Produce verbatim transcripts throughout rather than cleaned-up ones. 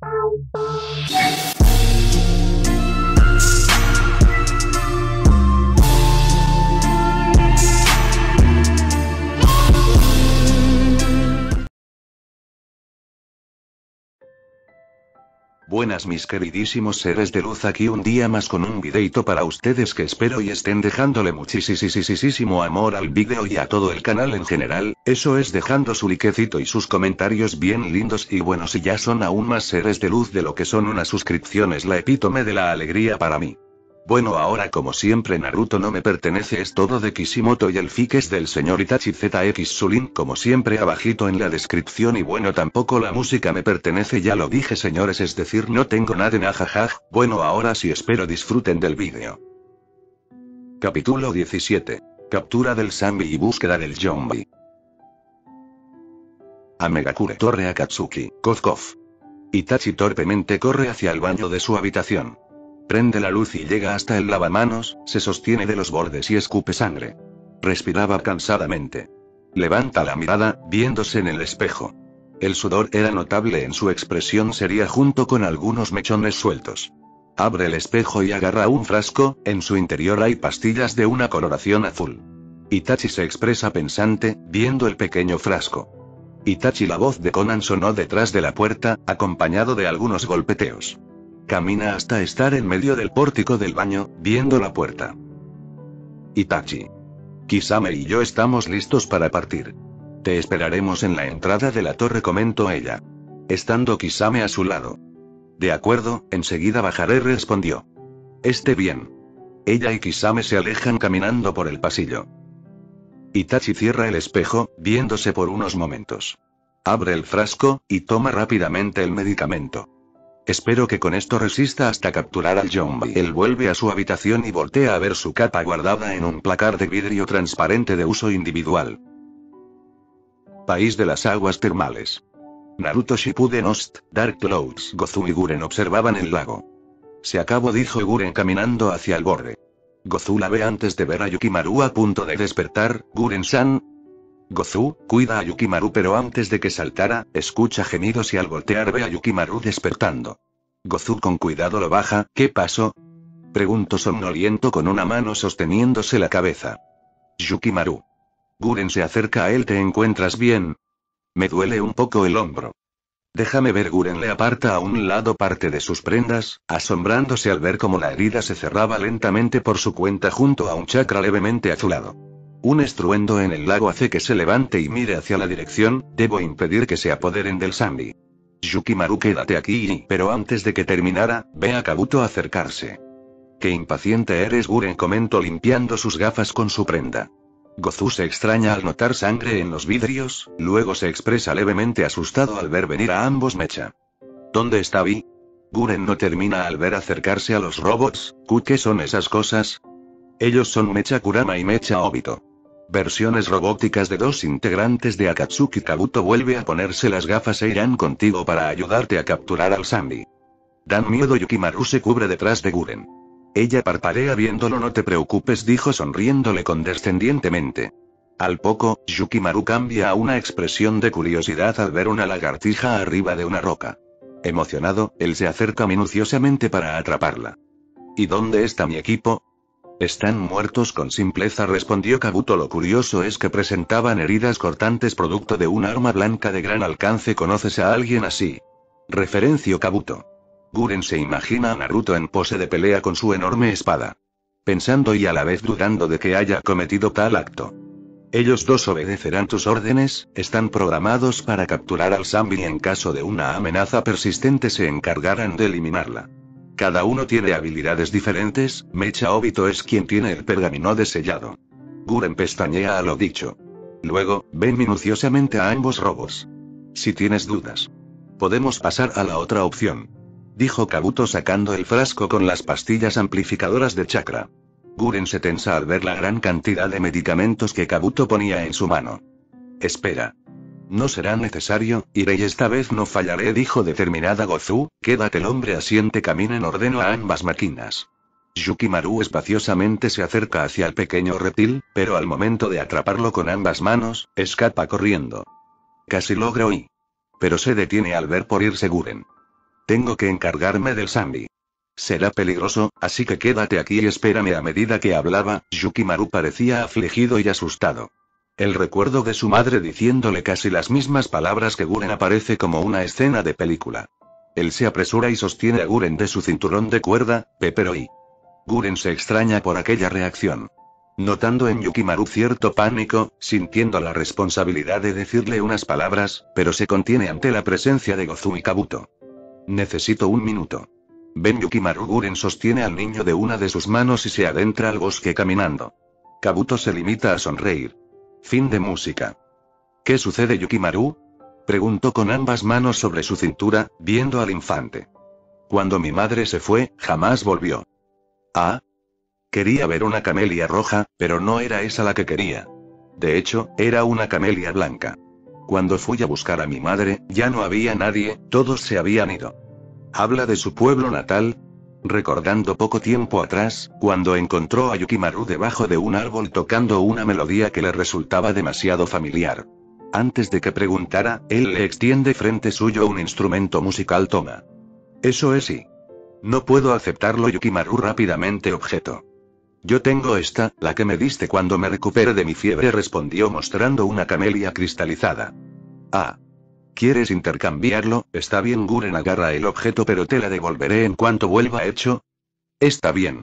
Buenas mis queridísimos seres de luz, aquí un día más con un videito para ustedes que espero y estén dejándole muchísimo amor al video y a todo el canal en general, eso es dejando su likecito y sus comentarios bien lindos y buenos, y ya son aún más seres de luz de lo que son una suscripción, es la epítome de la alegría para mí. Bueno, ahora como siempre Naruto no me pertenece, es todo de Kishimoto y el fic es del señor Itachi Z X, su link como siempre abajito en la descripción, y bueno, tampoco la música me pertenece, ya lo dije señores, es decir no tengo nada en ajajaj. Bueno, ahora sí espero disfruten del vídeo. Capítulo diecisiete. Captura del Zanbi y búsqueda del Yonbi. A Megakure Torre Akatsuki, Kof Kof. Itachi torpemente corre hacia el baño de su habitación. Prende la luz y llega hasta el lavamanos, se sostiene de los bordes y escupe sangre. Respiraba cansadamente. Levanta la mirada, viéndose en el espejo. El sudor era notable en su expresión seria junto con algunos mechones sueltos. Abre el espejo y agarra un frasco, en su interior hay pastillas de una coloración azul. Itachi se expresa pensante, viendo el pequeño frasco. Itachi, la voz de Conan sonó detrás de la puerta, acompañado de algunos golpeteos. Camina hasta estar en medio del pórtico del baño, viendo la puerta. Itachi. Kisame y yo estamos listos para partir. Te esperaremos en la entrada de la torre, comentó ella. Estando Kisame a su lado. De acuerdo, enseguida bajaré, respondió. Esté bien. Ella y Kisame se alejan caminando por el pasillo. Itachi cierra el espejo, viéndose por unos momentos. Abre el frasco, y toma rápidamente el medicamento. Espero que con esto resista hasta capturar al Yonbi. Él vuelve a su habitación y voltea a ver su capa guardada en un placar de vidrio transparente de uso individual. País de las aguas termales. Naruto Shippuden Ost, Dark Clouds. Gozu y Guren observaban el lago. Se acabó, dijo Guren caminando hacia el borde. Gozu la ve antes de ver a Yukimaru a punto de despertar. Guren-san. Gozu, cuida a Yukimaru, pero antes de que saltara, escucha gemidos y al voltear ve a Yukimaru despertando. Gozu con cuidado lo baja. ¿Qué pasó? Preguntó somnoliento con una mano sosteniéndose la cabeza. Yukimaru. Guren se acerca a él. ¿Te encuentras bien? Me duele un poco el hombro. Déjame ver. Guren le aparta a un lado parte de sus prendas, asombrándose al ver cómo la herida se cerraba lentamente por su cuenta junto a un chakra levemente azulado. Un estruendo en el lago hace que se levante y mire hacia la dirección. Debo impedir que se apoderen del Zanbi. Yukimaru, quédate aquí y... Pero antes de que terminara, ve a Kabuto acercarse. Qué impaciente eres, Guren comentó limpiando sus gafas con su prenda. Gozu se extraña al notar sangre en los vidrios, luego se expresa levemente asustado al ver venir a ambos Mecha. ¿Dónde está Vi? Guren no termina al ver acercarse a los robots. ¿Qué son esas cosas? Ellos son Mecha Kurama y Mecha Obito. Versiones robóticas de dos integrantes de Akatsuki. Kabuto vuelve a ponerse las gafas e irán contigo para ayudarte a capturar al Zanbi. Dan miedo. Yukimaru se cubre detrás de Guren. Ella parpadea viéndolo. No te preocupes, dijo sonriéndole condescendientemente. Al poco, Yukimaru cambia a una expresión de curiosidad al ver una lagartija arriba de una roca. Emocionado, él se acerca minuciosamente para atraparla. ¿Y dónde está mi equipo? Están muertos, con simpleza respondió Kabuto. Lo curioso es que presentaban heridas cortantes producto de un arma blanca de gran alcance. ¿Conoces a alguien así? Referenció Kabuto. Guren se imagina a Naruto en pose de pelea con su enorme espada. Pensando y a la vez dudando de que haya cometido tal acto. Ellos dos obedecerán tus órdenes, están programados para capturar al Zanbi y en caso de una amenaza persistente se encargarán de eliminarla. Cada uno tiene habilidades diferentes. Mecha Obito es quien tiene el pergamino desellado. Guren pestañea a lo dicho. Luego, ve minuciosamente a ambos robots. Si tienes dudas, podemos pasar a la otra opción, dijo Kabuto sacando el frasco con las pastillas amplificadoras de chakra. Guren se tensa al ver la gran cantidad de medicamentos que Kabuto ponía en su mano. Espera. No será necesario, iré y esta vez no fallaré, dijo determinada Gozu. Quédate. El hombre asiente. Caminen, ordenó a ambas máquinas. Yukimaru espaciosamente se acerca hacia el pequeño reptil, pero al momento de atraparlo con ambas manos, escapa corriendo. Casi logra huir. Pero se detiene al ver por irse Guren. Tengo que encargarme del Zambi. Será peligroso, así que quédate aquí y espérame. A medida que hablaba, Yukimaru parecía afligido y asustado. El recuerdo de su madre diciéndole casi las mismas palabras que Guren aparece como una escena de película. Él se apresura y sostiene a Guren de su cinturón de cuerda, pero y. Guren se extraña por aquella reacción. Notando en Yukimaru cierto pánico, sintiendo la responsabilidad de decirle unas palabras, pero se contiene ante la presencia de Gozu y Kabuto. Necesito un minuto. Ven. Yukimaru. Guren sostiene al niño de una de sus manos y se adentra al bosque caminando. Kabuto se limita a sonreír. Fin de música. ¿Qué sucede, Yukimaru? Preguntó con ambas manos sobre su cintura, viendo al infante. Cuando mi madre se fue, jamás volvió. Ah. Quería ver una camelia roja, pero no era esa la que quería. De hecho, era una camelia blanca. Cuando fui a buscar a mi madre, ya no había nadie, todos se habían ido. ¿Habla de su pueblo natal? Recordando poco tiempo atrás, cuando encontró a Yukimaru debajo de un árbol tocando una melodía que le resultaba demasiado familiar. Antes de que preguntara, él le extiende frente suyo un instrumento musical. Toma. Eso es y. No puedo aceptarlo. Yukimaru rápidamente objetó. Yo tengo esta, la que me diste cuando me recupere de mi fiebre, respondió mostrando una camelia cristalizada. Ah. ¿Quieres intercambiarlo? Está bien. Guren agarra el objeto, pero te la devolveré en cuanto vuelva hecho. Está bien.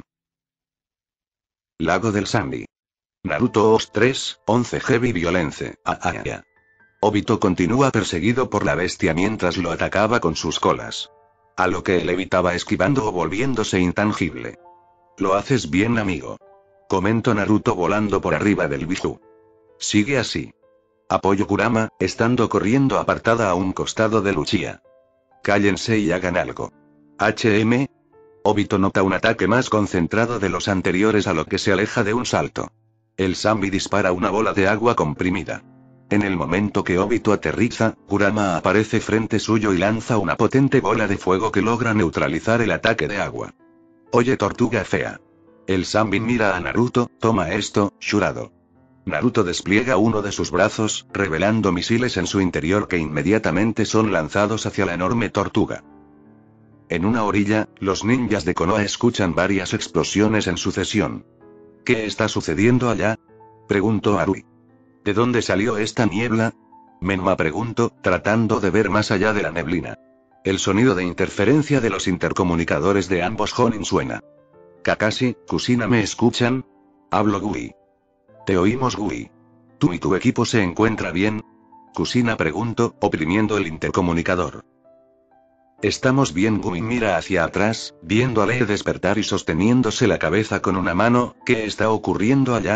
Lago del Zambi. Naruto O S tres, once Heavy Violence. Ah, ah, ah. Obito continúa perseguido por la bestia mientras lo atacaba con sus colas. A lo que él evitaba esquivando o volviéndose intangible. Lo haces bien, amigo. Comentó Naruto volando por arriba del Biju. Sigue así. Apoyo Kurama, estando corriendo apartada a un costado de Luchia. Cállense y hagan algo. H M. Obito nota un ataque más concentrado de los anteriores, a lo que se aleja de un salto. El Zambi dispara una bola de agua comprimida. En el momento que Obito aterriza, Kurama aparece frente suyo y lanza una potente bola de fuego que logra neutralizar el ataque de agua. Oye, tortuga fea. El Zambi mira a Naruto. Toma esto, Shurado. Naruto despliega uno de sus brazos, revelando misiles en su interior que inmediatamente son lanzados hacia la enorme tortuga. En una orilla, los ninjas de Konoha escuchan varias explosiones en sucesión. ¿Qué está sucediendo allá? Preguntó Arui. ¿De dónde salió esta niebla? Menma preguntó, tratando de ver más allá de la neblina. El sonido de interferencia de los intercomunicadores de ambos Jonin suena. Kakashi, Kushina, ¿me escuchan? Hablo Gui. Te oímos, Gui. ¿Tú y tu equipo se encuentra bien? Kushina preguntó, oprimiendo el intercomunicador. Estamos bien. Gui mira hacia atrás, viendo a Lee despertar y sosteniéndose la cabeza con una mano. ¿Qué está ocurriendo allá?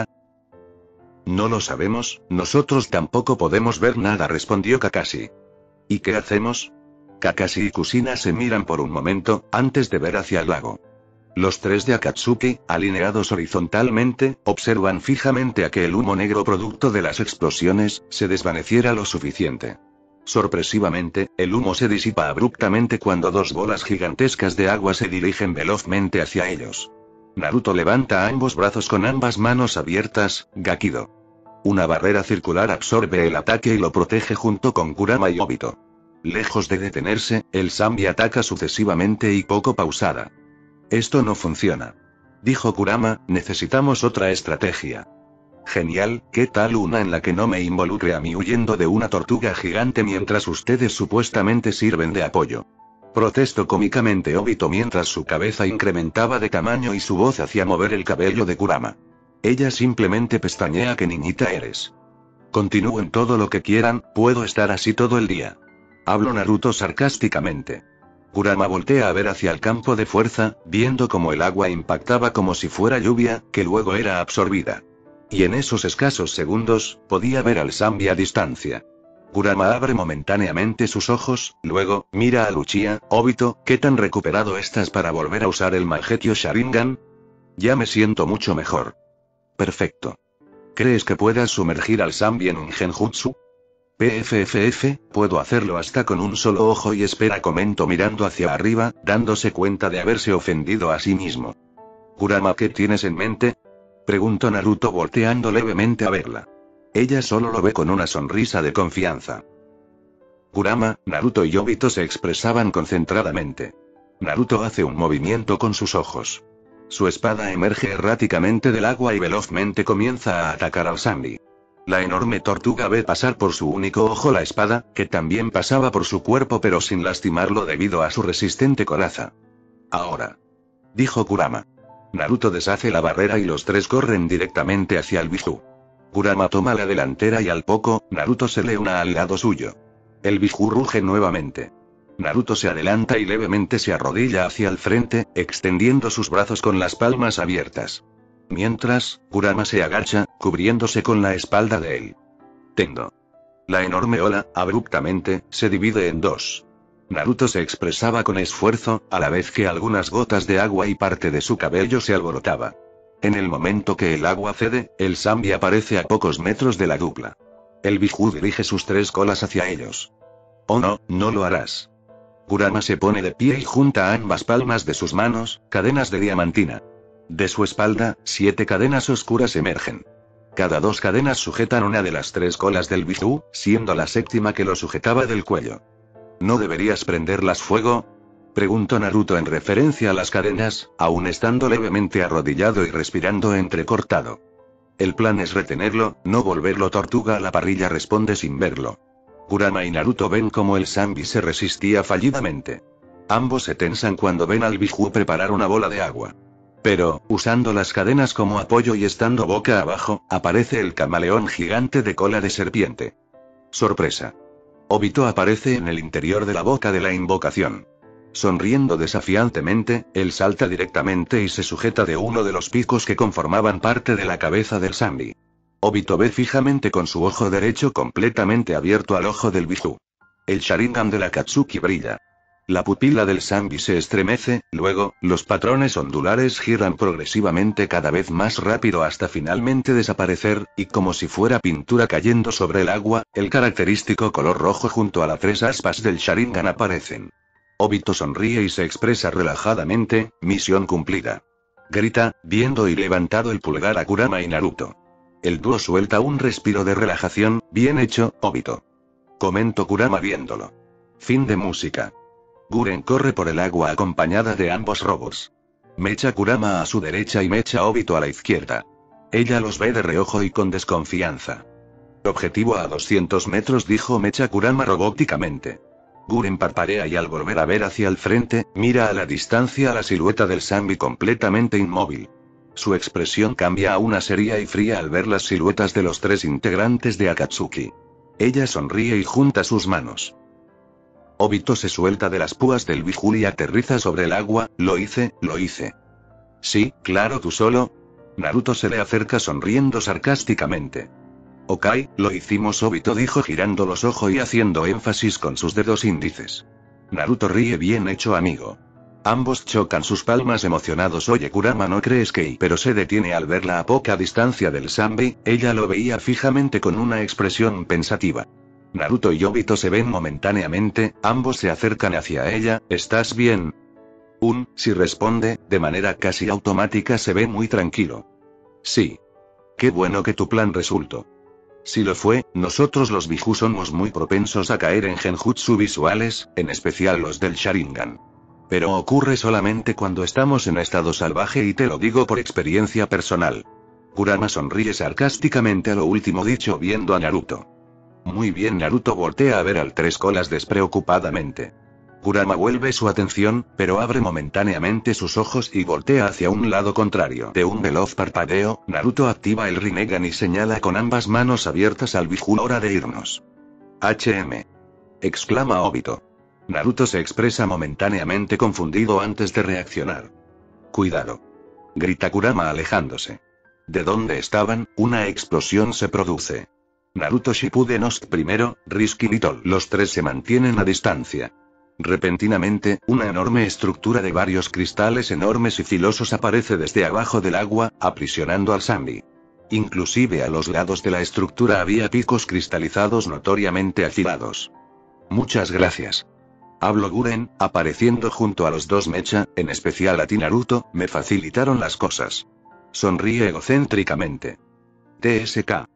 No lo sabemos, nosotros tampoco podemos ver nada, respondió Kakashi. ¿Y qué hacemos? Kakashi y Kushina se miran por un momento, antes de ver hacia el lago. Los tres de Akatsuki, alineados horizontalmente, observan fijamente a que el humo negro producto de las explosiones, se desvaneciera lo suficiente. Sorpresivamente, el humo se disipa abruptamente cuando dos bolas gigantescas de agua se dirigen velozmente hacia ellos. Naruto levanta ambos brazos con ambas manos abiertas, Gakido. Una barrera circular absorbe el ataque y lo protege junto con Kurama y Obito. Lejos de detenerse, el Zambi ataca sucesivamente y poco pausada. Esto no funciona. Dijo Kurama, necesitamos otra estrategia. Genial, ¿qué tal una en la que no me involucre a mí huyendo de una tortuga gigante mientras ustedes supuestamente sirven de apoyo? Protestó cómicamente Obito mientras su cabeza incrementaba de tamaño y su voz hacía mover el cabello de Kurama. Ella simplemente pestañea. ¿Qué niñita eres? Continúen todo lo que quieran, puedo estar así todo el día. Habló Naruto sarcásticamente. Kurama voltea a ver hacia el campo de fuerza, viendo cómo el agua impactaba como si fuera lluvia, que luego era absorbida. Y en esos escasos segundos, podía ver al Zambi a distancia. Kurama abre momentáneamente sus ojos, luego, mira a Luchia. Obito, ¿qué tan recuperado estás para volver a usar el Mangekyou Sharingan? Ya me siento mucho mejor. Perfecto. ¿Crees que puedas sumergir al Zambi en un genjutsu? P F F F, puedo hacerlo hasta con un solo ojo y espera, comentó mirando hacia arriba, dándose cuenta de haberse ofendido a sí mismo. Kurama, ¿qué tienes en mente? Preguntó Naruto volteando levemente a verla. Ella solo lo ve con una sonrisa de confianza. Kurama, Naruto y Obito se expresaban concentradamente. Naruto hace un movimiento con sus ojos. Su espada emerge erráticamente del agua y velozmente comienza a atacar al Sandy. La enorme tortuga ve pasar por su único ojo la espada, que también pasaba por su cuerpo pero sin lastimarlo debido a su resistente coraza. Ahora, dijo Kurama. Naruto deshace la barrera y los tres corren directamente hacia el Biju. Kurama toma la delantera y al poco, Naruto se le une al lado suyo. El Biju ruge nuevamente. Naruto se adelanta y levemente se arrodilla hacia el frente, extendiendo sus brazos con las palmas abiertas. Mientras, Kurama se agacha, cubriéndose con la espalda de él. Tendo. La enorme ola, abruptamente, se divide en dos. Naruto se expresaba con esfuerzo, a la vez que algunas gotas de agua y parte de su cabello se alborotaba. En el momento que el agua cede, el Sanbi aparece a pocos metros de la dupla. El Biju dirige sus tres colas hacia ellos. Oh no, no lo harás. Kurama se pone de pie y junta ambas palmas de sus manos, cadenas de diamantina. De su espalda, siete cadenas oscuras emergen. Cada dos cadenas sujetan una de las tres colas del Biju, siendo la séptima que lo sujetaba del cuello. ¿No deberías prenderlas fuego? Preguntó Naruto en referencia a las cadenas, aún estando levemente arrodillado y respirando entrecortado. El plan es retenerlo, no volverlo tortuga a la parrilla, responde sin verlo. Kurama y Naruto ven cómo el Sanbi se resistía fallidamente. Ambos se tensan cuando ven al Biju preparar una bola de agua. Pero, usando las cadenas como apoyo y estando boca abajo, aparece el camaleón gigante de cola de serpiente. Sorpresa. Obito aparece en el interior de la boca de la invocación. Sonriendo desafiantemente, él salta directamente y se sujeta de uno de los picos que conformaban parte de la cabeza del Sanbi. Obito ve fijamente con su ojo derecho completamente abierto al ojo del Biju. El Sharingan de la Akatsuki brilla. La pupila del Sanbi se estremece, luego, los patrones ondulares giran progresivamente cada vez más rápido hasta finalmente desaparecer, y como si fuera pintura cayendo sobre el agua, el característico color rojo junto a las tres aspas del Sharingan aparecen. Obito sonríe y se expresa relajadamente, misión cumplida. Grita, viendo y levantado el pulgar a Kurama y Naruto. El dúo suelta un respiro de relajación, bien hecho, Obito. Comentó Kurama viéndolo. Fin de música. Guren corre por el agua acompañada de ambos robots. Mecha Kurama a su derecha y Mecha Obito a la izquierda. Ella los ve de reojo y con desconfianza. Objetivo a doscientos metros, dijo Mecha Kurama robóticamente. Guren parpadea y al volver a ver hacia el frente, mira a la distancia a la silueta del Sanbi completamente inmóvil. Su expresión cambia a una seria y fría al ver las siluetas de los tres integrantes de Akatsuki. Ella sonríe y junta sus manos. Obito se suelta de las púas del Biju y aterriza sobre el agua. Lo hice, lo hice. Sí, claro, tú solo. Naruto se le acerca sonriendo sarcásticamente. Ok, lo hicimos, Obito dijo girando los ojos y haciendo énfasis con sus dedos índices. Naruto ríe, bien hecho, amigo. Ambos chocan sus palmas emocionados. Oye, Kurama, ¿no crees que? Pero se detiene al verla a poca distancia del Sanbi. Ella lo veía fijamente con una expresión pensativa. Naruto y Obito se ven momentáneamente, ambos se acercan hacia ella. ¿Estás bien? Un, sí, responde, de manera casi automática. Se ve muy tranquilo. Sí. Qué bueno que tu plan resultó. Si lo fue, nosotros los Biju somos muy propensos a caer en genjutsu visuales, en especial los del Sharingan. Pero ocurre solamente cuando estamos en estado salvaje y te lo digo por experiencia personal. Kurama sonríe sarcásticamente a lo último dicho viendo a Naruto. Muy bien, Naruto voltea a ver al tres colas despreocupadamente. Kurama vuelve su atención, pero abre momentáneamente sus ojos y voltea hacia un lado contrario. De un veloz parpadeo, Naruto activa el Rinnegan y señala con ambas manos abiertas al Biju. Hora de irnos. H M. Exclama Obito. Naruto se expresa momentáneamente confundido antes de reaccionar. Cuidado. Grita Kurama alejándose. ¿De dónde estaban? Una explosión se produce. Naruto Shippuden Ost primero, Riskin y Tol. Los tres se mantienen a distancia. Repentinamente, una enorme estructura de varios cristales enormes y filosos aparece desde abajo del agua, aprisionando al Sanbi. Inclusive a los lados de la estructura había picos cristalizados notoriamente afilados. Muchas gracias. Habló Guren, apareciendo junto a los dos Mecha, en especial a ti, Naruto, me facilitaron las cosas. Sonríe egocéntricamente. T S K.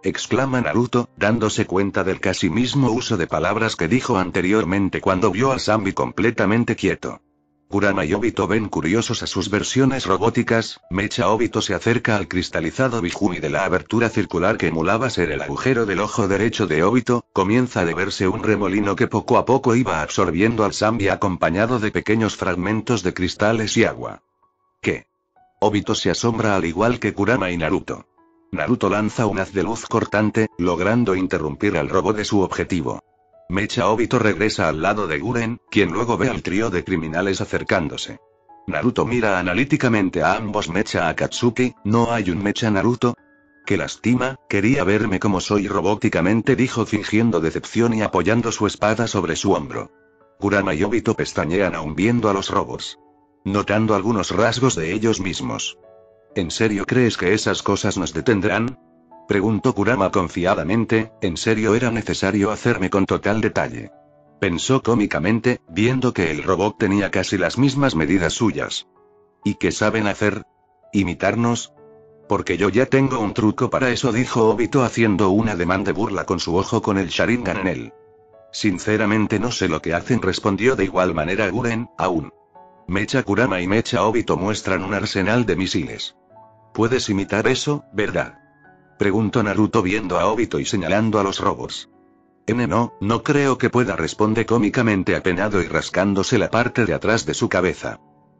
exclama Naruto, dándose cuenta del casi mismo uso de palabras que dijo anteriormente cuando vio a Zambi completamente quieto. Kurama y Obito ven curiosos a sus versiones robóticas. Mecha Obito se acerca al cristalizado Bijumi de la abertura circular que emulaba ser el agujero del ojo derecho de Obito. Comienza a verse un remolino que poco a poco iba absorbiendo al Zambi acompañado de pequeños fragmentos de cristales y agua. ¿Qué? Obito se asombra al igual que Kurama y Naruto. Naruto lanza un haz de luz cortante, logrando interrumpir al robot de su objetivo. Mecha Obito regresa al lado de Guren, quien luego ve al trío de criminales acercándose. Naruto mira analíticamente a ambos. Mecha Akatsuki, ¿no hay un Mecha Naruto? ¡Qué lástima! Quería verme como soy robóticamente, dijo fingiendo decepción y apoyando su espada sobre su hombro. Kurama y Obito pestañean aún viendo a los robots, notando algunos rasgos de ellos mismos. ¿En serio crees que esas cosas nos detendrán?, preguntó Kurama confiadamente. ¿En serio era necesario hacerme con total detalle?, pensó cómicamente, viendo que el robot tenía casi las mismas medidas suyas. ¿Y qué saben hacer? ¿Imitarnos? Porque yo ya tengo un truco para eso, dijo Obito haciendo un ademán de burla con su ojo con el Sharingan en él. Sinceramente no sé lo que hacen, respondió de igual manera Guren. Aún. Mecha Kurama y Mecha Obito muestran un arsenal de misiles. ¿Puedes imitar eso, verdad?, preguntó Naruto viendo a Obito y señalando a los robots. N no, no creo que pueda, responde cómicamente apenado y rascándose la parte de atrás de su cabeza.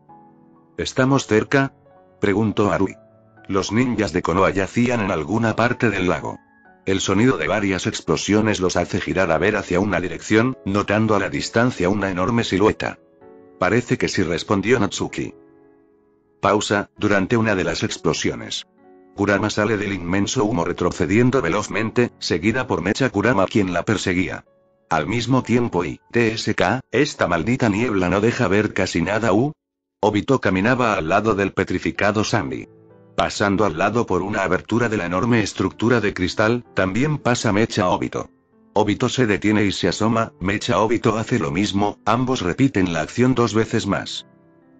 ¿Estamos cerca?, preguntó Arui. Los ninjas de Konoha yacían en alguna parte del lago. El sonido de varias explosiones los hace girar a ver hacia una dirección, notando a la distancia una enorme silueta. Parece que sí, respondió Natsuki. Pausa, durante una de las explosiones. Kurama sale del inmenso humo retrocediendo velozmente, seguida por Mecha Kurama quien la perseguía. Al mismo tiempo y, T S K, esta maldita niebla no deja ver casi nada. U. Obito caminaba al lado del petrificado Zambi. Pasando al lado por una abertura de la enorme estructura de cristal, también pasa Mecha Obito. Obito se detiene y se asoma, Mecha Obito hace lo mismo, ambos repiten la acción dos veces más.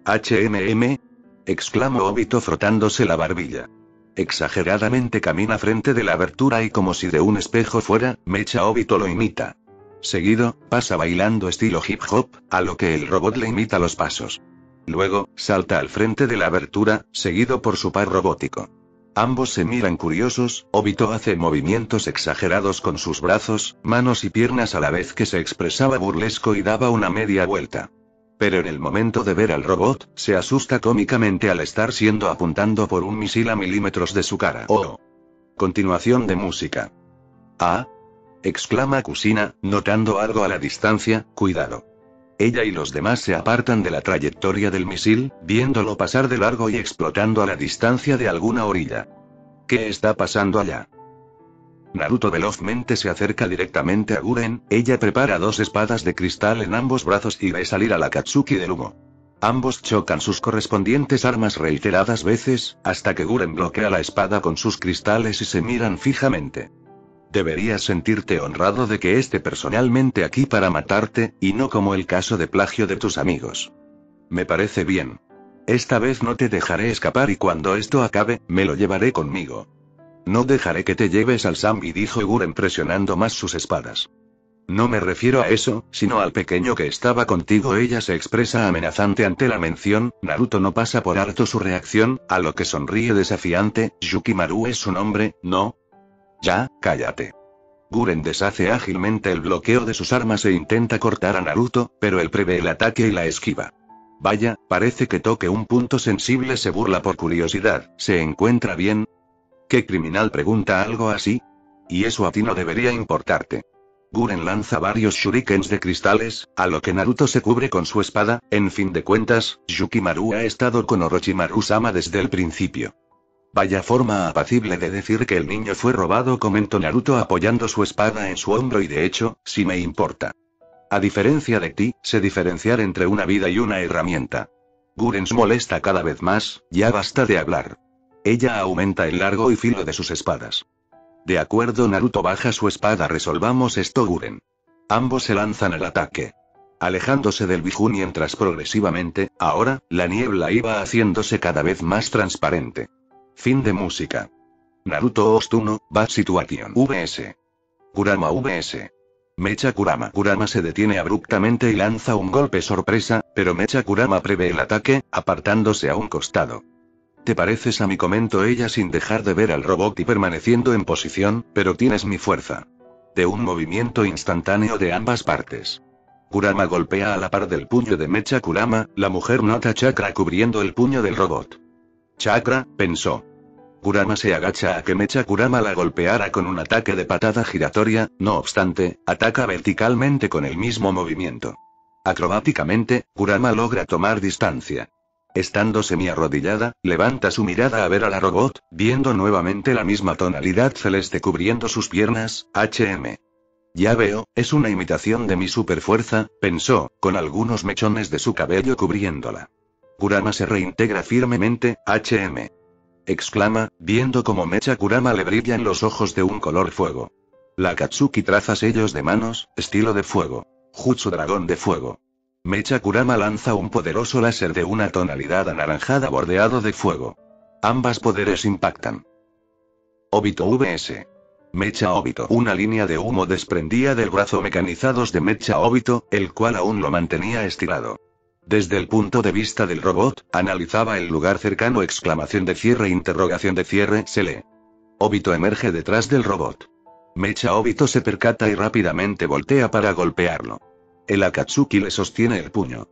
H M M, exclamó Obito frotándose la barbilla. Exageradamente camina frente de la abertura y como si de un espejo fuera, Mecha Obito lo imita. Seguido, pasa bailando estilo hip hop, a lo que el robot le imita los pasos. Luego, salta al frente de la abertura, seguido por su par robótico. Ambos se miran curiosos. Obito hace movimientos exagerados con sus brazos, manos y piernas a la vez que se expresaba burlesco y daba una media vuelta. Pero en el momento de ver al robot, se asusta cómicamente al estar siendo apuntando por un misil a milímetros de su cara. Oh. Continuación de música. Ah. Exclama Kusina, notando algo a la distancia. Cuidado. Ella y los demás se apartan de la trayectoria del misil, viéndolo pasar de largo y explotando a la distancia de alguna orilla. ¿Qué está pasando allá? Naruto velozmente se acerca directamente a Guren. Ella prepara dos espadas de cristal en ambos brazos y ve salir a la Akatsuki del humo. Ambos chocan sus correspondientes armas reiteradas veces, hasta que Guren bloquea la espada con sus cristales y se miran fijamente. Deberías sentirte honrado de que esté personalmente aquí para matarte, y no como el caso de plagio de tus amigos. Me parece bien. Esta vez no te dejaré escapar y cuando esto acabe, me lo llevaré conmigo. No dejaré que te lleves al Zambi, dijo Guren presionando más sus espadas. No me refiero a eso, sino al pequeño que estaba contigo. Ella se expresa amenazante ante la mención. Naruto no pasa por alto su reacción, a lo que sonríe desafiante. Yukimaru es su nombre, ¿no? Ya, cállate. Guren deshace ágilmente el bloqueo de sus armas e intenta cortar a Naruto, pero él prevé el ataque y la esquiva. Vaya, parece que toque un punto sensible. Se burla por curiosidad. ¿Se encuentra bien? ¿Qué criminal pregunta algo así? Y eso a ti no debería importarte. Guren lanza varios shurikens de cristales, a lo que Naruto se cubre con su espada. En fin de cuentas, Yukimaru ha estado con Orochimaru-sama desde el principio. Vaya forma apacible de decir que el niño fue robado, comentó Naruto apoyando su espada en su hombro, y de hecho, sí me importa. A diferencia de ti, sé diferenciar entre una vida y una herramienta. Guren se molesta cada vez más. Ya basta de hablar. Ella aumenta el largo y filo de sus espadas. De acuerdo, Naruto baja su espada. Resolvamos esto, Guren. Ambos se lanzan al ataque. Alejándose del Biju mientras progresivamente, ahora, la niebla iba haciéndose cada vez más transparente. Fin de música. Naruto Ostuno, Bad Situation vs. Kurama vs. Mecha Kurama. Kurama se detiene abruptamente y lanza un golpe sorpresa, pero Mecha Kurama prevé el ataque, apartándose a un costado. ¿Te pareces a mí?, comentó ella sin dejar de ver al robot y permaneciendo en posición, pero tienes mi fuerza. De un movimiento instantáneo de ambas partes. Kurama golpea a la par del puño de Mecha Kurama, la mujer nota chakra cubriendo el puño del robot. Chakra, pensó. Kurama se agacha a que Mecha Kurama la golpeara con un ataque de patada giratoria, no obstante, ataca verticalmente con el mismo movimiento. Acrobáticamente, Kurama logra tomar distancia. Estando semi-arrodillada, levanta su mirada a ver a la robot, viendo nuevamente la misma tonalidad celeste cubriendo sus piernas. Hm. Ya veo, es una imitación de mi superfuerza, pensó, con algunos mechones de su cabello cubriéndola. Kurama se reintegra firmemente. Hm. Exclama, viendo como Mecha Kurama le brillan los ojos de un color fuego. La Akatsuki traza sellos de manos, estilo de fuego. Jutsu dragón de fuego. Mecha Kurama lanza un poderoso láser de una tonalidad anaranjada bordeado de fuego. Ambas poderes impactan. Obito vs. Mecha Obito. Una línea de humo desprendía del brazo mecanizados de Mecha Obito, el cual aún lo mantenía estirado. Desde el punto de vista del robot, analizaba el lugar cercano. Exclamación de cierre, interrogación de cierre. Se lee. Obito emerge detrás del robot. Mecha Obito se percata y rápidamente voltea para golpearlo. El Akatsuki le sostiene el puño.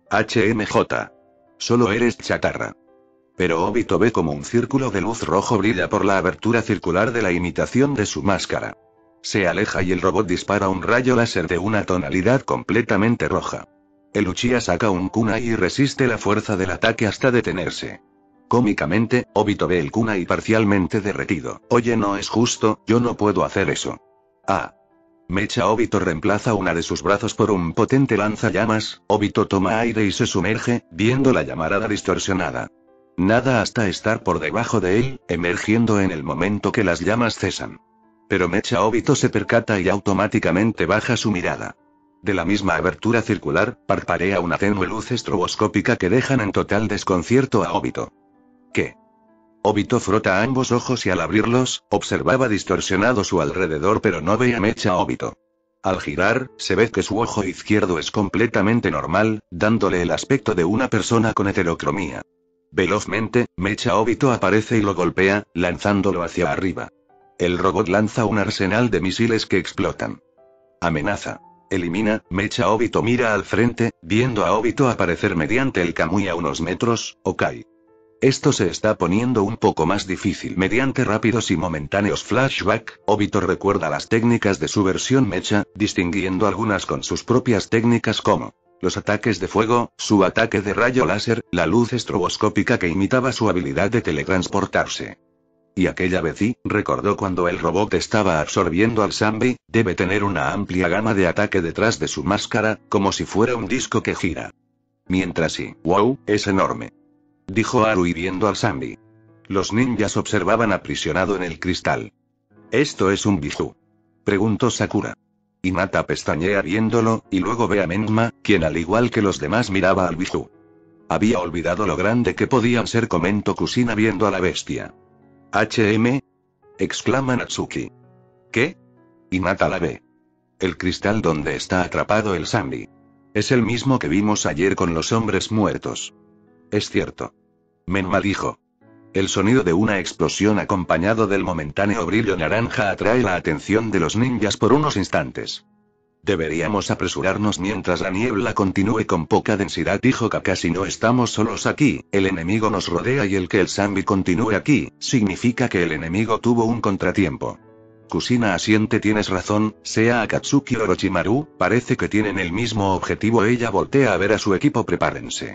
H M J. Solo eres chatarra. Pero Obito ve como un círculo de luz rojo brilla por la abertura circular de la imitación de su máscara. Se aleja y el robot dispara un rayo láser de una tonalidad completamente roja. El Uchiha saca un kunai y resiste la fuerza del ataque hasta detenerse. Cómicamente, Obito ve el kunai parcialmente derretido. Oye, no es justo, yo no puedo hacer eso. Ah. Mecha Obito reemplaza una de sus brazos por un potente lanzallamas. Obito toma aire y se sumerge, viendo la llamarada distorsionada. Nada hasta estar por debajo de él, emergiendo en el momento que las llamas cesan. Pero Mecha Obito se percata y automáticamente baja su mirada. De la misma abertura circular, parparea una tenue luz estroboscópica que dejan en total desconcierto a Obito. ¿Qué? Obito frota ambos ojos y al abrirlos, observaba distorsionado su alrededor pero no ve a Mecha Obito. Al girar, se ve que su ojo izquierdo es completamente normal, dándole el aspecto de una persona con heterocromía. Velozmente, Mecha Obito aparece y lo golpea, lanzándolo hacia arriba. El robot lanza un arsenal de misiles que explotan. Amenaza. Elimina. Mecha Obito mira al frente, viendo a Obito aparecer mediante el Kamui a unos metros. Ok. Esto se está poniendo un poco más difícil. Mediante rápidos y momentáneos flashback, Obito recuerda las técnicas de su versión Mecha, distinguiendo algunas con sus propias técnicas como los ataques de fuego, su ataque de rayo láser, la luz estroboscópica que imitaba su habilidad de teletransportarse. Y aquella vez sí, recordó cuando el robot estaba absorbiendo al Zambi, debe tener una amplia gama de ataque detrás de su máscara, como si fuera un disco que gira. Mientras sí, wow, es enorme. Dijo Arui viendo al Zambi. Los ninjas observaban aprisionado en el cristal. ¿Esto es un bijou?, preguntó Sakura. Hinata pestañea viéndolo, y luego ve a Menma, quien al igual que los demás miraba al bijou. Había olvidado lo grande que podían ser, comentó Kusina viendo a la bestia. H M exclama Natsuki. ¿Qué? Hinata la ve. El cristal donde está atrapado el Zambi. Es el mismo que vimos ayer con los hombres muertos. Es cierto. Menma dijo. El sonido de una explosión acompañado del momentáneo brillo naranja atrae la atención de los ninjas por unos instantes. Deberíamos apresurarnos mientras la niebla continúe con poca densidad, dijo Kakashi. No estamos solos aquí, el enemigo nos rodea y el que el Zambi continúe aquí, significa que el enemigo tuvo un contratiempo. Kusina asiente, tienes razón, sea Akatsuki o Orochimaru, parece que tienen el mismo objetivo. Ella voltea a ver a su equipo. Prepárense.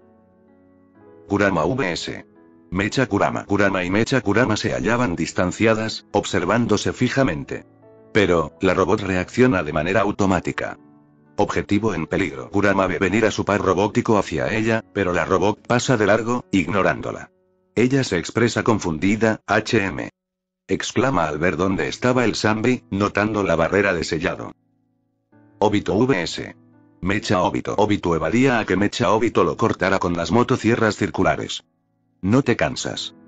Kurama vs. Mecha Kurama. Kurama y Mecha Kurama se hallaban distanciadas, observándose fijamente. Pero, la robot reacciona de manera automática. Objetivo en peligro. Kurama ve venir a su par robótico hacia ella, pero la robot pasa de largo, ignorándola. Ella se expresa confundida. H M exclama al ver dónde estaba el Zambi, notando la barrera de sellado. Obito vs. Mecha Obito. Obito evadía a que Mecha Obito lo cortara con las motosierras circulares. ¿No te cansas?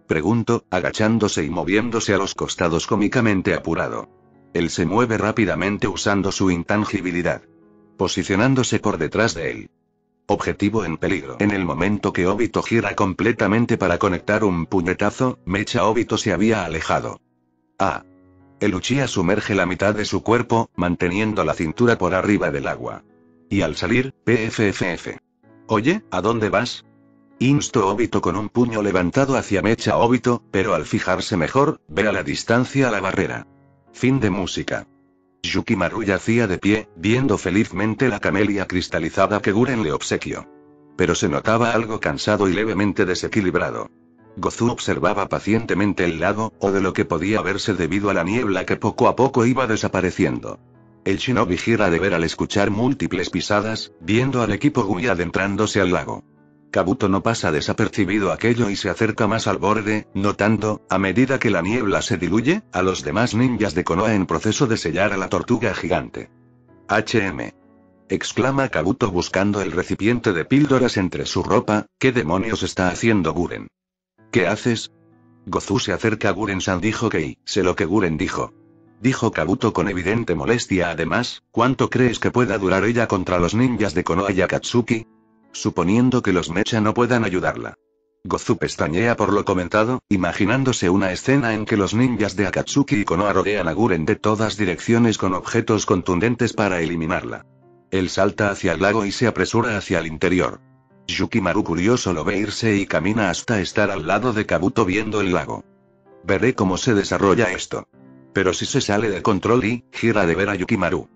Pregunto, agachándose y moviéndose a los costados cómicamente apurado. Él se mueve rápidamente usando su intangibilidad. Posicionándose por detrás de él. Objetivo en peligro. En el momento que Obito gira completamente para conectar un puñetazo, Mecha Obito se había alejado. Ah. El Uchiha sumerge la mitad de su cuerpo, manteniendo la cintura por arriba del agua. Y al salir, pfff. Oye, ¿a dónde vas? Instó Obito con un puño levantado hacia Mecha Obito, pero al fijarse mejor, ve a la distancia la barrera. Fin de música. Yukimaru yacía de pie, viendo felizmente la camelia cristalizada que Guren le obsequió. Pero se notaba algo cansado y levemente desequilibrado. Gozu observaba pacientemente el lago, o de lo que podía verse debido a la niebla que poco a poco iba desapareciendo. El shinobi gira de ver al escuchar múltiples pisadas, viendo al equipo Gui adentrándose al lago. Kabuto no pasa desapercibido aquello y se acerca más al borde, notando, a medida que la niebla se diluye, a los demás ninjas de Konoha en proceso de sellar a la tortuga gigante. H M. Exclama Kabuto buscando el recipiente de píldoras entre su ropa. ¿Qué demonios está haciendo Guren? ¿Qué haces? Gozu se acerca a Guren-san. Dijo Kei, sé lo que Guren dijo. Dijo Kabuto con evidente molestia. Además, ¿cuánto crees que pueda durar ella contra los ninjas de Konoha y Akatsuki? Suponiendo que los Mecha no puedan ayudarla. Gozu pestañea por lo comentado, imaginándose una escena en que los ninjas de Akatsuki y Konoha rodean a Guren de todas direcciones con objetos contundentes para eliminarla. Él salta hacia el lago y se apresura hacia el interior. Yukimaru curioso lo ve irse y camina hasta estar al lado de Kabuto viendo el lago. Veré cómo se desarrolla esto. Pero si se sale de control y, gira de ver a Yukimaru.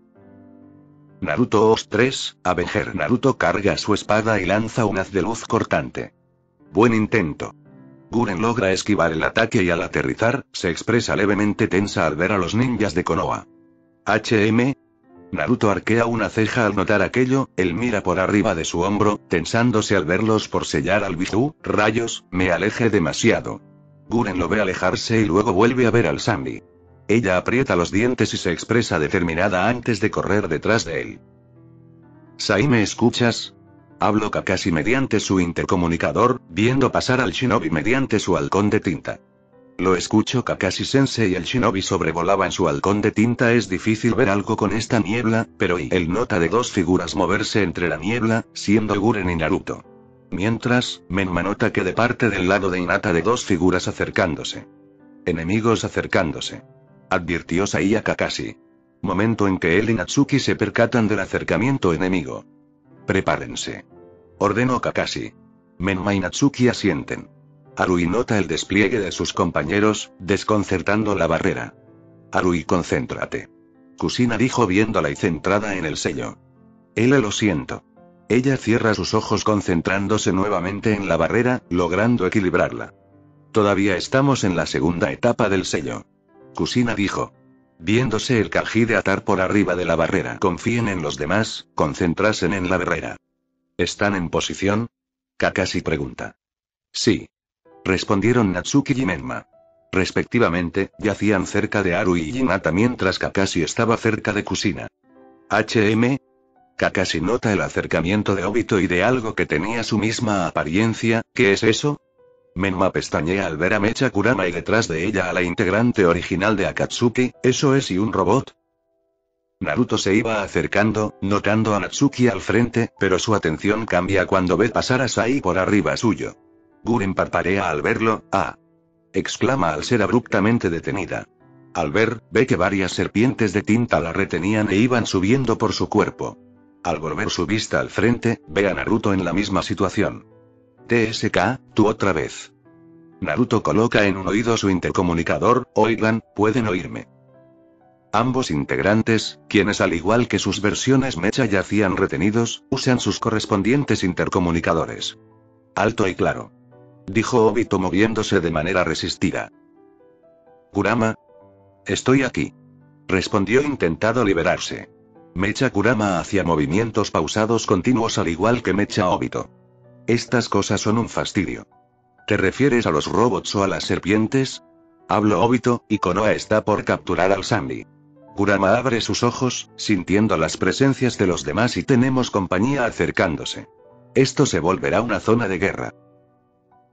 Naruto Os tres, Avenger. Naruto carga su espada y lanza un haz de luz cortante. Buen intento. Guren logra esquivar el ataque y al aterrizar, se expresa levemente tensa al ver a los ninjas de Konoha. H M. Naruto arquea una ceja al notar aquello, él mira por arriba de su hombro, tensándose al verlos por sellar al Biju. Rayos, me alejé demasiado. Guren lo ve alejarse y luego vuelve a ver al Sandy. Ella aprieta los dientes y se expresa determinada antes de correr detrás de él. Sai, ¿me escuchas? Habló Kakashi mediante su intercomunicador, viendo pasar al shinobi mediante su halcón de tinta. Lo escucho, Kakashi-sensei. Y el shinobi sobrevolaba en su halcón de tinta. Es difícil ver algo con esta niebla, pero y él nota de dos figuras moverse entre la niebla, siendo Guren y Naruto. Mientras, Menma nota que de parte del lado de Hinata de dos figuras acercándose. Enemigos acercándose. Advirtió Sai a Kakashi. Momento en que él y Natsuki se percatan del acercamiento enemigo. Prepárense. Ordenó Kakashi. Menma y Natsuki asienten. Arui nota el despliegue de sus compañeros, desconcertando la barrera. Arui, concéntrate. Kusina dijo viéndola y centrada en el sello. L, lo siento. Ella cierra sus ojos concentrándose nuevamente en la barrera, logrando equilibrarla. Todavía estamos en la segunda etapa del sello. Kusina dijo. Viéndose el kanji de atar por arriba de la barrera. Confíen en los demás, concéntrasen en la barrera. ¿Están en posición? Kakashi pregunta. Sí. Respondieron Natsuki y Menma. Respectivamente, yacían cerca de Arui y Hinata mientras Kakashi estaba cerca de Kusina. H M. Kakashi nota el acercamiento de Obito y de algo que tenía su misma apariencia. ¿Qué es eso? Menma pestañea al ver a Mecha Kurama y detrás de ella a la integrante original de Akatsuki. ¿Eso es y un robot? Naruto se iba acercando, notando a Natsuki al frente, pero su atención cambia cuando ve pasar a Sai por arriba suyo. Guren parparea al verlo. ¡Ah! Exclama al ser abruptamente detenida. Al ver, ve que varias serpientes de tinta la retenían e iban subiendo por su cuerpo. Al volver su vista al frente, ve a Naruto en la misma situación. T S K, tú otra vez. Naruto coloca en un oído su intercomunicador. Oigan, ¿pueden oírme? Ambos integrantes, quienes al igual que sus versiones Mecha yacían retenidos, usan sus correspondientes intercomunicadores. Alto y claro. Dijo Obito moviéndose de manera resistida. Kurama. Estoy aquí. Respondió intentado liberarse. Mecha Kurama hacía movimientos pausados continuos al igual que Mecha Obito. Estas cosas son un fastidio. ¿Te refieres a los robots o a las serpientes? Habló Obito, y Konoha está por capturar al Sandy. Kurama abre sus ojos, sintiendo las presencias de los demás y tenemos compañía acercándose. Esto se volverá una zona de guerra.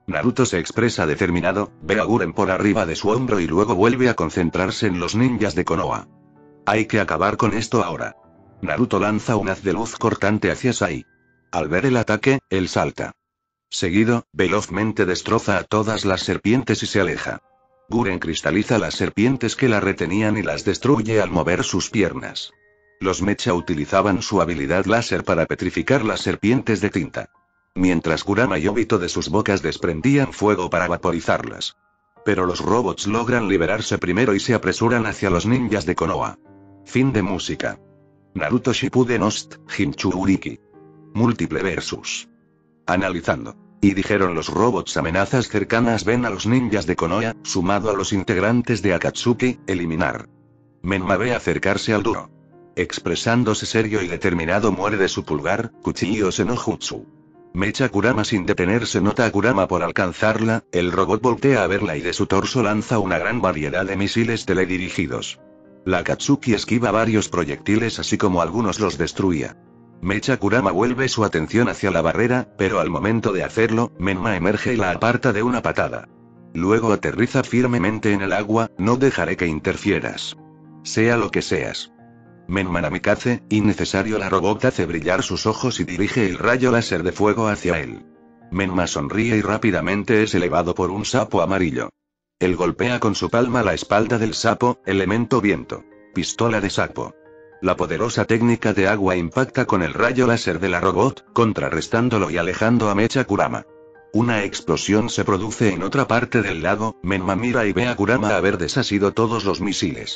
Naruto se expresa determinado, ve a Guren por arriba de su hombro y luego vuelve a concentrarse en los ninjas de Konoha. Hay que acabar con esto ahora. Naruto lanza un haz de luz cortante hacia Sai. Al ver el ataque, él salta. Seguido, velozmente destroza a todas las serpientes y se aleja. Guren cristaliza las serpientes que la retenían y las destruye al mover sus piernas. Los mecha utilizaban su habilidad láser para petrificar las serpientes de tinta. Mientras Kurama y Obito de sus bocas desprendían fuego para vaporizarlas. Pero los robots logran liberarse primero y se apresuran hacia los ninjas de Konoha. Fin de música. Naruto Shippuden Host, Hinchu-Uriki. Múltiple versus. Analizando. Y dijeron los robots amenazas cercanas ven a los ninjas de Konoha, sumado a los integrantes de Akatsuki, eliminar. Menma ve acercarse al duro. Expresándose serio y determinado muerde su pulgar, Kuchiyose no Jutsu. Mecha Kurama sin detenerse nota a Kurama por alcanzarla, el robot voltea a verla y de su torso lanza una gran variedad de misiles teledirigidos. La Akatsuki esquiva varios proyectiles así como algunos los destruía. Mecha Kurama vuelve su atención hacia la barrera, pero al momento de hacerlo, Menma emerge y la aparta de una patada. Luego aterriza firmemente en el agua, no dejaré que interfieras. Sea lo que seas. Menma Namikaze, innecesario la robot hace brillar sus ojos y dirige el rayo láser de fuego hacia él. Menma sonríe y rápidamente es elevado por un sapo amarillo. Él golpea con su palma la espalda del sapo, elemento viento. Pistola de sapo. La poderosa técnica de agua impacta con el rayo láser de la robot, contrarrestándolo y alejando a Mecha Kurama. Una explosión se produce en otra parte del lago, Menma mira y ve a Kurama haber desasido todos los misiles.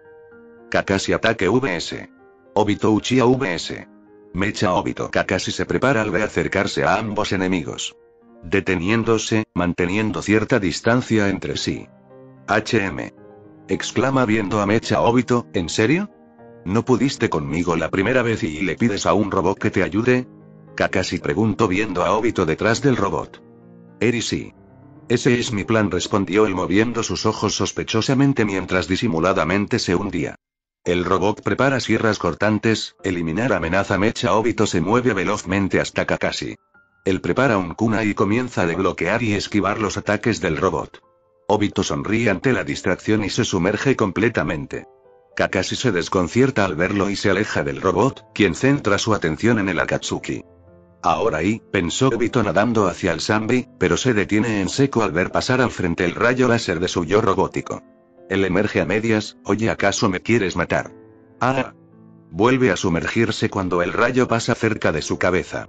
Kakashi ataque vs. Obito Uchiha vs. Mecha Obito. Kakashi se prepara al ver acercarse a ambos enemigos. Deteniéndose, manteniendo cierta distancia entre sí. H M. Exclama viendo a Mecha Obito, ¿en serio? ¿No pudiste conmigo la primera vez y le pides a un robot que te ayude? Kakashi preguntó viendo a Obito detrás del robot. Eri sí. Ese es mi plan, respondió él moviendo sus ojos sospechosamente mientras disimuladamente se hundía. El robot prepara sierras cortantes, eliminar amenaza Mecha Obito se mueve velozmente hasta Kakashi. Él prepara un kunai y comienza a desbloquear y esquivar los ataques del robot. Obito sonríe ante la distracción y se sumerge completamente. Kakashi se desconcierta al verlo y se aleja del robot, quien centra su atención en el Akatsuki. Ahora ahí, pensó Obito nadando hacia el Zambi, pero se detiene en seco al ver pasar al frente el rayo láser de su yo robótico. Él emerge a medias, oye, ¿acaso me quieres matar? Ah. Vuelve a sumergirse cuando el rayo pasa cerca de su cabeza.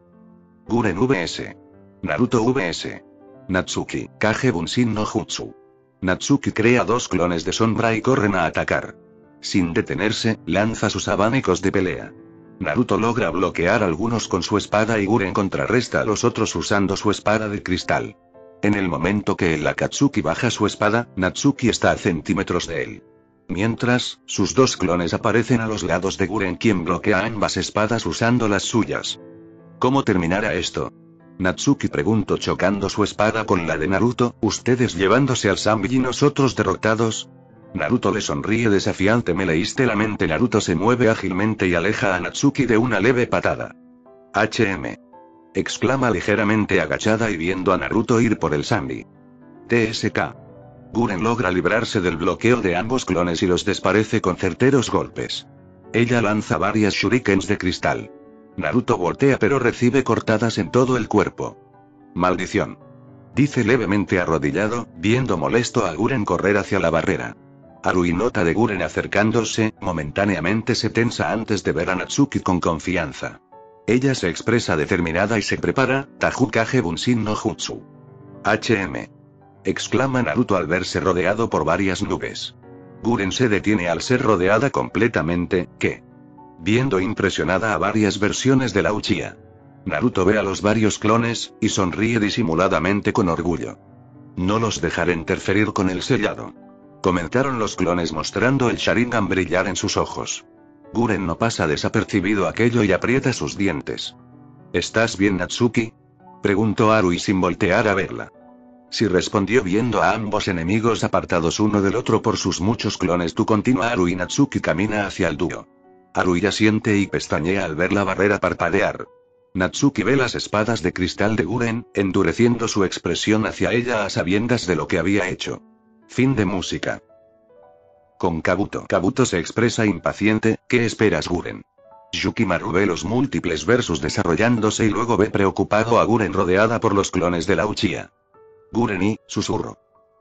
Guren vs. Naruto vs. Natsuki, Kage Bunshin no Jutsu. Natsuki crea dos clones de sombra y corren a atacar. Sin detenerse, lanza sus abanicos de pelea. Naruto logra bloquear algunos con su espada y Guren contrarresta a los otros usando su espada de cristal. En el momento que el Akatsuki baja su espada, Natsuki está a centímetros de él. Mientras, sus dos clones aparecen a los lados de Guren, quien bloquea ambas espadas usando las suyas. ¿Cómo terminará esto? Natsuki preguntó chocando su espada con la de Naruto, ¿ustedes llevándose al Zambi y nosotros derrotados? Naruto le sonríe desafiante. Me leíste la mente. Naruto se mueve ágilmente y aleja a Natsuki de una leve patada. H M. Exclama ligeramente agachada y viendo a Naruto ir por el Zambi. T S K. Guren logra librarse del bloqueo de ambos clones y los desparece con certeros golpes. Ella lanza varias shurikens de cristal. Naruto voltea pero recibe cortadas en todo el cuerpo. Maldición. Dice levemente arrodillado, viendo molesto a Guren correr hacia la barrera. Arui nota de Guren acercándose, momentáneamente se tensa antes de ver a Natsuki con confianza. Ella se expresa determinada y se prepara, Tahu Kage Bunshin no Jutsu. H M. Exclama Naruto al verse rodeado por varias nubes. Guren se detiene al ser rodeada completamente, ¿qué? Viendo impresionada a varias versiones de la Uchiha. Naruto ve a los varios clones, y sonríe disimuladamente con orgullo. No los dejaré interferir con el sellado. Comentaron los clones mostrando el Sharingan brillar en sus ojos. Guren no pasa desapercibido aquello y aprieta sus dientes. ¿Estás bien, Natsuki? Preguntó Arui sin voltear a verla. Sí, respondió viendo a ambos enemigos apartados uno del otro por sus muchos clones. Tú continúa. Arui. Natsuki camina hacia el dúo. Arui asiente y pestañea al ver la barrera parpadear. Natsuki ve las espadas de cristal de Guren, endureciendo su expresión hacia ella a sabiendas de lo que había hecho. Fin de música. Con Kabuto. Kabuto se expresa impaciente, ¿qué esperas, Guren? Yukimaru ve los múltiples versus desarrollándose y luego ve preocupado a Guren rodeada por los clones de la Uchiha. Guren y, susurro.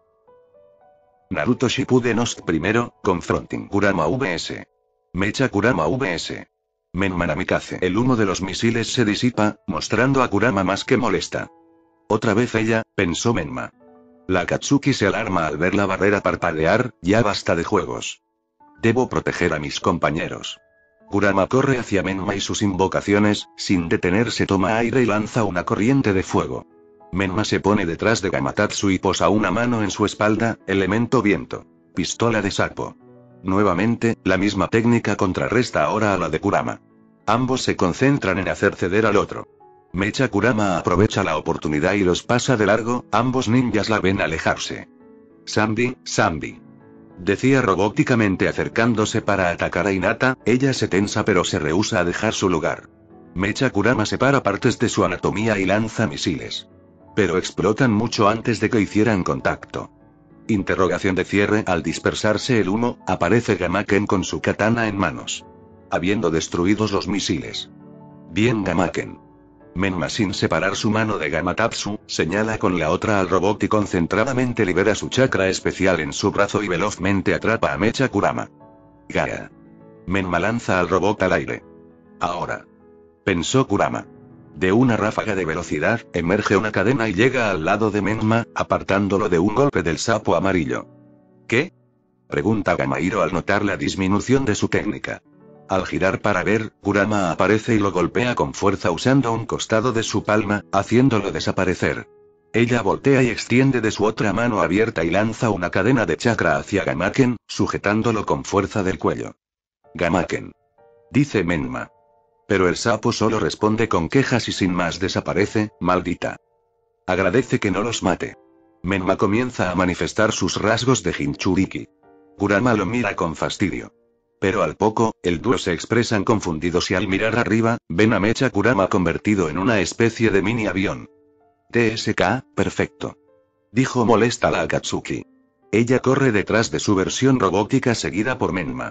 Naruto Shippuden Ost primero, Confronting Kurama vs. Mecha Kurama vs. Menma Namikaze. El humo de los misiles se disipa, mostrando a Kurama más que molesta. Otra vez ella, pensó Menma. La Akatsuki se alarma al ver la barrera parpadear, ya basta de juegos. Debo proteger a mis compañeros. Kurama corre hacia Menma y sus invocaciones, sin detenerse toma aire y lanza una corriente de fuego. Menma se pone detrás de Gamatsu y posa una mano en su espalda, elemento viento. Pistola de sapo. Nuevamente, la misma técnica contrarresta ahora a la de Kurama. Ambos se concentran en hacer ceder al otro. Mecha Kurama aprovecha la oportunidad y los pasa de largo, ambos ninjas la ven alejarse. Sambi, Sambi. Decía robóticamente acercándose para atacar a Hinata, ella se tensa pero se rehúsa a dejar su lugar. Mecha Kurama separa partes de su anatomía y lanza misiles. Pero explotan mucho antes de que hicieran contacto. Interrogación de cierre. Al dispersarse el humo, aparece Gamaken con su katana en manos. Habiendo destruido los misiles. Bien Gamaken. Menma sin separar su mano de Gamatsu, señala con la otra al robot y concentradamente libera su chakra especial en su brazo y velozmente atrapa a Mecha Kurama. Gaa. Menma lanza al robot al aire. Ahora. Pensó Kurama. De una ráfaga de velocidad, emerge una cadena y llega al lado de Menma, apartándolo de un golpe del sapo amarillo. ¿Qué? Pregunta Gamahiro al notar la disminución de su técnica. Al girar para ver, Kurama aparece y lo golpea con fuerza usando un costado de su palma, haciéndolo desaparecer. Ella voltea y extiende de su otra mano abierta y lanza una cadena de chakra hacia Gamaken, sujetándolo con fuerza del cuello. Gamaken. Dice Menma. Pero el sapo solo responde con quejas y sin más desaparece, maldita. Agradece que no los mate. Menma comienza a manifestar sus rasgos de Jinchuriki. Kurama lo mira con fastidio. Pero al poco, el dúo se expresan confundidos y al mirar arriba, ven a Mecha Kurama convertido en una especie de mini avión. T S K, perfecto. Dijo molesta la Akatsuki. Ella corre detrás de su versión robótica seguida por Menma.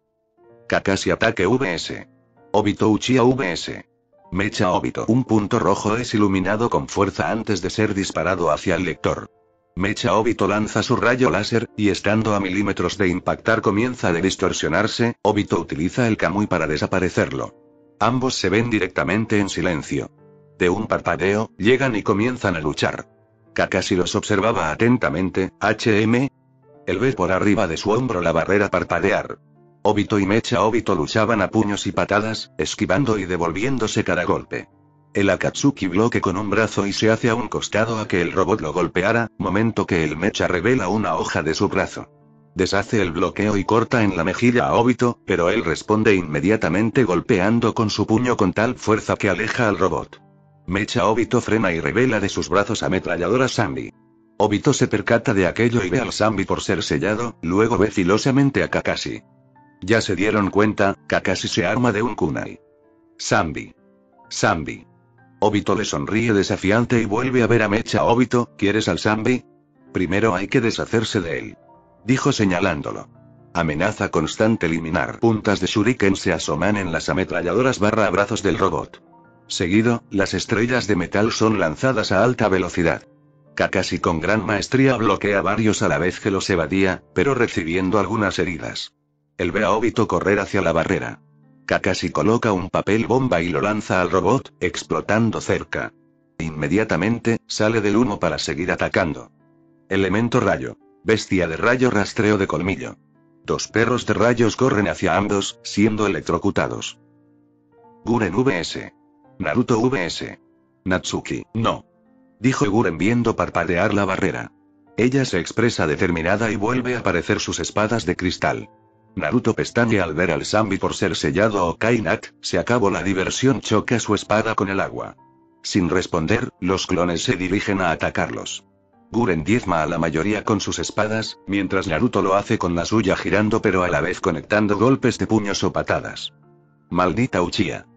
Kakashi ataque vs. Obito Uchiha vs. Mecha Obito. Un punto rojo es iluminado con fuerza antes de ser disparado hacia el lector. Mecha Obito lanza su rayo láser, y estando a milímetros de impactar comienza a distorsionarse. Obito utiliza el Kamui para desaparecerlo. Ambos se ven directamente en silencio. De un parpadeo, llegan y comienzan a luchar. Kakashi los observaba atentamente. H M. Él ve por arriba de su hombro la barrera parpadear. Obito y Mecha Obito luchaban a puños y patadas, esquivando y devolviéndose cada golpe. El Akatsuki bloque con un brazo y se hace a un costado a que el robot lo golpeara, momento que el Mecha revela una hoja de su brazo. Deshace el bloqueo y corta en la mejilla a Obito, pero él responde inmediatamente golpeando con su puño con tal fuerza que aleja al robot. Mecha Obito frena y revela de sus brazos ametralladora Sambi. Obito se percata de aquello y ve al Sambi por ser sellado, luego ve filosamente a Kakashi. Ya se dieron cuenta, Kakashi se arma de un kunai. Sambi. Sambi. Obito le sonríe desafiante y vuelve a ver a Mecha Obito. ¿Quieres al Sambi? Primero hay que deshacerse de él. Dijo señalándolo. Amenaza constante eliminar. Puntas de shuriken se asoman en las ametralladoras barra brazos del robot. Seguido, las estrellas de metal son lanzadas a alta velocidad. Kakashi con gran maestría bloquea varios a la vez que los evadía, pero recibiendo algunas heridas. Él ve a Obito correr hacia la barrera. Kakashi coloca un papel bomba y lo lanza al robot, explotando cerca. Inmediatamente, sale del humo para seguir atacando. Elemento rayo. Bestia de rayo rastreo de colmillo. Dos perros de rayos corren hacia ambos, siendo electrocutados. Guren vs. Naruto vs. Natsuki. No. Dijo Guren viendo parpadear la barrera. Ella se expresa determinada y vuelve a aparecer sus espadas de cristal. Naruto pestañea al ver al Sambi por ser sellado o Kainat, se acabó la diversión, choca su espada con el agua. Sin responder, los clones se dirigen a atacarlos. Guren diezma a la mayoría con sus espadas, mientras Naruto lo hace con la suya girando pero a la vez conectando golpes de puños o patadas. Maldita Uchiha.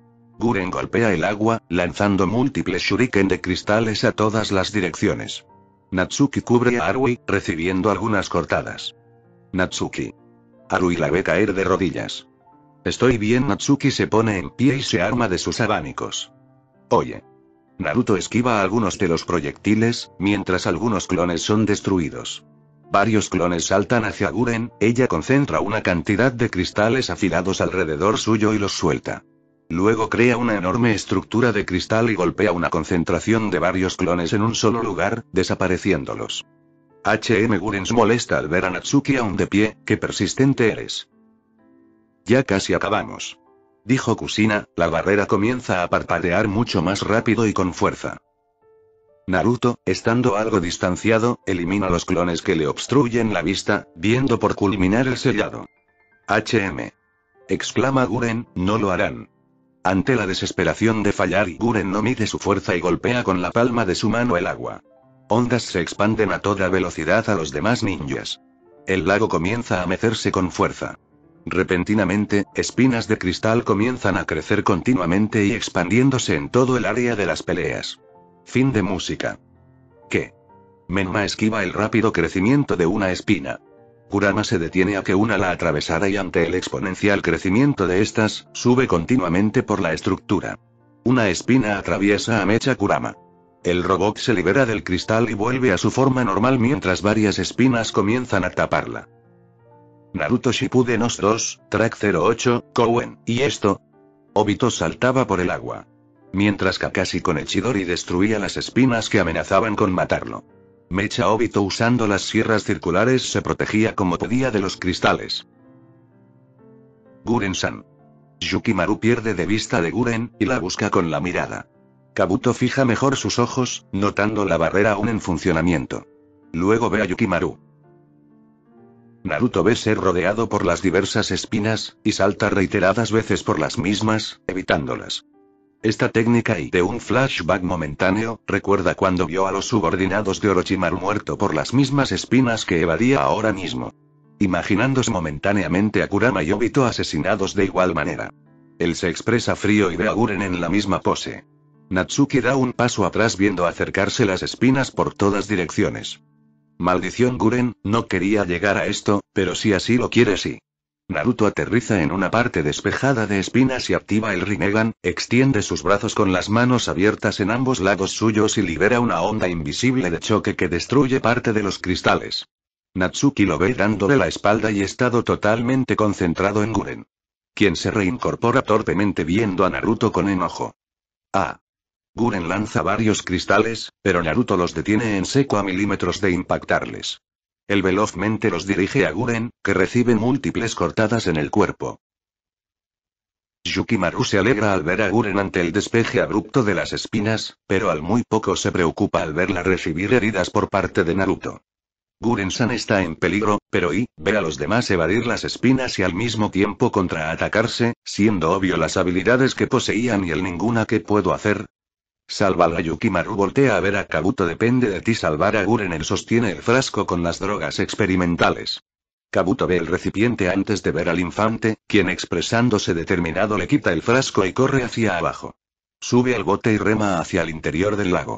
Guren golpea el agua, lanzando múltiples shuriken de cristales a todas las direcciones. Natsuki cubre a Arui, recibiendo algunas cortadas. Natsuki. Arui la ve caer de rodillas. Estoy bien. Natsuki se pone en pie y se arma de sus abanicos. Oye. Naruto esquiva algunos de los proyectiles, mientras algunos clones son destruidos. Varios clones saltan hacia Guren, ella concentra una cantidad de cristales afilados alrededor suyo y los suelta. Luego crea una enorme estructura de cristal y golpea una concentración de varios clones en un solo lugar, desapareciéndolos. H M Guren se molesta al ver a Natsuki aún de pie. ¡Qué persistente eres! Ya casi acabamos. Dijo Kusina, la barrera comienza a parpadear mucho más rápido y con fuerza. Naruto, estando algo distanciado, elimina los clones que le obstruyen la vista, viendo por culminar el sellado. H M. Exclama Guren, no lo harán. Ante la desesperación de fallar, Guren no mide su fuerza y golpea con la palma de su mano el agua. Ondas se expanden a toda velocidad a los demás ninjas. El lago comienza a mecerse con fuerza. Repentinamente, espinas de cristal comienzan a crecer continuamente y expandiéndose en todo el área de las peleas. Fin de música. ¿Qué? Menma esquiva el rápido crecimiento de una espina. Kurama se detiene a que una la atravesara y ante el exponencial crecimiento de estas, sube continuamente por la estructura. Una espina atraviesa a Mecha Kurama. El robot se libera del cristal y vuelve a su forma normal mientras varias espinas comienzan a taparla. Naruto Shippuden O S dos, Track cero ocho, Kouen, ¿y esto? Obito saltaba por el agua. Mientras Kakashi con el Chidori destruía las espinas que amenazaban con matarlo. Mecha Obito usando las sierras circulares se protegía como podía de los cristales. Guren-san. Yukimaru pierde de vista de Guren, y la busca con la mirada. Kabuto fija mejor sus ojos, notando la barrera aún en funcionamiento. Luego ve a Yukimaru. Naruto ve ser rodeado por las diversas espinas, y salta reiteradas veces por las mismas, evitándolas. Esta técnica y de un flashback momentáneo, recuerda cuando vio a los subordinados de Orochimaru muerto por las mismas espinas que evadía ahora mismo. Imaginándose momentáneamente a Kurama y Obito asesinados de igual manera. Él se expresa frío y ve a Guren en la misma pose. Natsuki da un paso atrás viendo acercarse las espinas por todas direcciones. Maldición Guren, no quería llegar a esto, pero si así lo quiere sí. Naruto aterriza en una parte despejada de espinas y activa el Rinnegan, extiende sus brazos con las manos abiertas en ambos lados suyos y libera una onda invisible de choque que destruye parte de los cristales. Natsuki lo ve dándole la espalda y estado totalmente concentrado en Guren. Quien se reincorpora torpemente viendo a Naruto con enojo. Ah. Guren lanza varios cristales, pero Naruto los detiene en seco a milímetros de impactarles. Él velozmente los dirige a Guren, que recibe múltiples cortadas en el cuerpo. Yukimaru se alegra al ver a Guren ante el despeje abrupto de las espinas, pero al muy poco se preocupa al verla recibir heridas por parte de Naruto. Guren-san está en peligro, pero y, ve a los demás evadir las espinas y al mismo tiempo contraatacarse, siendo obvio las habilidades que poseían y el ninguna que puedo hacer. Sálvala. Yukimaru voltea a ver a Kabuto. Depende de ti salvar a Guren. Él sostiene el frasco con las drogas experimentales. Kabuto ve el recipiente antes de ver al infante, quien expresándose determinado le quita el frasco y corre hacia abajo. Sube al bote y rema hacia el interior del lago.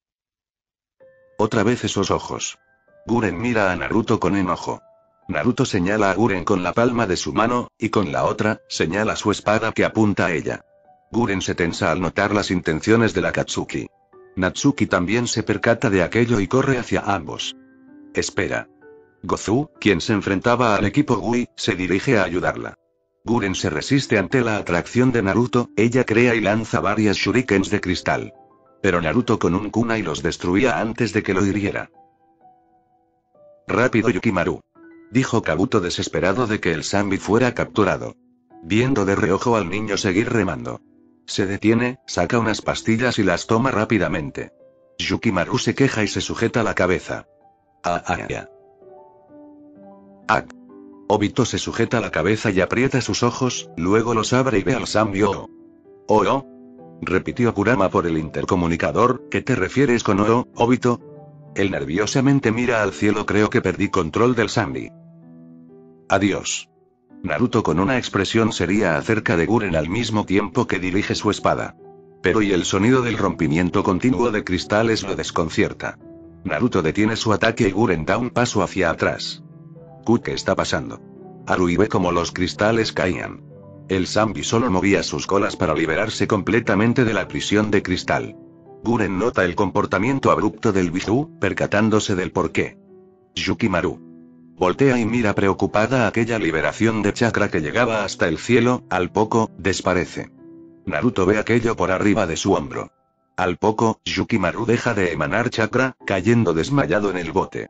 Otra vez esos ojos. Guren mira a Naruto con enojo. Naruto señala a Guren con la palma de su mano, y con la otra, señala su espada que apunta a ella. Guren se tensa al notar las intenciones de la Akatsuki. Natsuki también se percata de aquello y corre hacia ambos. Espera. Gozu, quien se enfrentaba al equipo Gui, se dirige a ayudarla. Guren se resiste ante la atracción de Naruto, ella crea y lanza varias shurikens de cristal. Pero Naruto con un kunai los destruía antes de que lo hiriera. Rápido Yukimaru. Dijo Kabuto desesperado de que el Sanbi fuera capturado. Viendo de reojo al niño seguir remando. Se detiene, saca unas pastillas y las toma rápidamente. Yukimaru se queja y se sujeta la cabeza. Ah, ah, ah. Ah. Obito se sujeta la cabeza y aprieta sus ojos, luego los abre y ve al Sanbyo. ¿Oh, oh? Repitió Kurama por el intercomunicador. ¿Qué te refieres con oh, Obito? Él nerviosamente mira al cielo. Creo que perdí control del Sanbi. Adiós. Naruto con una expresión seria acerca de Guren al mismo tiempo que dirige su espada. Pero y el sonido del rompimiento continuo de cristales lo desconcierta. Naruto detiene su ataque y Guren da un paso hacia atrás. ¿Qué está pasando? Arui ve como los cristales caían. El Zambi solo movía sus colas para liberarse completamente de la prisión de cristal. Guren nota el comportamiento abrupto del Biju, percatándose del porqué. Yukimaru voltea y mira preocupada aquella liberación de chakra que llegaba hasta el cielo, al poco, desparece. Naruto ve aquello por arriba de su hombro. Al poco, Yukimaru deja de emanar chakra, cayendo desmayado en el bote.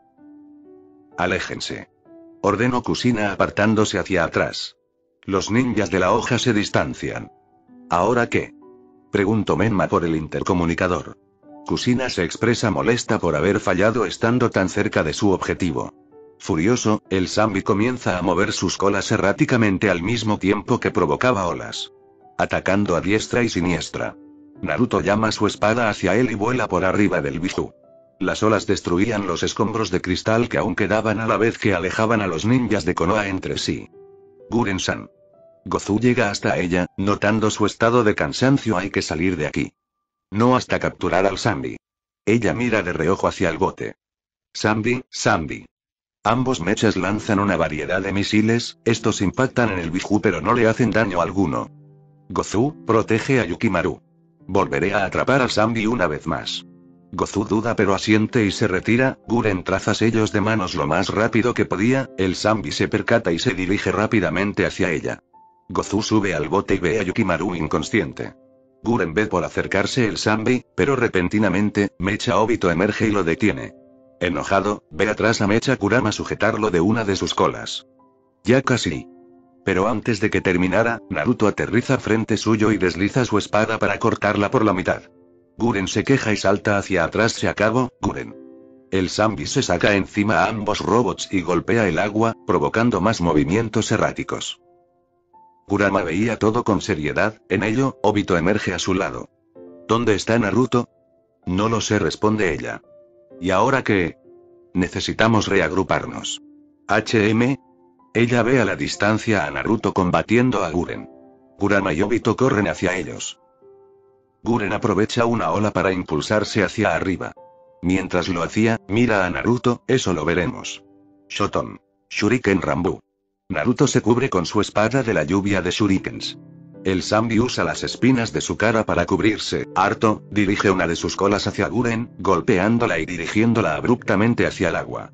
Aléjense. Ordenó Kushina apartándose hacia atrás. Los ninjas de la hoja se distancian. ¿Ahora qué? Preguntó Menma por el intercomunicador. Kushina se expresa molesta por haber fallado estando tan cerca de su objetivo. Furioso, el Zambi comienza a mover sus colas erráticamente al mismo tiempo que provocaba olas. Atacando a diestra y siniestra. Naruto llama su espada hacia él y vuela por arriba del Biju. Las olas destruían los escombros de cristal que aún quedaban a la vez que alejaban a los ninjas de Konoha entre sí. Guren-san. Gozu llega hasta ella, notando su estado de cansancio. Hay que salir de aquí. No hasta capturar al Zambi. Ella mira de reojo hacia el bote. Zambi, Zambi. Ambos mechas lanzan una variedad de misiles, estos impactan en el Biju pero no le hacen daño alguno. Gozu, protege a Yukimaru. Volveré a atrapar al Zambi una vez más. Gozu duda pero asiente y se retira. Guren traza sellos de manos lo más rápido que podía, el Zambi se percata y se dirige rápidamente hacia ella. Gozu sube al bote y ve a Yukimaru inconsciente. Guren ve por acercarse el Zambi, pero repentinamente, Mecha Obito emerge y lo detiene. Enojado, ve atrás a Mecha Kurama sujetarlo de una de sus colas. Ya casi. Pero antes de que terminara, Naruto aterriza frente suyo y desliza su espada para cortarla por la mitad. Guren se queja y salta hacia atrás. Se acabó, Guren. El Zambi se saca encima a ambos robots y golpea el agua, provocando más movimientos erráticos. Kurama veía todo con seriedad, en ello, Obito emerge a su lado. ¿Dónde está Naruto? No lo sé, responde ella. ¿Y ahora qué? Necesitamos reagruparnos. H M. Ella ve a la distancia a Naruto combatiendo a Guren. Kurama y Obito corren hacia ellos. Guren aprovecha una ola para impulsarse hacia arriba. Mientras lo hacía, mira a Naruto, eso lo veremos. Shoton. Shuriken Rambu. Naruto se cubre con su espada de la lluvia de shurikens. El Zambi usa las espinas de su cara para cubrirse. Harto, dirige una de sus colas hacia Guren, golpeándola y dirigiéndola abruptamente hacia el agua.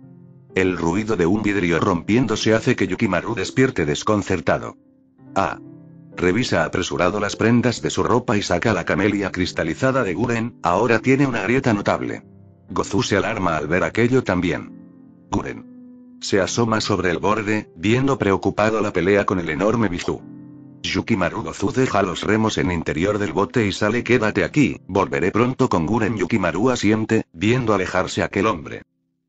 El ruido de un vidrio rompiéndose hace que Yukimaru despierte desconcertado. Ah. Revisa apresurado las prendas de su ropa y saca la camelia cristalizada de Guren, ahora tiene una grieta notable. Gozu se alarma al ver aquello también. Guren se asoma sobre el borde, viendo preocupado la pelea con el enorme Biju. Yukimaru. Gozu deja los remos en interior del bote y sale. Quédate aquí, volveré pronto con Guren. Yukimaru asiente, viendo alejarse aquel hombre.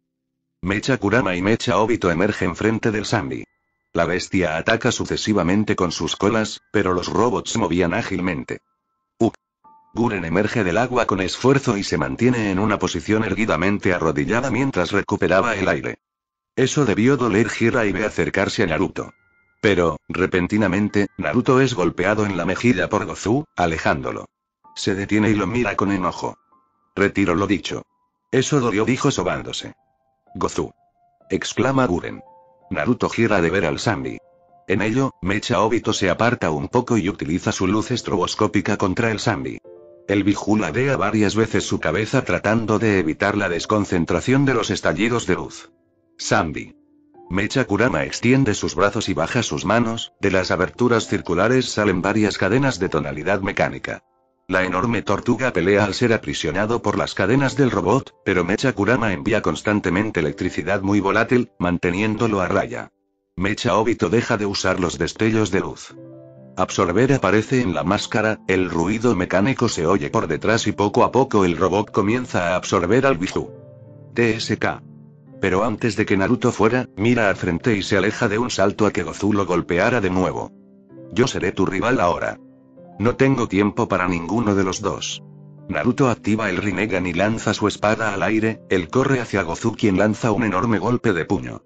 Mecha Kurama y Mecha Obito emergen frente del Zambi. La bestia ataca sucesivamente con sus colas, pero los robots se movían ágilmente. Uk. Guren emerge del agua con esfuerzo y se mantiene en una posición erguidamente arrodillada mientras recuperaba el aire. Eso debió doler. Gira y ve acercarse a Naruto. Pero, repentinamente, Naruto es golpeado en la mejilla por Gozu, alejándolo. Se detiene y lo mira con enojo. Retiro lo dicho. Eso dolió, dijo sobándose. Gozu. Exclama Guren. Naruto gira de ver al Zambi. En ello, Mecha Obito se aparta un poco y utiliza su luz estroboscópica contra el Zambi. El Biju ladea varias veces su cabeza tratando de evitar la desconcentración de los estallidos de luz. Zambi. Mecha Kurama extiende sus brazos y baja sus manos, de las aberturas circulares salen varias cadenas de tonalidad mecánica. La enorme tortuga pelea al ser aprisionado por las cadenas del robot, pero Mecha Kurama envía constantemente electricidad muy volátil, manteniéndolo a raya. Mecha Obito deja de usar los destellos de luz. Absorber aparece en la máscara, el ruido mecánico se oye por detrás y poco a poco el robot comienza a absorber al Biju. T S K. Pero antes de que Naruto fuera, mira al frente y se aleja de un salto a que Gozu lo golpeara de nuevo. Yo seré tu rival ahora. No tengo tiempo para ninguno de los dos. Naruto activa el Rinnegan y lanza su espada al aire, él corre hacia Gozu quien lanza un enorme golpe de puño.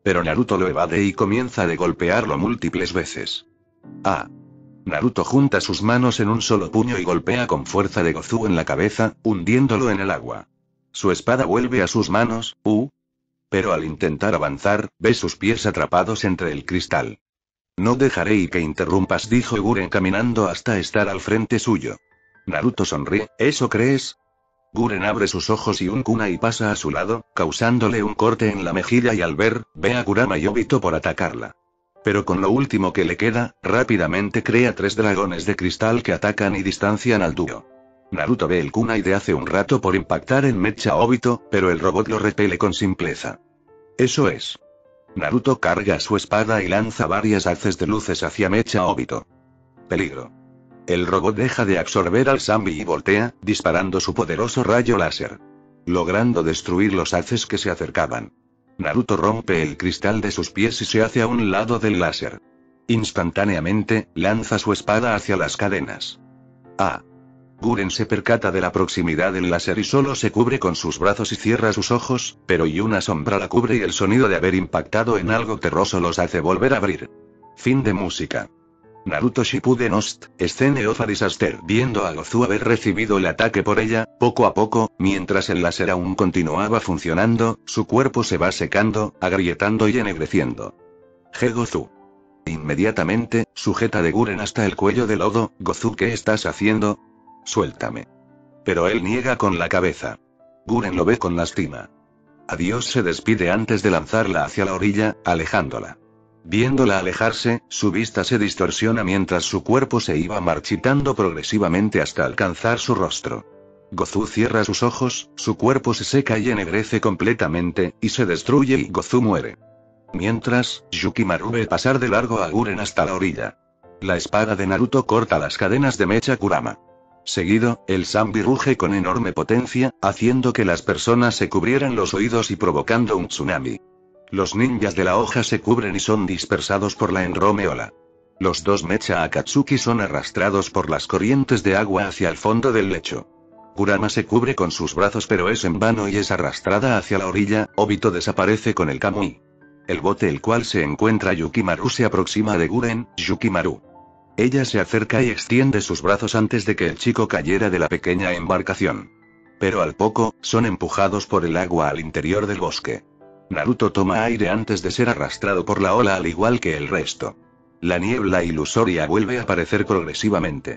Pero Naruto lo evade y comienza de golpearlo múltiples veces. Ah. Naruto junta sus manos en un solo puño y golpea con fuerza de Gozu en la cabeza, hundiéndolo en el agua. Su espada vuelve a sus manos, uh. Pero al intentar avanzar, ve sus pies atrapados entre el cristal. No dejaré y que interrumpas, dijo Guren caminando hasta estar al frente suyo. Naruto sonríe, ¿eso crees? Guren abre sus ojos y un kunai pasa a su lado, causándole un corte en la mejilla y al ver, ve a Kurama y Obito por atacarla. Pero con lo último que le queda, rápidamente crea tres dragones de cristal que atacan y distancian al dúo. Naruto ve el kunai de hace un rato por impactar en Mecha Obito, pero el robot lo repele con simpleza. Eso es. Naruto carga su espada y lanza varias haces de luces hacia Mecha Obito. Peligro. El robot deja de absorber al Zambi y voltea, disparando su poderoso rayo láser, logrando destruir los haces que se acercaban. Naruto rompe el cristal de sus pies y se hace a un lado del láser. Instantáneamente, lanza su espada hacia las cadenas. Ah. Guren se percata de la proximidad del láser y solo se cubre con sus brazos y cierra sus ojos, pero y una sombra la cubre y el sonido de haber impactado en algo terroso los hace volver a abrir. Fin de música. Naruto Shippuden Host, Scene of a Disaster. Viendo a Gozu haber recibido el ataque por ella, poco a poco, mientras el láser aún continuaba funcionando, su cuerpo se va secando, agrietando y ennegreciendo. G. Gozu. Inmediatamente, sujeta de Guren hasta el cuello de lodo. Gozu, ¿qué estás haciendo? Suéltame. Pero él niega con la cabeza. Guren lo ve con lástima. Adiós, se despide antes de lanzarla hacia la orilla, alejándola. Viéndola alejarse, su vista se distorsiona mientras su cuerpo se iba marchitando progresivamente hasta alcanzar su rostro. Gozu cierra sus ojos, su cuerpo se seca y ennegrece completamente, y se destruye y Gozu muere. Mientras, Yukimaru ve pasar de largo a Guren hasta la orilla. La espada de Naruto corta las cadenas de Mecha Kurama. Seguido, el Zambi ruge con enorme potencia, haciendo que las personas se cubrieran los oídos y provocando un tsunami. Los ninjas de la hoja se cubren y son dispersados por la enorme ola. Los dos Mecha Akatsuki son arrastrados por las corrientes de agua hacia el fondo del lecho. Kurama se cubre con sus brazos pero es en vano y es arrastrada hacia la orilla. Obito desaparece con el Kamui. El bote el cual se encuentra Yukimaru se aproxima de Guren. Yukimaru. Ella se acerca y extiende sus brazos antes de que el chico cayera de la pequeña embarcación. Pero al poco, son empujados por el agua al interior del bosque. Naruto toma aire antes de ser arrastrado por la ola al igual que el resto. La niebla ilusoria vuelve a aparecer progresivamente.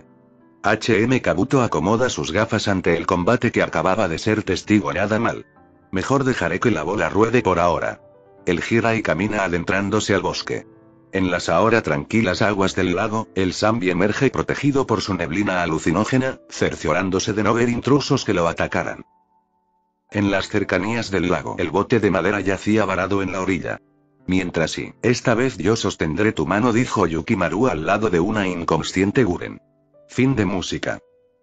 H M Kabuto acomoda sus gafas ante el combate que acababa de ser testigo. Nada mal. Mejor dejaré que la bola ruede por ahora. Él gira y camina adentrándose al bosque. En las ahora tranquilas aguas del lago, el Zambi emerge protegido por su neblina alucinógena, cerciorándose de no ver intrusos que lo atacaran. En las cercanías del lago, el bote de madera yacía varado en la orilla. Mientras sí, esta vez yo sostendré tu mano, dijo Yukimaru al lado de una inconsciente Guren. Fin de música.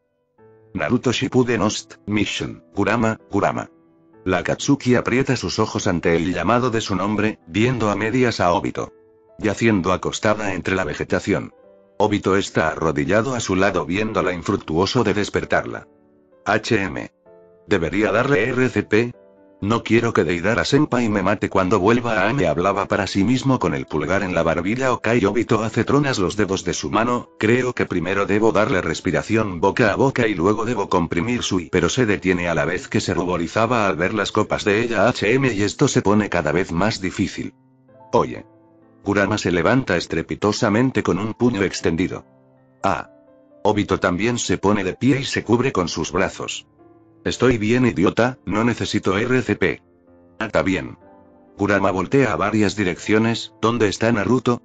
Naruto Shippuden Host, Mission, Kurama, Kurama. La Akatsuki aprieta sus ojos ante el llamado de su nombre, viendo a medias a Obito. Yaciendo acostada entre la vegetación. Obito está arrodillado a su lado viéndola infructuoso de despertarla. H M. ¿Debería darle R C P? No quiero que Deidara Senpai me mate cuando vuelva a Ame. Hablaba para sí mismo con el pulgar en la barbilla. Okai. Obito hace tronas los dedos de su mano. Creo que primero debo darle respiración boca a boca y luego debo comprimir su I. Pero se detiene a la vez que se ruborizaba al ver las copas de ella. H M. Y esto se pone cada vez más difícil. Oye. Kurama se levanta estrepitosamente con un puño extendido. Ah. Obito también se pone de pie y se cubre con sus brazos. Estoy bien, idiota, no necesito R C P. Ah, está bien. Kurama voltea a varias direcciones. ¿Dónde está Naruto?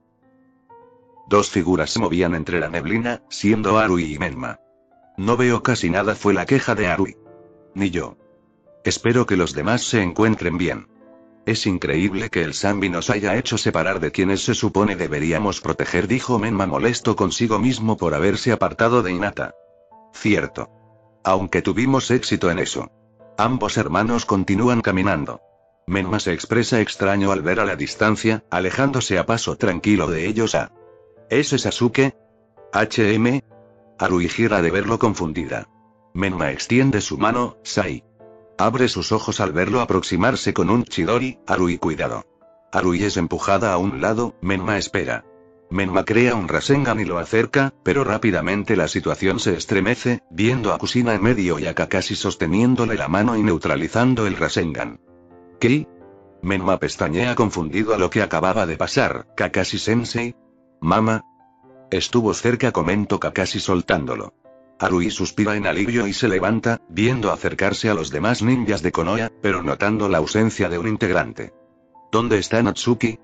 Dos figuras se movían entre la neblina, siendo Arui y Menma. No veo casi nada, fue la queja de Arui. Ni yo. Espero que los demás se encuentren bien. Es increíble que el Zambi nos haya hecho separar de quienes se supone deberíamos proteger, dijo Menma molesto consigo mismo por haberse apartado de Hinata. Cierto. Aunque tuvimos éxito en eso. Ambos hermanos continúan caminando. Menma se expresa extraño al ver a la distancia, alejándose a paso tranquilo de ellos a... ¿Ese Sasuke? H M. Arui gira de verlo confundida. Menma extiende su mano. Sai. Abre sus ojos al verlo aproximarse con un Chidori. Arui, cuidado. Arui es empujada a un lado, Menma espera. Menma crea un Rasengan y lo acerca, pero rápidamente la situación se estremece, viendo a Kusina en medio y a Kakashi sosteniéndole la mano y neutralizando el Rasengan. ¿Qué? Menma pestañea confundido a lo que acababa de pasar. ¿Kakashi-sensei? ¿Mama? Estuvo cerca, comentó Kakashi soltándolo. Arui suspira en alivio y se levanta, viendo acercarse a los demás ninjas de Konoha, pero notando la ausencia de un integrante. ¿Dónde está Natsuki?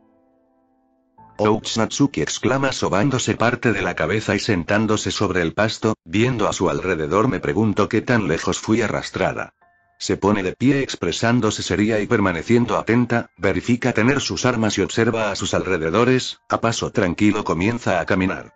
¡Ouch! Natsuki exclama sobándose parte de la cabeza y sentándose sobre el pasto, viendo a su alrededor. Me pregunto qué tan lejos fui arrastrada. Se pone de pie expresándose seria y permaneciendo atenta, verifica tener sus armas y observa a sus alrededores, a paso tranquilo comienza a caminar.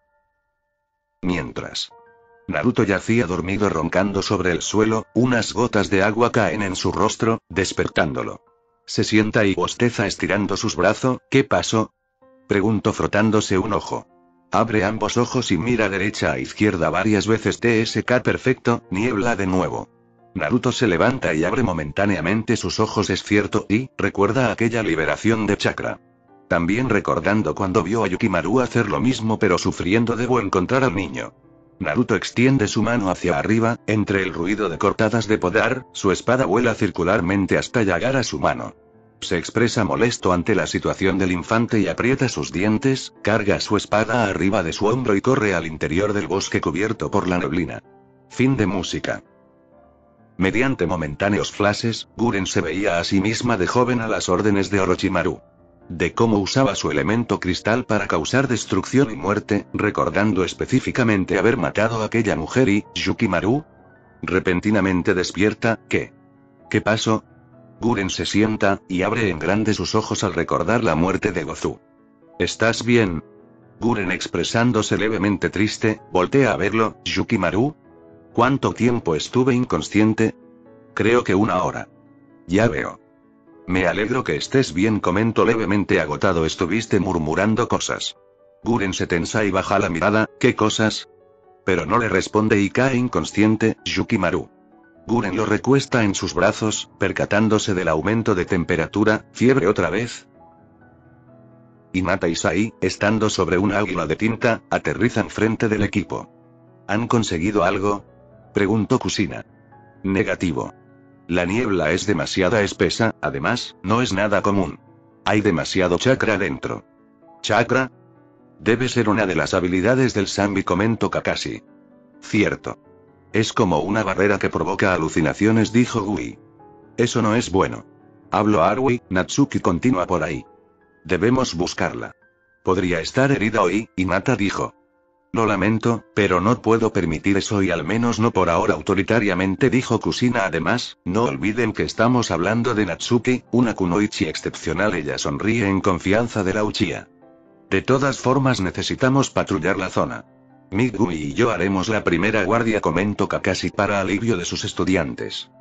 Mientras Naruto yacía dormido roncando sobre el suelo, unas gotas de agua caen en su rostro, despertándolo. Se sienta y bosteza estirando sus brazos. ¿Qué pasó? Preguntó frotándose un ojo. Abre ambos ojos y mira derecha a izquierda varias veces. T S K perfecto, niebla de nuevo. Naruto se levanta y abre momentáneamente sus ojos. Es cierto, y recuerda aquella liberación de chakra. También recordando cuando vio a Yukimaru hacer lo mismo pero sufriendo. Debo encontrar al niño. Naruto extiende su mano hacia arriba, entre el ruido de cortadas de podar, su espada vuela circularmente hasta llegar a su mano. Se expresa molesto ante la situación del infante y aprieta sus dientes, carga su espada arriba de su hombro y corre al interior del bosque cubierto por la neblina. Fin de música. Mediante momentáneos flashes, Guren se veía a sí misma de joven a las órdenes de Orochimaru. De cómo usaba su elemento cristal para causar destrucción y muerte, recordando específicamente haber matado a aquella mujer y, Yukimaru. Repentinamente despierta. ¿Qué? ¿Qué pasó? Guren se sienta, y abre en grande sus ojos al recordar la muerte de Gozu. ¿Estás bien? Guren expresándose levemente triste, voltea a verlo. ¿Yukimaru? ¿Cuánto tiempo estuve inconsciente? Creo que una hora. Ya veo. Me alegro que estés bien, comentó levemente agotado. Estuviste murmurando cosas. Guren se tensa y baja la mirada. ¿Qué cosas? Pero no le responde y cae inconsciente. Yukimaru. Guren lo recuesta en sus brazos, percatándose del aumento de temperatura. ¿Fiebre otra vez? Hinata y Sai, estando sobre una águila de tinta, aterrizan frente del equipo. ¿Han conseguido algo? Preguntó Kusina. Negativo. La niebla es demasiado espesa, además, no es nada común. Hay demasiado chakra dentro. ¿Chakra? Debe ser una de las habilidades del Sanbi, comentó Kakashi. Cierto. Es como una barrera que provoca alucinaciones, dijo Gui. Eso no es bueno. Hablo a Arui. Natsuki continúa por ahí. Debemos buscarla. Podría estar herida hoy, Hinata dijo. Lo lamento, pero no puedo permitir eso y al menos no por ahora, autoritariamente dijo Kusina. Además, no olviden que estamos hablando de Natsuki, una kunoichi excepcional. Ella sonríe en confianza de la Uchiha. De todas formas necesitamos patrullar la zona. Migumi y yo haremos la primera guardia, comentó Kakashi para alivio de sus estudiantes.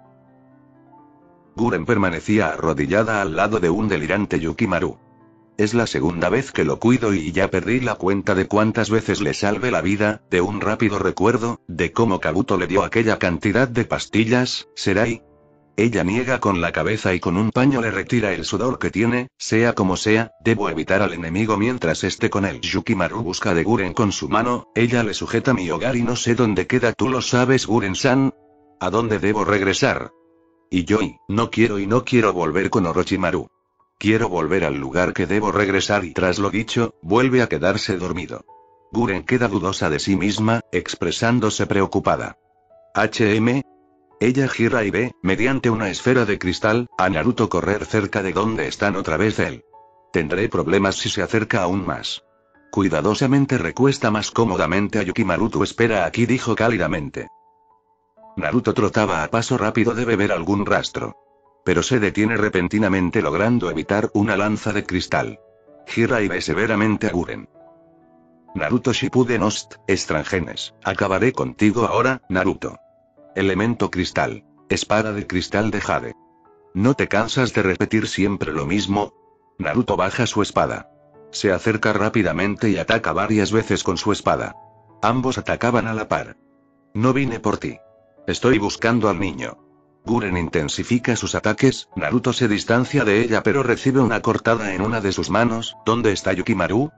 Guren permanecía arrodillada al lado de un delirante Yukimaru. Es la segunda vez que lo cuido y ya perdí la cuenta de cuántas veces le salvé la vida. De un rápido recuerdo, de cómo Kabuto le dio aquella cantidad de pastillas. ¿Serai? Ella niega con la cabeza y con un paño le retira el sudor que tiene. Sea como sea, debo evitar al enemigo mientras esté con él. Yukimaru busca de Guren con su mano. Ella le sujeta mi hogar y no sé dónde queda. ¿Tú lo sabes, Guren-san? ¿A dónde debo regresar? Y yo, y no quiero y no quiero volver con Orochimaru. Quiero volver al lugar que debo regresar. Y tras lo dicho, vuelve a quedarse dormido. Guren queda dudosa de sí misma, expresándose preocupada. H M. Ella gira y ve, mediante una esfera de cristal, a Naruto correr cerca de donde están otra vez él. Tendré problemas si se acerca aún más. Cuidadosamente recuesta más cómodamente a Yukimaru. Tú espera aquí, dijo cálidamente. Naruto trotaba a paso rápido. Debe ver algún rastro. Pero se detiene repentinamente, logrando evitar una lanza de cristal. Gira y ve severamente a Guren. Naruto Shippuden Ost, extranjenes. Acabaré contigo ahora, Naruto. Elemento cristal. Espada de cristal de jade. ¿No te cansas de repetir siempre lo mismo? Naruto baja su espada. Se acerca rápidamente y ataca varias veces con su espada. Ambos atacaban a la par. No vine por ti. Estoy buscando al niño. Guren intensifica sus ataques, Naruto se distancia de ella pero recibe una cortada en una de sus manos. ¿Dónde está Yukimaru?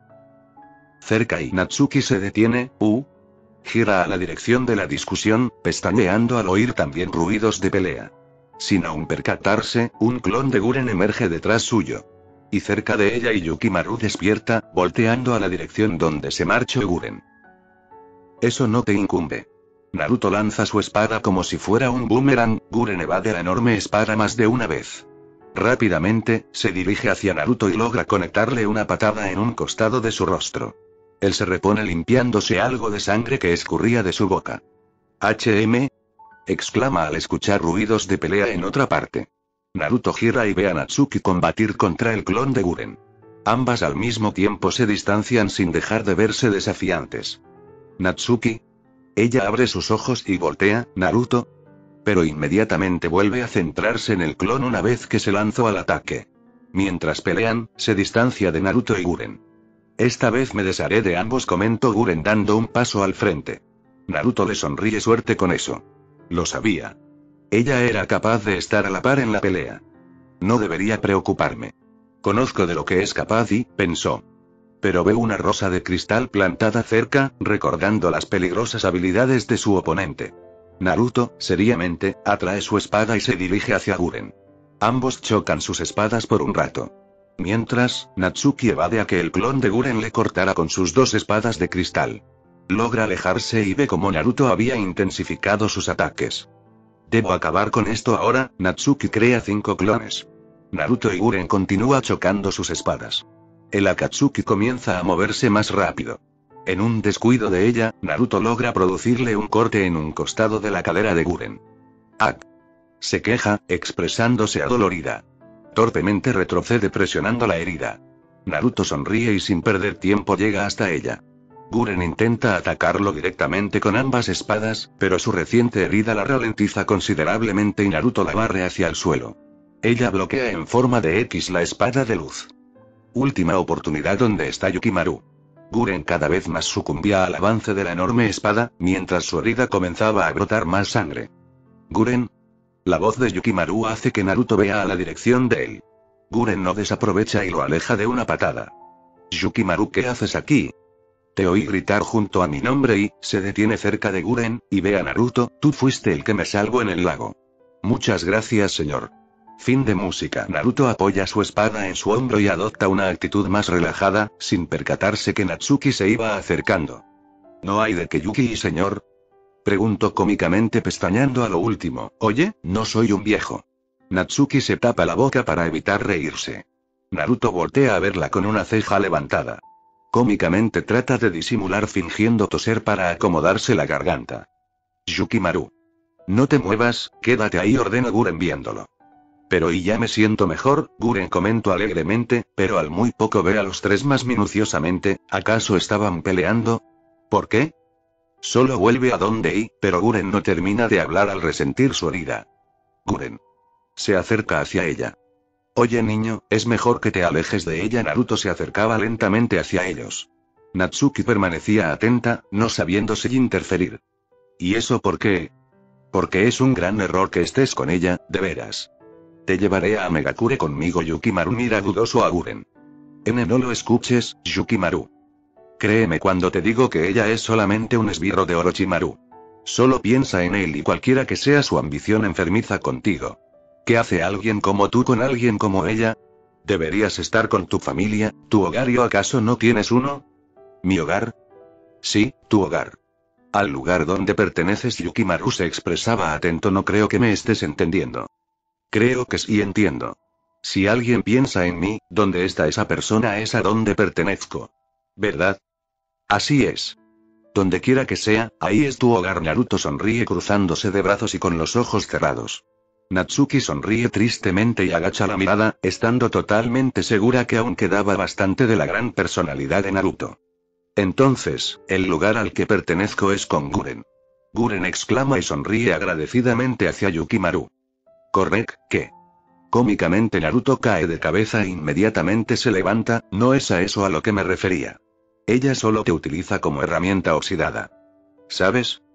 Cerca y Natsuki se detiene, uh. Gira a la dirección de la discusión, pestañeando al oír también ruidos de pelea. Sin aún percatarse, un clon de Guren emerge detrás suyo. Y cerca de ella y Yukimaru despierta, volteando a la dirección donde se marchó Guren. Eso no te incumbe. Naruto lanza su espada como si fuera un boomerang, Guren evade la enorme espada más de una vez. Rápidamente, se dirige hacia Naruto y logra conectarle una patada en un costado de su rostro. Él se repone limpiándose algo de sangre que escurría de su boca. H M exclama al escuchar ruidos de pelea en otra parte. Naruto gira y ve a Natsuki combatir contra el clon de Guren. Ambas al mismo tiempo se distancian sin dejar de verse desafiantes. Natsuki. Ella abre sus ojos y voltea, Naruto. Pero inmediatamente vuelve a centrarse en el clon una vez que se lanzó al ataque. Mientras pelean, se distancia de Naruto y Guren. Esta vez me desharé de ambos, comentó Guren dando un paso al frente. Naruto le sonríe, suerte con eso. Lo sabía. Ella era capaz de estar a la par en la pelea. No debería preocuparme. Conozco de lo que es capaz y, pensó. Pero veo una rosa de cristal plantada cerca, recordando las peligrosas habilidades de su oponente. Naruto, seriamente, atrae su espada y se dirige hacia Guren. Ambos chocan sus espadas por un rato. Mientras, Natsuki evade a que el clon de Guren le cortara con sus dos espadas de cristal. Logra alejarse y ve cómo Naruto había intensificado sus ataques. Debo acabar con esto ahora. Natsuki crea cinco clones. Naruto y Guren continúan chocando sus espadas. El Akatsuki comienza a moverse más rápido. En un descuido de ella, Naruto logra producirle un corte en un costado de la cadera de Guren. ¡Ak! Se queja, expresándose adolorida. Torpemente retrocede presionando la herida. Naruto sonríe y sin perder tiempo llega hasta ella. Guren intenta atacarlo directamente con ambas espadas, pero su reciente herida la ralentiza considerablemente y Naruto la barre hacia el suelo. Ella bloquea en forma de X la espada de luz. Última oportunidad. ¿Dónde está Yukimaru? Guren cada vez más sucumbía al avance de la enorme espada, mientras su herida comenzaba a brotar más sangre. Guren. La voz de Yukimaru hace que Naruto vea a la dirección de él. Guren no desaprovecha y lo aleja de una patada. Yukimaru, ¿qué haces aquí? Te oí gritar junto a mi nombre y, se detiene cerca de Guren, y ve a Naruto, tú fuiste el que me salvó en el lago. Muchas gracias, señor. Fin de música. Naruto apoya su espada en su hombro y adopta una actitud más relajada, sin percatarse que Natsuki se iba acercando. ¿No hay de qué, Yuki, señor? Preguntó cómicamente pestañeando a lo último. Oye, no soy un viejo. Natsuki se tapa la boca para evitar reírse. Naruto voltea a verla con una ceja levantada. Cómicamente trata de disimular fingiendo toser para acomodarse la garganta. Yukimaru. No te muevas, quédate ahí, ordena Guren viéndolo. Pero y ya me siento mejor, Guren comentó alegremente, pero al muy poco ve a los tres más minuciosamente. ¿Acaso estaban peleando? ¿Por qué? Solo vuelve a donde y, pero Guren no termina de hablar al resentir su herida. Guren. Se acerca hacia ella. Oye, niño, es mejor que te alejes de ella. Naruto se acercaba lentamente hacia ellos. Natsuki permanecía atenta, no sabiendo si interferir. ¿Y eso por qué? Porque es un gran error que estés con ella, de veras. Te llevaré a Megakure conmigo. Yukimaru mira dudoso a Guren. N, no lo escuches, Yukimaru. Créeme cuando te digo que ella es solamente un esbirro de Orochimaru. Solo piensa en él y cualquiera que sea su ambición enfermiza contigo. ¿Qué hace alguien como tú con alguien como ella? Deberías estar con tu familia, tu hogar, ¿y acaso no tienes uno? ¿Mi hogar? Sí, tu hogar. Al lugar donde perteneces. Yukimaru se expresaba atento. No creo que me estés entendiendo. Creo que sí entiendo. Si alguien piensa en mí, donde está esa persona es a donde pertenezco. ¿Verdad? Así es. Donde quiera que sea, ahí es tu hogar. Naruto sonríe cruzándose de brazos y con los ojos cerrados. Natsuki sonríe tristemente y agacha la mirada, estando totalmente segura que aún quedaba bastante de la gran personalidad de Naruto. Entonces, el lugar al que pertenezco es con Guren. Guren exclama y sonríe agradecidamente hacia Yukimaru. Correcto, ¿qué? Cómicamente Naruto cae de cabeza e inmediatamente se levanta. No es a eso a lo que me refería. Ella solo te utiliza como herramienta oxidada. ¿Sabes?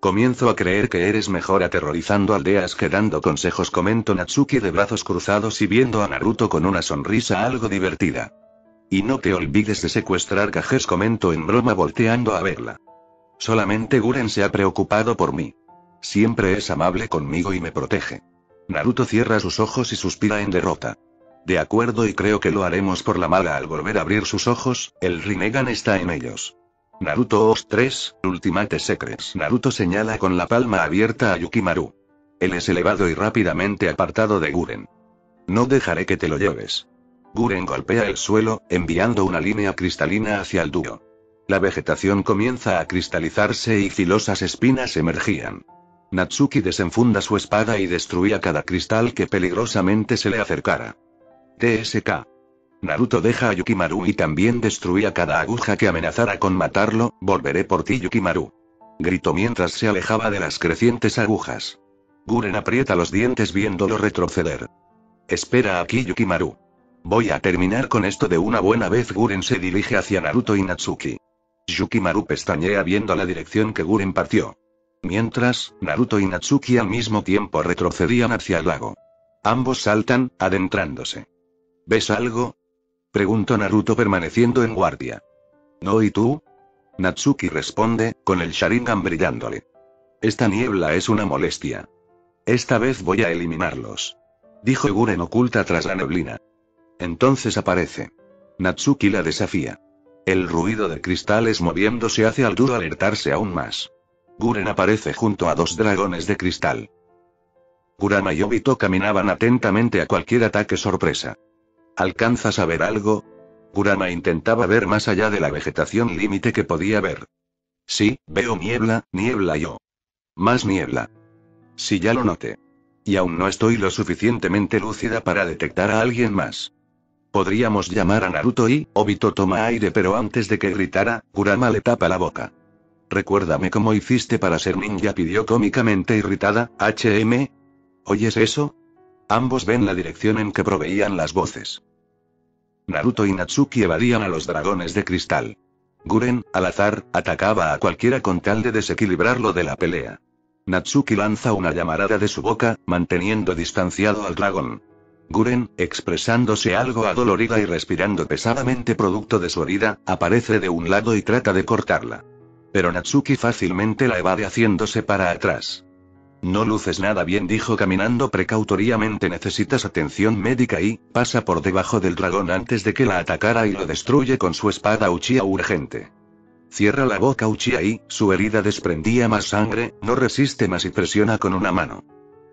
Comienzo a creer que eres mejor aterrorizando aldeas que dando consejos, comentó Natsuki de brazos cruzados y viendo a Naruto con una sonrisa algo divertida. Y no te olvides de secuestrar Kages, comentó en broma volteando a verla. Solamente Guren se ha preocupado por mí. Siempre es amable conmigo y me protege. Naruto cierra sus ojos y suspira en derrota. De acuerdo, y creo que lo haremos por la mala. Al volver a abrir sus ojos, el Rinnegan está en ellos. Naruto Os tres, Ultimate Secrets. Naruto señala con la palma abierta a Yukimaru. Él es elevado y rápidamente apartado de Guren. No dejaré que te lo lleves. Guren golpea el suelo, enviando una línea cristalina hacia el dúo. La vegetación comienza a cristalizarse y filosas espinas emergían. Natsuki desenfunda su espada y destruía cada cristal que peligrosamente se le acercara. T S K. Naruto deja a Yukimaru y también destruía cada aguja que amenazara con matarlo. Volveré por ti, Yukimaru. Gritó mientras se alejaba de las crecientes agujas. Guren aprieta los dientes viéndolo retroceder. Espera aquí, Yukimaru. Voy a terminar con esto de una buena vez. Guren se dirige hacia Naruto y Natsuki. Yukimaru pestañea viendo la dirección que Guren partió. Mientras, Naruto y Natsuki al mismo tiempo retrocedían hacia el lago. Ambos saltan, adentrándose. ¿Ves algo? Preguntó Naruto permaneciendo en guardia. No, ¿y tú? Natsuki responde, con el Sharingan brillándole. Esta niebla es una molestia. Esta vez voy a eliminarlos. Dijo Guren oculta tras la neblina. Entonces aparece. Natsuki la desafía. El ruido de cristales moviéndose hace al dúo alertarse aún más. Guren aparece junto a dos dragones de cristal. Kurama y Obito caminaban atentamente a cualquier ataque sorpresa. ¿Alcanzas a ver algo? Kurama intentaba ver más allá de la vegetación límite que podía ver. Sí, veo niebla, niebla yo. Más niebla. Sí, ya lo noté. Y aún no estoy lo suficientemente lúcida para detectar a alguien más. Podríamos llamar a Naruto y... Obito toma aire, pero antes de que gritara, Kurama le tapa la boca. Recuérdame cómo hiciste para ser ninja, pidió cómicamente irritada. H M. ¿Oyes eso? Ambos ven la dirección en que proveían las voces. Naruto y Natsuki evadían a los dragones de cristal. Guren, al azar, atacaba a cualquiera con tal de desequilibrarlo de la pelea. Natsuki lanza una llamarada de su boca, manteniendo distanciado al dragón. Guren, expresándose algo adolorida y respirando pesadamente producto de su herida, aparece de un lado y trata de cortarla. Pero Natsuki fácilmente la evade haciéndose para atrás. No luces nada bien, dijo caminando precautoriamente. Necesitas atención médica y, pasa por debajo del dragón antes de que la atacara y lo destruye con su espada Uchiha urgente. Cierra la boca Uchiha y, su herida desprendía más sangre, no resiste más y presiona con una mano.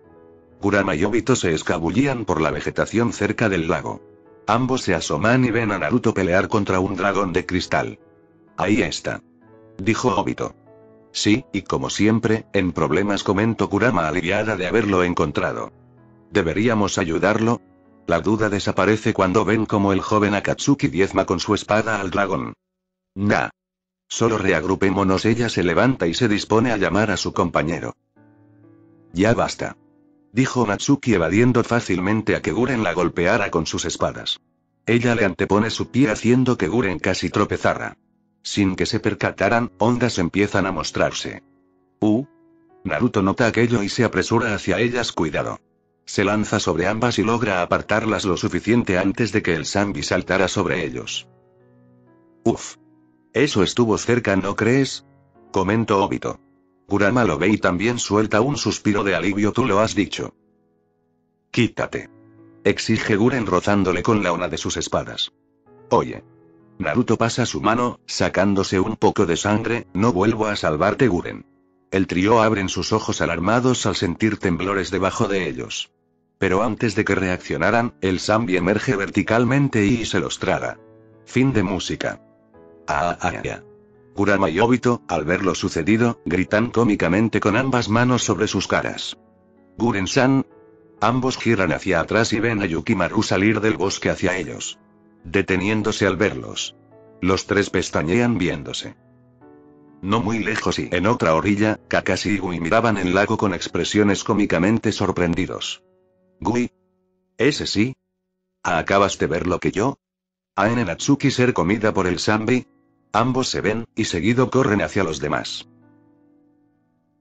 Kurama y Obito se escabullían por la vegetación cerca del lago. Ambos se asoman y ven a Naruto pelear contra un dragón de cristal. Ahí está. Dijo Obito. Sí, y como siempre, en problemas, comentó Kurama aliviada de haberlo encontrado. ¿Deberíamos ayudarlo? La duda desaparece cuando ven como el joven Akatsuki diezma con su espada al dragón. Nah. Solo reagrupémonos. Ella se levanta y se dispone a llamar a su compañero. Ya basta. Dijo Natsuki evadiendo fácilmente a que Guren la golpeara con sus espadas. Ella le antepone su pie haciendo que Guren casi tropezara. Sin que se percataran, ondas empiezan a mostrarse. Uh. Naruto nota aquello y se apresura hacia ellas. Cuidado. Se lanza sobre ambas y logra apartarlas lo suficiente antes de que el Sanbi saltara sobre ellos. Uf. Eso estuvo cerca, ¿no crees? Comentó Obito. Kurama lo ve y también suelta un suspiro de alivio. Tú lo has dicho. Quítate. Exige Guren rozándole con la una de sus espadas. Oye. Naruto pasa su mano, sacándose un poco de sangre. No vuelvo a salvarte, Guren. El trío abren sus ojos alarmados al sentir temblores debajo de ellos. Pero antes de que reaccionaran, el Sanbi emerge verticalmente y se los traga. Fin de música. Ah, ah, ah. Kurama y Obito, al ver lo sucedido, gritan cómicamente con ambas manos sobre sus caras. Guren-san. Ambos giran hacia atrás y ven a Yukimaru salir del bosque hacia ellos. Deteniéndose al verlos. Los tres pestañean viéndose. No muy lejos y en otra orilla, Kakashi y Gui miraban el lago con expresiones cómicamente sorprendidos. Gui. ¿Ese sí? ¿Acabas de ver lo que yo? ¿A en Natsuki ser comida por el Sanbi? Ambos se ven, y seguido corren hacia los demás.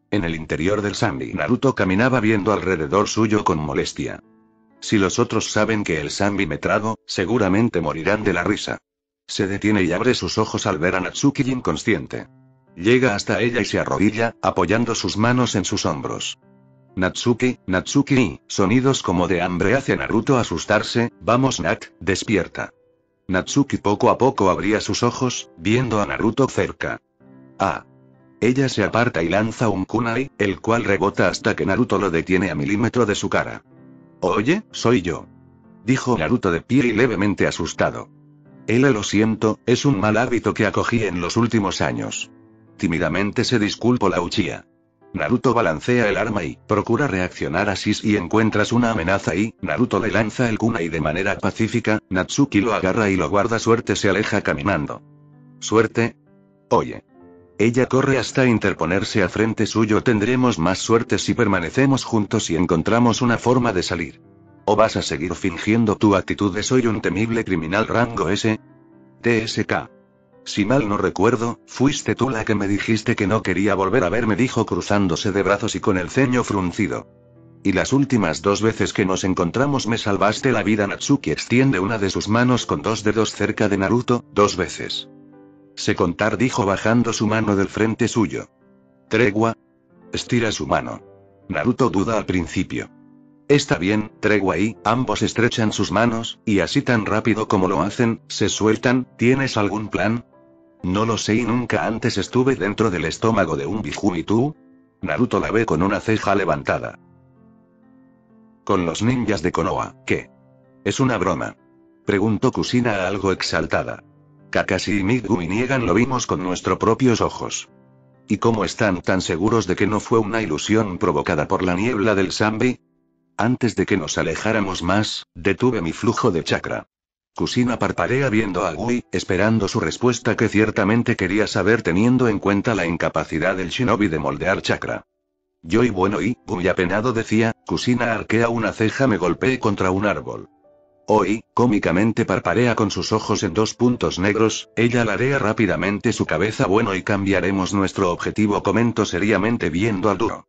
En el interior del Zambi, Naruto caminaba viendo alrededor suyo con molestia. Si los otros saben que el Zambi me trago, seguramente morirán de la risa. Se detiene y abre sus ojos al ver a Natsuki inconsciente. Llega hasta ella y se arrodilla, apoyando sus manos en sus hombros. Natsuki, Natsuki, sonidos como de hambre hace a Naruto asustarse. Vamos Nat, despierta. Natsuki poco a poco abría sus ojos, viendo a Naruto cerca. Ah. Ella se aparta y lanza un kunai, el cual rebota hasta que Naruto lo detiene a milímetro de su cara. Oye, soy yo. Dijo Naruto de pie y levemente asustado. Él lo siento, es un mal hábito que acogí en los últimos años. Tímidamente se disculpó la Uchiha. Naruto balancea el arma y procura reaccionar así si encuentras una amenaza y Naruto le lanza el kunai de manera pacífica. Natsuki lo agarra y lo guarda. Suerte, se aleja caminando. ¿Suerte? Oye. Ella corre hasta interponerse al frente suyo. Tendremos más suerte si permanecemos juntos y encontramos una forma de salir. ¿O vas a seguir fingiendo tu actitud de soy un temible criminal rango S? T S K. Si mal no recuerdo, fuiste tú la que me dijiste que no quería volver a verme, dijo cruzándose de brazos y con el ceño fruncido. Y las últimas dos veces que nos encontramos me salvaste la vida. Natsuki extiende una de sus manos con dos dedos cerca de Naruto, dos veces. Sé contar, dijo bajando su mano del frente suyo. ¿Tregua? Estira su mano. Naruto duda al principio. Está bien, tregua, y ambos estrechan sus manos, y así tan rápido como lo hacen, se sueltan. ¿Tienes algún plan? No lo sé y nunca antes estuve dentro del estómago de un Biju. ¿Y tú? Naruto la ve con una ceja levantada. Con los ninjas de Konoha, ¿qué? ¿Es una broma? Preguntó Kushina algo exaltada. Kakashi y Megumi niegan, lo vimos con nuestros propios ojos. ¿Y cómo están tan seguros de que no fue una ilusión provocada por la niebla del Zambi? Antes de que nos alejáramos más, detuve mi flujo de chakra. Kushina parpadea viendo a Gui, esperando su respuesta, que ciertamente quería saber teniendo en cuenta la incapacidad del shinobi de moldear chakra. Yo y bueno y, Gui apenado decía. Kushina arquea una ceja. Me golpeé contra un árbol. Hoy, cómicamente parparea con sus ojos en dos puntos negros. Ella larea rápidamente su cabeza. Bueno, y cambiaremos nuestro objetivo, comentó seriamente viendo al duro.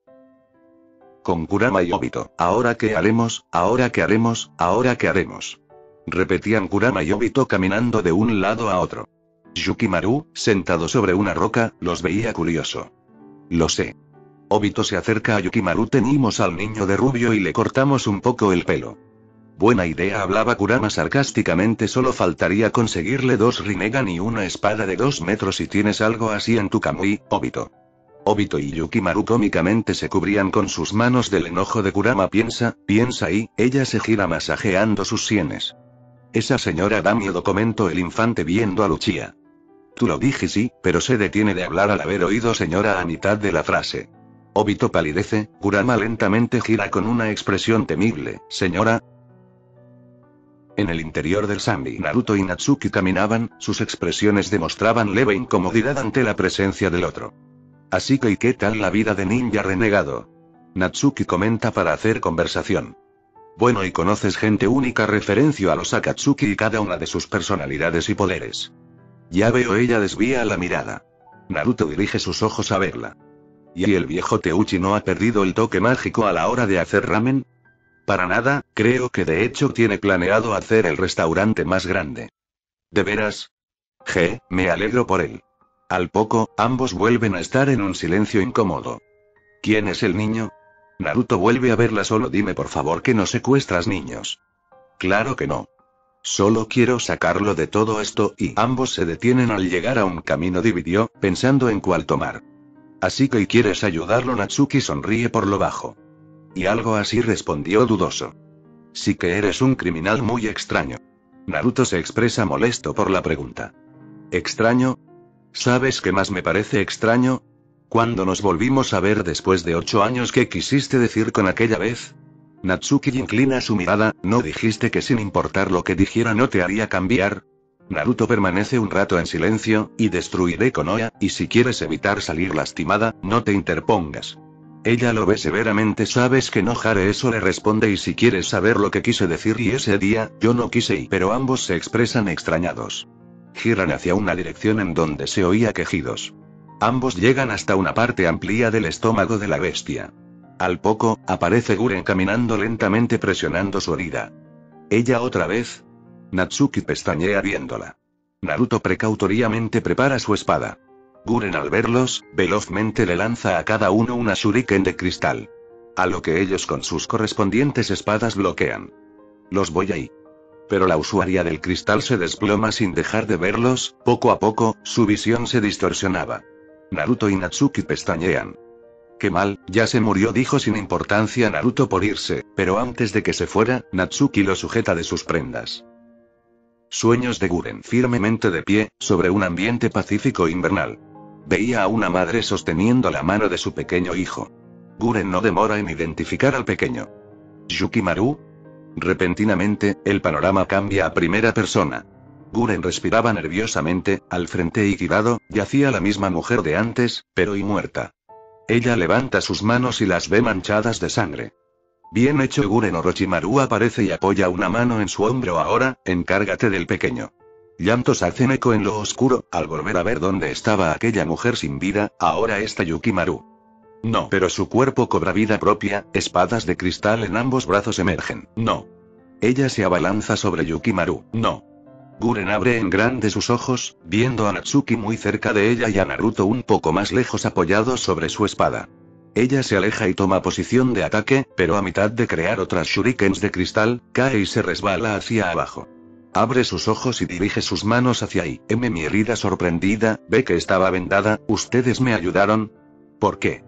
Con Kurama y Obito. ¿Ahora qué haremos? ¿Ahora qué haremos? ¿Ahora qué haremos? Repetían Kurama y Obito caminando de un lado a otro. Yukimaru, sentado sobre una roca, los veía curioso. Lo sé. Obito se acerca a Yukimaru. Tenimos al niño de rubio y le cortamos un poco el pelo. Buena idea, hablaba Kurama sarcásticamente. Solo faltaría conseguirle dos Rinnegan y una espada de dos metros. Si tienes algo así en tu kamui, Obito. Obito y Yukimaru cómicamente se cubrían con sus manos del enojo de Kurama. Piensa, piensa y, ella se gira masajeando sus sienes. Esa señora da miedo, comentó el infante viendo a Uchiha. Tú lo dije, sí, pero se detiene de hablar al haber oído señora a mitad de la frase. Obito palidece. Kurama lentamente gira con una expresión temible. Señora. En el interior del Zambi, Naruto y Natsuki caminaban. Sus expresiones demostraban leve incomodidad ante la presencia del otro. Así que, ¿y qué tal la vida de ninja renegado? Natsuki comenta para hacer conversación. Bueno, y conoces gente única, referencio a los Akatsuki y cada una de sus personalidades y poderes. Ya veo, ella desvía la mirada. Naruto dirige sus ojos a verla. ¿Y el viejo Teuchi no ha perdido el toque mágico a la hora de hacer ramen? Para nada, creo que de hecho tiene planeado hacer el restaurante más grande. ¿De veras? Je, me alegro por él. Al poco, ambos vuelven a estar en un silencio incómodo. ¿Quién es el niño? Naruto vuelve a verla. Solo dime por favor que no secuestras niños. Claro que no. Solo quiero sacarlo de todo esto, y ambos se detienen al llegar a un camino. Dividió, pensando en cuál tomar. Así que, ¿y quieres ayudarlo? Natsuki sonríe por lo bajo. Y algo así, respondió dudoso. Sí que eres un criminal muy extraño. Naruto se expresa molesto por la pregunta. ¿Extraño? ¿Sabes qué más me parece extraño? Cuando nos volvimos a ver después de ocho años, ¿qué quisiste decir con aquella vez? Natsuki inclina su mirada. ¿No dijiste que sin importar lo que dijera no te haría cambiar? Naruto permanece un rato en silencio. Y destruiré Konoha, y si quieres evitar salir lastimada, no te interpongas. Ella lo ve severamente. Sabes que no haré eso, le responde. Y si quieres saber lo que quise decir, y ese día, yo no quise ir. Pero ambos se expresan extrañados. Giran hacia una dirección en donde se oía quejidos. Ambos llegan hasta una parte amplia del estómago de la bestia. Al poco, aparece Guren caminando lentamente presionando su herida. ¿Ella otra vez? Natsuki pestañea viéndola. Naruto precautoriamente prepara su espada. Guren al verlos, velozmente le lanza a cada uno una shuriken de cristal. A lo que ellos con sus correspondientes espadas bloquean. Los voy ahí. Pero la usuaria del cristal se desploma sin dejar de verlos, poco a poco, su visión se distorsionaba. Naruto y Natsuki pestañean. Qué mal, ya se murió, dijo sin importancia Naruto por irse, pero antes de que se fuera, Natsuki lo sujeta de sus prendas. Sueños de Guren firmemente de pie, sobre un ambiente pacífico invernal. Veía a una madre sosteniendo la mano de su pequeño hijo. Guren no demora en identificar al pequeño. ¿Yukimaru? Repentinamente, el panorama cambia a primera persona. Guren respiraba nerviosamente, al frente y tirado, yacía la misma mujer de antes, pero y muerta. Ella levanta sus manos y las ve manchadas de sangre. Bien hecho. Guren. Orochimaru aparece y apoya una mano en su hombro. Ahora, encárgate del pequeño. Llantos hacen eco en lo oscuro, al volver a ver dónde estaba aquella mujer sin vida, ahora está Yukimaru. No, pero su cuerpo cobra vida propia, espadas de cristal en ambos brazos emergen. No. Ella se abalanza sobre Yukimaru. No. Guren abre en grande sus ojos, viendo a Natsuki muy cerca de ella y a Naruto un poco más lejos apoyados sobre su espada. Ella se aleja y toma posición de ataque, pero a mitad de crear otras shurikens de cristal, cae y se resbala hacia abajo. Abre sus ojos y dirige sus manos hacia ahí. M. Mi herida sorprendida, ve que estaba vendada. ¿Ustedes me ayudaron? ¿Por qué?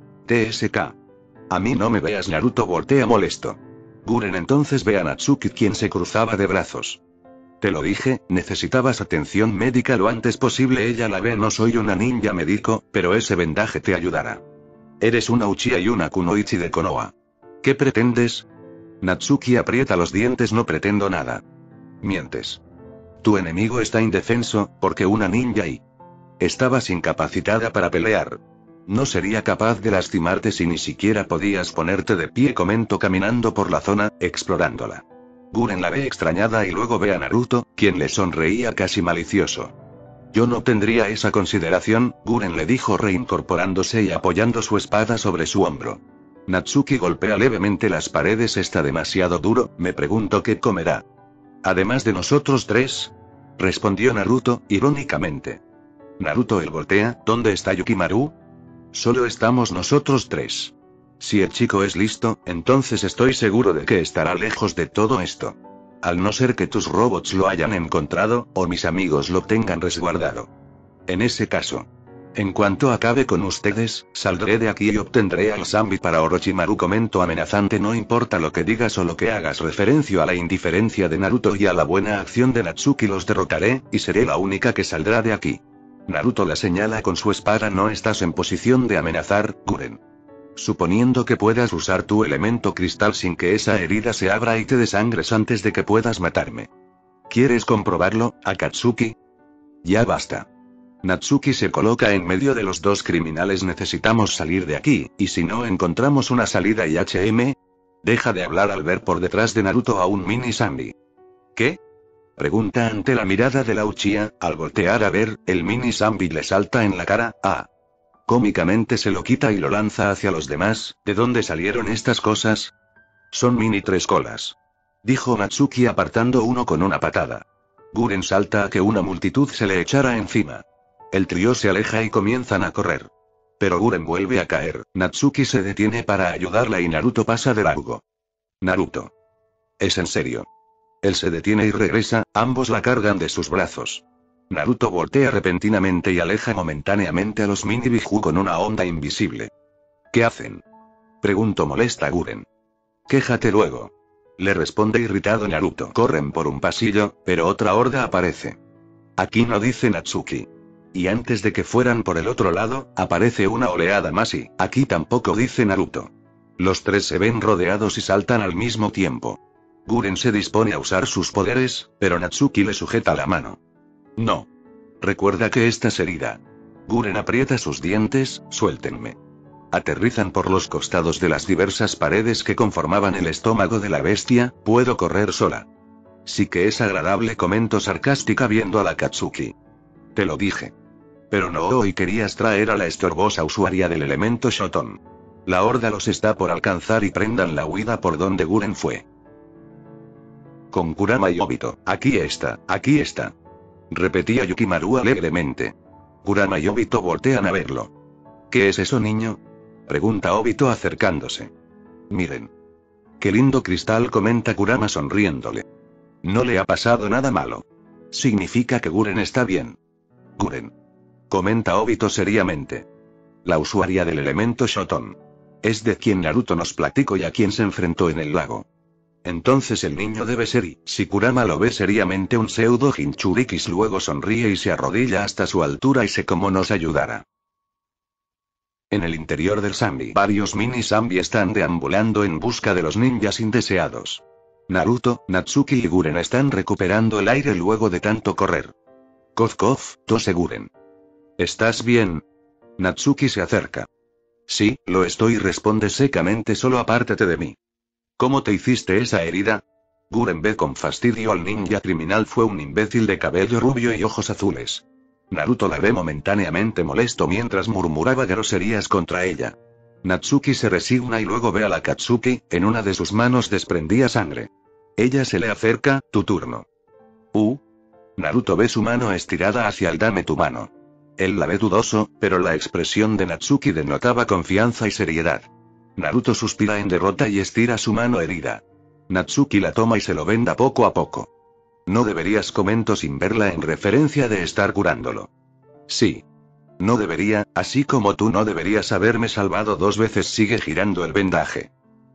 T S K. A mí no me veas. Naruto voltea molesto. Guren entonces ve a Natsuki, quien se cruzaba de brazos. Te lo dije, necesitabas atención médica lo antes posible. Ella la ve. No soy una ninja médico, pero ese vendaje te ayudará. Eres una Uchiha y una Kunoichi de Konoha. ¿Qué pretendes? Natsuki aprieta los dientes. No pretendo nada. Mientes. Tu enemigo está indefenso, porque una ninja y... Estabas incapacitada para pelear. No sería capaz de lastimarte si ni siquiera podías ponerte de pie. Comento caminando por la zona, explorándola. Guren la ve extrañada y luego ve a Naruto, quien le sonreía casi malicioso. Yo no tendría esa consideración, Guren le dijo reincorporándose y apoyando su espada sobre su hombro. Natsuki golpea levemente las paredes. Está demasiado duro, me pregunto qué comerá. Además de nosotros tres, respondió Naruto, irónicamente. Naruto él voltea, ¿dónde está Yukimaru? Solo estamos nosotros tres. Si el chico es listo, entonces estoy seguro de que estará lejos de todo esto. Al no ser que tus robots lo hayan encontrado, o mis amigos lo tengan resguardado. En ese caso. En cuanto acabe con ustedes, saldré de aquí y obtendré al Zanbi para Orochimaru. Comento amenazante. No importa lo que digas o lo que hagas. Referencio a la indiferencia de Naruto y a la buena acción de Natsuki. Los derrotaré, y seré la única que saldrá de aquí. Naruto la señala con su espada. No estás en posición de amenazar, Guren. Suponiendo que puedas usar tu elemento cristal sin que esa herida se abra y te desangres antes de que puedas matarme. ¿Quieres comprobarlo, Akatsuki? Ya basta. Natsuki se coloca en medio de los dos criminales. Necesitamos salir de aquí, y si no encontramos una salida y H M... Deja de hablar al ver por detrás de Naruto a un mini Zanbi. ¿Qué? Pregunta ante la mirada de la Uchiha. Al voltear a ver, el mini Zanbi le salta en la cara. Ah. Cómicamente se lo quita y lo lanza hacia los demás. ¿De dónde salieron estas cosas? Son mini tres colas, dijo Natsuki apartando uno con una patada. Guren salta a que una multitud se le echara encima. El trío se aleja y comienzan a correr. Pero Guren vuelve a caer. Natsuki se detiene para ayudarla y Naruto pasa de largo. Naruto. ¿Es en serio? Él se detiene y regresa, ambos la cargan de sus brazos. Naruto voltea repentinamente y aleja momentáneamente a los mini Biju con una onda invisible. ¿Qué hacen? Preguntó molesta Guren. Quéjate luego. Le responde irritado Naruto. Corren por un pasillo, pero otra horda aparece. Aquí no, dice Natsuki. Y antes de que fueran por el otro lado, aparece una oleada más y, aquí tampoco, dice Naruto. Los tres se ven rodeados y saltan al mismo tiempo. Guren se dispone a usar sus poderes, pero Natsuki le sujeta la mano. No. Recuerda que estás herida. Guren aprieta sus dientes. Suéltenme. Aterrizan por los costados de las diversas paredes que conformaban el estómago de la bestia. Puedo correr sola. Sí que es agradable, comentó sarcástica viendo a la Akatsuki. Te lo dije. Pero no hoy querías traer a la estorbosa usuaria del elemento Shoton. La horda los está por alcanzar y prendan la huida por donde Guren fue. Con Kurama y Obito, aquí está, aquí está. Repetía Yukimaru alegremente. Kurama y Obito voltean a verlo. ¿Qué es eso, niño? Pregunta Obito acercándose. Miren. Qué lindo cristal, comenta Kurama sonriéndole. No le ha pasado nada malo. Significa que Guren está bien. Guren. Comenta Obito seriamente. La usuaria del elemento Shoton. Es de quien Naruto nos platicó y a quien se enfrentó en el lago. Entonces el niño debe ser y, si Kurama lo ve seriamente, un pseudo Jinchurikis. Luego sonríe y se arrodilla hasta su altura y sé cómo nos ayudará. En el interior del Zambi, varios mini Zambi están deambulando en busca de los ninjas indeseados. Naruto, Natsuki y Guren están recuperando el aire luego de tanto correr. Kof Kof, tose Guren. ¿Estás bien? Natsuki se acerca. Sí, lo estoy, responde secamente, solo apártate de mí. ¿Cómo te hiciste esa herida? Guren ve con fastidio al ninja criminal. Fue un imbécil de cabello rubio y ojos azules. Naruto la ve momentáneamente molesto mientras murmuraba groserías contra ella. Natsuki se resigna y luego ve a la Katsuki, en una de sus manos desprendía sangre. Ella se le acerca, tu turno. Uh. Naruto ve su mano estirada hacia el dame tu mano. Él la ve dudoso, pero la expresión de Natsuki denotaba confianza y seriedad. Naruto suspira en derrota y estira su mano herida. Natsuki la toma y se lo venda poco a poco. No deberías, comento sin verla, en referencia de estar curándolo. Sí. No debería, así como tú no deberías haberme salvado dos veces. Sigue girando el vendaje.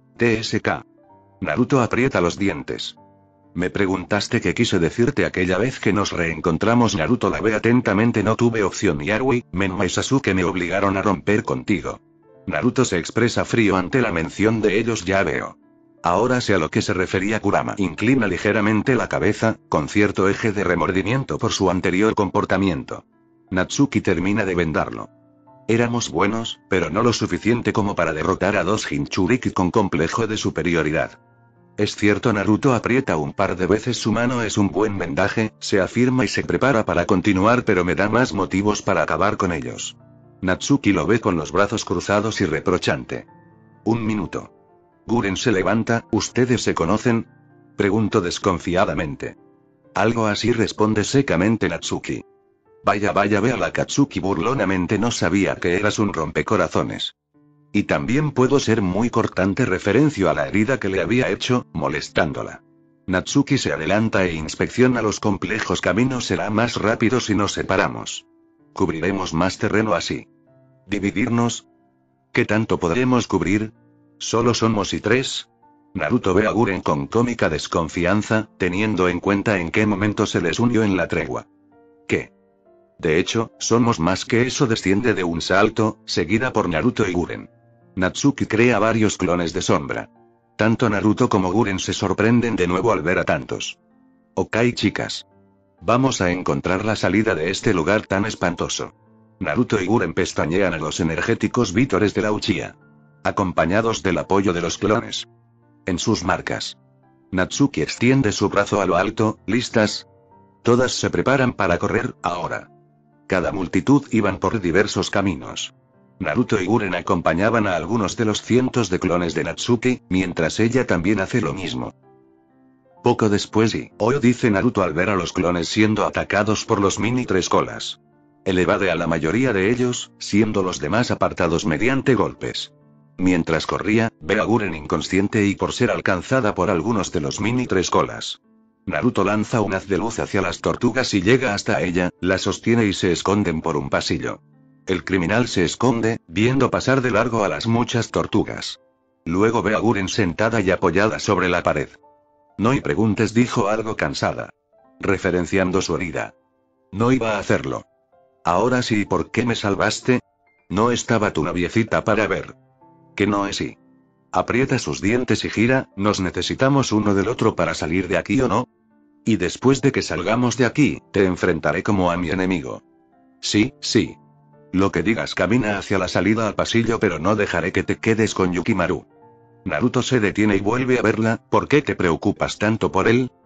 T S K. Naruto aprieta los dientes. Me preguntaste qué quise decirte aquella vez que nos reencontramos. Naruto la ve atentamente. No tuve opción. Yarui, Menma y Sasuke me obligaron a romper contigo. Naruto se expresa frío ante la mención de ellos. Ya veo. Ahora sé a lo que se refería Kurama. Inclina ligeramente la cabeza, con cierto eje de remordimiento por su anterior comportamiento. Natsuki termina de vendarlo. Éramos buenos, pero no lo suficiente como para derrotar a dos Jinchuriki con complejo de superioridad. Es cierto, Naruto aprieta un par de veces su mano. Es un buen vendaje, se afirma y se prepara para continuar, pero me da más motivos para acabar con ellos. Natsuki lo ve con los brazos cruzados y reprochante. Un minuto. Guren se levanta. ¿Ustedes se conocen? Pregunto desconfiadamente. Algo así, responde secamente Natsuki. Vaya vaya, ve a la Katsuki burlonamente. No sabía que eras un rompecorazones. Y también puedo ser muy cortante, referencio a la herida que le había hecho, molestándola. Natsuki se adelanta e inspecciona los complejos caminos. Será más rápido si nos separamos. Cubriremos más terreno así. ¿Dividirnos? ¿Qué tanto podremos cubrir? Solo somos y tres. Naruto ve a Guren con cómica desconfianza, teniendo en cuenta en qué momento se les unió en la tregua. ¿Qué? De hecho, somos más que eso. Desciende de un salto, seguida por Naruto y Guren. Natsuki crea varios clones de sombra. Tanto Naruto como Guren se sorprenden de nuevo al ver a tantos. Ok, chicas. Vamos a encontrar la salida de este lugar tan espantoso. Naruto y Guren pestañean a los energéticos vítores de la Uchiha. Acompañados del apoyo de los clones. En sus marcas. Natsuki extiende su brazo a lo alto. ¿Listas? Todas se preparan para correr, ahora. Cada multitud iban por diversos caminos. Naruto y Guren acompañaban a algunos de los cientos de clones de Natsuki, mientras ella también hace lo mismo. Poco después y, hoy, dice Naruto al ver a los clones siendo atacados por los mini tres colas. Él evade a la mayoría de ellos, siendo los demás apartados mediante golpes. Mientras corría, ve a Guren inconsciente y por ser alcanzada por algunos de los mini tres colas. Naruto lanza un haz de luz hacia las tortugas y llega hasta ella, la sostiene y se esconden por un pasillo. El criminal se esconde, viendo pasar de largo a las muchas tortugas. Luego ve a Guren sentada y apoyada sobre la pared. No y preguntes, dijo algo cansada. Referenciando su herida. No iba a hacerlo. Ahora sí, ¿por qué me salvaste? No estaba tu noviecita para ver. Que no es sí. Aprieta sus dientes y gira. ¿Nos necesitamos uno del otro para salir de aquí o no? Y después de que salgamos de aquí, te enfrentaré como a mi enemigo. Sí, sí. Lo que digas. Camina hacia la salida al pasillo, pero no dejaré que te quedes con Yukimaru. Naruto se detiene y vuelve a verla. ¿Por qué te preocupas tanto por él?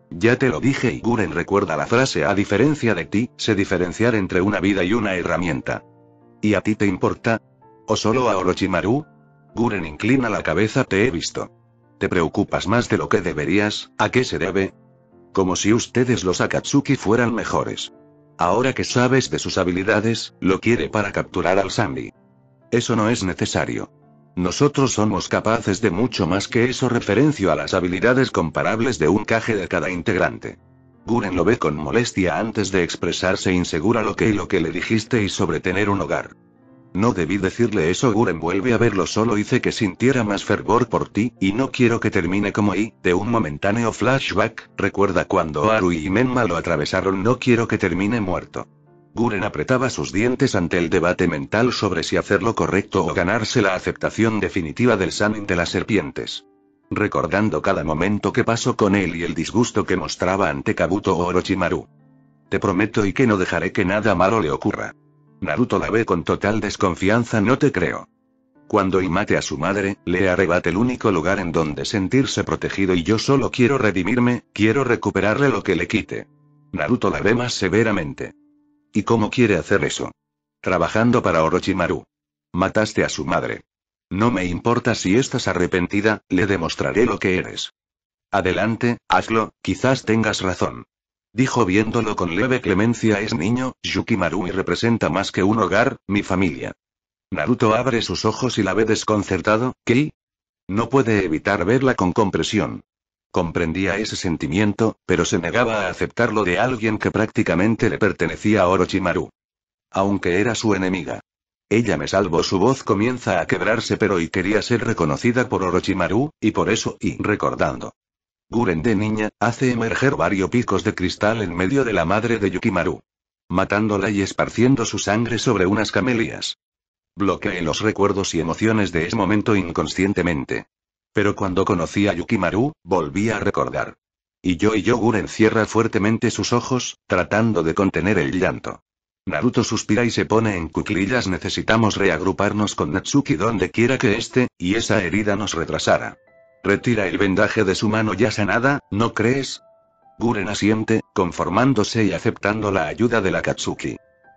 Ya te lo dije y Guren recuerda la frase: a diferencia de ti, sé diferenciar entre una vida y una herramienta. ¿Y a ti te importa? ¿O solo a Orochimaru? Guren inclina la cabeza. Te he visto. ¿Te preocupas más de lo que deberías? ¿A qué se debe? Como si ustedes los Akatsuki fueran mejores. Ahora que sabes de sus habilidades, lo quiere para capturar al Sanbi. Eso no es necesario. Nosotros somos capaces de mucho más que eso. Referencio a las habilidades comparables de un Kage de cada integrante. Guren lo ve con molestia antes de expresarse insegura. Lo que y lo que le dijiste y sobre tener un hogar. No debí decirle eso. Guren vuelve a verlo. Solo hice que sintiera más fervor por ti, y no quiero que termine como I, de un momentáneo flashback. ¿Recuerda cuando Haru y Menma lo atravesaron? No quiero que termine muerto. Guren apretaba sus dientes ante el debate mental sobre si hacer lo correcto o ganarse la aceptación definitiva del Sannin de las serpientes. Recordando cada momento que pasó con él y el disgusto que mostraba ante Kabuto o Orochimaru. Te prometo y que no dejaré que nada malo le ocurra. Naruto la ve con total desconfianza. No te creo. Cuando I mate a su madre, le arrebate el único lugar en donde sentirse protegido y yo solo quiero redimirme, quiero recuperarle lo que le quite. Naruto la ve más severamente. ¿Y cómo quiere hacer eso? Trabajando para Orochimaru. Mataste a su madre. No me importa si estás arrepentida, le demostraré lo que eres. Adelante, hazlo, quizás tengas razón. Dijo viéndolo con leve clemencia. Es niño, Yukimaru, y representa más que un hogar, mi familia. Naruto abre sus ojos y la ve desconcertado. ¿Qué? No puede evitar verla con compresión. Comprendía ese sentimiento, pero se negaba a aceptarlo de alguien que prácticamente le pertenecía a Orochimaru. Aunque era su enemiga. Ella me salvó. Su voz comienza a quebrarse. Pero y quería ser reconocida por Orochimaru, y por eso, y recordando. Guren de niña, hace emerger varios picos de cristal en medio de la madre de Yukimaru. Matándola y esparciendo su sangre sobre unas camelias. Bloqueé los recuerdos y emociones de ese momento inconscientemente. Pero cuando conocí a Yukimaru, volví a recordar. Y yo y yo Guren cierra fuertemente sus ojos, tratando de contener el llanto. Naruto suspira y se pone en cuclillas. Necesitamos reagruparnos con Natsuki donde quiera que esté, y esa herida nos retrasará. Retira el vendaje de su mano ya sanada, ¿no crees? Guren asiente, conformándose y aceptando la ayuda de la Akatsuki.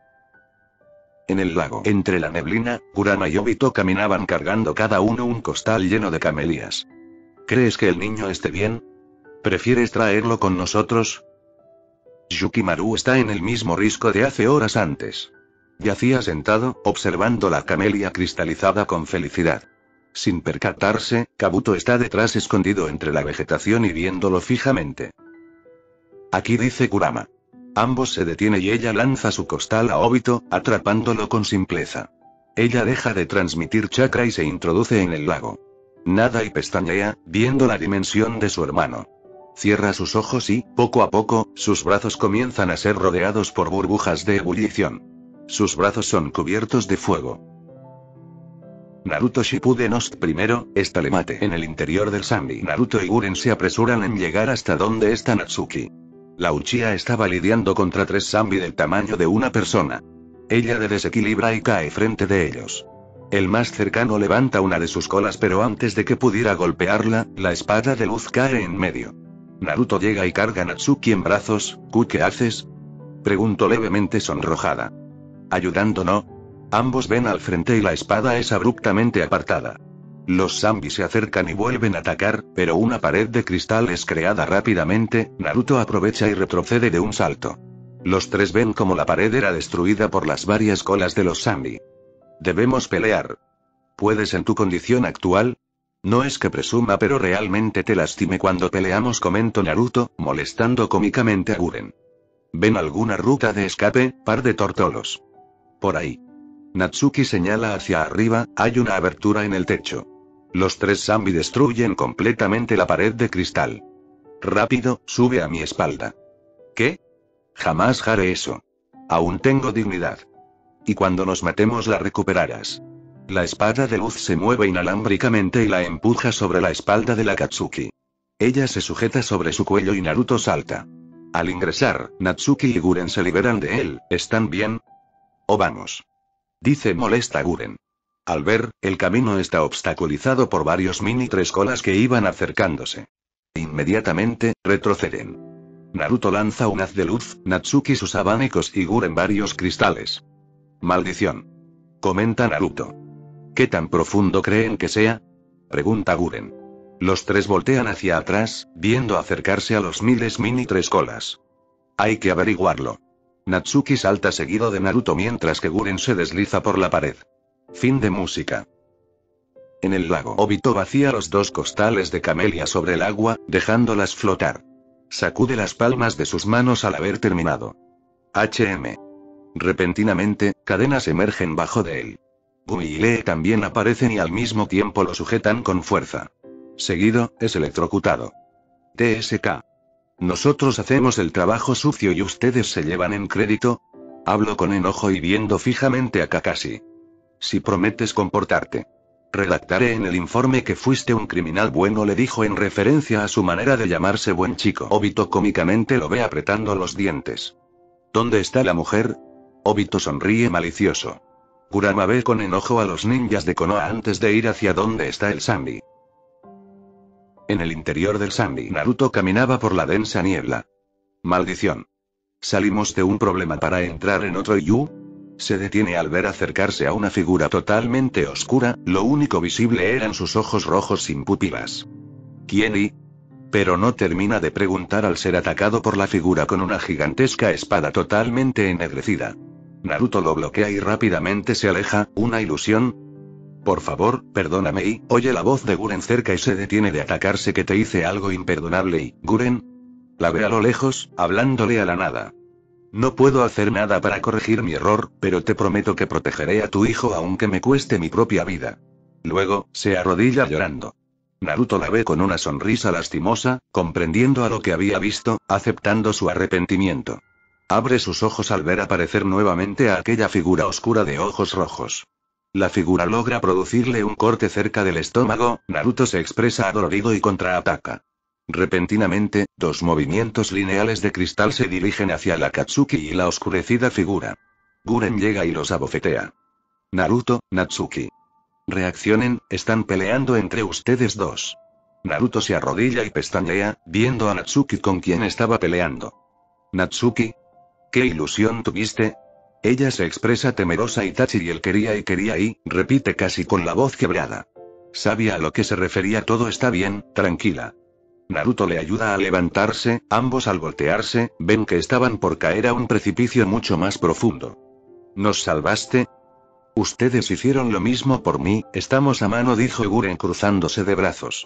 En el lago, entre la neblina, Kurama y Obito caminaban cargando cada uno un costal lleno de camelias. ¿Crees que el niño esté bien? ¿Prefieres traerlo con nosotros? Yukimaru está en el mismo risco de hace horas antes. Yacía sentado, observando la camelia cristalizada con felicidad. Sin percatarse, Kabuto está detrás escondido entre la vegetación y viéndolo fijamente. Aquí, dice Kurama. Ambos se detienen y ella lanza su costal a Obito, atrapándolo con simpleza. Ella deja de transmitir chakra y se introduce en el lago. Nada y pestañea, viendo la dimensión de su hermano. Cierra sus ojos y, poco a poco, sus brazos comienzan a ser rodeados por burbujas de ebullición. Sus brazos son cubiertos de fuego. Naruto Shippuden Ost primero, Estalemate. En el interior del Sanbi. Naruto y Guren se apresuran en llegar hasta donde está Natsuki. La Uchiha estaba lidiando contra tres Sanbi del tamaño de una persona. Ella le desequilibra y cae frente de ellos. El más cercano levanta una de sus colas, pero antes de que pudiera golpearla, la espada de luz cae en medio. Naruto llega y carga a Natsuki en brazos. ¿Ku qué haces? Preguntó levemente sonrojada. Ayudando, ¿no? Ambos ven al frente y la espada es abruptamente apartada. Los Sanbi se acercan y vuelven a atacar, pero una pared de cristal es creada rápidamente. Naruto aprovecha y retrocede de un salto. Los tres ven como la pared era destruida por las varias colas de los Sanbi. Debemos pelear. ¿Puedes en tu condición actual? No es que presuma, pero realmente te lastime cuando peleamos, comentó Naruto, molestando cómicamente a Guren. ¿Ven alguna ruta de escape, par de tortolos? Por ahí. Natsuki señala hacia arriba, hay una abertura en el techo. Los tres Sanbi destruyen completamente la pared de cristal. Rápido, sube a mi espalda. ¿Qué? Jamás haré eso. Aún tengo dignidad. Y cuando nos matemos la recuperarás. La espada de luz se mueve inalámbricamente y la empuja sobre la espalda de la Akatsuki. Ella se sujeta sobre su cuello y Naruto salta. Al ingresar, Natsuki y Guren se liberan de él. ¿Están bien? ¿O vamos? Dice molesta Guren. Al ver, el camino está obstaculizado por varios mini tres colas que iban acercándose. Inmediatamente, retroceden. Naruto lanza un haz de luz, Natsuki sus abanicos y Guren varios cristales. Maldición. Comenta Naruto. ¿Qué tan profundo creen que sea? Pregunta Guren. Los tres voltean hacia atrás, viendo acercarse a los miles mini tres colas. Hay que averiguarlo. Natsuki salta seguido de Naruto mientras que Guren se desliza por la pared. Fin de música. En el lago, Obito vacía los dos costales de camelia sobre el agua, dejándolas flotar. Sacude las palmas de sus manos al haber terminado. H M. Repentinamente, cadenas emergen bajo de él. Gumi y Lee también aparecen y al mismo tiempo lo sujetan con fuerza. Seguido, es electrocutado. T S K. Nosotros hacemos el trabajo sucio y ustedes se llevan en crédito. Hablo con enojo y viendo fijamente a Kakashi. Si prometes comportarte. Redactaré en el informe que fuiste un criminal bueno, le dijo en referencia a su manera de llamarse buen chico. Obito cómicamente lo ve apretando los dientes. ¿Dónde está la mujer? Obito sonríe malicioso. Kurama ve con enojo a los ninjas de Konoha antes de ir hacia donde está el Sanbi. En el interior del Sanbi, Naruto caminaba por la densa niebla. Maldición. Salimos de un problema para entrar en otro y se detiene al ver acercarse a una figura totalmente oscura, lo único visible eran sus ojos rojos sin pupilas. ¿Quién y? Pero no termina de preguntar al ser atacado por la figura con una gigantesca espada totalmente ennegrecida. Naruto lo bloquea y rápidamente se aleja, una ilusión. Por favor, perdóname y, oye la voz de Guren cerca y se detiene de atacarse que te hice algo imperdonable y, Guren. La ve a lo lejos, hablándole a la nada. No puedo hacer nada para corregir mi error, pero te prometo que protegeré a tu hijo aunque me cueste mi propia vida. Luego, se arrodilla llorando. Naruto la ve con una sonrisa lastimosa, comprendiendo a lo que había visto, aceptando su arrepentimiento. Abre sus ojos al ver aparecer nuevamente a aquella figura oscura de ojos rojos. La figura logra producirle un corte cerca del estómago, Naruto se expresa adolorido y contraataca. Repentinamente, dos movimientos lineales de cristal se dirigen hacia la Akatsuki y la oscurecida figura. Guren llega y los abofetea. Naruto, Natsuki. Reaccionen, están peleando entre ustedes dos. Naruto se arrodilla y pestañea, viendo a Natsuki con quien estaba peleando. Natsuki. ¿Qué ilusión tuviste? Ella se expresa temerosa. Itachi y él quería y quería y, repite casi con la voz quebrada. Sabía a lo que se refería. Todo está bien, tranquila. Naruto le ayuda a levantarse, ambos al voltearse, ven que estaban por caer a un precipicio mucho más profundo. ¿Nos salvaste? Ustedes hicieron lo mismo por mí, estamos a mano, dijo Guren cruzándose de brazos.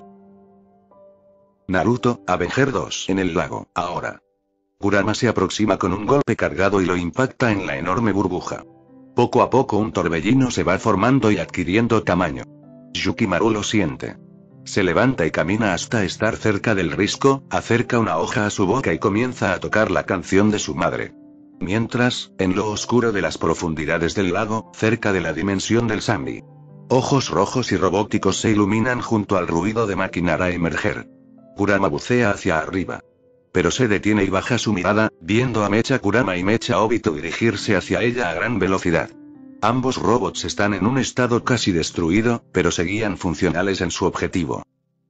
Naruto, Avenger dos en el lago, ahora. Kurama se aproxima con un golpe cargado y lo impacta en la enorme burbuja. Poco a poco un torbellino se va formando y adquiriendo tamaño. Yukimaru lo siente. Se levanta y camina hasta estar cerca del risco, acerca una hoja a su boca y comienza a tocar la canción de su madre. Mientras, en lo oscuro de las profundidades del lago, cerca de la dimensión del Sanbi, ojos rojos y robóticos se iluminan junto al ruido de maquinar a emerger. Kurama bucea hacia arriba. Pero se detiene y baja su mirada, viendo a Mecha Kurama y Mecha Obito dirigirse hacia ella a gran velocidad. Ambos robots están en un estado casi destruido, pero seguían funcionales en su objetivo.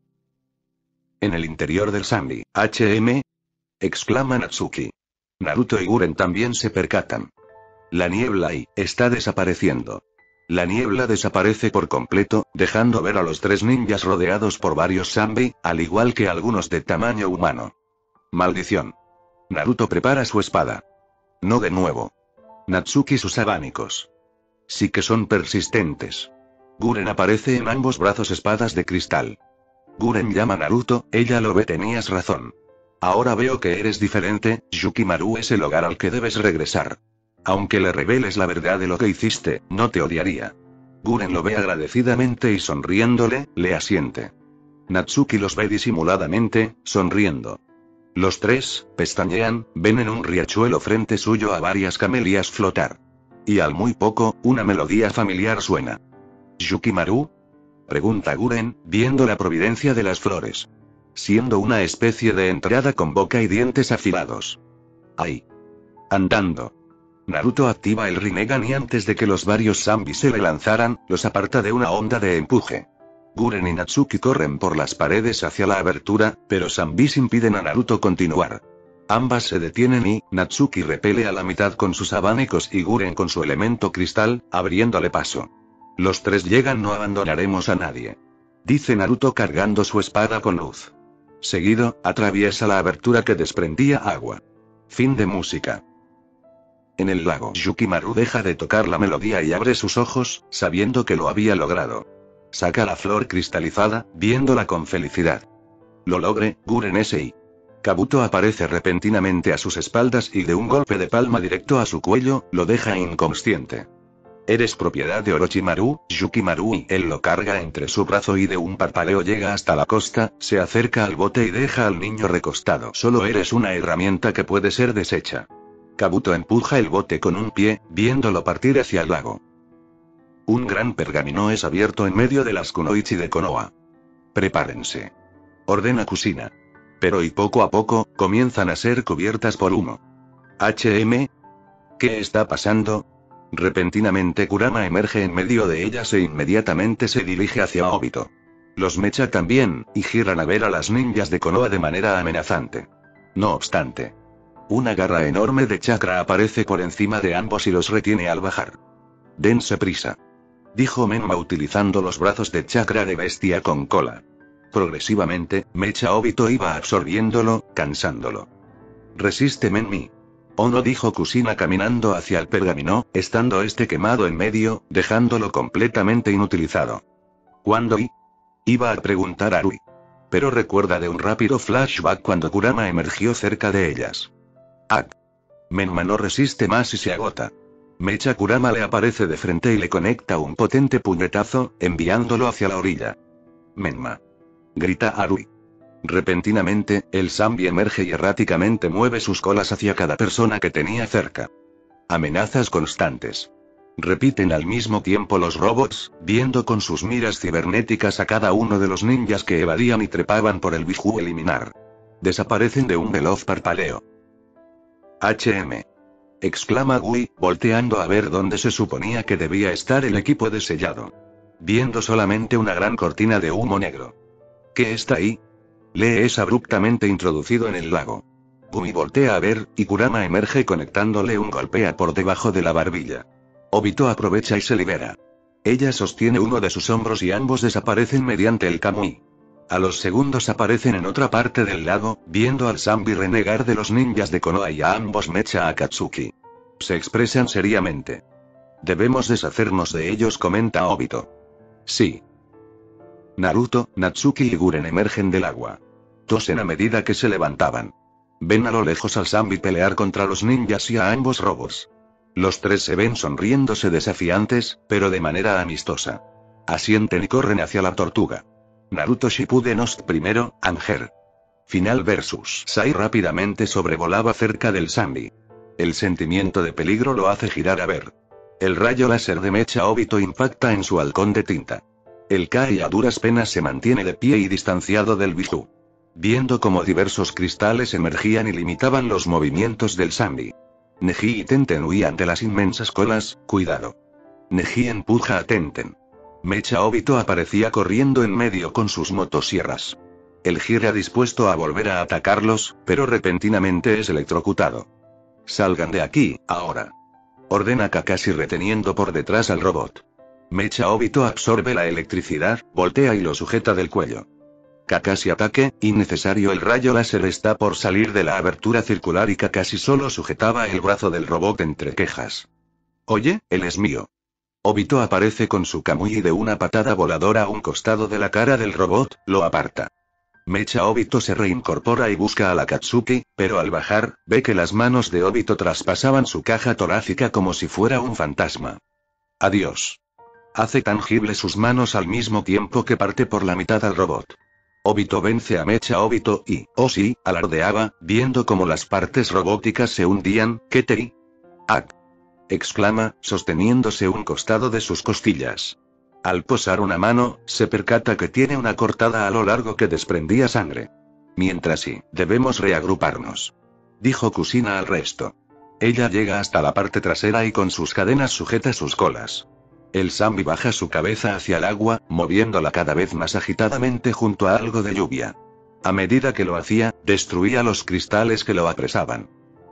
En el interior del Sanbi, H M. exclama Natsuki. Naruto y Guren también se percatan. La niebla y, está desapareciendo. La niebla desaparece por completo, dejando ver a los tres ninjas rodeados por varios Sanbi, al igual que algunos de tamaño humano. Maldición. Naruto prepara su espada. No de nuevo. Natsuki sus abanicos. Sí que son persistentes. Guren aparece en ambos brazos espadas de cristal. Guren llama a Naruto, ella lo ve, tenías razón. Ahora veo que eres diferente, Yukimaru es el hogar al que debes regresar. Aunque le reveles la verdad de lo que hiciste, no te odiaría. Guren lo ve agradecidamente y sonriéndole, le asiente. Natsuki los ve disimuladamente, sonriendo. Los tres, pestañean, ven en un riachuelo frente suyo a varias camelias flotar. Y al muy poco, una melodía familiar suena. ¿Yukimaru? Pregunta Guren, viendo la providencia de las flores. Siendo una especie de entrada con boca y dientes afilados. ¡Ay! Andando. Naruto activa el Rinnegan y antes de que los varios Sanbi se le lanzaran, los aparta de una onda de empuje. Guren y Natsuki corren por las paredes hacia la abertura, pero Sanbis impiden a Naruto continuar. Ambas se detienen y, Natsuki repele a la mitad con sus abanicos y Guren con su elemento cristal, abriéndole paso. Los tres llegan, no abandonaremos a nadie. Dice Naruto cargando su espada con luz. Seguido, atraviesa la abertura que desprendía agua. Fin de música. En el lago, Yukimaru deja de tocar la melodía y abre sus ojos, sabiendo que lo había logrado. Saca la flor cristalizada, viéndola con felicidad. Lo logré, Guren S I. Kabuto aparece repentinamente a sus espaldas y de un golpe de palma directo a su cuello, lo deja inconsciente. Eres propiedad de Orochimaru, Yukimaru, y él lo carga entre su brazo y de un parpadeo llega hasta la costa, se acerca al bote y deja al niño recostado. Solo eres una herramienta que puede ser deshecha. Kabuto empuja el bote con un pie, viéndolo partir hacia el lago. Un gran pergamino es abierto en medio de las kunoichi de Konoha. Prepárense. Ordena Kushina. Pero y poco a poco, comienzan a ser cubiertas por humo. H M. ¿Qué está pasando? Repentinamente Kurama emerge en medio de ellas e inmediatamente se dirige hacia Obito. Los mecha también, y giran a ver a las ninjas de Konoha de manera amenazante. No obstante, una garra enorme de chakra aparece por encima de ambos y los retiene al bajar. Dense prisa. Dijo Menma utilizando los brazos de chakra de bestia con cola. Progresivamente, Mecha Obito iba absorbiéndolo, cansándolo. Resiste Menmi. Ono dijo Kushina caminando hacia el pergamino, estando este quemado en medio, dejándolo completamente inutilizado. ¿Cuándo y? Iba a preguntar a Arui. Pero recuerda de un rápido flashback cuando Kurama emergió cerca de ellas. Ak. Menma no resiste más y se agota. Mecha Kurama le aparece de frente y le conecta un potente puñetazo, enviándolo hacia la orilla. Menma. Grita Arui. Repentinamente, el Zambi emerge y erráticamente mueve sus colas hacia cada persona que tenía cerca. Amenazas constantes. Repiten al mismo tiempo los robots, viendo con sus miras cibernéticas a cada uno de los ninjas que evadían y trepaban por el Biju eliminar. Desaparecen de un veloz parpadeo. H M. Exclama Gui, volteando a ver dónde se suponía que debía estar el equipo de sellado. Viendo solamente una gran cortina de humo negro. ¿Qué está ahí? Lee es abruptamente introducido en el lago. Gumi voltea a ver, y Kurama emerge conectándole un golpea por debajo de la barbilla. Obito aprovecha y se libera. Ella sostiene uno de sus hombros y ambos desaparecen mediante el Kamui. A los segundos aparecen en otra parte del lago, viendo al Zambi renegar de los ninjas de Konoha y a ambos Mecha Akatsuki. Se expresan seriamente. Debemos deshacernos de ellos, comenta Obito. Sí. Naruto, Natsuki y Guren emergen del agua. Tosen a medida que se levantaban. Ven a lo lejos al Zambi pelear contra los ninjas y a ambos robots. Los tres se ven sonriéndose desafiantes, pero de manera amistosa. Asienten y corren hacia la tortuga. Naruto Shippuden Ost primero, Anger. Final versus Sai rápidamente sobrevolaba cerca del Zambi. El sentimiento de peligro lo hace girar a ver. El rayo láser de Mecha Obito impacta en su halcón de tinta. El Kai a duras penas se mantiene de pie y distanciado del Biju. Viendo cómo diversos cristales emergían y limitaban los movimientos del Zambi. Neji y Tenten huían de las inmensas colas, cuidado. Neji empuja a Tenten. Mecha Obito aparecía corriendo en medio con sus motosierras. Él gira dispuesto a volver a atacarlos, pero repentinamente es electrocutado. Salgan de aquí, ahora. Ordena Kakashi reteniendo por detrás al robot. Mecha Obito absorbe la electricidad, voltea y lo sujeta del cuello. Kakashi ataque, innecesario, el rayo láser está por salir de la abertura circular y Kakashi solo sujetaba el brazo del robot entre quejas. Oye, él es mío. Obito aparece con su Kamui y de una patada voladora a un costado de la cara del robot, lo aparta. Mecha Obito se reincorpora y busca a la Akatsuki, pero al bajar, ve que las manos de Obito traspasaban su caja torácica como si fuera un fantasma. Adiós. Hace tangible sus manos al mismo tiempo que parte por la mitad al robot. Obito vence a Mecha Obito y, oh sí, alardeaba, viendo cómo las partes robóticas se hundían. ¿Keteri? ¡Ak! Exclama, sosteniéndose un costado de sus costillas. Al posar una mano, se percata que tiene una cortada a lo largo que desprendía sangre. Mientras sí, debemos reagruparnos. Dijo Kushina al resto. Ella llega hasta la parte trasera y con sus cadenas sujeta sus colas. El Zambi baja su cabeza hacia el agua, moviéndola cada vez más agitadamente junto a algo de lluvia. A medida que lo hacía, destruía los cristales que lo apresaban.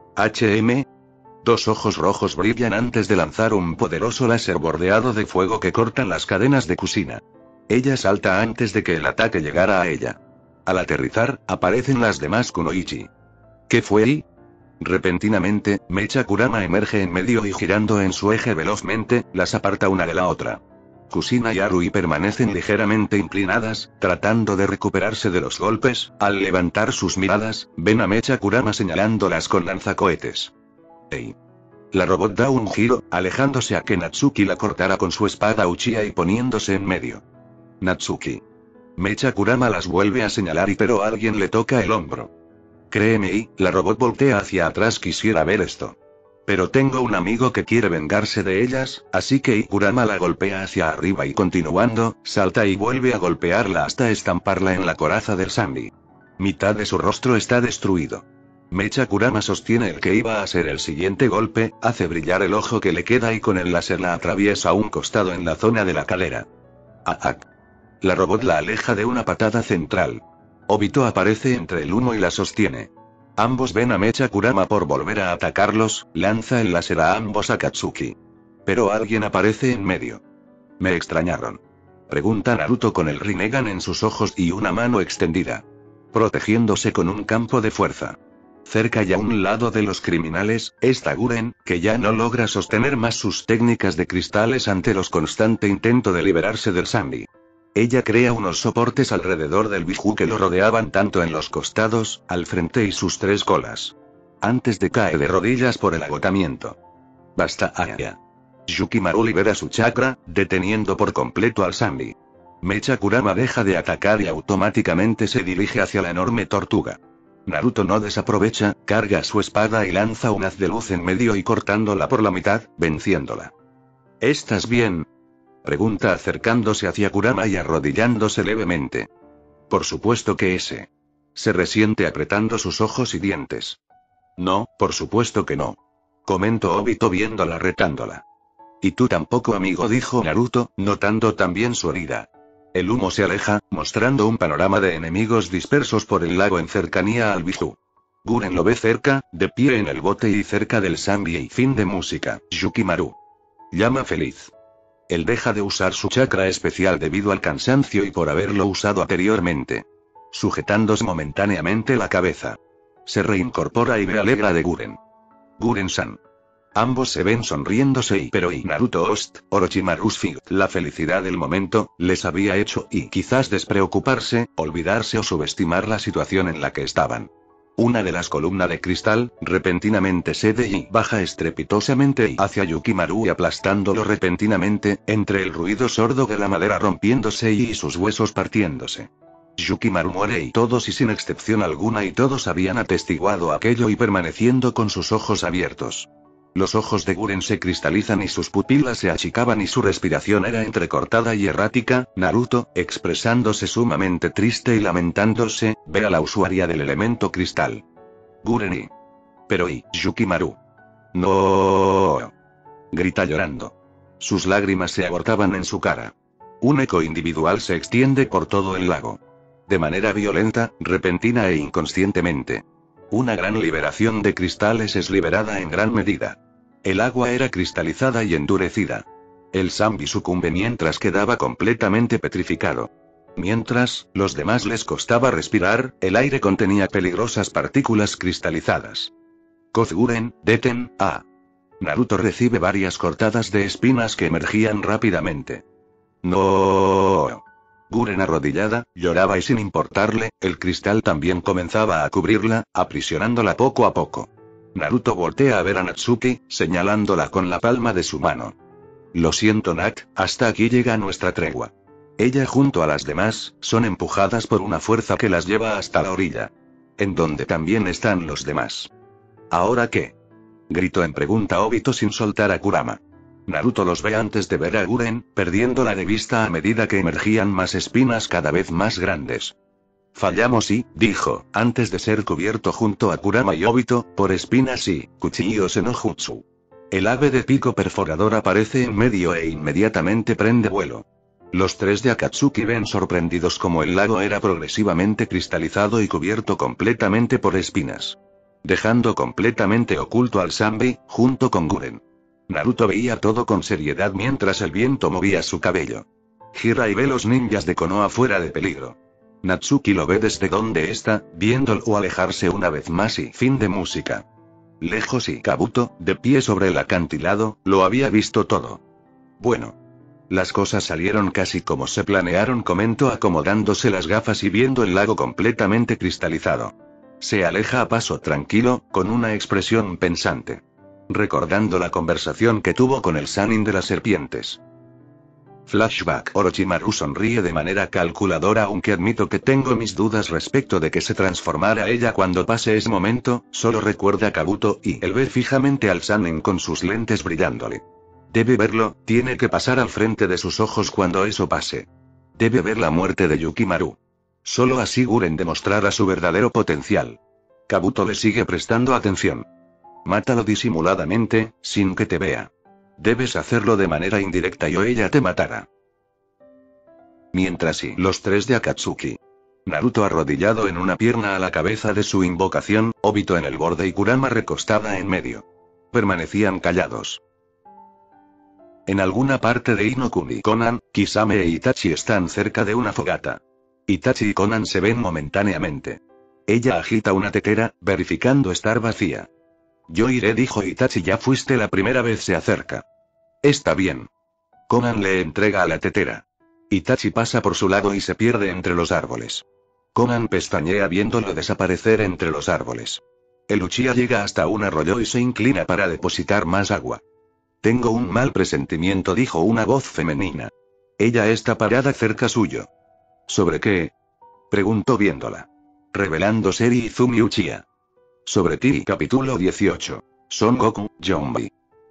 H M. Dos ojos rojos brillan antes de lanzar un poderoso láser bordeado de fuego que cortan las cadenas de Kusina. Ella salta antes de que el ataque llegara a ella. Al aterrizar, aparecen las demás Kunoichi. ¿Qué fue ahí? Repentinamente, Mecha Kurama emerge en medio y girando en su eje velozmente, las aparta una de la otra. Kusina y Arui permanecen ligeramente inclinadas, tratando de recuperarse de los golpes. Al levantar sus miradas, ven a Mecha Kurama señalándolas con lanzacohetes. ¡Ey! La robot da un giro, alejándose a que Natsuki la cortara con su espada Uchiha y poniéndose en medio. Natsuki. Mecha Kurama las vuelve a señalar y pero alguien le toca el hombro. Créeme y, la robot voltea hacia atrás. Quisiera ver esto. Pero tengo un amigo que quiere vengarse de ellas, así que Kurama la golpea hacia arriba y continuando, salta y vuelve a golpearla hasta estamparla en la coraza del Sandy. Mitad de su rostro está destruido. Mecha Kurama sostiene el que iba a ser el siguiente golpe, hace brillar el ojo que le queda y con el láser la atraviesa a un costado en la zona de la cadera. ¡Ah! La robot la aleja de una patada central. Obito aparece entre el humo y la sostiene. Ambos ven a Mecha Kurama por volver a atacarlos, lanza el láser a ambos a Katsuki. Pero alguien aparece en medio. ¿Me extrañaron?, pregunta Naruto con el Rinnegan en sus ojos y una mano extendida. Protegiéndose con un campo de fuerza. Cerca y a un lado de los criminales, está Guren, que ya no logra sostener más sus técnicas de cristales ante los constante intento de liberarse del Sandy. Ella crea unos soportes alrededor del Biju que lo rodeaban tanto en los costados, al frente y sus tres colas. Antes de caer de rodillas por el agotamiento. Basta, Aya. Yukimaru libera su chakra, deteniendo por completo al Sandy. Mecha Kurama deja de atacar y automáticamente se dirige hacia la enorme tortuga. Naruto no desaprovecha, carga su espada y lanza un haz de luz en medio y cortándola por la mitad, venciéndola. ¿Estás bien?, pregunta acercándose hacia Kurama y arrodillándose levemente. Por supuesto que ese. Se resiente apretando sus ojos y dientes. No, por supuesto que no. Comentó Obito viéndola retándola. Y tú tampoco, amigo, dijo Naruto, notando también su herida. El humo se aleja, mostrando un panorama de enemigos dispersos por el lago en cercanía al Biju. Guren lo ve cerca, de pie en el bote y cerca del Sandy y fin de música. Yukimaru. Llama feliz. Él deja de usar su chakra especial debido al cansancio y por haberlo usado anteriormente. Sujetándose momentáneamente la cabeza. Se reincorpora y ve alegra de Guren. Guren-san. Ambos se ven sonriéndose y pero y Naruto Ost, Orochimaru's Fig, la felicidad del momento, les había hecho y quizás despreocuparse, olvidarse o subestimar la situación en la que estaban. Una de las columnas de cristal, repentinamente cede y baja estrepitosamente y hacia Yukimaru y aplastándolo repentinamente, entre el ruido sordo de la madera rompiéndose y sus huesos partiéndose. Yukimaru muere y todos y sin excepción alguna y todos habían atestiguado aquello y permaneciendo con sus ojos abiertos. Los ojos de Guren se cristalizan y sus pupilas se achicaban y su respiración era entrecortada y errática. Naruto, expresándose sumamente triste y lamentándose, ve a la usuaria del elemento cristal. Guren y... Pero y, Yukimaru. No. Grita llorando. Sus lágrimas se agotaban en su cara. Un eco individual se extiende por todo el lago. De manera violenta, repentina e inconscientemente. Una gran liberación de cristales es liberada en gran medida. El agua era cristalizada y endurecida. El Sandy sucumbe mientras quedaba completamente petrificado. Mientras, los demás les costaba respirar, el aire contenía peligrosas partículas cristalizadas. Kozuren, deten, a. Naruto recibe varias cortadas de espinas que emergían rápidamente. No. Guren arrodillada, lloraba y sin importarle, el cristal también comenzaba a cubrirla, aprisionándola poco a poco. Naruto voltea a ver a Natsuki, señalándola con la palma de su mano. Lo siento, Nat, hasta aquí llega nuestra tregua. Ella junto a las demás, son empujadas por una fuerza que las lleva hasta la orilla. En donde también están los demás. ¿Ahora qué?, gritó en pregunta Obito sin soltar a Kurama. Naruto los ve antes de ver a Guren, perdiéndola de vista a medida que emergían más espinas cada vez más grandes. Fallamos y, dijo, antes de ser cubierto junto a Kurama y Obito, por espinas y, cuchillos en Ojutsu. El ave de pico perforador aparece en medio e inmediatamente prende vuelo. Los tres de Akatsuki ven sorprendidos como el lago era progresivamente cristalizado y cubierto completamente por espinas, dejando completamente oculto al Sanbi, junto con Guren. Naruto veía todo con seriedad mientras el viento movía su cabello. Gira y ve los ninjas de Konoha fuera de peligro. Natsuki lo ve desde donde está, viéndolo alejarse una vez más y fin de música. Lejos y Kabuto, de pie sobre el acantilado, lo había visto todo. Bueno. Las cosas salieron casi como se planearon, comentó acomodándose las gafas y viendo el lago completamente cristalizado. Se aleja a paso tranquilo, con una expresión pensante. Recordando la conversación que tuvo con el Sannin de las serpientes. Flashback. Orochimaru sonríe de manera calculadora, aunque admito que tengo mis dudas respecto de que se transformara ella cuando pase ese momento. Solo recuerda a Kabuto y él ve fijamente al Sannin con sus lentes brillándole. Debe verlo, tiene que pasar al frente de sus ojos cuando eso pase. Debe ver la muerte de Yukimaru. Solo así Guren demostrará su verdadero potencial. Kabuto le sigue prestando atención. Mátalo disimuladamente, sin que te vea. Debes hacerlo de manera indirecta y o ella te matará. Mientras y los tres de Akatsuki. Naruto arrodillado en una pierna a la cabeza de su invocación, Obito en el borde y Kurama recostada en medio. Permanecían callados. En alguna parte de Inokuni, Konan, Kisame e Itachi están cerca de una fogata. Itachi y Konan se ven momentáneamente. Ella agita una tetera, verificando estar vacía. Yo iré, dijo Itachi. Ya fuiste la primera vez, se acerca. Está bien. Konan le entrega a la tetera. Itachi pasa por su lado y se pierde entre los árboles. Konan pestañea viéndolo desaparecer entre los árboles. El Uchiha llega hasta un arroyo y se inclina para depositar más agua. Tengo un mal presentimiento, dijo una voz femenina. Ella está parada cerca suyo. ¿Sobre qué? Preguntó viéndola. Revelando Seri Izumi Uchiha. Sobre ti. Capítulo dieciocho. Son Goku, Yonbi.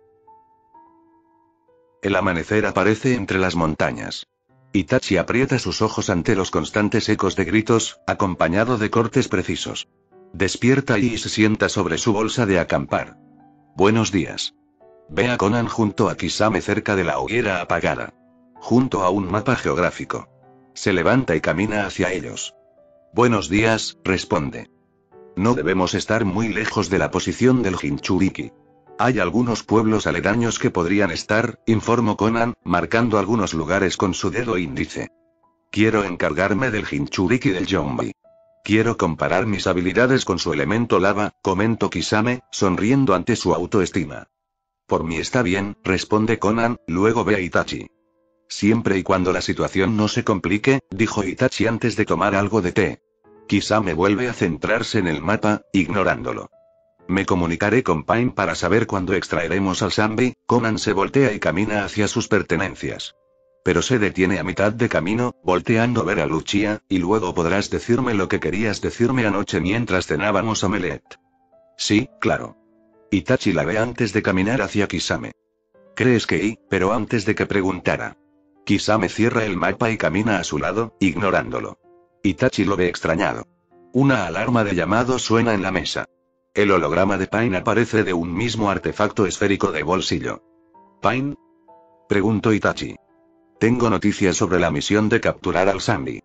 El amanecer aparece entre las montañas. Itachi aprieta sus ojos ante los constantes ecos de gritos, acompañado de cortes precisos. Despierta y se sienta sobre su bolsa de acampar. Buenos días. Ve a Konan junto a Kisame cerca de la hoguera apagada. Junto a un mapa geográfico. Se levanta y camina hacia ellos. Buenos días, responde. No debemos estar muy lejos de la posición del Jinchuriki. Hay algunos pueblos aledaños que podrían estar, informó Konan, marcando algunos lugares con su dedo índice. Quiero encargarme del Jinchuriki del Yonbi. Quiero comparar mis habilidades con su elemento lava, comentó Kisame, sonriendo ante su autoestima. Por mí está bien, responde Konan, luego ve a Itachi. Siempre y cuando la situación no se complique, dijo Itachi antes de tomar algo de té. Kisame vuelve a centrarse en el mapa, ignorándolo. Me comunicaré con Pain para saber cuándo extraeremos al Sanbi. Konan se voltea y camina hacia sus pertenencias. Pero se detiene a mitad de camino, volteando a ver a Uchiha, y luego podrás decirme lo que querías decirme anoche mientras cenábamos omelette. Sí, claro. Itachi la ve antes de caminar hacia Kisame. ¿Crees que y? Pero antes de que preguntara. Kisame cierra el mapa y camina a su lado, ignorándolo. Itachi lo ve extrañado. Una alarma de llamado suena en la mesa. El holograma de Pain aparece de un mismo artefacto esférico de bolsillo. ¿Pain? Preguntó Itachi. Tengo noticias sobre la misión de capturar al Sanbi.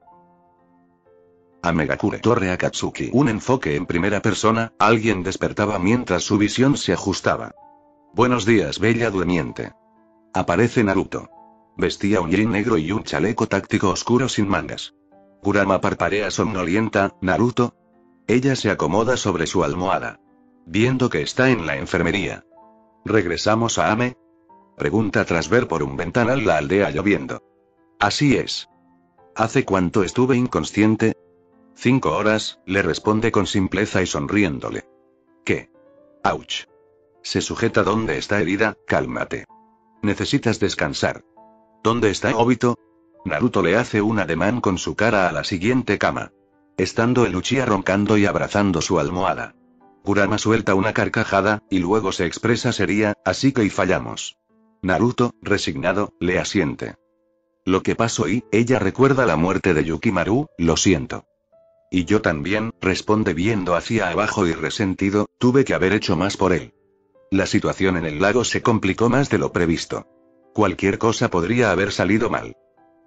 A Megakure Torre Akatsuki. Un enfoque en primera persona, alguien despertaba mientras su visión se ajustaba. Buenos días, bella durmiente. Aparece Naruto. Vestía un jean negro y un chaleco táctico oscuro sin mangas. Kurama parparea somnolienta. ¿Naruto? Ella se acomoda sobre su almohada. Viendo que está en la enfermería. ¿Regresamos a Ame? Pregunta tras ver por un ventanal la aldea lloviendo. Así es. ¿Hace cuánto estuve inconsciente? Cinco horas, le responde con simpleza y sonriéndole. ¿Qué? Ouch. Se sujeta donde está herida. Cálmate. Necesitas descansar. ¿Dónde está Obito? Naruto le hace un ademán con su cara a la siguiente cama. Estando el Uchiha roncando y abrazando su almohada. Kurama suelta una carcajada, y luego se expresa seria, así que y fallamos. Naruto, resignado, le asiente. Lo que pasó y, ella recuerda la muerte de Yukimaru, lo siento. Y yo también, responde viendo hacia abajo y resentido, tuve que haber hecho más por él. La situación en el lago se complicó más de lo previsto. Cualquier cosa podría haber salido mal.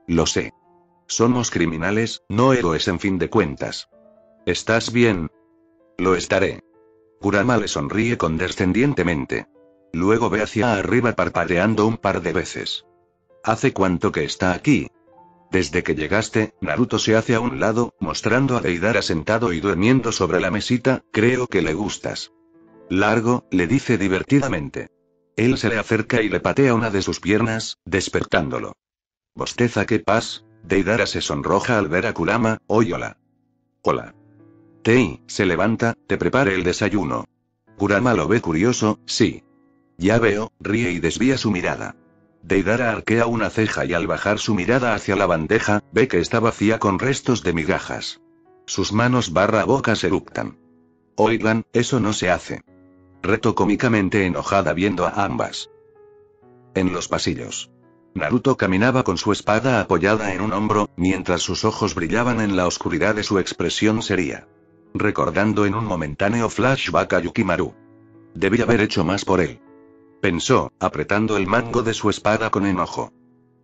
Lo sé. Somos criminales, no héroes en fin de cuentas. ¿Estás bien? Lo estaré. Kurama le sonríe condescendientemente. Luego ve hacia arriba parpadeando un par de veces. ¿Hace cuánto que está aquí? Desde que llegaste, Naruto se hace a un lado, mostrando a Deidara sentado y durmiendo sobre la mesita. Creo que le gustas. Largo, le dice divertidamente. Él se le acerca y le patea una de sus piernas, despertándolo. Bosteza. ¿Qué pasa? Deidara se sonroja al ver a Kurama. Oye, hola. Hola. Tei, se levanta, te prepare el desayuno. Kurama lo ve curioso. Sí. Ya veo, ríe y desvía su mirada. Deidara arquea una ceja y al bajar su mirada hacia la bandeja, ve que está vacía con restos de migajas. Sus manos barra bocas eructan. Oigan, eso no se hace. Retó cómicamente enojada viendo a ambas. En los pasillos. Naruto caminaba con su espada apoyada en un hombro, mientras sus ojos brillaban en la oscuridad de su expresión seria. Recordando en un momentáneo flashback a Yukimaru. Debí haber hecho más por él. Pensó, apretando el mango de su espada con enojo.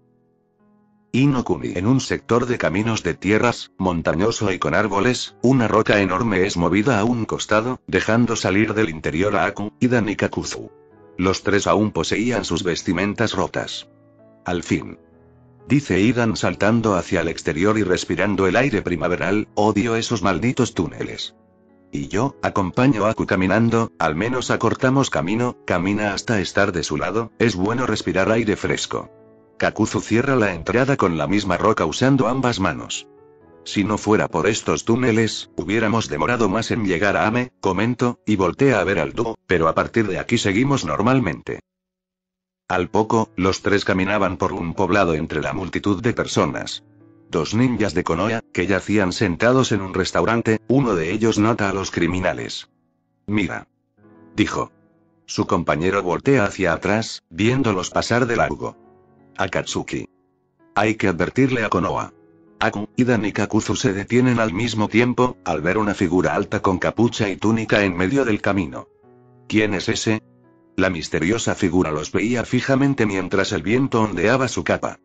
Inokuni. En un sector de caminos de tierras, montañoso y con árboles, una roca enorme es movida a un costado, dejando salir del interior a Aku, Idan y Kakuzu. Los tres aún poseían sus vestimentas rotas. Al fin. Dice Idan saltando hacia el exterior y respirando el aire primaveral. Odio esos malditos túneles. Y yo, acompaño a Aku caminando, al menos acortamos camino, camina hasta estar de su lado, es bueno respirar aire fresco. Kakuzu cierra la entrada con la misma roca usando ambas manos. Si no fuera por estos túneles, hubiéramos demorado más en llegar a Ame, comento, y voltea a ver al dúo, pero a partir de aquí seguimos normalmente. Al poco, los tres caminaban por un poblado entre la multitud de personas. Dos ninjas de Konoha, que yacían sentados en un restaurante, uno de ellos nota a los criminales. Mira. Dijo. Su compañero voltea hacia atrás, viéndolos pasar de largo. Akatsuki. Hay que advertirle a Konoha. Aku, Idan y Kakuzu se detienen al mismo tiempo, al ver una figura alta con capucha y túnica en medio del camino. ¿Quién es ese? La misteriosa figura los veía fijamente mientras el viento ondeaba su capa.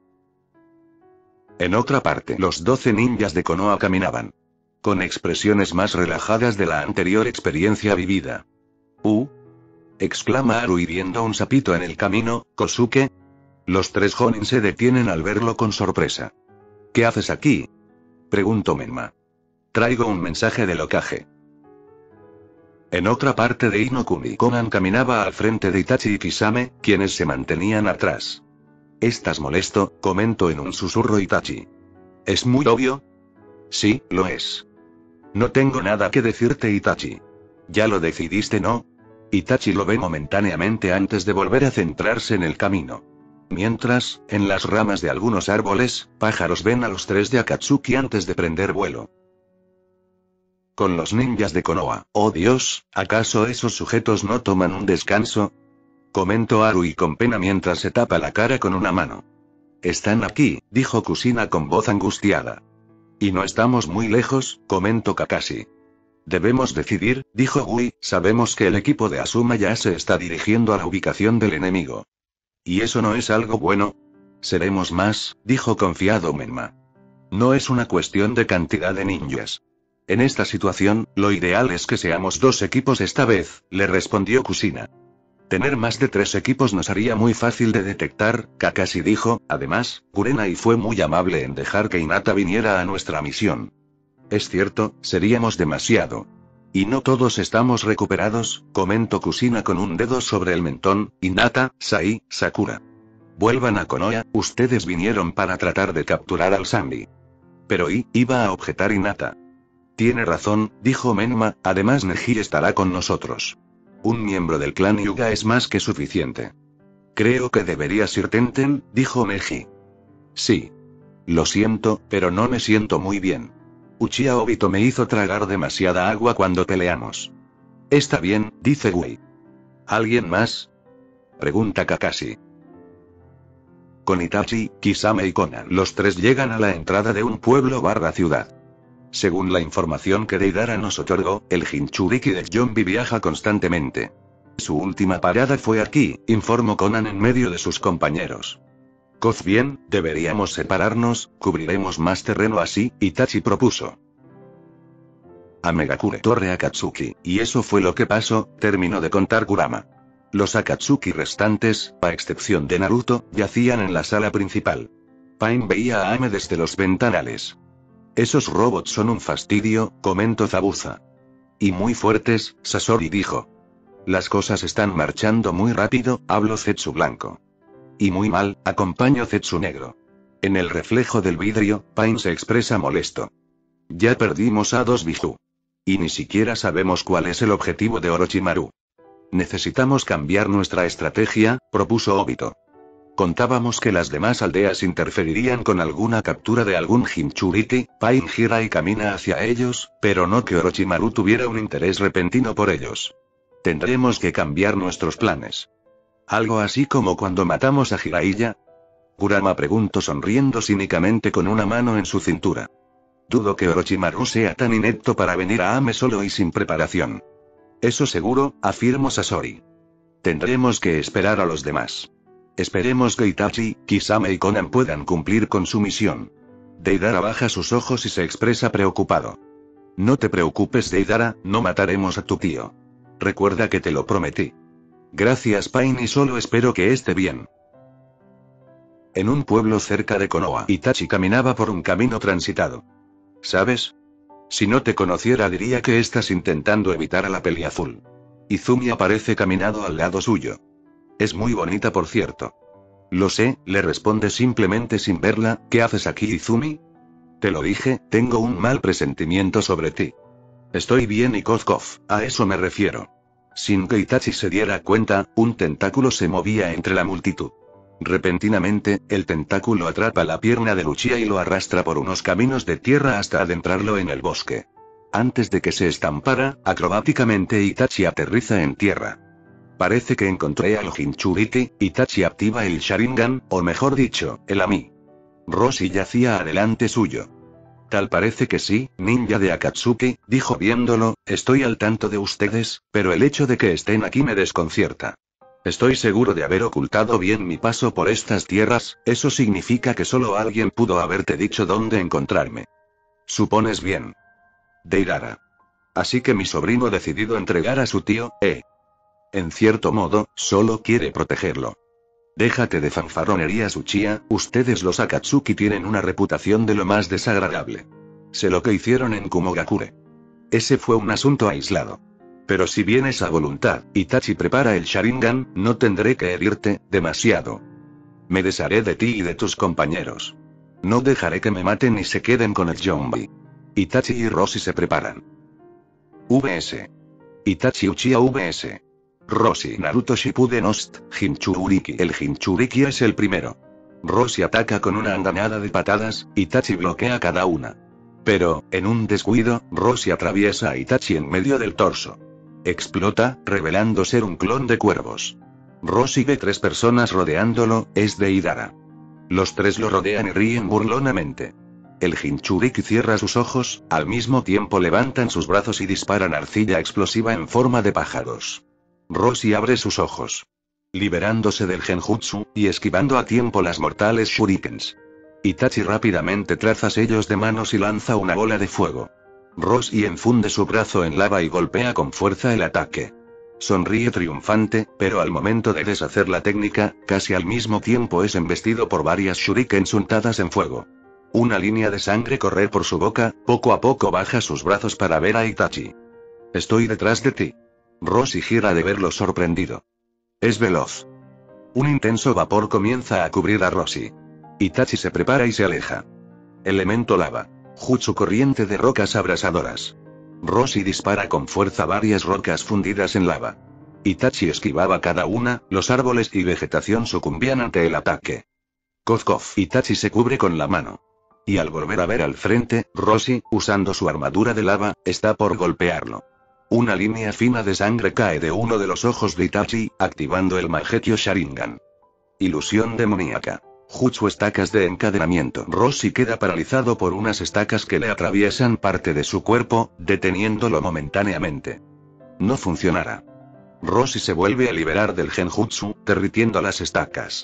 En otra parte, los doce ninjas de Konoha caminaban. Con expresiones más relajadas de la anterior experiencia vivida. ¿Uh? Exclama Arui viendo un sapito en el camino. ¿Kosuke? Los tres Jonin se detienen al verlo con sorpresa. ¿Qué haces aquí? Preguntó Menma. Traigo un mensaje del Hokage. En otra parte de Inokuni, Konan caminaba al frente de Itachi y Kisame, quienes se mantenían atrás. ¿Estás molesto? Comentó en un susurro Itachi. ¿Es muy obvio? Sí, lo es. No tengo nada que decirte, Itachi. Ya lo decidiste, ¿no? Itachi lo ve momentáneamente antes de volver a centrarse en el camino. Mientras, en las ramas de algunos árboles, pájaros ven a los tres de Akatsuki antes de prender vuelo. Con los ninjas de Konoha. Oh Dios, ¿acaso esos sujetos no toman un descanso? Comentó Arui con pena mientras se tapa la cara con una mano. Están aquí, dijo Kusina con voz angustiada. Y no estamos muy lejos, comentó Kakashi. Debemos decidir, dijo Gui, sabemos que el equipo de Asuma ya se está dirigiendo a la ubicación del enemigo. ¿Y eso no es algo bueno? Seremos más, dijo confiado Menma. No es una cuestión de cantidad de ninjas. En esta situación, lo ideal es que seamos dos equipos esta vez, le respondió Kusina. Tener más de tres equipos nos haría muy fácil de detectar, Kakashi dijo. Además, Kurenai fue muy amable en dejar que Hinata viniera a nuestra misión. Es cierto, seríamos demasiado. Y no todos estamos recuperados, comentó Kusina con un dedo sobre el mentón. Hinata, Sai, Sakura. Vuelvan a Konoha, ustedes vinieron para tratar de capturar al Sandy. Pero I, iba a objetar Hinata. Tiene razón, dijo Menma, además Neji estará con nosotros. Un miembro del clan Hyuga es más que suficiente. Creo que deberías ir Tenten, dijo Neji. Sí. Lo siento, pero no me siento muy bien. Uchiha Obito me hizo tragar demasiada agua cuando peleamos. Está bien, dice Wei. ¿Alguien más? Pregunta Kakashi. Con Itachi, Kisame y Konan, los tres llegan a la entrada de un pueblo barra ciudad. Según la información que Deidara nos otorgó, el Jinchuriki de Yonbi viaja constantemente. Su última parada fue aquí, informó Konan en medio de sus compañeros. Koz bien, deberíamos separarnos, cubriremos más terreno así, Itachi propuso. A Megakure Torre Akatsuki, y eso fue lo que pasó, terminó de contar Kurama. Los Akatsuki restantes, a excepción de Naruto, yacían en la sala principal. Pain veía a Ame desde los ventanales. Esos robots son un fastidio, comentó Zabuza. Y muy fuertes, Sasori dijo. Las cosas están marchando muy rápido, habló Zetsu blanco. Y muy mal, acompañó Zetsu negro. En el reflejo del vidrio, Pain se expresa molesto. Ya perdimos a dos Biju. Y ni siquiera sabemos cuál es el objetivo de Orochimaru. Necesitamos cambiar nuestra estrategia, propuso Obito. Contábamos que las demás aldeas interferirían con alguna captura de algún Jinchuriki. Pain gira y camina hacia ellos, pero no que Orochimaru tuviera un interés repentino por ellos. Tendremos que cambiar nuestros planes. ¿Algo así como cuando matamos a Jiraiya? Kurama preguntó sonriendo cínicamente con una mano en su cintura. Dudo que Orochimaru sea tan inepto para venir a Ame solo y sin preparación. Eso seguro, afirmó Sasori. Tendremos que esperar a los demás. Esperemos que Itachi, Kisame y Konan puedan cumplir con su misión. Deidara baja sus ojos y se expresa preocupado. No te preocupes, Deidara, no mataremos a tu tío. Recuerda que te lo prometí. Gracias, Pain, y solo espero que esté bien. En un pueblo cerca de Konoha, Itachi caminaba por un camino transitado. ¿Sabes? Si no te conociera diría que estás intentando evitar a la peliazul. Izumi aparece caminando al lado suyo. Es muy bonita, por cierto. Lo sé, le responde simplemente sin verla. ¿Qué haces aquí, Izumi? Te lo dije, tengo un mal presentimiento sobre ti. Estoy bien y Kozkov, a eso me refiero. Sin que Itachi se diera cuenta, un tentáculo se movía entre la multitud. Repentinamente, el tentáculo atrapa la pierna de Luchia y lo arrastra por unos caminos de tierra hasta adentrarlo en el bosque. Antes de que se estampara, acrobáticamente Itachi aterriza en tierra. Parece que encontré al Jinchuriki. Itachi activa el Sharingan, o mejor dicho, el Ami. Roshi yacía adelante suyo. Tal parece que sí, ninja de Akatsuki, dijo viéndolo, estoy al tanto de ustedes, pero el hecho de que estén aquí me desconcierta. Estoy seguro de haber ocultado bien mi paso por estas tierras, eso significa que solo alguien pudo haberte dicho dónde encontrarme. Supones bien. Deidara. Así que mi sobrino decidido entregar a su tío, eh. En cierto modo, solo quiere protegerlo. Déjate de fanfarronerías, Uchiha, ustedes los Akatsuki tienen una reputación de lo más desagradable. Sé lo que hicieron en Kumogakure. Ese fue un asunto aislado. Pero si vienes a voluntad, Itachi prepara el Sharingan, no tendré que herirte demasiado. Me desharé de ti y de tus compañeros. No dejaré que me maten ni se queden con el Yombi. Itachi y Roshi se preparan. V S. Itachi Uchiha V S. Roshi Naruto Shippuden Ost, Jinchuriki. El Jinchuriki es el primero. Roshi ataca con una andanada de patadas, Itachi bloquea cada una. Pero, en un descuido, Roshi atraviesa a Itachi en medio del torso. Explota, revelando ser un clon de cuervos. Roshi ve tres personas rodeándolo, es Deidara. Los tres lo rodean y ríen burlonamente. El Jinchuriki cierra sus ojos, al mismo tiempo levantan sus brazos y disparan arcilla explosiva en forma de pájaros. Roshi abre sus ojos. Liberándose del Genjutsu, y esquivando a tiempo las mortales shurikens. Itachi rápidamente traza sellos de manos y lanza una bola de fuego. Roshi enfunde su brazo en lava y golpea con fuerza el ataque. Sonríe triunfante, pero al momento de deshacer la técnica, casi al mismo tiempo es embestido por varias shurikens untadas en fuego. Una línea de sangre corre por su boca, poco a poco baja sus brazos para ver a Itachi. Estoy detrás de ti. Roshi gira de verlo sorprendido. Es veloz. Un intenso vapor comienza a cubrir a Roshi. Itachi se prepara y se aleja. Elemento lava. Jutsu corriente de rocas abrasadoras. Roshi dispara con fuerza varias rocas fundidas en lava. Itachi esquivaba cada una, los árboles y vegetación sucumbían ante el ataque. Kozkov. Itachi se cubre con la mano. Y al volver a ver al frente, Roshi, usando su armadura de lava, está por golpearlo. Una línea fina de sangre cae de uno de los ojos de Itachi, activando el Mangekyo Sharingan. Ilusión demoníaca. Jutsu estacas de encadenamiento. Roshi queda paralizado por unas estacas que le atraviesan parte de su cuerpo, deteniéndolo momentáneamente. No funcionará. Roshi se vuelve a liberar del Genjutsu, derritiendo las estacas.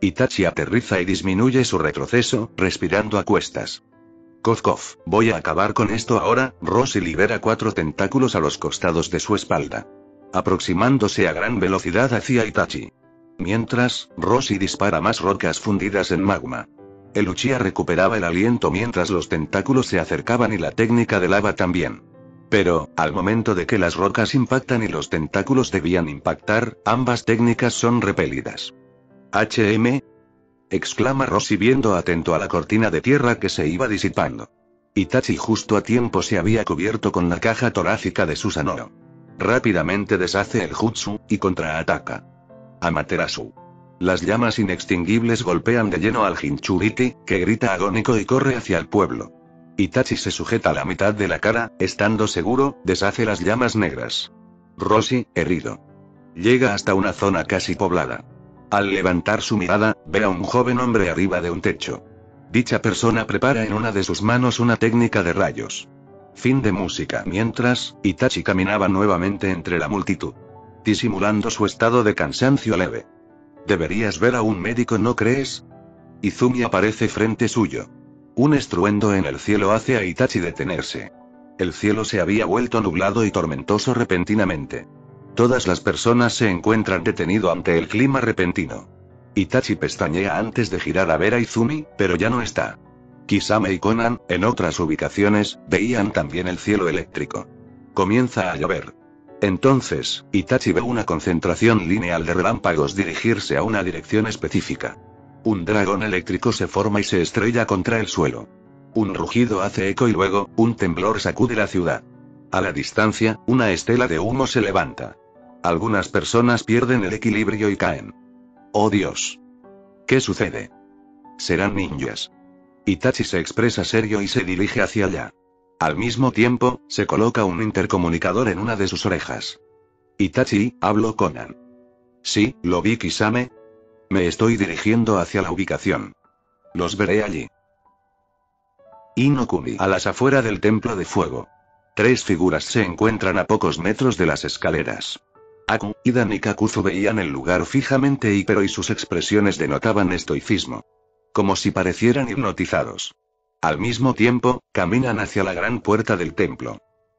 Itachi aterriza y disminuye su retroceso, respirando a cuestas. Cof cof, voy a acabar con esto ahora. Rossi libera cuatro tentáculos a los costados de su espalda, aproximándose a gran velocidad hacia Itachi. Mientras, Rossi dispara más rocas fundidas en magma. El Uchiha recuperaba el aliento mientras los tentáculos se acercaban y la técnica de lava también. Pero, al momento de que las rocas impactan y los tentáculos debían impactar, ambas técnicas son repelidas. H M exclama Rossi viendo atento a la cortina de tierra que se iba disipando. Itachi justo a tiempo se había cubierto con la caja torácica de Susanoo. Rápidamente deshace el jutsu, y contraataca. Amaterasu. Las llamas inextinguibles golpean de lleno al Jinchuriki, que grita agónico y corre hacia el pueblo. Itachi se sujeta a la mitad de la cara, estando seguro, deshace las llamas negras. Rossi, herido, llega hasta una zona casi poblada. Al levantar su mirada, ve a un joven hombre arriba de un techo. Dicha persona prepara en una de sus manos una técnica de rayos. Fin de música. Mientras, Itachi caminaba nuevamente entre la multitud, disimulando su estado de cansancio leve. Deberías ver a un médico, ¿no crees? Izumi aparece frente suyo. Un estruendo en el cielo hace a Itachi detenerse. El cielo se había vuelto nublado y tormentoso repentinamente. Todas las personas se encuentran detenido ante el clima repentino. Itachi pestañea antes de girar a ver a Izumi, pero ya no está. Kisame y Konan, en otras ubicaciones, veían también el cielo eléctrico. Comienza a llover. Entonces, Itachi ve una concentración lineal de relámpagos dirigirse a una dirección específica. Un dragón eléctrico se forma y se estrella contra el suelo. Un rugido hace eco y luego, un temblor sacude la ciudad. A la distancia, una estela de humo se levanta. Algunas personas pierden el equilibrio y caen. ¡Oh Dios! ¿Qué sucede? Serán ninjas. Itachi se expresa serio y se dirige hacia allá. Al mismo tiempo, se coloca un intercomunicador en una de sus orejas. Itachi, habló Konan. Sí, lo vi, Kisame. Me estoy dirigiendo hacia la ubicación. Los veré allí. Inokuni. A las afueras del Templo de Fuego. Tres figuras se encuentran a pocos metros de las escaleras. Aku, Idan y Kakuzu veían el lugar fijamente y pero y sus expresiones denotaban estoicismo. Como si parecieran hipnotizados. Al mismo tiempo, caminan hacia la gran puerta del templo.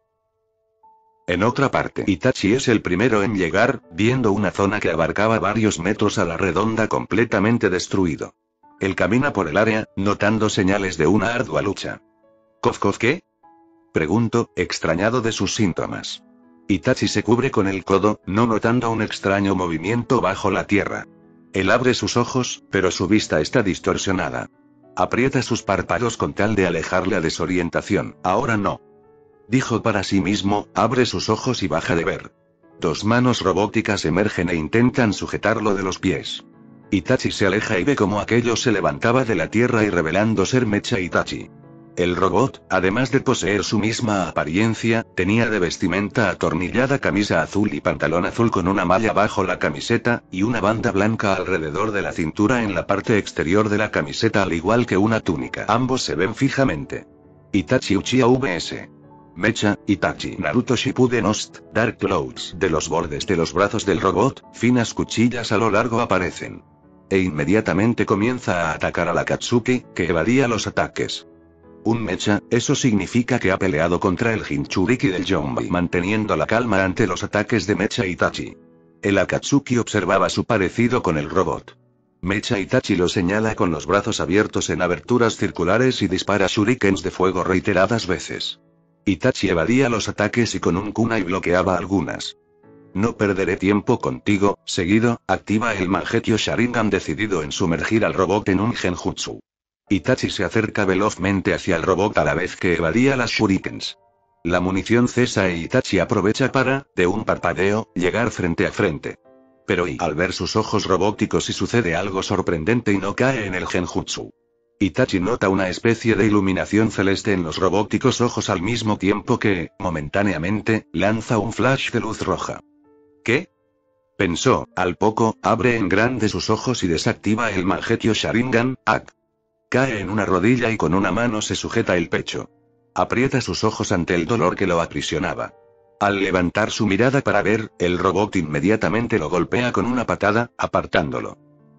En otra parte, Itachi es el primero en llegar, viendo una zona que abarcaba varios metros a la redonda completamente destruido. Él camina por el área, notando señales de una ardua lucha. ¿Cof cof qué? Pregunto, extrañado de sus síntomas. Itachi se cubre con el codo, no notando un extraño movimiento bajo la tierra. Él abre sus ojos, pero su vista está distorsionada. Aprieta sus párpados con tal de alejar la desorientación. Ahora no. Dijo para sí mismo, abre sus ojos y baja de ver. Dos manos robóticas emergen e intentan sujetarlo de los pies. Itachi se aleja y ve cómo aquello se levantaba de la tierra y revelando ser Mecha Itachi. El robot, además de poseer su misma apariencia, tenía de vestimenta atornillada camisa azul y pantalón azul con una malla bajo la camiseta, y una banda blanca alrededor de la cintura en la parte exterior de la camiseta al igual que una túnica. Ambos se ven fijamente. Itachi Uchiha vs Mecha Itachi. Naruto Shippuden Host, Dark Clouds. De los bordes de los brazos del robot, finas cuchillas a lo largo aparecen. E inmediatamente comienza a atacar a la Akatsuki, que evadía los ataques. Un mecha, eso significa que ha peleado contra el Jinchuriki del Yonbai, manteniendo la calma ante los ataques de Mecha Itachi. El Akatsuki observaba su parecido con el robot. Mecha Itachi lo señala con los brazos abiertos en aberturas circulares y dispara shurikens de fuego reiteradas veces. Itachi evadía los ataques y con un kunai bloqueaba algunas. No perderé tiempo contigo. Seguido, activa el Mangekyo Sharingan decidido en sumergir al robot en un genjutsu. Itachi se acerca velozmente hacia el robot a la vez que evadía las shurikens. La munición cesa e Itachi aprovecha para, de un parpadeo, llegar frente a frente. Pero y al ver sus ojos robóticos y sucede algo sorprendente y no cae en el genjutsu. Itachi nota una especie de iluminación celeste en los robóticos ojos al mismo tiempo que, momentáneamente, lanza un flash de luz roja. ¿Qué? Pensó, al poco, abre en grande sus ojos y desactiva el Mangekyo Sharingan, Ak. Cae en una rodilla y con una mano se sujeta el pecho. Aprieta sus ojos ante el dolor que lo aprisionaba. Al levantar su mirada para ver, el robot inmediatamente lo golpea con una patada, apartándolo.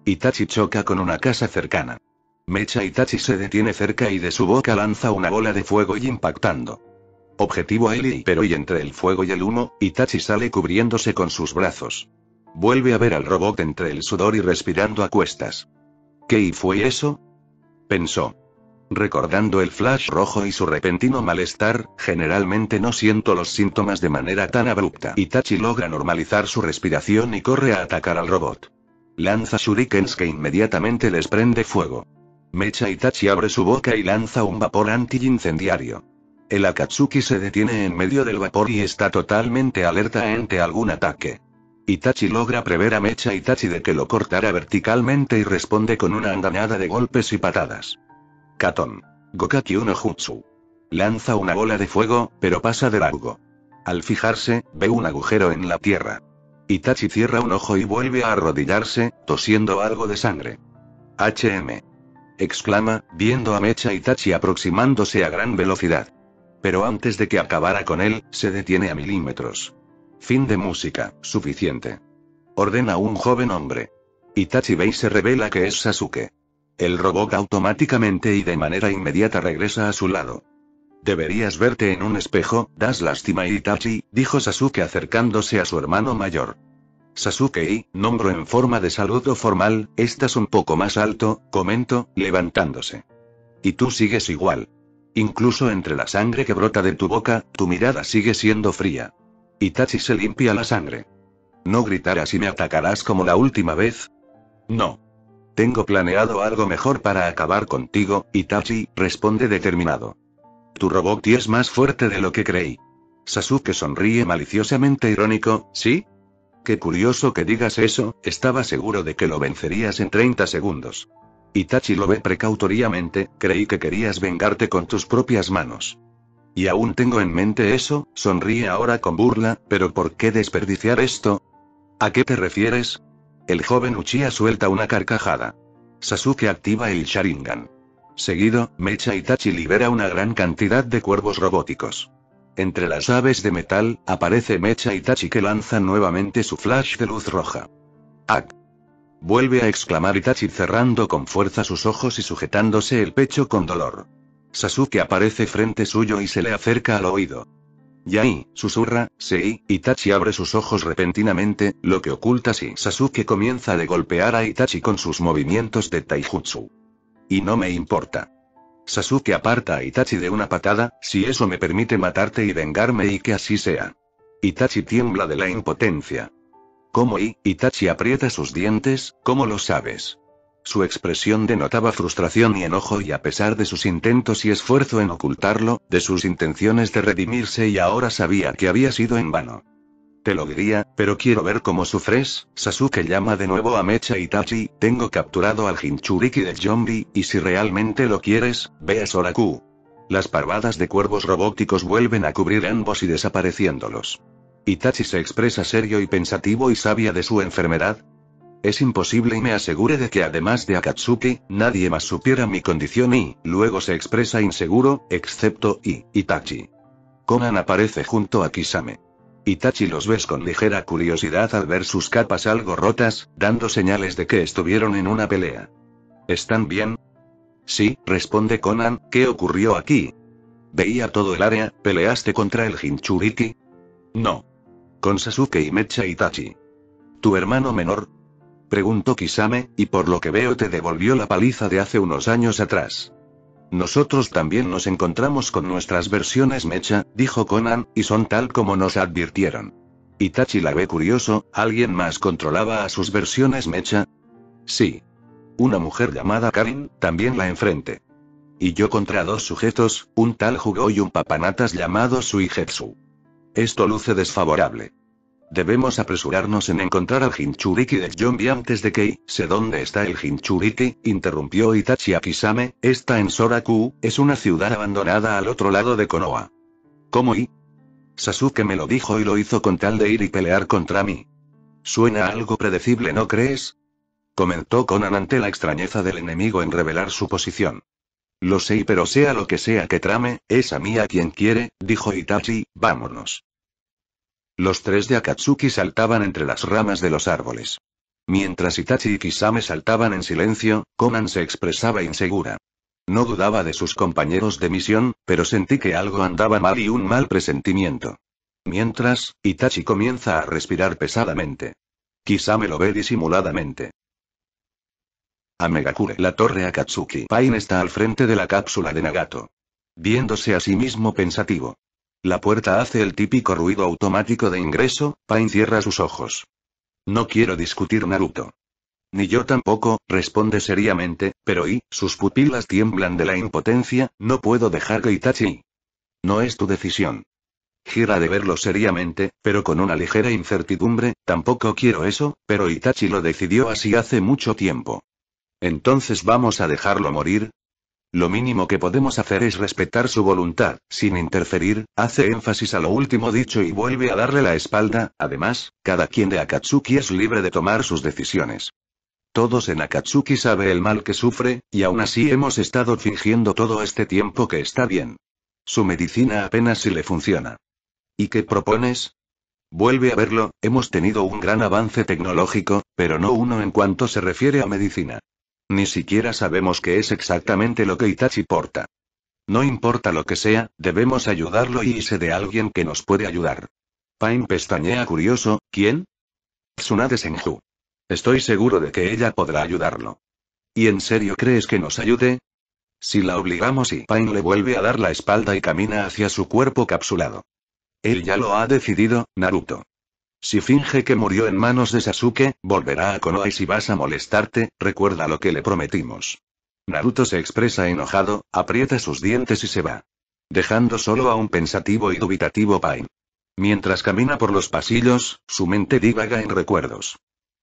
Itachi choca con una casa cercana. Mecha Itachi se detiene cerca y de su boca lanza una bola de fuego y impactando. Objetivo a él y pero y entre el fuego y el humo, Itachi sale cubriéndose con sus brazos. Vuelve a ver al robot entre el sudor y respirando a cuestas. ¿Qué fue eso? Pensó. Recordando el flash rojo y su repentino malestar, generalmente no siento los síntomas de manera tan abrupta. Itachi logra normalizar su respiración y corre a atacar al robot. Lanza shurikens que inmediatamente les prende fuego. Mecha Itachi abre su boca y lanza un vapor anti-incendiario. El Akatsuki se detiene en medio del vapor y está totalmente alerta ante algún ataque. Itachi logra prever a Mecha Itachi de que lo cortará verticalmente y responde con una andanada de golpes y patadas. Katon. Gokaki no Jutsu. Lanza una bola de fuego, pero pasa de largo. Al fijarse, ve un agujero en la tierra. Itachi cierra un ojo y vuelve a arrodillarse, tosiendo algo de sangre. H M. Exclama, viendo a Mecha Itachi aproximándose a gran velocidad. Pero antes de que acabara con él, se detiene a milímetros. Fin de música, suficiente. Ordena un joven hombre. Itachi ve y se revela que es Sasuke. El robot automáticamente y de manera inmediata regresa a su lado. Deberías verte en un espejo, das lástima Itachi, dijo Sasuke acercándose a su hermano mayor. Sasuke y, nombro en forma de saludo formal, estás un poco más alto, comentó, levantándose. Y tú sigues igual. Incluso entre la sangre que brota de tu boca, tu mirada sigue siendo fría. Itachi se limpia la sangre. ¿No gritarás y me atacarás como la última vez? No. Tengo planeado algo mejor para acabar contigo, Itachi, responde determinado. Tu robot es más fuerte de lo que creí. Sasuke sonríe maliciosamente irónico, ¿sí? Qué curioso que digas eso, estaba seguro de que lo vencerías en treinta segundos. Itachi lo ve precautoriamente, creí que querías vengarte con tus propias manos. Y aún tengo en mente eso, sonríe ahora con burla, pero ¿por qué desperdiciar esto? ¿A qué te refieres? El joven Uchiha suelta una carcajada. Sasuke activa el Sharingan. Seguido, Mecha Itachi libera una gran cantidad de cuervos robóticos. Entre las aves de metal, aparece Mecha Itachi que lanza nuevamente su flash de luz roja. ¡Ak! Vuelve a exclamar Itachi cerrando con fuerza sus ojos y sujetándose el pecho con dolor. Sasuke aparece frente suyo y se le acerca al oído. Yai, susurra, Sei, Itachi abre sus ojos repentinamente, lo que oculta si Sasuke comienza a golpear a Itachi con sus movimientos de taijutsu. Y no me importa. Sasuke aparta a Itachi de una patada, si eso me permite matarte y vengarme y que así sea. Itachi tiembla de la impotencia. ¿Cómo? Y Itachi aprieta sus dientes, ¿cómo lo sabes? Su expresión denotaba frustración y enojo y a pesar de sus intentos y esfuerzo en ocultarlo, de sus intenciones de redimirse y ahora sabía que había sido en vano. Te lo diría, pero quiero ver cómo sufres. Sasuke llama de nuevo a Mecha Itachi, tengo capturado al Jinchuriki de Yombi, y si realmente lo quieres, ve a Soraku. Las parvadas de cuervos robóticos vuelven a cubrir a ambos y desapareciéndolos. Itachi se expresa serio y pensativo y sabia de su enfermedad. Es imposible y me asegure de que además de Akatsuki, nadie más supiera mi condición y, luego se expresa inseguro, excepto I, Itachi. Konan aparece junto a Kisame. Itachi los ves con ligera curiosidad al ver sus capas algo rotas, dando señales de que estuvieron en una pelea. ¿Están bien? Sí, responde Konan, ¿qué ocurrió aquí? Veía todo el área, ¿peleaste contra el Jinchuriki? No. Con Sasuke y Mecha Itachi. ¿Tu hermano menor? Preguntó Kisame, y por lo que veo te devolvió la paliza de hace unos años atrás. Nosotros también nos encontramos con nuestras versiones Mecha, dijo Konan, y son tal como nos advirtieron. Itachi la ve curioso, ¿alguien más controlaba a sus versiones Mecha? Sí. Una mujer llamada Karin, también la enfrenté. Y yo contra dos sujetos, un tal Jugo y un papanatas llamado Suigetsu. Esto luce desfavorable. Debemos apresurarnos en encontrar al Jinchuriki de Yombi antes de que... ¿Sé dónde está el Jinchuriki? Interrumpió Itachi a Kisame, está en Soraku, es una ciudad abandonada al otro lado de Konoha. ¿Cómo y? Sasuke me lo dijo y lo hizo con tal de ir y pelear contra mí. Suena algo predecible, ¿no crees? Comentó Konan ante la extrañeza del enemigo en revelar su posición. Lo sé, pero sea lo que sea que trame, es a mí a quien quiere, dijo Itachi, vámonos. Los tres de Akatsuki saltaban entre las ramas de los árboles. Mientras Itachi y Kisame saltaban en silencio, Konan se expresaba insegura. No dudaba de sus compañeros de misión, pero sentí que algo andaba mal y un mal presentimiento. Mientras, Itachi comienza a respirar pesadamente. Kisame lo ve disimuladamente. A Megakure, la torre Akatsuki. Pain está al frente de la cápsula de Nagato. Viéndose a sí mismo pensativo. La puerta hace el típico ruido automático de ingreso, Pain cierra sus ojos. No quiero discutir, Naruto. Ni yo tampoco, responde seriamente, pero y, sus pupilas tiemblan de la impotencia, no puedo dejar que Itachi. No es tu decisión. Gira de verlo seriamente, pero con una ligera incertidumbre, tampoco quiero eso, pero Itachi lo decidió así hace mucho tiempo. Entonces vamos a dejarlo morir. Lo mínimo que podemos hacer es respetar su voluntad, sin interferir, hace énfasis a lo último dicho y vuelve a darle la espalda, además, cada quien de Akatsuki es libre de tomar sus decisiones. Todos en Akatsuki sabe el mal que sufre, y aún así hemos estado fingiendo todo este tiempo que está bien. Su medicina apenas si le funciona. ¿Y qué propones? Vuelve a verlo, hemos tenido un gran avance tecnológico, pero no uno en cuanto se refiere a medicina. Ni siquiera sabemos qué es exactamente lo que Itachi porta. No importa lo que sea, debemos ayudarlo y sé de alguien que nos puede ayudar. Pain pestañea curioso, ¿quién? Tsunade Senju. Estoy seguro de que ella podrá ayudarlo. ¿Y en serio crees que nos ayude? Si la obligamos y Pain le vuelve a dar la espalda y camina hacia su cuerpo capsulado. Él ya lo ha decidido, Naruto. Si finge que murió en manos de Sasuke, volverá a Konoha y si vas a molestarte, recuerda lo que le prometimos. Naruto se expresa enojado, aprieta sus dientes y se va. Dejando solo a un pensativo y dubitativo Pain. Mientras camina por los pasillos, su mente divaga en recuerdos.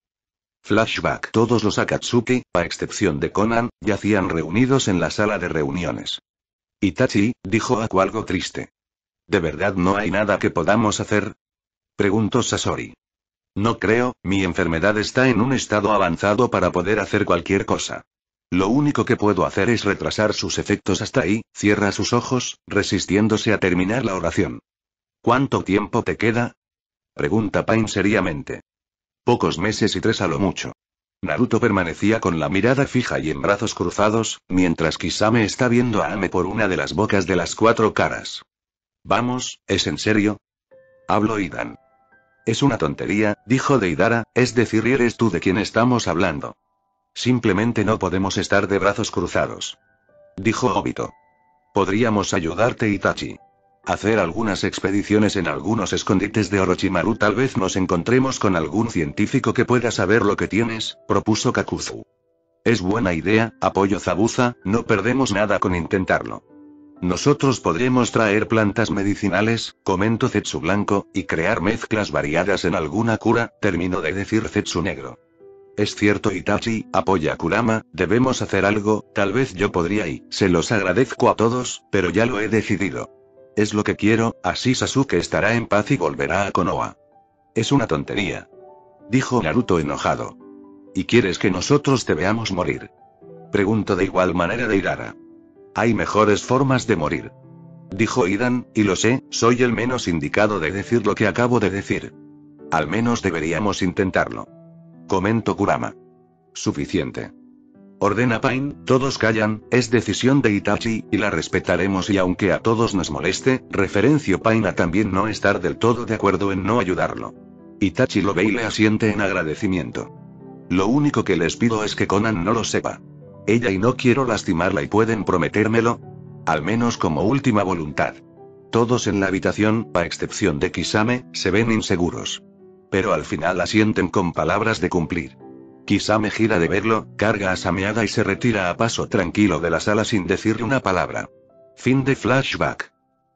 Flashback. Todos los Akatsuki, a excepción de Konan, yacían reunidos en la sala de reuniones. Itachi, dijo Aku algo triste. ¿De verdad no hay nada que podamos hacer? Preguntó Sasori. No creo, mi enfermedad está en un estado avanzado para poder hacer cualquier cosa. Lo único que puedo hacer es retrasar sus efectos hasta ahí, cierra sus ojos, resistiéndose a terminar la oración. ¿Cuánto tiempo te queda? Pregunta Pain seriamente. Pocos meses y tres a lo mucho. Naruto permanecía con la mirada fija y en brazos cruzados, mientras Kisame está viendo a Ame por una de las bocas de las cuatro caras. Vamos, ¿es en serio? Habló Hidan. Es una tontería, dijo Deidara, es decir, eres tú de quien estamos hablando. Simplemente no podemos estar de brazos cruzados. Dijo Obito. Podríamos ayudarte, Itachi. Hacer algunas expediciones en algunos escondites de Orochimaru, tal vez nos encontremos con algún científico que pueda saber lo que tienes, propuso Kakuzu. Es buena idea, apoyó Zabuza, no perdemos nada con intentarlo. Nosotros podremos traer plantas medicinales, comentó Zetsu Blanco, y crear mezclas variadas en alguna cura, terminó de decir Zetsu Negro. Es cierto, Itachi, apoya a Kurama, debemos hacer algo, tal vez yo podría y, se los agradezco a todos, pero ya lo he decidido. Es lo que quiero, así Sasuke estará en paz y volverá a Konoha. Es una tontería. Dijo Naruto enojado. ¿Y quieres que nosotros te veamos morir? Preguntó de igual manera Deidara. Hay mejores formas de morir. Dijo Hidan, y lo sé, soy el menos indicado de decir lo que acabo de decir. Al menos deberíamos intentarlo. Comentó Kurama. Suficiente. Ordena Pain, todos callan, es decisión de Itachi, y la respetaremos y aunque a todos nos moleste, referencio Pain a también no estar del todo de acuerdo en no ayudarlo. Itachi lo ve y le asiente en agradecimiento. Lo único que les pido es que Konan no lo sepa. Ella y no quiero lastimarla y pueden prometérmelo. Al menos como última voluntad. Todos en la habitación, a excepción de Kisame, se ven inseguros. Pero al final asienten con palabras de cumplir. Kisame gira de verlo, carga a Sameada y se retira a paso tranquilo de la sala sin decir una palabra. Fin de flashback.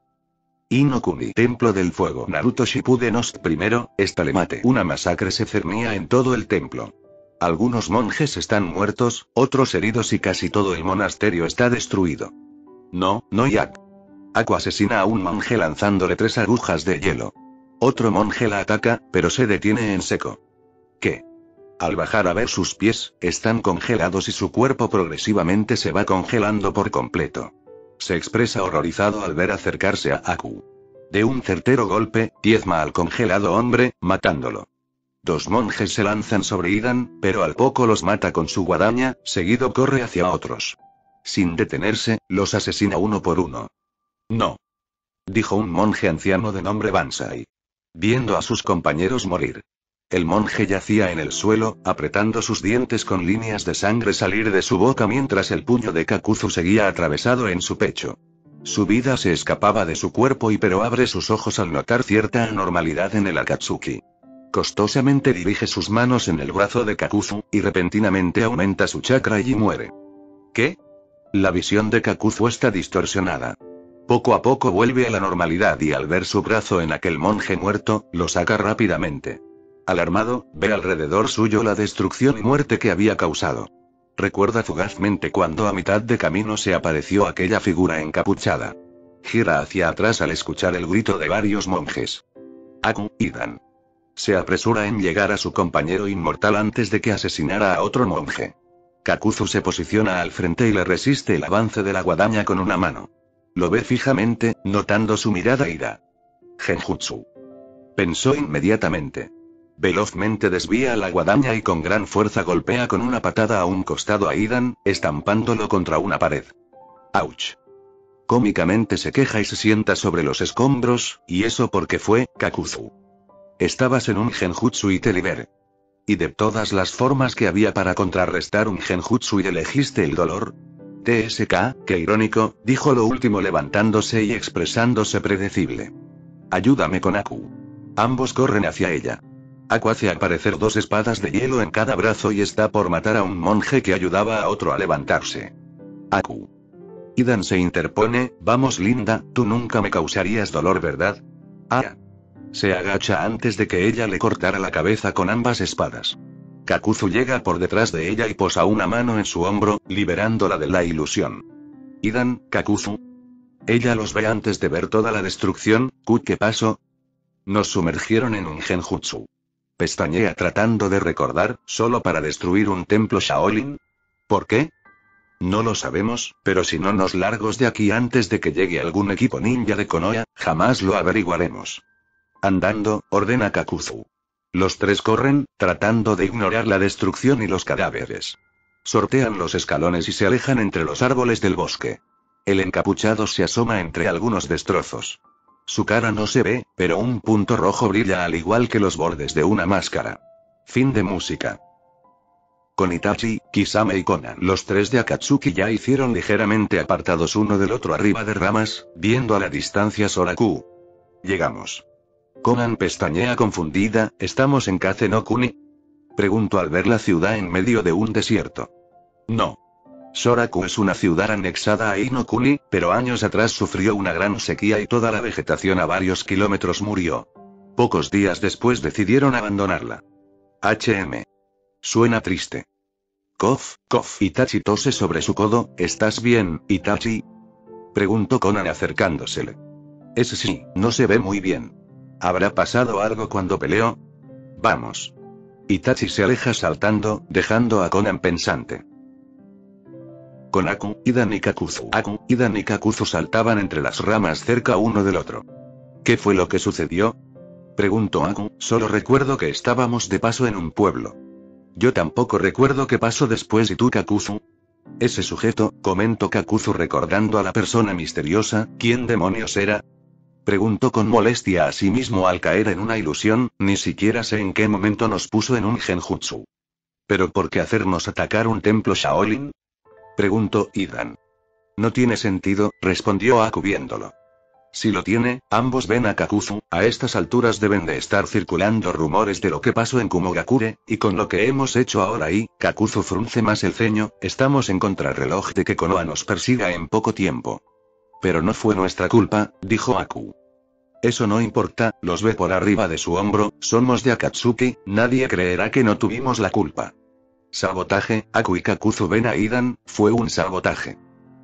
Inokuni, Templo del Fuego. Naruto Shippuden Ost primero, Estalemate. Una masacre se cernía en todo el templo. Algunos monjes están muertos, otros heridos y casi todo el monasterio está destruido. No, no Yak. Aku asesina a un monje lanzándole tres agujas de hielo. Otro monje la ataca, pero se detiene en seco. ¿Qué? Al bajar a ver sus pies, están congelados y su cuerpo progresivamente se va congelando por completo. Se expresa horrorizado al ver acercarse a Aku. De un certero golpe, diezma al congelado hombre, matándolo. Dos monjes se lanzan sobre Idan, pero al poco los mata con su guadaña, seguido corre hacia otros. Sin detenerse, los asesina uno por uno. No. Dijo un monje anciano de nombre Bansai. Viendo a sus compañeros morir. El monje yacía en el suelo, apretando sus dientes con líneas de sangre salir de su boca mientras el puño de Kakuzu seguía atravesado en su pecho. Su vida se escapaba de su cuerpo y pero abre sus ojos al notar cierta anormalidad en el Akatsuki. Costosamente dirige sus manos en el brazo de Kakuzu, y repentinamente aumenta su chakra y muere. ¿Qué? La visión de Kakuzu está distorsionada. Poco a poco vuelve a la normalidad y al ver su brazo en aquel monje muerto, lo saca rápidamente. Alarmado, ve alrededor suyo la destrucción y muerte que había causado. Recuerda fugazmente cuando a mitad de camino se apareció aquella figura encapuchada. Gira hacia atrás al escuchar el grito de varios monjes. Aku, Idan. Se apresura en llegar a su compañero inmortal antes de que asesinara a otro monje. Kakuzu se posiciona al frente y le resiste el avance de la guadaña con una mano. Lo ve fijamente, notando su mirada ira. Genjutsu. Pensó inmediatamente. Velozmente desvía la guadaña y con gran fuerza golpea con una patada a un costado a Idan, estampándolo contra una pared. ¡Auch! Cómicamente se queja y se sienta sobre los escombros, y eso porque fue, Kakuzu. Estabas en un genjutsu y te liberé. Y de todas las formas que había para contrarrestar un genjutsu y elegiste el dolor. T S K, qué irónico, dijo lo último levantándose y expresándose predecible. Ayúdame con Aku. Ambos corren hacia ella. Aku hace aparecer dos espadas de hielo en cada brazo y está por matar a un monje que ayudaba a otro a levantarse. Aku. Idan se interpone, vamos linda, tú nunca me causarías dolor, ¿verdad? Ah. Se agacha antes de que ella le cortara la cabeza con ambas espadas. Kakuzu llega por detrás de ella y posa una mano en su hombro, liberándola de la ilusión. Idan, Kakuzu. Ella los ve antes de ver toda la destrucción. ¿Qué pasó? Nos sumergieron en un genjutsu. Pestañea tratando de recordar, solo para destruir un templo Shaolin. ¿Por qué? No lo sabemos, pero si no nos largos de aquí antes de que llegue algún equipo ninja de Konoha, jamás lo averiguaremos. Andando, ordena Kakuzu. Los tres corren, tratando de ignorar la destrucción y los cadáveres. Sortean los escalones y se alejan entre los árboles del bosque. El encapuchado se asoma entre algunos destrozos. Su cara no se ve, pero un punto rojo brilla al igual que los bordes de una máscara. Fin de música. Con Itachi, Kisame y Konan, los tres de Akatsuki ya hicieron ligeramente apartados uno del otro arriba de ramas, viendo a la distancia Soraku. Llegamos. Konan pestañea confundida, ¿estamos en Kaze no Kuni? Preguntó al ver la ciudad en medio de un desierto. No. Soraku es una ciudad anexada a Inokuni, pero años atrás sufrió una gran sequía y toda la vegetación a varios kilómetros murió. Pocos días después decidieron abandonarla. H M. Suena triste. Kof, Kof. Itachi tose sobre su codo, ¿estás bien, Itachi? Preguntó Konan acercándosele. Ese sí, no se ve muy bien. ¿Habrá pasado algo cuando peleó? Vamos. Itachi se aleja saltando, dejando a Konan pensante. Con Aku, Idan y Kakuzu. Aku, Idan y Kakuzu saltaban entre las ramas cerca uno del otro. ¿Qué fue lo que sucedió? Preguntó Aku, solo recuerdo que estábamos de paso en un pueblo. Yo tampoco recuerdo qué pasó después. ¿Y tú, Kakuzu? Ese sujeto, comentó Kakuzu recordando a la persona misteriosa, ¿quién demonios era? Preguntó con molestia a sí mismo al caer en una ilusión, ni siquiera sé en qué momento nos puso en un genjutsu. ¿Pero por qué hacernos atacar un templo Shaolin? Preguntó Idan. No tiene sentido, respondió Aku viéndolo. Si lo tiene, ambos ven a Kakuzu, a estas alturas deben de estar circulando rumores de lo que pasó en Kumogakure, y con lo que hemos hecho ahora y, Kakuzu frunce más el ceño, estamos en contrarreloj de que Konoha nos persiga en poco tiempo. Pero no fue nuestra culpa, dijo Aku. Eso no importa, los ve por arriba de su hombro, somos de Akatsuki, nadie creerá que no tuvimos la culpa. Sabotaje, Aku y Kakuzu ven a Idan, fue un sabotaje.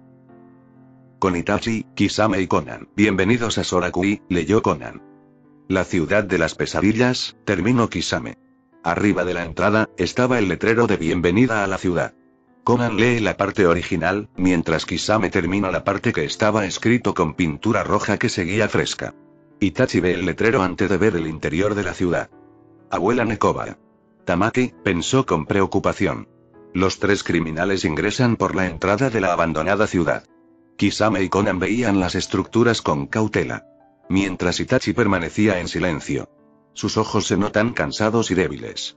Con Itachi, Kisame y Konan, bienvenidos a Sorakui, leyó Konan. La ciudad de las pesadillas, terminó Kisame. Arriba de la entrada, estaba el letrero de bienvenida a la ciudad. Konan lee la parte original, mientras Kisame termina la parte que estaba escrito con pintura roja que seguía fresca. Itachi ve el letrero antes de ver el interior de la ciudad. Abuela Nekoba. Tamaki, pensó con preocupación. Los tres criminales ingresan por la entrada de la abandonada ciudad. Kisame y Conan veían las estructuras con cautela. Mientras Itachi permanecía en silencio. Sus ojos se notan cansados y débiles.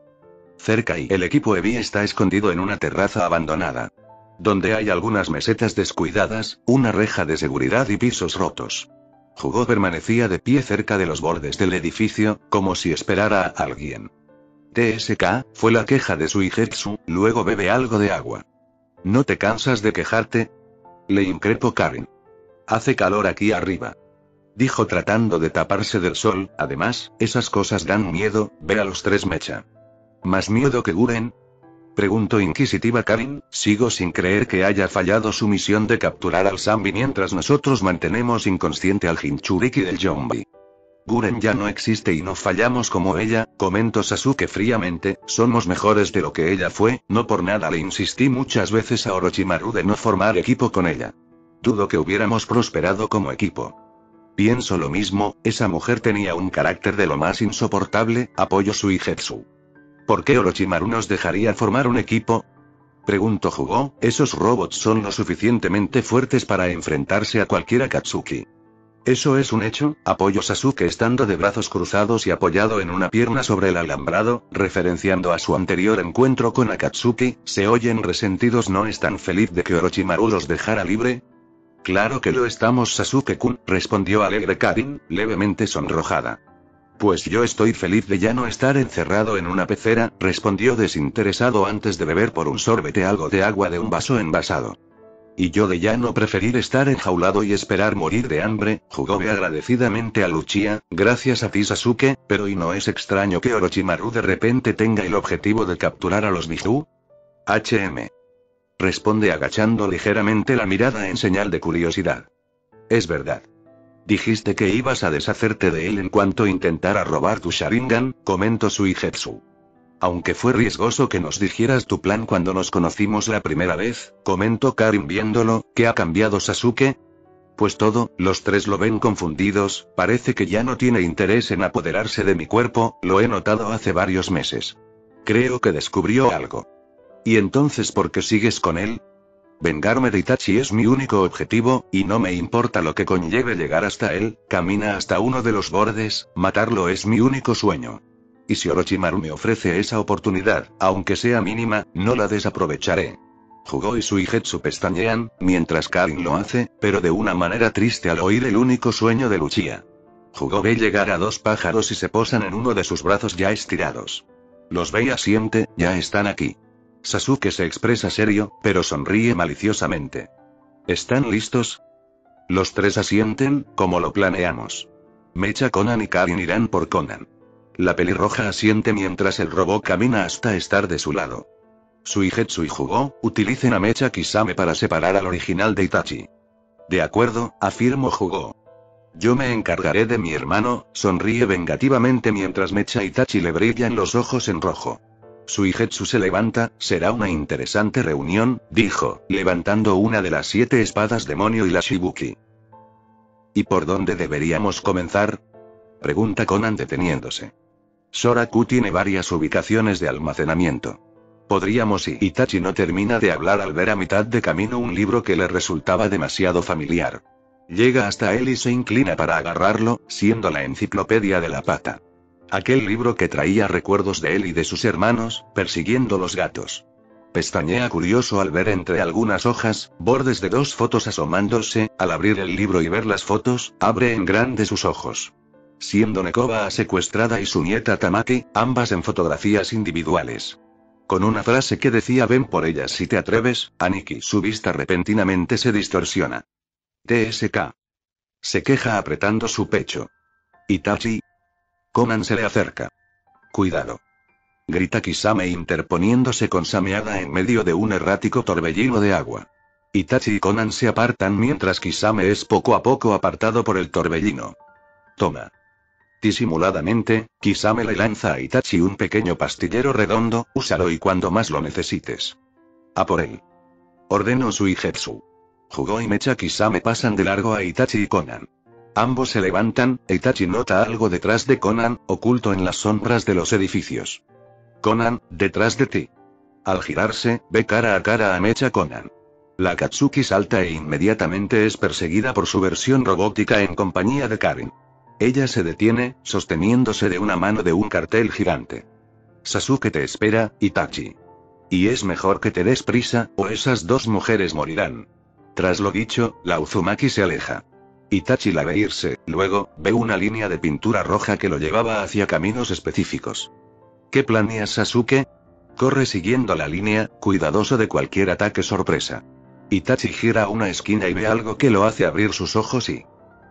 Cerca y el equipo Ebi está escondido en una terraza abandonada. Donde hay algunas mesetas descuidadas, una reja de seguridad y pisos rotos. Jugó permanecía de pie cerca de los bordes del edificio, como si esperara a alguien. T S K, fue la queja de Suigetsu, luego bebe algo de agua. ¿No te cansas de quejarte? Le increpó Karin. Hace calor aquí arriba. Dijo tratando de taparse del sol, además, esas cosas dan miedo, ve a los tres mecha. ¿Más miedo que Guren? Preguntó inquisitiva Karin, sigo sin creer que haya fallado su misión de capturar al Zambi mientras nosotros mantenemos inconsciente al Jinchuriki del Yombi. Guren ya no existe y no fallamos como ella, comentó Sasuke fríamente, somos mejores de lo que ella fue, no por nada le insistí muchas veces a Orochimaru de no formar equipo con ella. Dudo que hubiéramos prosperado como equipo. Pienso lo mismo, esa mujer tenía un carácter de lo más insoportable, apoyó Suigetsu. ¿Por qué Orochimaru nos dejaría formar un equipo? Preguntó Jugó, esos robots son lo suficientemente fuertes para enfrentarse a cualquier Akatsuki. Eso es un hecho, apoyó Sasuke estando de brazos cruzados y apoyado en una pierna sobre el alambrado, referenciando a su anterior encuentro con Akatsuki, se oyen resentidos. ¿No es tan feliz de que Orochimaru los dejara libre? Claro que lo estamos Sasuke-kun, respondió alegre Karin, levemente sonrojada. Pues yo estoy feliz de ya no estar encerrado en una pecera, respondió desinteresado antes de beber por un sorbete algo de agua de un vaso envasado. Y yo de ya no preferir estar enjaulado y esperar morir de hambre, jugó agradecidamente a Luchia, gracias a ti Sasuke, pero ¿y no es extraño que Orochimaru de repente tenga el objetivo de capturar a los Biju? H M. Responde agachando ligeramente la mirada en señal de curiosidad. Es verdad. Dijiste que ibas a deshacerte de él en cuanto intentara robar tu Sharingan, comentó Suigetsu. Aunque fue riesgoso que nos dijeras tu plan cuando nos conocimos la primera vez, comentó Karin viéndolo, ¿qué ha cambiado Sasuke? Pues todo, los tres lo ven confundidos, parece que ya no tiene interés en apoderarse de mi cuerpo, lo he notado hace varios meses. Creo que descubrió algo. ¿Y entonces por qué sigues con él? Vengarme de Itachi es mi único objetivo, y no me importa lo que conlleve llegar hasta él, camina hasta uno de los bordes, matarlo es mi único sueño. Y si Orochimaru me ofrece esa oportunidad, aunque sea mínima, no la desaprovecharé. Jugó y Suigetsu pestañean, mientras Karin lo hace, pero de una manera triste al oír el único sueño de Luchia. Jugó ve llegar a dos pájaros y se posan en uno de sus brazos ya estirados. Los ve y asiente, ya están aquí. Sasuke se expresa serio, pero sonríe maliciosamente. ¿Están listos? Los tres asienten, como lo planeamos. Mecha, Conan y Karin irán por Conan. La pelirroja asiente mientras el robot camina hasta estar de su lado. Suigetsu y Jugó, utilicen a Mecha Kisame para separar al original de Itachi. De acuerdo, afirmó Jugó. Yo me encargaré de mi hermano, sonríe vengativamente mientras Mecha y Itachi le brillan los ojos en rojo. Suigetsu se levanta, será una interesante reunión, dijo, levantando una de las siete espadas demonio y la Shibuki. ¿Y por dónde deberíamos comenzar? Pregunta Conan deteniéndose. Soraku tiene varias ubicaciones de almacenamiento. Podríamos y Itachi no termina de hablar al ver a mitad de camino un libro que le resultaba demasiado familiar. Llega hasta él y se inclina para agarrarlo, siendo la enciclopedia de la pata. Aquel libro que traía recuerdos de él y de sus hermanos, persiguiendo los gatos. Pestañea curioso al ver entre algunas hojas, bordes de dos fotos asomándose, al abrir el libro y ver las fotos, abre en grande sus ojos. Siendo Nekoba secuestrada y su nieta Tamaki, ambas en fotografías individuales. Con una frase que decía ven por ellas si te atreves, Aniki su vista repentinamente se distorsiona. T S K. Se queja apretando su pecho. Itachi. Conan se le acerca. Cuidado. Grita Kisame interponiéndose con Sameada en medio de un errático torbellino de agua. Itachi y Conan se apartan mientras Kisame es poco a poco apartado por el torbellino. Toma. Disimuladamente, Kisame le lanza a Itachi un pequeño pastillero redondo, úsalo y cuando más lo necesites. A por él. Ordenó Suigetsu. Jugó y Mecha Kisame pasan de largo a Itachi y Conan. Ambos se levantan, e Itachi nota algo detrás de Conan, oculto en las sombras de los edificios. Conan, detrás de ti. Al girarse, ve cara a cara a Mecha Conan. La Akatsuki salta e inmediatamente es perseguida por su versión robótica en compañía de Karin. Ella se detiene, sosteniéndose de una mano de un cartel gigante. Sasuke te espera, Itachi. Y es mejor que te des prisa, o esas dos mujeres morirán. Tras lo dicho, la Uzumaki se aleja. Itachi la ve irse, luego, ve una línea de pintura roja que lo llevaba hacia caminos específicos. ¿Qué planeas, Sasuke? Corre siguiendo la línea, cuidadoso de cualquier ataque sorpresa. Itachi gira una esquina y ve algo que lo hace abrir sus ojos y...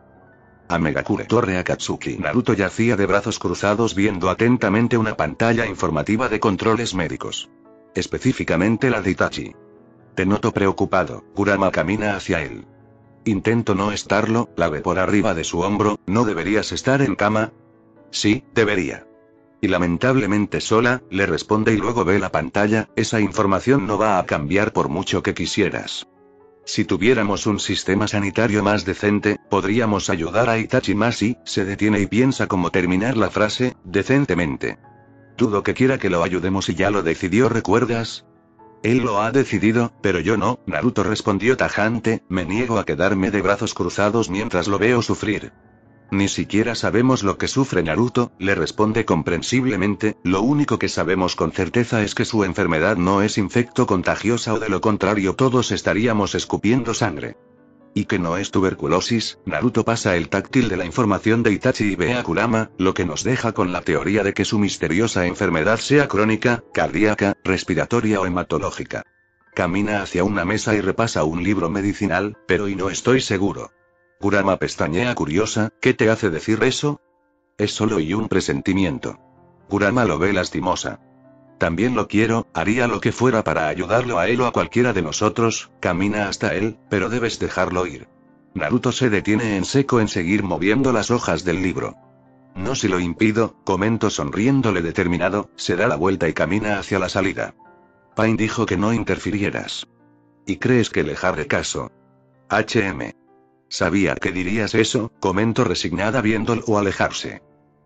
A Megakure Torre Akatsuki. Naruto yacía de brazos cruzados viendo atentamente una pantalla informativa de controles médicos. Específicamente la de Itachi. Te noto preocupado, Kurama camina hacia él. Intento no estarlo, la ve por arriba de su hombro, ¿no deberías estar en cama? Sí, debería. Y lamentablemente sola, le responde y luego ve la pantalla, esa información no va a cambiar por mucho que quisieras. Si tuviéramos un sistema sanitario más decente, podríamos ayudar a Itachi más y, se detiene y piensa cómo terminar la frase, decentemente. Dudo que quiera que lo ayudemos y ya lo decidió, ¿recuerdas? Él lo ha decidido, pero yo no, Naruto respondió tajante, me niego a quedarme de brazos cruzados mientras lo veo sufrir. Ni siquiera sabemos lo que sufre Naruto, le responde comprensiblemente, lo único que sabemos con certeza es que su enfermedad no es infecto contagiosa o de lo contrario todos estaríamos escupiendo sangre. Y que no es tuberculosis, Naruto pasa el táctil de la información de Itachi y ve a Kurama, lo que nos deja con la teoría de que su misteriosa enfermedad sea crónica, cardíaca, respiratoria o hematológica. Camina hacia una mesa y repasa un libro medicinal, pero y no estoy seguro. Kurama pestañea curiosa, ¿qué te hace decir eso? Es solo y un presentimiento. Kurama lo ve lastimosa. También lo quiero, haría lo que fuera para ayudarlo a él o a cualquiera de nosotros, camina hasta él, pero debes dejarlo ir. Naruto se detiene en seco en seguir moviendo las hojas del libro. No si lo impido, comento sonriéndole determinado, se da la vuelta y camina hacia la salida. Pain dijo que no interfirieras. ¿Y crees que le haré caso? H M. Sabía que dirías eso, comento resignada viéndolo alejarse.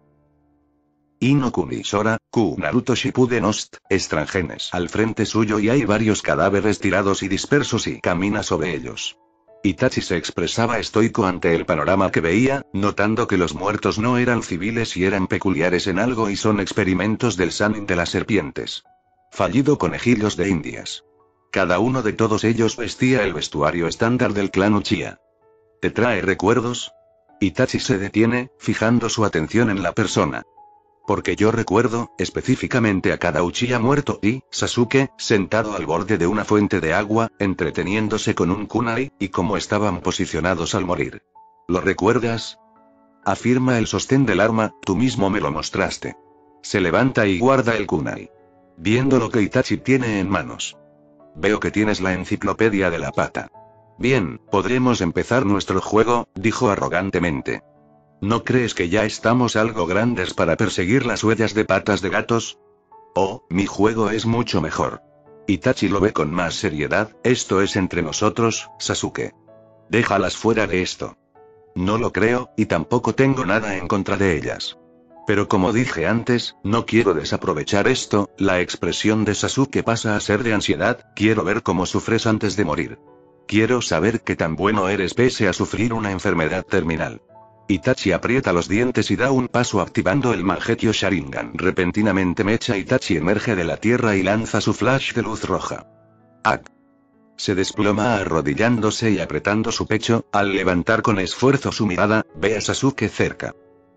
Inokuni Sora, Q. Naruto Shippuden Ost, extranjenes al frente suyo y hay varios cadáveres tirados y dispersos y camina sobre ellos. Itachi se expresaba estoico ante el panorama que veía, notando que los muertos no eran civiles y eran peculiares en algo y son experimentos del Sannin de las serpientes. Fallido conejillos de indias. Cada uno de todos ellos vestía el vestuario estándar del clan Uchiha. ¿Te trae recuerdos? Itachi se detiene, fijando su atención en la persona. Porque yo recuerdo, específicamente a cada Uchiha muerto y, Sasuke, sentado al borde de una fuente de agua, entreteniéndose con un kunai, y cómo estaban posicionados al morir. ¿Lo recuerdas? Afirma el sostén del arma, tú mismo me lo mostraste. Se levanta y guarda el kunai. Viendo lo que Itachi tiene en manos. Veo que tienes la enciclopedia de la pata. Bien, podremos empezar nuestro juego, dijo arrogantemente. ¿No crees que ya estamos algo grandes para perseguir las huellas de patas de gatos? Oh, mi juego es mucho mejor. Itachi lo ve con más seriedad, esto es entre nosotros, Sasuke. Déjalas fuera de esto. No lo creo, y tampoco tengo nada en contra de ellas. Pero como dije antes, no quiero desaprovechar esto, la expresión de Sasuke pasa a ser de ansiedad, quiero ver cómo sufres antes de morir. Quiero saber qué tan bueno eres pese a sufrir una enfermedad terminal. Itachi aprieta los dientes y da un paso activando el Mangekyo Sharingan. Repentinamente Mecha Itachi emerge de la tierra y lanza su flash de luz roja. ¡Ak! Se desploma arrodillándose y apretando su pecho, al levantar con esfuerzo su mirada, ve a Sasuke cerca.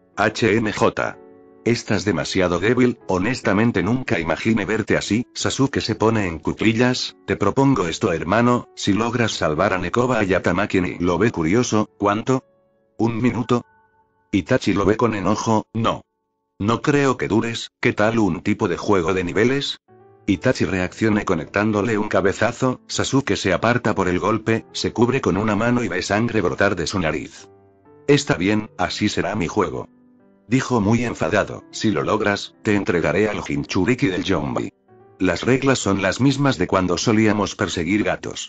H M J. Estás demasiado débil, honestamente nunca imaginé verte así. Sasuke se pone en cuclillas, te propongo esto hermano, si logras salvar a Nekoba y a Tamaki. Lo ve curioso, ¿cuánto? ¿Un minuto? Itachi lo ve con enojo, no. No creo que dures, ¿qué tal un tipo de juego de niveles? Itachi reacciona conectándole un cabezazo, Sasuke se aparta por el golpe, se cubre con una mano y ve sangre brotar de su nariz. Está bien, así será mi juego. Dijo muy enfadado, si lo logras, te entregaré al Jinchuriki del Yombi. Las reglas son las mismas de cuando solíamos perseguir gatos.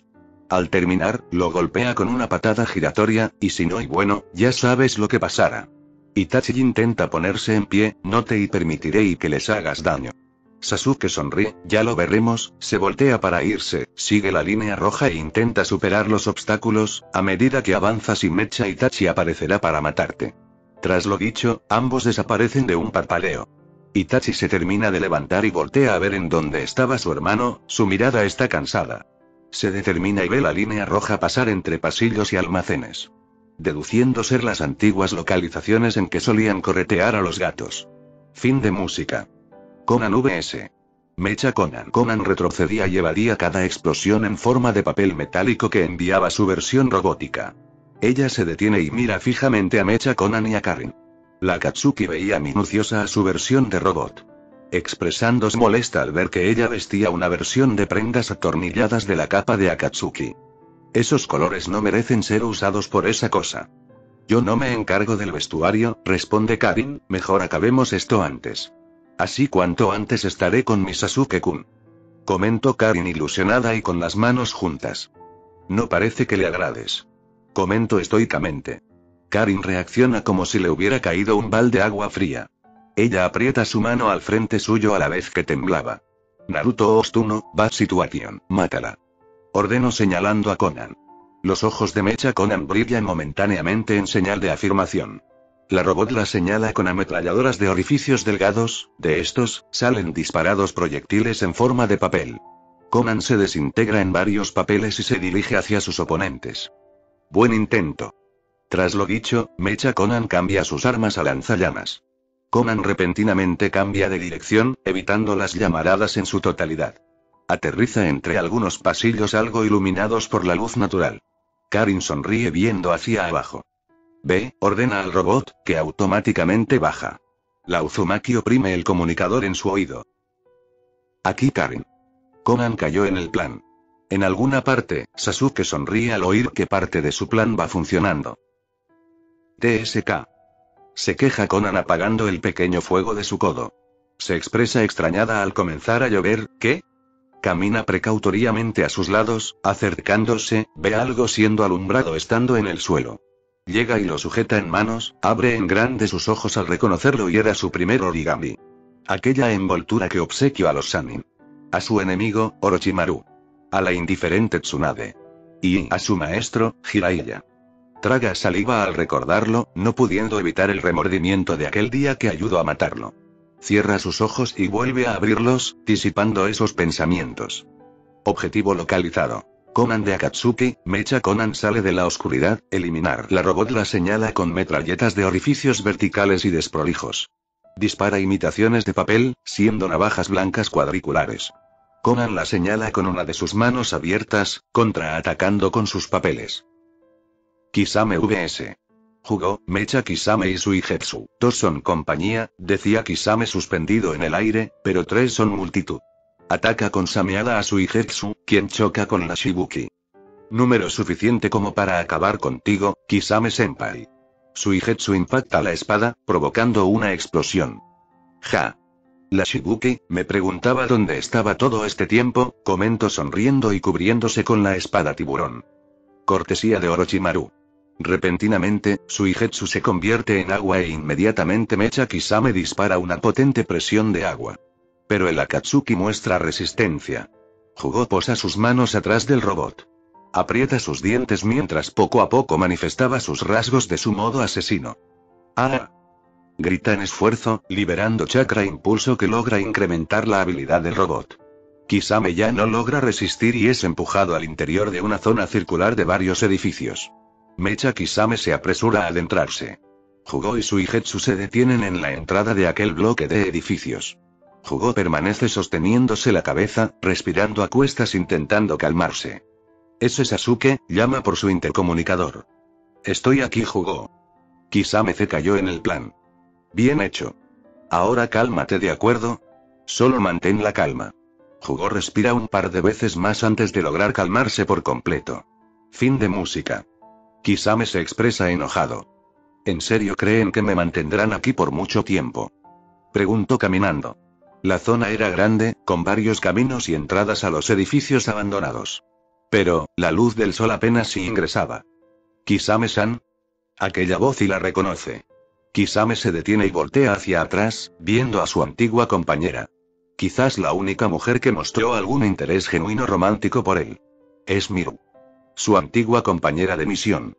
Al terminar, lo golpea con una patada giratoria, y si no y bueno, ya sabes lo que pasará. Itachi intenta ponerse en pie, no te y permitiré y que les hagas daño. Sasuke sonríe, ya lo veremos, se voltea para irse, sigue la línea roja e intenta superar los obstáculos, a medida que avanzas y Mecha Itachi aparecerá para matarte. Tras lo dicho, ambos desaparecen de un parpadeo. Itachi se termina de levantar y voltea a ver en dónde estaba su hermano, su mirada está cansada. Se determina y ve la línea roja pasar entre pasillos y almacenes. Deduciendo ser las antiguas localizaciones en que solían corretear a los gatos. Fin de música. Conan vs. Mecha Conan. Conan retrocedía y evadía cada explosión en forma de papel metálico que enviaba su versión robótica. Ella se detiene y mira fijamente a Mecha Conan y a Karin. La Akatsuki veía minuciosa a su versión de robot. Expresándose molesta al ver que ella vestía una versión de prendas atornilladas de la capa de Akatsuki. Esos colores no merecen ser usados por esa cosa. Yo no me encargo del vestuario, responde Karin, mejor acabemos esto antes. Así cuanto antes estaré con mi Sasuke-kun. Comentó Karin ilusionada y con las manos juntas. No parece que le agrades. Comento estoicamente. Karin reacciona como si le hubiera caído un balde de agua fría. Ella aprieta su mano al frente suyo a la vez que temblaba. Naruto Ostuno, Bad Situation, mátala. Ordenó señalando a Conan. Los ojos de Mecha Conan brillan momentáneamente en señal de afirmación. La robot la señala con ametralladoras de orificios delgados, de estos, salen disparados proyectiles en forma de papel. Conan se desintegra en varios papeles y se dirige hacia sus oponentes. Buen intento. Tras lo dicho, Mecha Conan cambia sus armas a lanzallamas. Conan repentinamente cambia de dirección, evitando las llamaradas en su totalidad. Aterriza entre algunos pasillos algo iluminados por la luz natural. Karin sonríe viendo hacia abajo. Ve, ordena al robot, que automáticamente baja. La Uzumaki oprime el comunicador en su oído. Aquí Karin. Conan cayó en el plan. En alguna parte, Sasuke sonríe al oír que parte de su plan va funcionando. T S K. Se queja Conan apagando el pequeño fuego de su codo. Se expresa extrañada al comenzar a llover, ¿qué? Camina precautoriamente a sus lados, acercándose, ve algo siendo alumbrado estando en el suelo. Llega y lo sujeta en manos, abre en grande sus ojos al reconocerlo y era su primer origami. Aquella envoltura que obsequió a los Sannin. A su enemigo, Orochimaru. A la indiferente Tsunade. Y a su maestro, Jiraiya. Traga saliva al recordarlo, no pudiendo evitar el remordimiento de aquel día que ayudó a matarlo. Cierra sus ojos y vuelve a abrirlos, disipando esos pensamientos. Objetivo localizado. Conan de Akatsuki, Mecha Conan sale de la oscuridad, eliminar. La robot la señala con metralletas de orificios verticales y desprolijos. Dispara imitaciones de papel, siendo navajas blancas cuadriculares. Conan la señala con una de sus manos abiertas, contraatacando con sus papeles. Kisame vs. Jugó, Mecha Kisame y Suigetsu. Dos son compañía, decía Kisame suspendido en el aire, pero tres son multitud. Ataca con sameada a Suigetsu, quien choca con la Shibuki. Número suficiente como para acabar contigo, Kisame-senpai. Suigetsu impacta la espada, provocando una explosión. Ja. La Shibuki, me preguntaba dónde estaba todo este tiempo, comentó sonriendo y cubriéndose con la espada tiburón. Cortesía de Orochimaru. Repentinamente, Suigetsu se convierte en agua e inmediatamente Mecha Kisame dispara una potente presión de agua. Pero el Akatsuki muestra resistencia. Jugó posa sus manos atrás del robot. Aprieta sus dientes mientras poco a poco manifestaba sus rasgos de su modo asesino. ¡Ah! Grita en esfuerzo, liberando chakra impulso que logra incrementar la habilidad del robot. Kisame ya no logra resistir y es empujado al interior de una zona circular de varios edificios. Mecha Kisame se apresura a adentrarse. Jugó y Suigetsu se detienen en la entrada de aquel bloque de edificios. Jugó permanece sosteniéndose la cabeza, respirando a cuestas intentando calmarse. Ese Sasuke, llama por su intercomunicador. Estoy aquí, Jugó. Kisame se cayó en el plan. Bien hecho. Ahora cálmate, ¿de acuerdo? Solo mantén la calma. Jugó respira un par de veces más antes de lograr calmarse por completo. Fin de música. Kisame se expresa enojado. ¿En serio creen que me mantendrán aquí por mucho tiempo? Preguntó caminando. La zona era grande, con varios caminos y entradas a los edificios abandonados. Pero, la luz del sol apenas si ingresaba. ¿Kisame-san? Aquella voz y la reconoce. Kisame se detiene y voltea hacia atrás, viendo a su antigua compañera. Quizás la única mujer que mostró algún interés genuino romántico por él. Es Miru. Su antigua compañera de misión.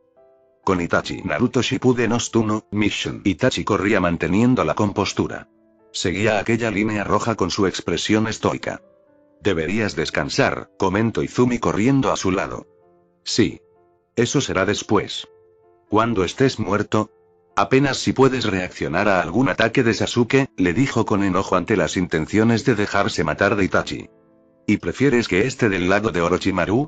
Con Itachi Naruto Shippuden Ostuno, Mission. Itachi corría manteniendo la compostura. Seguía aquella línea roja con su expresión estoica. Deberías descansar, comentó Izumi corriendo a su lado. Sí. Eso será después. Cuando estés muerto. Apenas si puedes reaccionar a algún ataque de Sasuke, le dijo con enojo ante las intenciones de dejarse matar de Itachi. ¿Y prefieres que esté del lado de Orochimaru?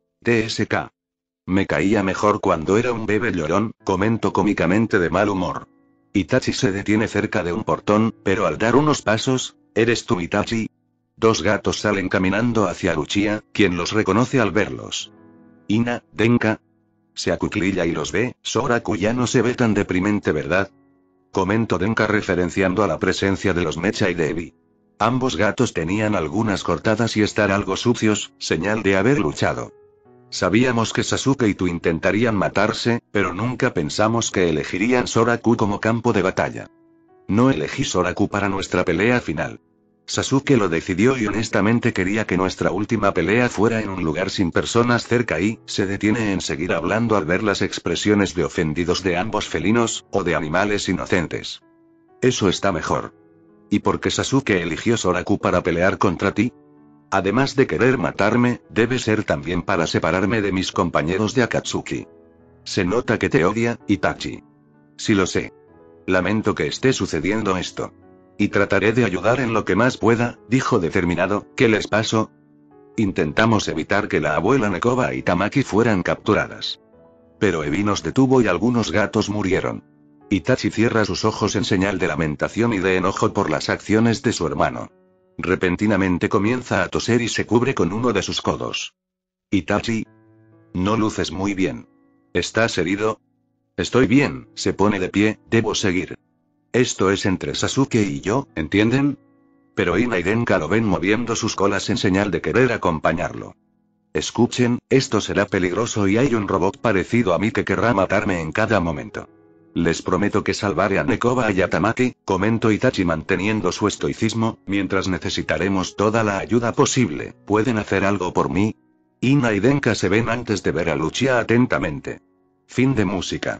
T S K. Me caía mejor cuando era un bebé llorón, comentó cómicamente de mal humor. Itachi se detiene cerca de un portón, pero al dar unos pasos, ¿eres tú Itachi? Dos gatos salen caminando hacia Luchia, quien los reconoce al verlos. Ina, Denka. Se acuclilla y los ve. Soraku ya no se ve tan deprimente, ¿verdad? Comentó Denka referenciando a la presencia de los Mecha y de Ebi. Ambos gatos tenían algunas cortadas y estar algo sucios, señal de haber luchado. Sabíamos que Sasuke y tú intentarían matarse, pero nunca pensamos que elegirían Soraku como campo de batalla. No elegí Soraku para nuestra pelea final. Sasuke lo decidió y honestamente quería que nuestra última pelea fuera en un lugar sin personas cerca y, se detiene en seguir hablando al ver las expresiones de ofendidos de ambos felinos, o de animales inocentes. Eso está mejor. ¿Y por qué Sasuke eligió Soraku para pelear contra ti? Además de querer matarme, debe ser también para separarme de mis compañeros de Akatsuki. Se nota que te odia, Itachi. Sí lo sé. Lamento que esté sucediendo esto. Y trataré de ayudar en lo que más pueda, dijo determinado. ¿Qué les pasó? Intentamos evitar que la abuela Nekoba y Tamaki fueran capturadas. Pero Ebi nos detuvo y algunos gatos murieron. Itachi cierra sus ojos en señal de lamentación y de enojo por las acciones de su hermano. Repentinamente comienza a toser y se cubre con uno de sus codos. Itachi. No luces muy bien. ¿Estás herido? Estoy bien, se pone de pie, debo seguir. Esto es entre Sasuke y yo, ¿entienden? Pero Ina y Denka lo ven moviendo sus colas en señal de querer acompañarlo. Escuchen, esto será peligroso y hay un robot parecido a mí que querrá matarme en cada momento. Les prometo que salvaré a Nekoba y a Tamaki, comentó Itachi manteniendo su estoicismo, mientras necesitaremos toda la ayuda posible. ¿Pueden hacer algo por mí? Ina y Denka se ven antes de ver a Luchia atentamente. Fin de música.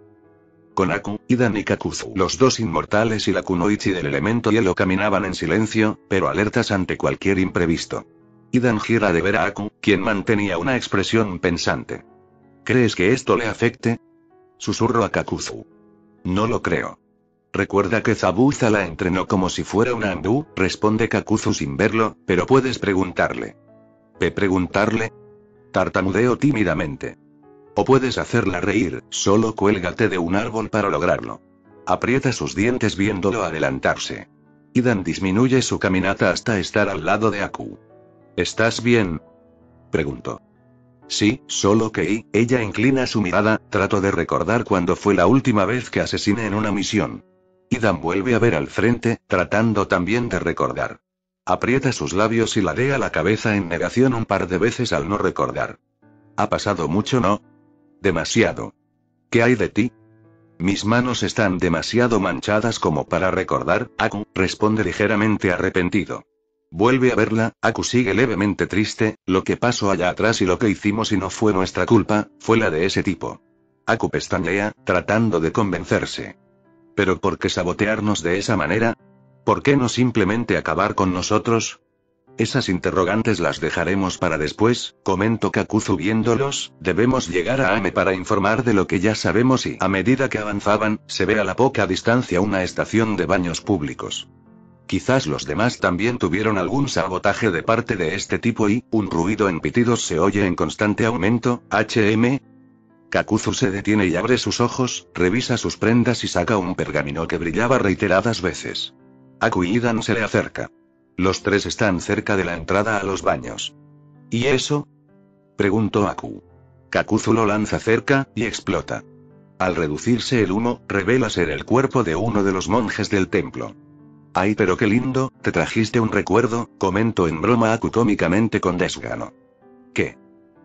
Con Aku, Hidan y Kakuzu, los dos inmortales y la kunoichi del elemento hielo caminaban en silencio, pero alertas ante cualquier imprevisto. Hidan gira de ver a Aku, quien mantenía una expresión pensante. ¿Crees que esto le afecte? Susurro a Kakuzu. No lo creo. Recuerda que Zabuza la entrenó como si fuera una Anbu, responde Kakuzu sin verlo, pero puedes preguntarle. ¿Pe preguntarle? Tartamudeo tímidamente. O puedes hacerla reír, solo cuélgate de un árbol para lograrlo. Aprieta sus dientes viéndolo adelantarse. Hidan disminuye su caminata hasta estar al lado de Aku. ¿Estás bien? Preguntó. Sí, solo que y, ella inclina su mirada, trato de recordar cuándo fue la última vez que asesiné en una misión. Hidan vuelve a ver al frente, tratando también de recordar. Aprieta sus labios y ladea la cabeza en negación un par de veces al no recordar. Ha pasado mucho, ¿no? Demasiado. ¿Qué hay de ti? Mis manos están demasiado manchadas como para recordar, Aku, responde ligeramente arrepentido. Vuelve a verla, Aku sigue levemente triste, lo que pasó allá atrás y lo que hicimos y no fue nuestra culpa, fue la de ese tipo. Aku pestañea, tratando de convencerse. ¿Pero por qué sabotearnos de esa manera? ¿Por qué no simplemente acabar con nosotros? Esas interrogantes las dejaremos para después, comentó Kakuzu viéndolos. Debemos llegar a Ame para informar de lo que ya sabemos y, a medida que avanzaban, se ve a la poca distancia una estación de baños públicos. Quizás los demás también tuvieron algún sabotaje de parte de este tipo y, un ruido en pitidos se oye en constante aumento. ¿H M? Kakuzu se detiene y abre sus ojos, revisa sus prendas y saca un pergamino que brillaba reiteradas veces. Aku y Hidan se le acerca. Los tres están cerca de la entrada a los baños. ¿Y eso? Preguntó Aku. Kakuzu lo lanza cerca, y explota. Al reducirse el humo, revela ser el cuerpo de uno de los monjes del templo. Ay, pero qué lindo, te trajiste un recuerdo, comentó en broma Aku cómicamente con desgano. ¿Qué?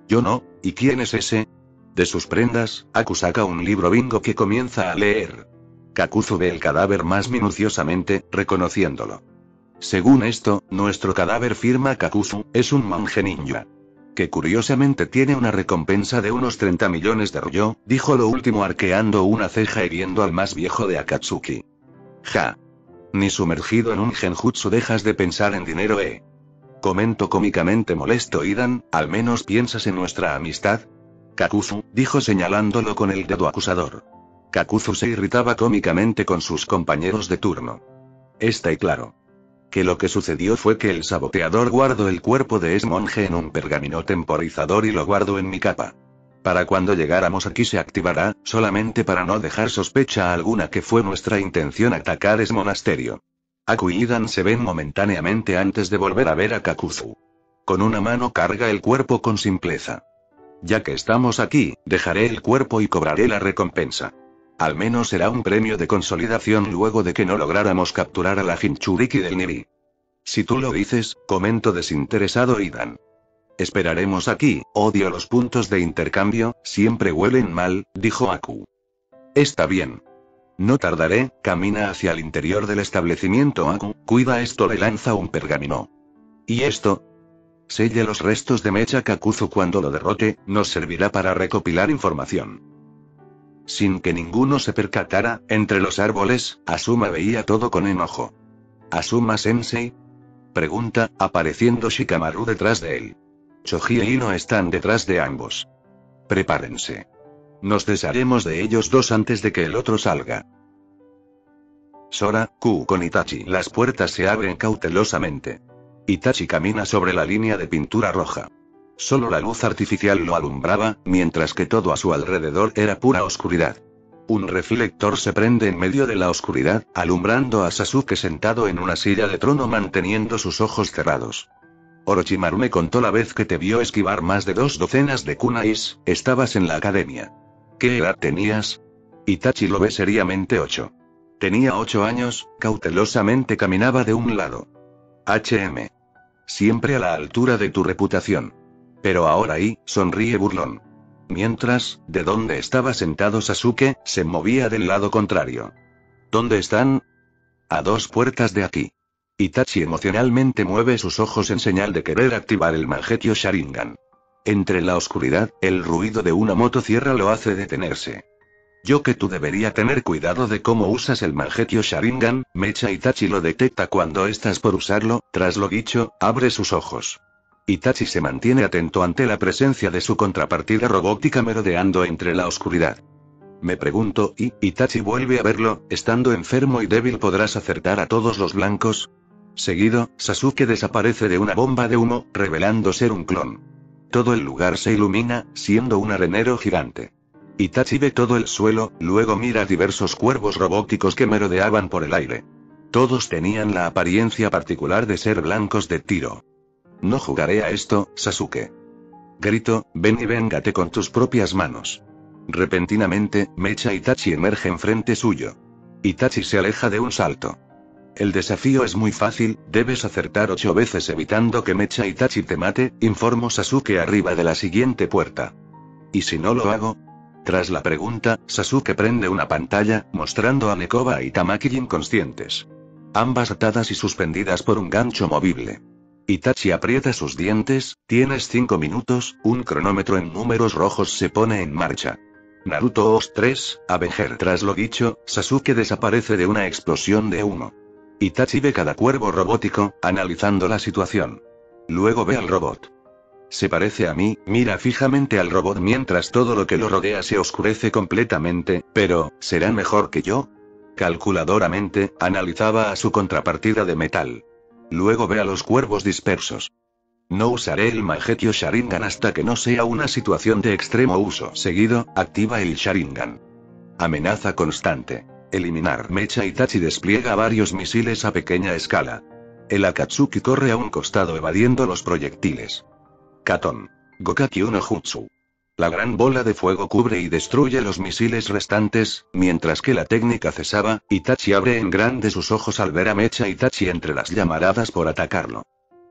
Yo no, ¿y quién es ese? De sus prendas, Aku saca un libro bingo que comienza a leer. Kakuzu ve el cadáver más minuciosamente, reconociéndolo. Según esto, nuestro cadáver, firma Kakuzu, es un monje ninja. Que curiosamente tiene una recompensa de unos treinta millones de ryō, dijo lo último arqueando una ceja y viendo al más viejo de Akatsuki. Ja. Ni sumergido en un genjutsu dejas de pensar en dinero, eh. Comento cómicamente molesto. Idan, ¿al menos piensas en nuestra amistad? Kakuzu, dijo señalándolo con el dedo acusador. Kakuzu se irritaba cómicamente con sus compañeros de turno. Está y claro. Que lo que sucedió fue que el saboteador guardó el cuerpo de ese monje en un pergamino temporizador y lo guardo en mi capa. Para cuando llegáramos aquí se activará, solamente para no dejar sospecha alguna que fue nuestra intención atacar ese monasterio. Aku y Idan se ven momentáneamente antes de volver a ver a Kakuzu. Con una mano carga el cuerpo con simpleza. Ya que estamos aquí, dejaré el cuerpo y cobraré la recompensa. Al menos será un premio de consolidación luego de que no lográramos capturar a la Jinchuriki del Niri. Si tú lo dices, comento desinteresado. Idan. Esperaremos aquí, odio los puntos de intercambio, siempre huelen mal, dijo Aku. Está bien. No tardaré, camina hacia el interior del establecimiento. Aku, cuida esto, le lanza un pergamino. ¿Y esto? Selle los restos de Mecha Kakuzu cuando lo derrote, nos servirá para recopilar información. Sin que ninguno se percatara, entre los árboles, Asuma veía todo con enojo. ¿Asuma-sensei? Pregunta, apareciendo Shikamaru detrás de él. Choji e Ino están detrás de ambos. Prepárense. Nos desharemos de ellos dos antes de que el otro salga. Sora, Ku con Itachi. Las puertas se abren cautelosamente. Itachi camina sobre la línea de pintura roja. Solo la luz artificial lo alumbraba, mientras que todo a su alrededor era pura oscuridad. Un reflector se prende en medio de la oscuridad, alumbrando a Sasuke sentado en una silla de trono manteniendo sus ojos cerrados. Orochimaru me contó la vez que te vio esquivar más de dos docenas de kunais, estabas en la academia. ¿Qué edad tenías? Itachi lo ve seriamente. Ocho. Tenía ocho años, cautelosamente caminaba de un lado. H M. Siempre a la altura de tu reputación. Pero ahora ahí, sonríe burlón. Mientras, de donde estaba sentado Sasuke, se movía del lado contrario. ¿Dónde están? A dos puertas de aquí. Itachi emocionalmente mueve sus ojos en señal de querer activar el Mangekyo Sharingan. Entre la oscuridad, el ruido de una motosierra lo hace detenerse. Yo que tú debería tener cuidado de cómo usas el Mangekyo Sharingan, Mecha. Itachi lo detecta cuando estás por usarlo, tras lo dicho, abre sus ojos. Itachi se mantiene atento ante la presencia de su contrapartida robótica merodeando entre la oscuridad. Me pregunto, ¿y Itachi vuelve a verlo? Estando enfermo y débil podrás acertar a todos los blancos. Seguido, Sasuke desaparece de una bomba de humo, revelando ser un clon. Todo el lugar se ilumina, siendo un arenero gigante. Itachi ve todo el suelo, luego mira a diversos cuervos robóticos que merodeaban por el aire. Todos tenían la apariencia particular de ser blancos de tiro. No jugaré a esto, Sasuke. Grito, ven y véngate con tus propias manos. Repentinamente, Mecha Itachi emergen frente suyo. Itachi se aleja de un salto. El desafío es muy fácil, debes acertar ocho veces evitando que Mecha Itachi te mate, informó Sasuke arriba de la siguiente puerta. ¿Y si no lo hago? Tras la pregunta, Sasuke prende una pantalla, mostrando a Nekoba y Tamaki inconscientes. Ambas atadas y suspendidas por un gancho movible. Itachi aprieta sus dientes, tienes cinco minutos, un cronómetro en números rojos se pone en marcha. Naruto O S tres, Avenger. Tras lo dicho, Sasuke desaparece de una explosión de humo. Itachi ve cada cuervo robótico, analizando la situación. Luego ve al robot. Se parece a mí, mira fijamente al robot mientras todo lo que lo rodea se oscurece completamente, pero, ¿será mejor que yo? Calculadoramente, analizaba a su contrapartida de metal. Luego ve a los cuervos dispersos. No usaré el Mangekyo Sharingan hasta que no sea una situación de extremo uso. Seguido, activa el Sharingan. Amenaza constante. Eliminar. Mecha Itachi despliega varios misiles a pequeña escala. El Akatsuki corre a un costado evadiendo los proyectiles. Katon. Gokakyu no Jutsu. La gran bola de fuego cubre y destruye los misiles restantes, mientras que la técnica cesaba, Itachi abre en grande sus ojos al ver a Mecha Itachi entre las llamaradas por atacarlo.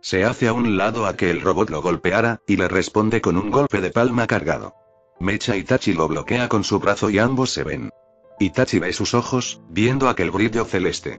Se hace a un lado a que el robot lo golpeara, y le responde con un golpe de palma cargado. Mecha Itachi lo bloquea con su brazo y ambos se ven. Itachi ve sus ojos, viendo aquel brillo celeste.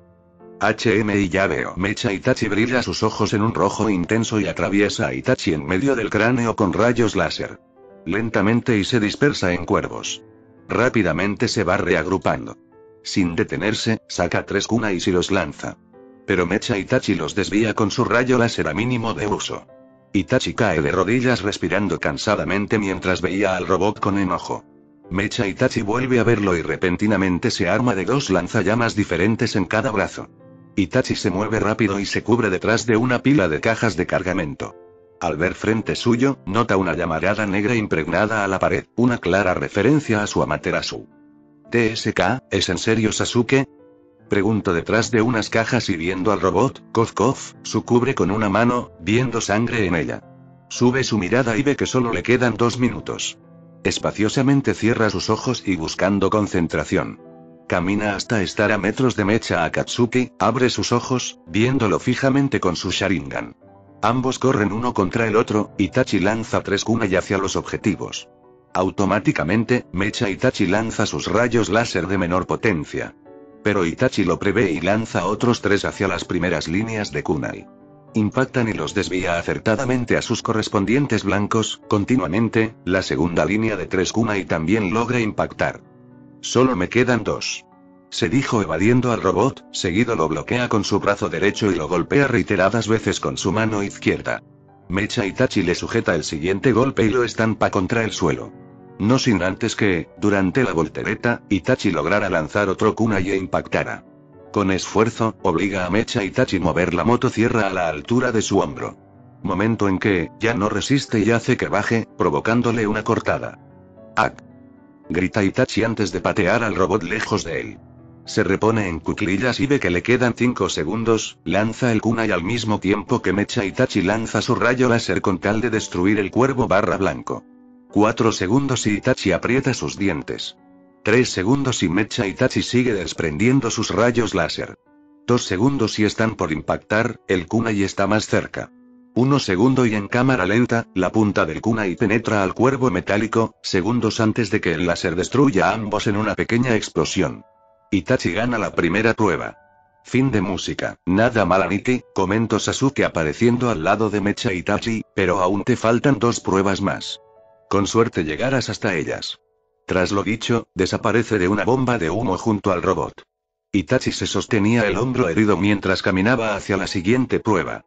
H M y ya veo. Mecha Itachi brilla sus ojos en un rojo intenso y atraviesa a Itachi en medio del cráneo con rayos láser. Lentamente y se dispersa en cuervos. Rápidamente se va reagrupando. Sin detenerse, saca tres kunais y los lanza. Pero Mecha Itachi los desvía con su rayo láser a mínimo de uso. Itachi cae de rodillas respirando cansadamente mientras veía al robot con enojo. Mecha Itachi vuelve a verlo y repentinamente se arma de dos lanzallamas diferentes en cada brazo. Itachi se mueve rápido y se cubre detrás de una pila de cajas de cargamento. Al ver frente suyo, nota una llamarada negra impregnada a la pared, una clara referencia a su Amaterasu. T S K, ¿es en serio Sasuke? Pregunto detrás de unas cajas y viendo al robot. Kof Kof, su cubre con una mano, viendo sangre en ella. Sube su mirada y ve que solo le quedan dos minutos. Espaciosamente cierra sus ojos y buscando concentración. Camina hasta estar a metros de Mecha Akatsuki, abre sus ojos, viéndolo fijamente con su Sharingan. Ambos corren uno contra el otro, Itachi lanza tres kunai hacia los objetivos. Automáticamente, Mecha Itachi lanza sus rayos láser de menor potencia. Pero Itachi lo prevé y lanza otros tres hacia las primeras líneas de kunai. Impactan y los desvía acertadamente a sus correspondientes blancos, continuamente, la segunda línea de tres kunai también logra impactar. Solo me quedan dos. Se dijo evadiendo al robot, seguido lo bloquea con su brazo derecho y lo golpea reiteradas veces con su mano izquierda. Mecha Itachi le sujeta el siguiente golpe y lo estampa contra el suelo. No sin antes que, durante la voltereta, Itachi lograra lanzar otro kunai e impactara. Con esfuerzo, obliga a Mecha Itachi mover la motosierra a la altura de su hombro. Momento en que, ya no resiste y hace que baje, provocándole una cortada. ¡Ak! Grita Itachi antes de patear al robot lejos de él. Se repone en cuclillas y ve que le quedan cinco segundos, lanza el kunai al mismo tiempo que Mecha Itachi lanza su rayo láser con tal de destruir el cuervo barra blanco. Cuatro segundos y Itachi aprieta sus dientes. Tres segundos y Mecha Itachi sigue desprendiendo sus rayos láser. Dos segundos y están por impactar, el kunai está más cerca. Uno segundo y en cámara lenta, la punta del kunai penetra al cuervo metálico, segundos antes de que el láser destruya a ambos en una pequeña explosión. Itachi gana la primera prueba. Fin de música. Nada mal Aniki, comentó Sasuke apareciendo al lado de Mecha Itachi, pero aún te faltan dos pruebas más. Con suerte llegarás hasta ellas. Tras lo dicho, desaparece de una bomba de humo junto al robot. Itachi se sostenía el hombro herido mientras caminaba hacia la siguiente prueba.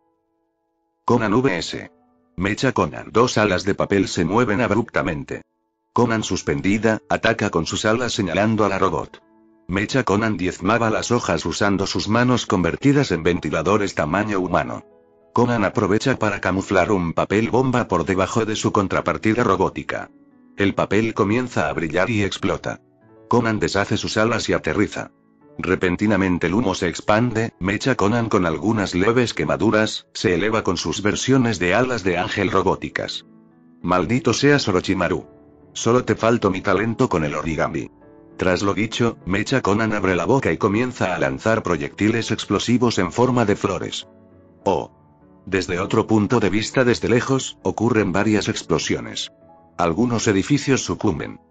Conan vs Mecha Conan. Dos alas de papel se mueven abruptamente. Conan suspendida, ataca con sus alas señalando a la robot. Mecha Conan diezmaba las hojas usando sus manos convertidas en ventiladores tamaño humano. Conan aprovecha para camuflar un papel bomba por debajo de su contrapartida robótica. El papel comienza a brillar y explota. Conan deshace sus alas y aterriza. Repentinamente el humo se expande, Mecha Conan con algunas leves quemaduras, se eleva con sus versiones de alas de ángel robóticas. Maldito seas Orochimaru. Solo te faltó mi talento con el origami. Tras lo dicho, Mecha Conan abre la boca y comienza a lanzar proyectiles explosivos en forma de flores. Oh. Desde otro punto de vista desde lejos, ocurren varias explosiones. Algunos edificios sucumben.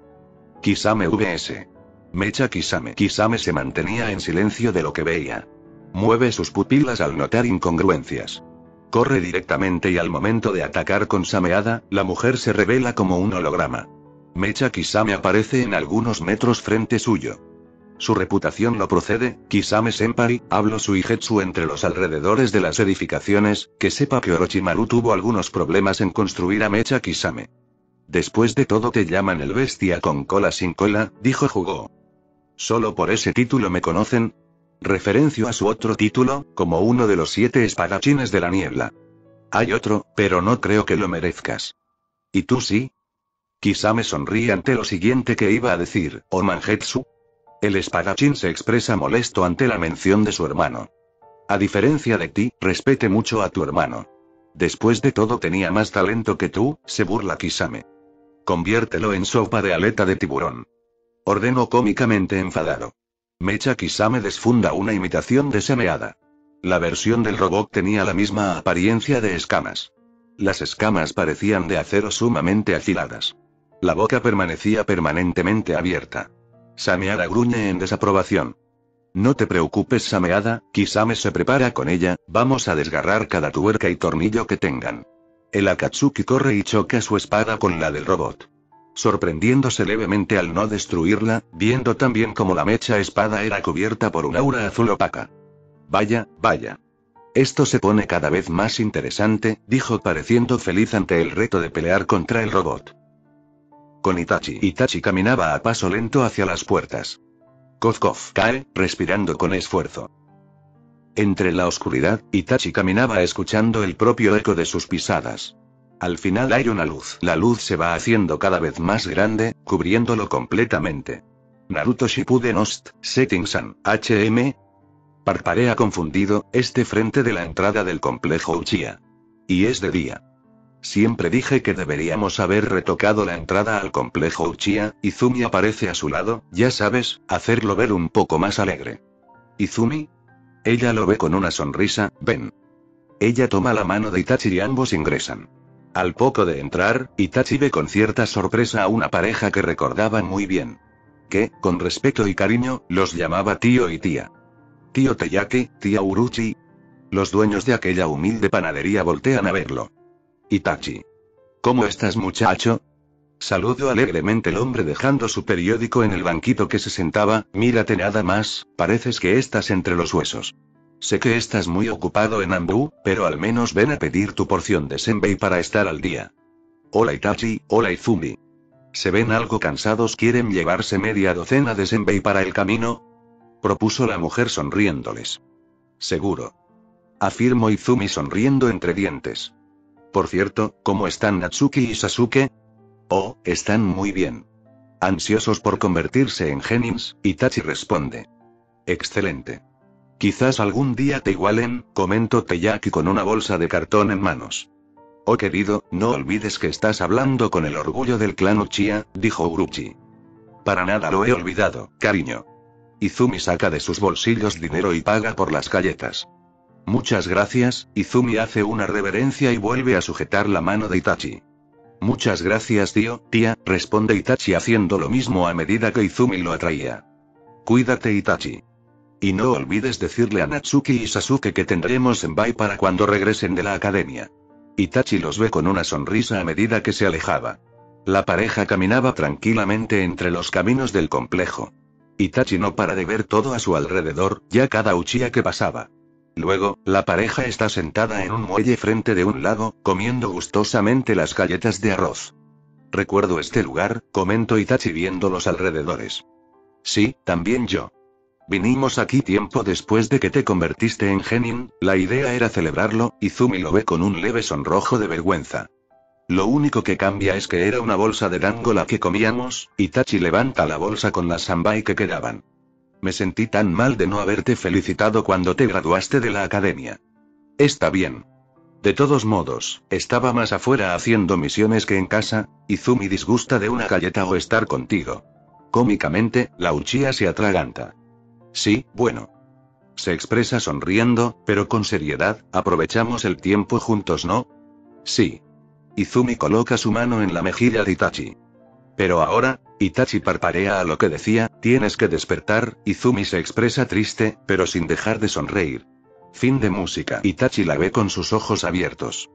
Kisame vs Mecha Kisame. Kisame se mantenía en silencio de lo que veía. Mueve sus pupilas al notar incongruencias. Corre directamente y al momento de atacar con Sameada, la mujer se revela como un holograma. Mecha Kisame aparece en algunos metros frente suyo. Su reputación lo procede, Kisame Senpai, hablo Suigetsu entre los alrededores de las edificaciones, que sepa que Orochimaru tuvo algunos problemas en construir a Mecha Kisame. Después de todo te llaman el bestia con cola sin cola, dijo Jugó. ¿Solo por ese título me conocen? Referencio a su otro título, como uno de los siete espadachines de la niebla. Hay otro, pero no creo que lo merezcas. ¿Y tú sí? Kisame sonríe ante lo siguiente que iba a decir, ¿o Mangetsu? El espadachín se expresa molesto ante la mención de su hermano. A diferencia de ti, respete mucho a tu hermano. Después de todo tenía más talento que tú, se burla Kisame. Conviértelo en sopa de aleta de tiburón. Ordenó cómicamente enfadado. Mecha Kisame desfunda una imitación de Sameada. La versión del robot tenía la misma apariencia de escamas. Las escamas parecían de acero sumamente afiladas. La boca permanecía permanentemente abierta. Sameada gruñe en desaprobación. No te preocupes, Sameada, Kisame se prepara con ella, vamos a desgarrar cada tuerca y tornillo que tengan. El Akatsuki corre y choca su espada con la del robot. Sorprendiéndose levemente al no destruirla, viendo también como la mecha espada era cubierta por un aura azul opaca. Vaya, vaya. Esto se pone cada vez más interesante, dijo pareciendo feliz ante el reto de pelear contra el robot. Con Itachi. Itachi caminaba a paso lento hacia las puertas. Cof cof cae, respirando con esfuerzo. Entre la oscuridad, Itachi caminaba escuchando el propio eco de sus pisadas. Al final hay una luz. La luz se va haciendo cada vez más grande, cubriéndolo completamente. Naruto Shippuden Host, Setting Sun, H M. Parparea confundido, este frente de la entrada del complejo Uchiha. Y es de día. Siempre dije que deberíamos haber retocado la entrada al complejo Uchiha. Izumi aparece a su lado, ya sabes, hacerlo ver un poco más alegre. ¿Izumi? Ella lo ve con una sonrisa, ven. Ella toma la mano de Itachi y ambos ingresan. Al poco de entrar, Itachi ve con cierta sorpresa a una pareja que recordaban muy bien. Que, con respeto y cariño, los llamaba tío y tía. Tío Teyaki, tía Uruchi. Los dueños de aquella humilde panadería voltean a verlo. Itachi. ¿Cómo estás, muchacho? Saludó alegremente el hombre dejando su periódico en el banquito que se sentaba. Mírate nada más, pareces que estás entre los huesos. Sé que estás muy ocupado en Anbu, pero al menos ven a pedir tu porción de senbei para estar al día. Hola Itachi, hola Izumi. Se ven algo cansados, ¿quieren llevarse media docena de senbei para el camino? Propuso la mujer sonriéndoles. Seguro. Afirmó Izumi sonriendo entre dientes. Por cierto, ¿cómo están Natsuki y Sasuke? Oh, están muy bien. Ansiosos por convertirse en genins, Itachi responde. Excelente. Quizás algún día te igualen, comentó Teyaki con una bolsa de cartón en manos. Oh querido, no olvides que estás hablando con el orgullo del clan Uchiha, dijo Uruchi. Para nada lo he olvidado, cariño. Izumi saca de sus bolsillos dinero y paga por las galletas. Muchas gracias, Izumi hace una reverencia y vuelve a sujetar la mano de Itachi. Muchas gracias tío, tía, responde Itachi haciendo lo mismo a medida que Izumi lo atraía. Cuídate Itachi. Y no olvides decirle a Natsuki y Sasuke que tendremos senbei para cuando regresen de la academia. Itachi los ve con una sonrisa a medida que se alejaba. La pareja caminaba tranquilamente entre los caminos del complejo. Itachi no para de ver todo a su alrededor, ya cada Uchiha que pasaba. Luego, la pareja está sentada en un muelle frente de un lago, comiendo gustosamente las galletas de arroz. Recuerdo este lugar, comentó Itachi viendo los alrededores. Sí, también yo. Vinimos aquí tiempo después de que te convertiste en genin, la idea era celebrarlo, Izumi lo ve con un leve sonrojo de vergüenza. Lo único que cambia es que era una bolsa de dango la que comíamos, Itachi levanta la bolsa con las senbei que quedaban. Me sentí tan mal de no haberte felicitado cuando te graduaste de la academia. Está bien. De todos modos, estaba más afuera haciendo misiones que en casa, Izumi disgusta de una galleta o estar contigo. Cómicamente, la Uchiha se atraganta. Sí, bueno. Se expresa sonriendo, pero con seriedad, aprovechamos el tiempo juntos, ¿no? Sí. Izumi coloca su mano en la mejilla de Itachi. Pero ahora, Itachi parparea a lo que decía, tienes que despertar, Izumi se expresa triste, pero sin dejar de sonreír. Fin de música. Itachi la ve con sus ojos abiertos.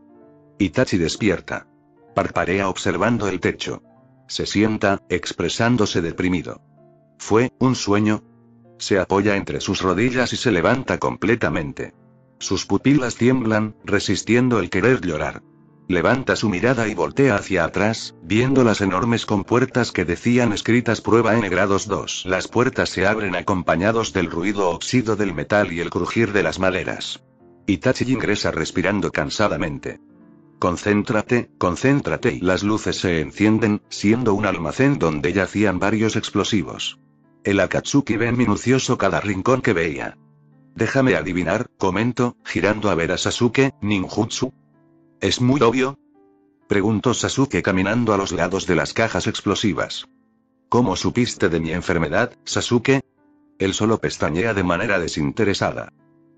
Itachi despierta. Parparea observando el techo. Se sienta, expresándose deprimido. ¿Fue un sueño? Se apoya entre sus rodillas y se levanta completamente. Sus pupilas tiemblan, resistiendo el querer llorar. Levanta su mirada y voltea hacia atrás, viendo las enormes compuertas que decían escritas prueba N grados dos. Las puertas se abren acompañados del ruido oxido del metal y el crujir de las maderas. Itachi ingresa respirando cansadamente. Concéntrate, concéntrate y las luces se encienden, siendo un almacén donde yacían varios explosivos. El Akatsuki ve minucioso cada rincón que veía. Déjame adivinar, comento, girando a ver a Sasuke, ninjutsu. ¿Es muy obvio? Preguntó Sasuke caminando a los lados de las cajas explosivas. ¿Cómo supiste de mi enfermedad, Sasuke? Él solo pestañea de manera desinteresada.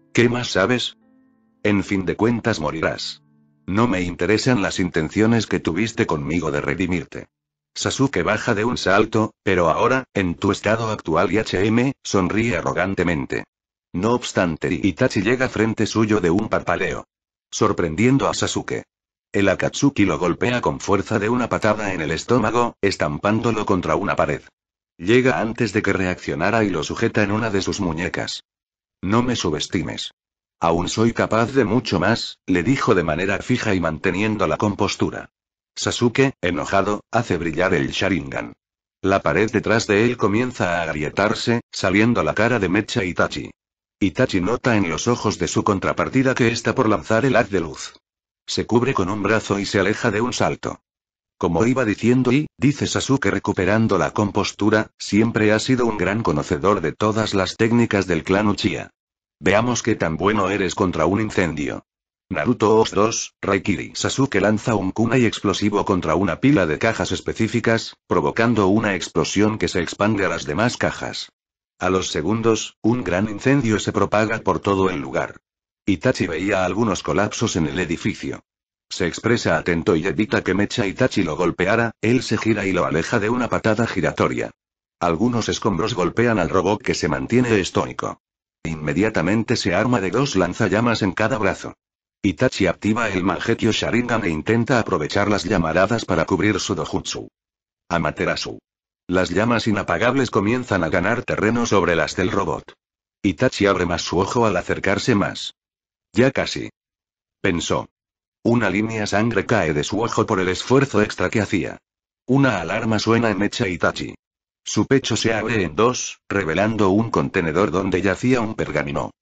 ¿Qué más sabes? En fin de cuentas morirás. No me interesan las intenciones que tuviste conmigo de redimirte. Sasuke baja de un salto, pero ahora, en tu estado actual y H M, sonríe arrogantemente. No obstante, Itachi llega frente suyo de un parpadeo, sorprendiendo a Sasuke. El Akatsuki lo golpea con fuerza de una patada en el estómago, estampándolo contra una pared. Llega antes de que reaccionara y lo sujeta en una de sus muñecas. No me subestimes. Aún soy capaz de mucho más, le dijo de manera fija y manteniendo la compostura. Sasuke, enojado, hace brillar el Sharingan. La pared detrás de él comienza a agrietarse, saliendo la cara de Mecha Itachi. Itachi nota en los ojos de su contrapartida que está por lanzar el haz de luz. Se cubre con un brazo y se aleja de un salto. Como iba diciendo y, dice Sasuke recuperando la compostura, siempre ha sido un gran conocedor de todas las técnicas del clan Uchiha. Veamos qué tan bueno eres contra un incendio. Naruto Ops dos, Raikiri. Sasuke lanza un kunai explosivo contra una pila de cajas específicas, provocando una explosión que se expande a las demás cajas. A los segundos, un gran incendio se propaga por todo el lugar. Itachi veía algunos colapsos en el edificio. Se expresa atento y evita que Mecha Itachi lo golpeara, él se gira y lo aleja de una patada giratoria. Algunos escombros golpean al robot que se mantiene estoico. Inmediatamente se arma de dos lanzallamas en cada brazo. Itachi activa el Mangekyo Sharingan e intenta aprovechar las llamaradas para cubrir su dojutsu. Amaterasu. Las llamas inapagables comienzan a ganar terreno sobre las del robot. Itachi abre más su ojo al acercarse más. Ya casi. Pensó. Una línea sangre cae de su ojo por el esfuerzo extra que hacía. Una alarma suena en Mecha Itachi. Su pecho se abre en dos, revelando un contenedor donde yacía un pergamino.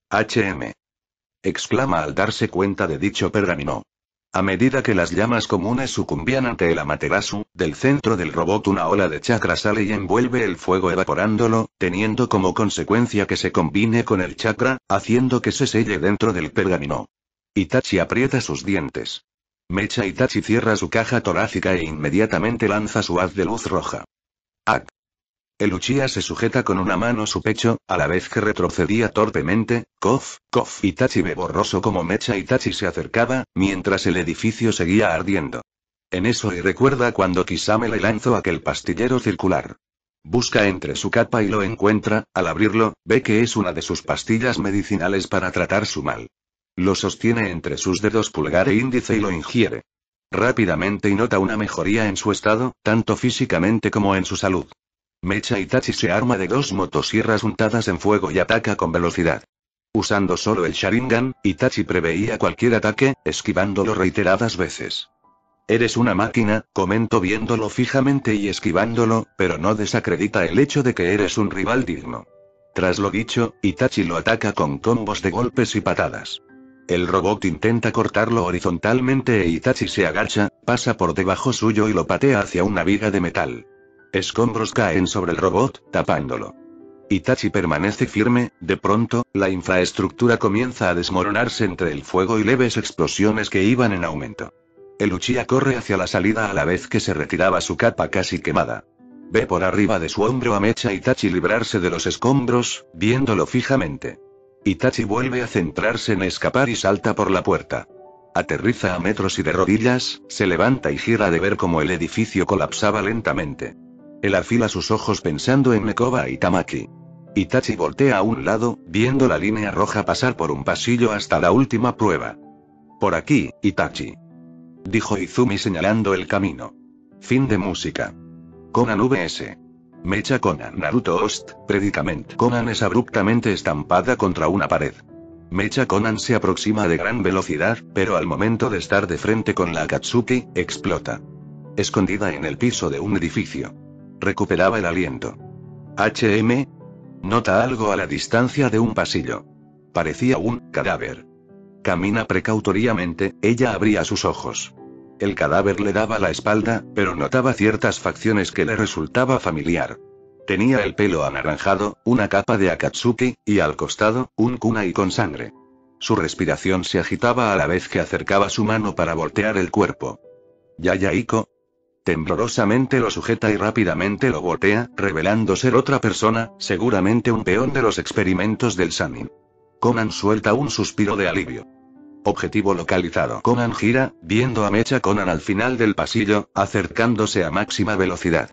H M. Exclama al darse cuenta de dicho pergamino. A medida que las llamas comunes sucumbían ante el Amaterasu, del centro del robot una ola de chakra sale y envuelve el fuego evaporándolo, teniendo como consecuencia que se combine con el chakra, haciendo que se selle dentro del pergamino. Itachi aprieta sus dientes. Mecha Itachi cierra su caja torácica e inmediatamente lanza su haz de luz roja. ¡Ac! El Uchiha se sujeta con una mano su pecho, a la vez que retrocedía torpemente, cof, cof. Itachi ve borroso como Mecha Itachi se acercaba, mientras el edificio seguía ardiendo. En eso y recuerda cuando Kisame le lanzó aquel pastillero circular. Busca entre su capa y lo encuentra, al abrirlo, ve que es una de sus pastillas medicinales para tratar su mal. Lo sostiene entre sus dedos pulgar e índice y lo ingiere. Rápidamente y nota una mejoría en su estado, tanto físicamente como en su salud. Mecha Itachi se arma de dos motosierras untadas en fuego y ataca con velocidad. Usando solo el Sharingan, Itachi preveía cualquier ataque, esquivándolo reiteradas veces. Eres una máquina, comento viéndolo fijamente y esquivándolo, pero no desacredita el hecho de que eres un rival digno. Tras lo dicho, Itachi lo ataca con combos de golpes y patadas. El robot intenta cortarlo horizontalmente e Itachi se agacha, pasa por debajo suyo y lo patea hacia una viga de metal. Escombros caen sobre el robot, tapándolo. Itachi permanece firme, de pronto, la infraestructura comienza a desmoronarse entre el fuego y leves explosiones que iban en aumento. El Uchiha corre hacia la salida a la vez que se retiraba su capa casi quemada. Ve por arriba de su hombro a Mecha Itachi librarse de los escombros, viéndolo fijamente. Itachi vuelve a centrarse en escapar y salta por la puerta. Aterriza a metros y de rodillas, se levanta y gira de ver cómo el edificio colapsaba lentamente. Él afila sus ojos pensando en Nekoba y Tamaki. Itachi voltea a un lado, viendo la línea roja pasar por un pasillo hasta la última prueba. Por aquí, Itachi. Dijo Izumi señalando el camino. Fin de música. Conan V S. Mecha Conan Naruto Host, Predicament. Conan es abruptamente estampada contra una pared. Mecha Conan se aproxima de gran velocidad, pero al momento de estar de frente con la Akatsuki, explota. Escondida en el piso de un edificio. Recuperaba el aliento. H M. Nota algo a la distancia de un pasillo. Parecía un cadáver. Camina precautoriamente, ella abría sus ojos. El cadáver le daba la espalda, pero notaba ciertas facciones que le resultaba familiar. Tenía el pelo anaranjado, una capa de Akatsuki, y al costado, un kunai con sangre. Su respiración se agitaba a la vez que acercaba su mano para voltear el cuerpo. Yayaiko. Temblorosamente lo sujeta y rápidamente lo voltea, revelando ser otra persona, seguramente un peón de los experimentos del Sannin. Conan suelta un suspiro de alivio. Objetivo localizado. Conan gira, viendo a Mecha Conan al final del pasillo, acercándose a máxima velocidad.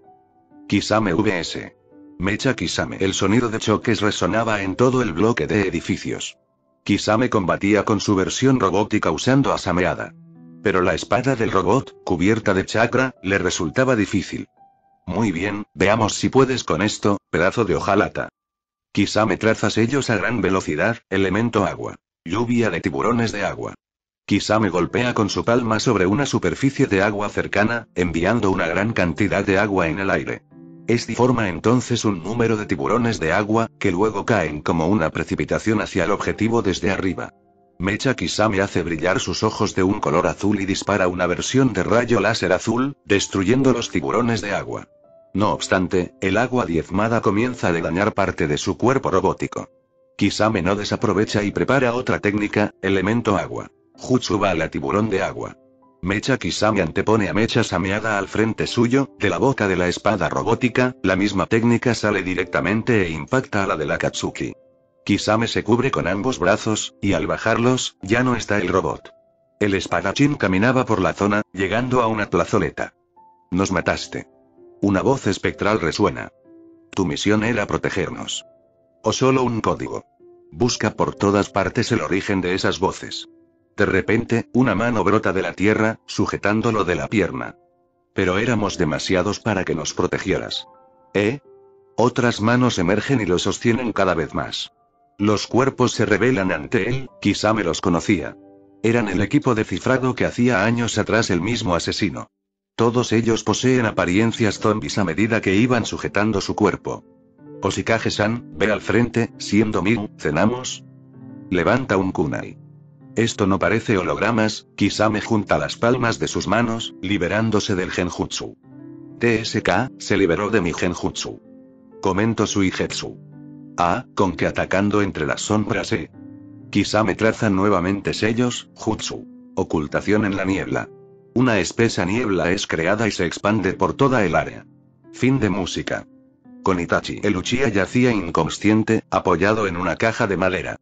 Kisame vs. Mecha Kisame. El sonido de choques resonaba en todo el bloque de edificios. Kisame combatía con su versión robótica usando Asameada. Pero la espada del robot, cubierta de chakra, le resultaba difícil. Muy bien, veamos si puedes con esto, pedazo de hojalata. Kisame traza sellos a gran velocidad, elemento agua. Lluvia de tiburones de agua. Kisame golpea con su palma sobre una superficie de agua cercana, enviando una gran cantidad de agua en el aire. Este forma entonces un número de tiburones de agua, que luego caen como una precipitación hacia el objetivo desde arriba. Mecha Kisame hace brillar sus ojos de un color azul y dispara una versión de rayo láser azul, destruyendo los tiburones de agua. No obstante, el agua diezmada comienza a dañar parte de su cuerpo robótico. Kisame no desaprovecha y prepara otra técnica, elemento agua. Jutsu bala tiburón de agua. Mecha Kisame antepone a Mecha Sameada al frente suyo, de la boca de la espada robótica, la misma técnica sale directamente e impacta a la de la Katsuki. Kisame se cubre con ambos brazos, y al bajarlos, ya no está el robot. El espadachín caminaba por la zona, llegando a una plazoleta. Nos mataste. Una voz espectral resuena. Tu misión era protegernos. O solo un código. Busca por todas partes el origen de esas voces. De repente, una mano brota de la tierra, sujetándolo de la pierna. Pero éramos demasiados para que nos protegieras. ¿Eh? Otras manos emergen y lo sostienen cada vez más. Los cuerpos se revelan ante él, Kisame los conocía. Eran el equipo de cifrado que hacía años atrás el mismo asesino. Todos ellos poseen apariencias zombies a medida que iban sujetando su cuerpo. Oshikage-san, ve al frente, siendo Miu, ¿cenamos? Levanta un kunai. Esto no parece hologramas, Kisame junta las palmas de sus manos, liberándose del genjutsu. T S K, se liberó de mi genjutsu. Comento Suigetsu. Ah, con que atacando entre las sombras eh. Kisame traza nuevamente sellos, jutsu. Ocultación en la niebla. Una espesa niebla es creada y se expande por toda el área. Fin de música. Con Itachi el Uchiha yacía inconsciente, apoyado en una caja de madera.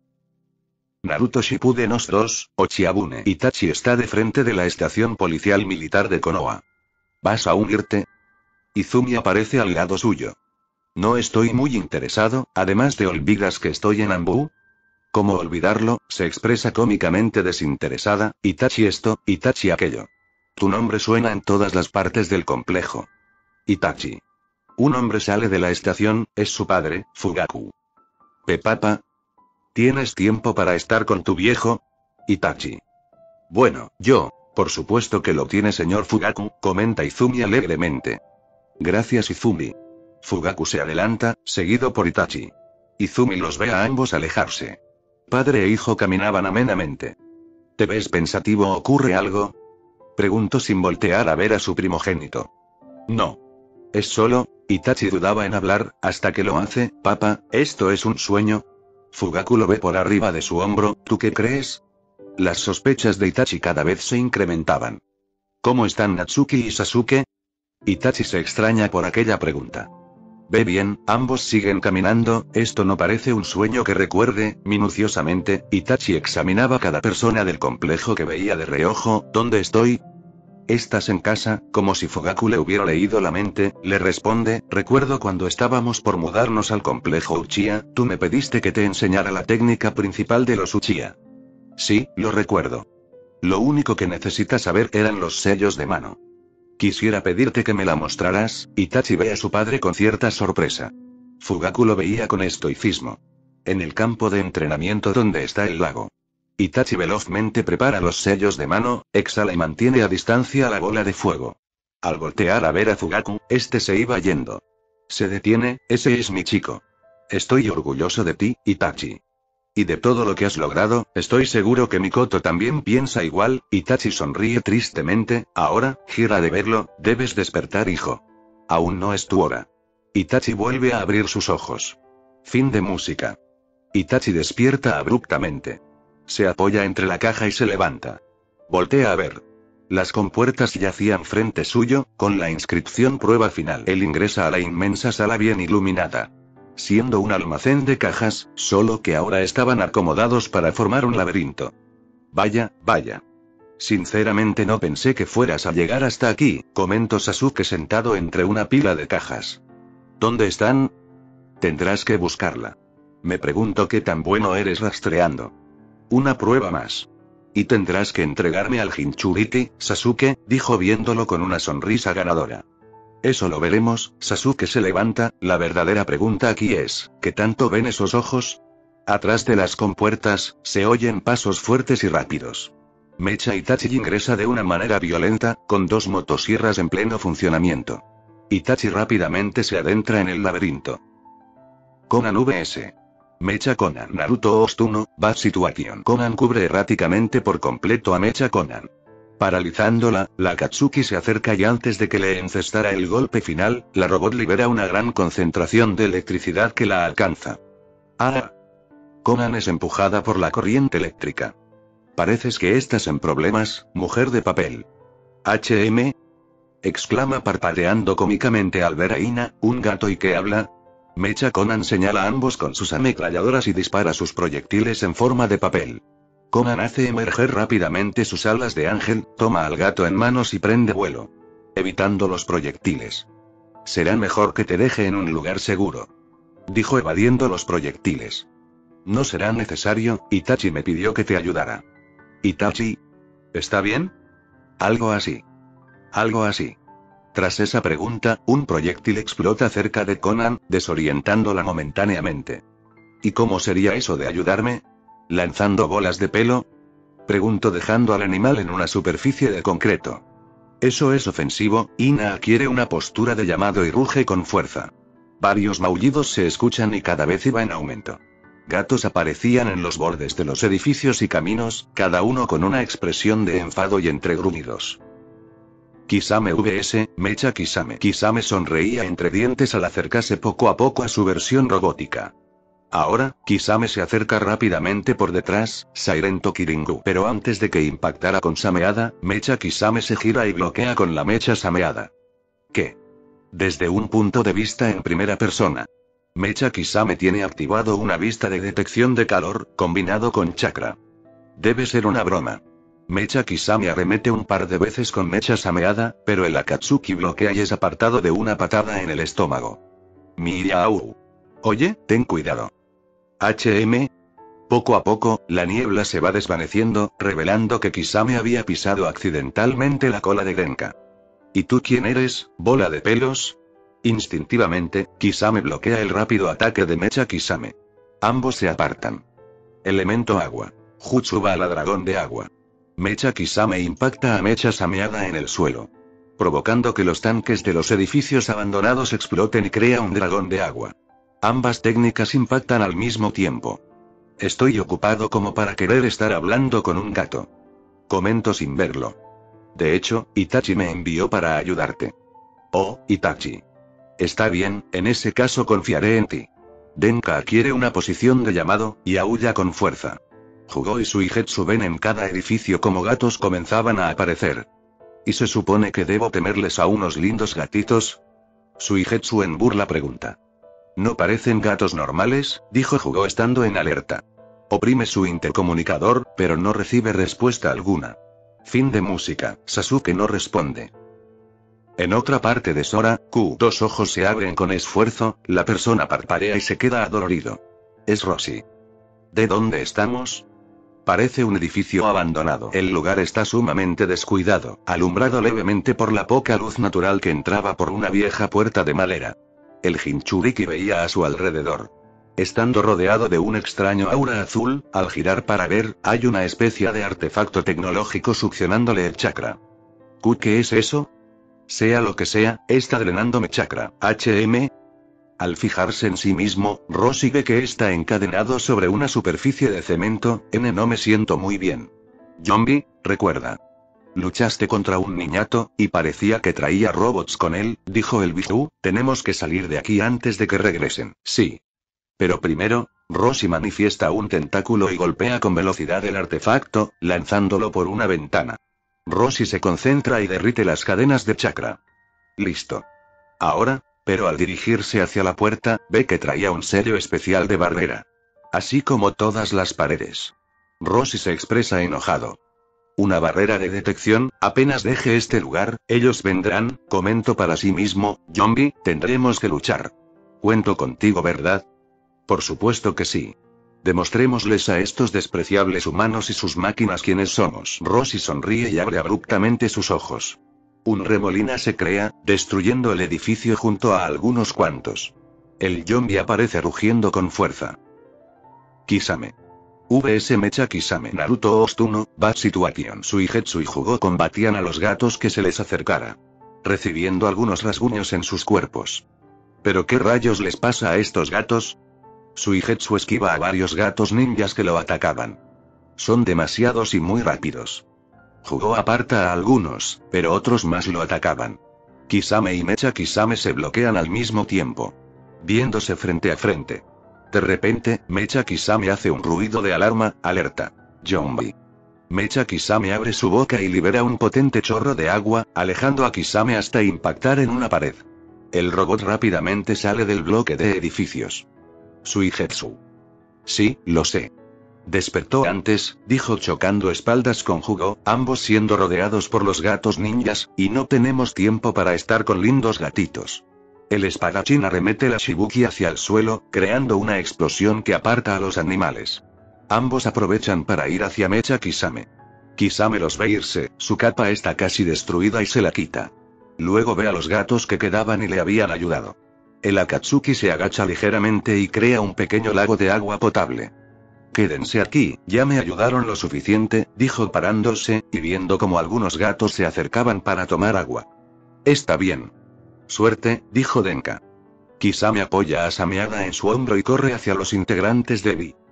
Naruto Shippuden dos, Ochiabune. Itachi está de frente de la estación policial militar de Konoha. ¿Vas a unirte? Izumi aparece al lado suyo. No estoy muy interesado, además de olvidas que estoy en Anbu. ¿Cómo olvidarlo? Se expresa cómicamente desinteresada, Itachi esto, Itachi aquello. Tu nombre suena en todas las partes del complejo. Itachi. Un hombre sale de la estación, es su padre, Fugaku. Pepapa. ¿Tienes tiempo para estar con tu viejo? Itachi. Bueno, yo, por supuesto que lo tiene señor Fugaku, comenta Izumi alegremente. Gracias Izumi. Fugaku se adelanta, seguido por Itachi. Izumi los ve a ambos alejarse. Padre e hijo caminaban amenamente. ¿Te ves pensativo? ¿Ocurre algo? Preguntó sin voltear a ver a su primogénito. No. Es solo, Itachi dudaba en hablar, hasta que lo hace, papá, ¿esto es un sueño? Fugaku lo ve por arriba de su hombro, ¿tú qué crees? Las sospechas de Itachi cada vez se incrementaban. ¿Cómo están Natsuki y Sasuke? Itachi se extraña por aquella pregunta. Ve bien, ambos siguen caminando, esto no parece un sueño que recuerde, minuciosamente, Itachi examinaba cada persona del complejo que veía de reojo, ¿dónde estoy? ¿Estás en casa? Como si Fugaku le hubiera leído la mente, le responde, recuerdo cuando estábamos por mudarnos al complejo Uchiha, tú me pediste que te enseñara la técnica principal de los Uchiha. Sí, lo recuerdo. Lo único que necesitas saber eran los sellos de mano. Quisiera pedirte que me la mostraras, Itachi ve a su padre con cierta sorpresa. Fugaku lo veía con estoicismo. En el campo de entrenamiento donde está el lago. Itachi velozmente prepara los sellos de mano, exhala y mantiene a distancia la bola de fuego. Al voltear a ver a Fugaku, este se iba yendo. Se detiene, ese es mi chico. Estoy orgulloso de ti, Itachi. Y de todo lo que has logrado, estoy seguro que Mikoto también piensa igual, Itachi sonríe tristemente, ahora, gira de verlo, debes despertar hijo. Aún no es tu hora. Itachi vuelve a abrir sus ojos. Fin de música. Itachi despierta abruptamente. Se apoya entre la caja y se levanta. Voltea a ver. Las compuertas yacían frente suyo, con la inscripción prueba final. Él ingresa a la inmensa sala bien iluminada. siendo un almacén de cajas, solo que ahora estaban acomodados para formar un laberinto. Vaya, vaya. Sinceramente no pensé que fueras a llegar hasta aquí, comentó Sasuke sentado entre una pila de cajas. ¿Dónde están? Tendrás que buscarla. Me pregunto qué tan bueno eres rastreando. Una prueba más. Y tendrás que entregarme al Jinchuriki, Sasuke, dijo viéndolo con una sonrisa ganadora. Eso lo veremos. Sasuke se levanta. La verdadera pregunta aquí es, ¿qué tanto ven esos ojos? Atrás de las compuertas, se oyen pasos fuertes y rápidos. Mecha Itachi ingresa de una manera violenta, con dos motosierras en pleno funcionamiento. Itachi rápidamente se adentra en el laberinto. Conan vs Mecha Conan Naruto Ostuno, Bad Situation. Conan cubre erráticamente por completo a Mecha Conan. Paralizándola, la Akatsuki se acerca y antes de que le encestara el golpe final, la robot libera una gran concentración de electricidad que la alcanza. ¡Ah! Conan es empujada por la corriente eléctrica. Pareces que estás en problemas, mujer de papel. H M exclama parpadeando cómicamente al ver a Ina, un gato y que habla. Mecha Conan señala a ambos con sus ametralladoras y dispara sus proyectiles en forma de papel. Conan hace emerger rápidamente sus alas de ángel, toma al gato en manos y prende vuelo. Evitando los proyectiles. Será mejor que te deje en un lugar seguro. Dijo evadiendo los proyectiles. No será necesario, Itachi me pidió que te ayudara. Itachi. ¿Está bien? Algo así. Algo así. Tras esa pregunta, un proyectil explota cerca de Conan, desorientándola momentáneamente. ¿Y cómo sería eso de ayudarme? ¿Lanzando bolas de pelo? Preguntó dejando al animal en una superficie de concreto. Eso es ofensivo. Ina adquiere una postura de llamado y ruge con fuerza. Varios maullidos se escuchan y cada vez iba en aumento. Gatos aparecían en los bordes de los edificios y caminos, cada uno con una expresión de enfado y entre gruñidos. Kisame vs Mecha Kisame. Kisame sonreía entre dientes al acercarse poco a poco a su versión robótica. Ahora, Kisame se acerca rápidamente por detrás, Sairento Kiringu. Pero antes de que impactara con Sameada, Mecha Kisame se gira y bloquea con la mecha Sameada. ¿Qué? Desde un punto de vista en primera persona. Mecha Kisame tiene activado una vista de detección de calor, combinado con chakra. Debe ser una broma. Mecha Kisame arremete un par de veces con mecha Sameada, pero el Akatsuki bloquea y es apartado de una patada en el estómago. Miau. Oye, ten cuidado. H M Poco a poco, la niebla se va desvaneciendo, revelando que Kisame había pisado accidentalmente la cola de Genka. ¿Y tú quién eres, bola de pelos? Instintivamente, Kisame bloquea el rápido ataque de Mecha Kisame. Ambos se apartan. Elemento agua. Jutsu va a la dragón de agua. Mecha Kisame impacta a Mecha Sameada en el suelo. Provocando que los tanques de los edificios abandonados exploten y crea un dragón de agua. Ambas técnicas impactan al mismo tiempo. Estoy ocupado como para querer estar hablando con un gato. Comento sin verlo. De hecho, Itachi me envió para ayudarte. Oh, Itachi. Está bien, en ese caso confiaré en ti. Denka adquiere una posición de llamado, y aúlla con fuerza. Jugo y Suigetsu ven en cada edificio como gatos comenzaban a aparecer. ¿Y se supone que debo temerles a unos lindos gatitos? Suigetsu en burla pregunta. ¿No parecen gatos normales?, dijo Jugo estando en alerta. Oprime su intercomunicador, pero no recibe respuesta alguna. Fin de música. Sasuke no responde. En otra parte de Sora, Q. Dos ojos se abren con esfuerzo, la persona parpadea y se queda adolorido. Es Roshi. ¿De dónde estamos? Parece un edificio abandonado. El lugar está sumamente descuidado, alumbrado levemente por la poca luz natural que entraba por una vieja puerta de madera. El Jinchuriki veía a su alrededor. Estando rodeado de un extraño aura azul, al girar para ver, hay una especie de artefacto tecnológico succionándole el chakra. ¿Q? ¿Qué es eso? Sea lo que sea, está drenándome chakra. H M Al fijarse en sí mismo, Roshi ve que está encadenado sobre una superficie de cemento. N no me siento muy bien. Yombi, recuerda. Luchaste contra un niñato, y parecía que traía robots con él, dijo el Biju. Tenemos que salir de aquí antes de que regresen. Sí. Pero primero, Roshi manifiesta un tentáculo y golpea con velocidad el artefacto, lanzándolo por una ventana. Roshi se concentra y derrite las cadenas de chakra. Listo. Ahora, Pero al dirigirse hacia la puerta, ve que traía un sello especial de barrera. Así como todas las paredes. Roshi se expresa enojado. Una barrera de detección, apenas deje este lugar, ellos vendrán, comentó para sí mismo, Yombi, tendremos que luchar. Cuento contigo, ¿verdad? Por supuesto que sí. Demostrémosles a estos despreciables humanos y sus máquinas quiénes somos. Roshi sonríe y abre abruptamente sus ojos. Un remolino se crea, destruyendo el edificio junto a algunos cuantos. El Yombi aparece rugiendo con fuerza. Kisame. V S Mecha Kisame Naruto Ostuno, Bad Situation Suigetsu y Jugo combatían a los gatos que se les acercara. Recibiendo algunos rasguños en sus cuerpos. ¿Pero qué rayos les pasa a estos gatos? Suigetsu esquiva a varios gatos ninjas que lo atacaban. Son demasiados y muy rápidos. Jugo aparta a algunos, pero otros más lo atacaban. Kisame y Mecha Kisame se bloquean al mismo tiempo. Viéndose frente a frente. De repente, Mecha Kisame hace un ruido de alarma, alerta. Yombi. Mecha Kisame abre su boca y libera un potente chorro de agua, alejando a Kisame hasta impactar en una pared. El robot rápidamente sale del bloque de edificios. Suigetsu. Sí, lo sé. Despertó antes, dijo chocando espaldas con Jugo, ambos siendo rodeados por los gatos ninjas, y no tenemos tiempo para estar con lindos gatitos. El espadachín arremete la Shibuki hacia el suelo, creando una explosión que aparta a los animales. Ambos aprovechan para ir hacia Mecha Kisame. Kisame los ve irse, su capa está casi destruida y se la quita. Luego ve a los gatos que quedaban y le habían ayudado. El Akatsuki se agacha ligeramente y crea un pequeño lago de agua potable. Quédense aquí, ya me ayudaron lo suficiente, dijo parándose, y viendo como algunos gatos se acercaban para tomar agua. Está bien. Suerte, dijo Denka. Kisame apoya a Sameada en su hombro y corre hacia los integrantes de B.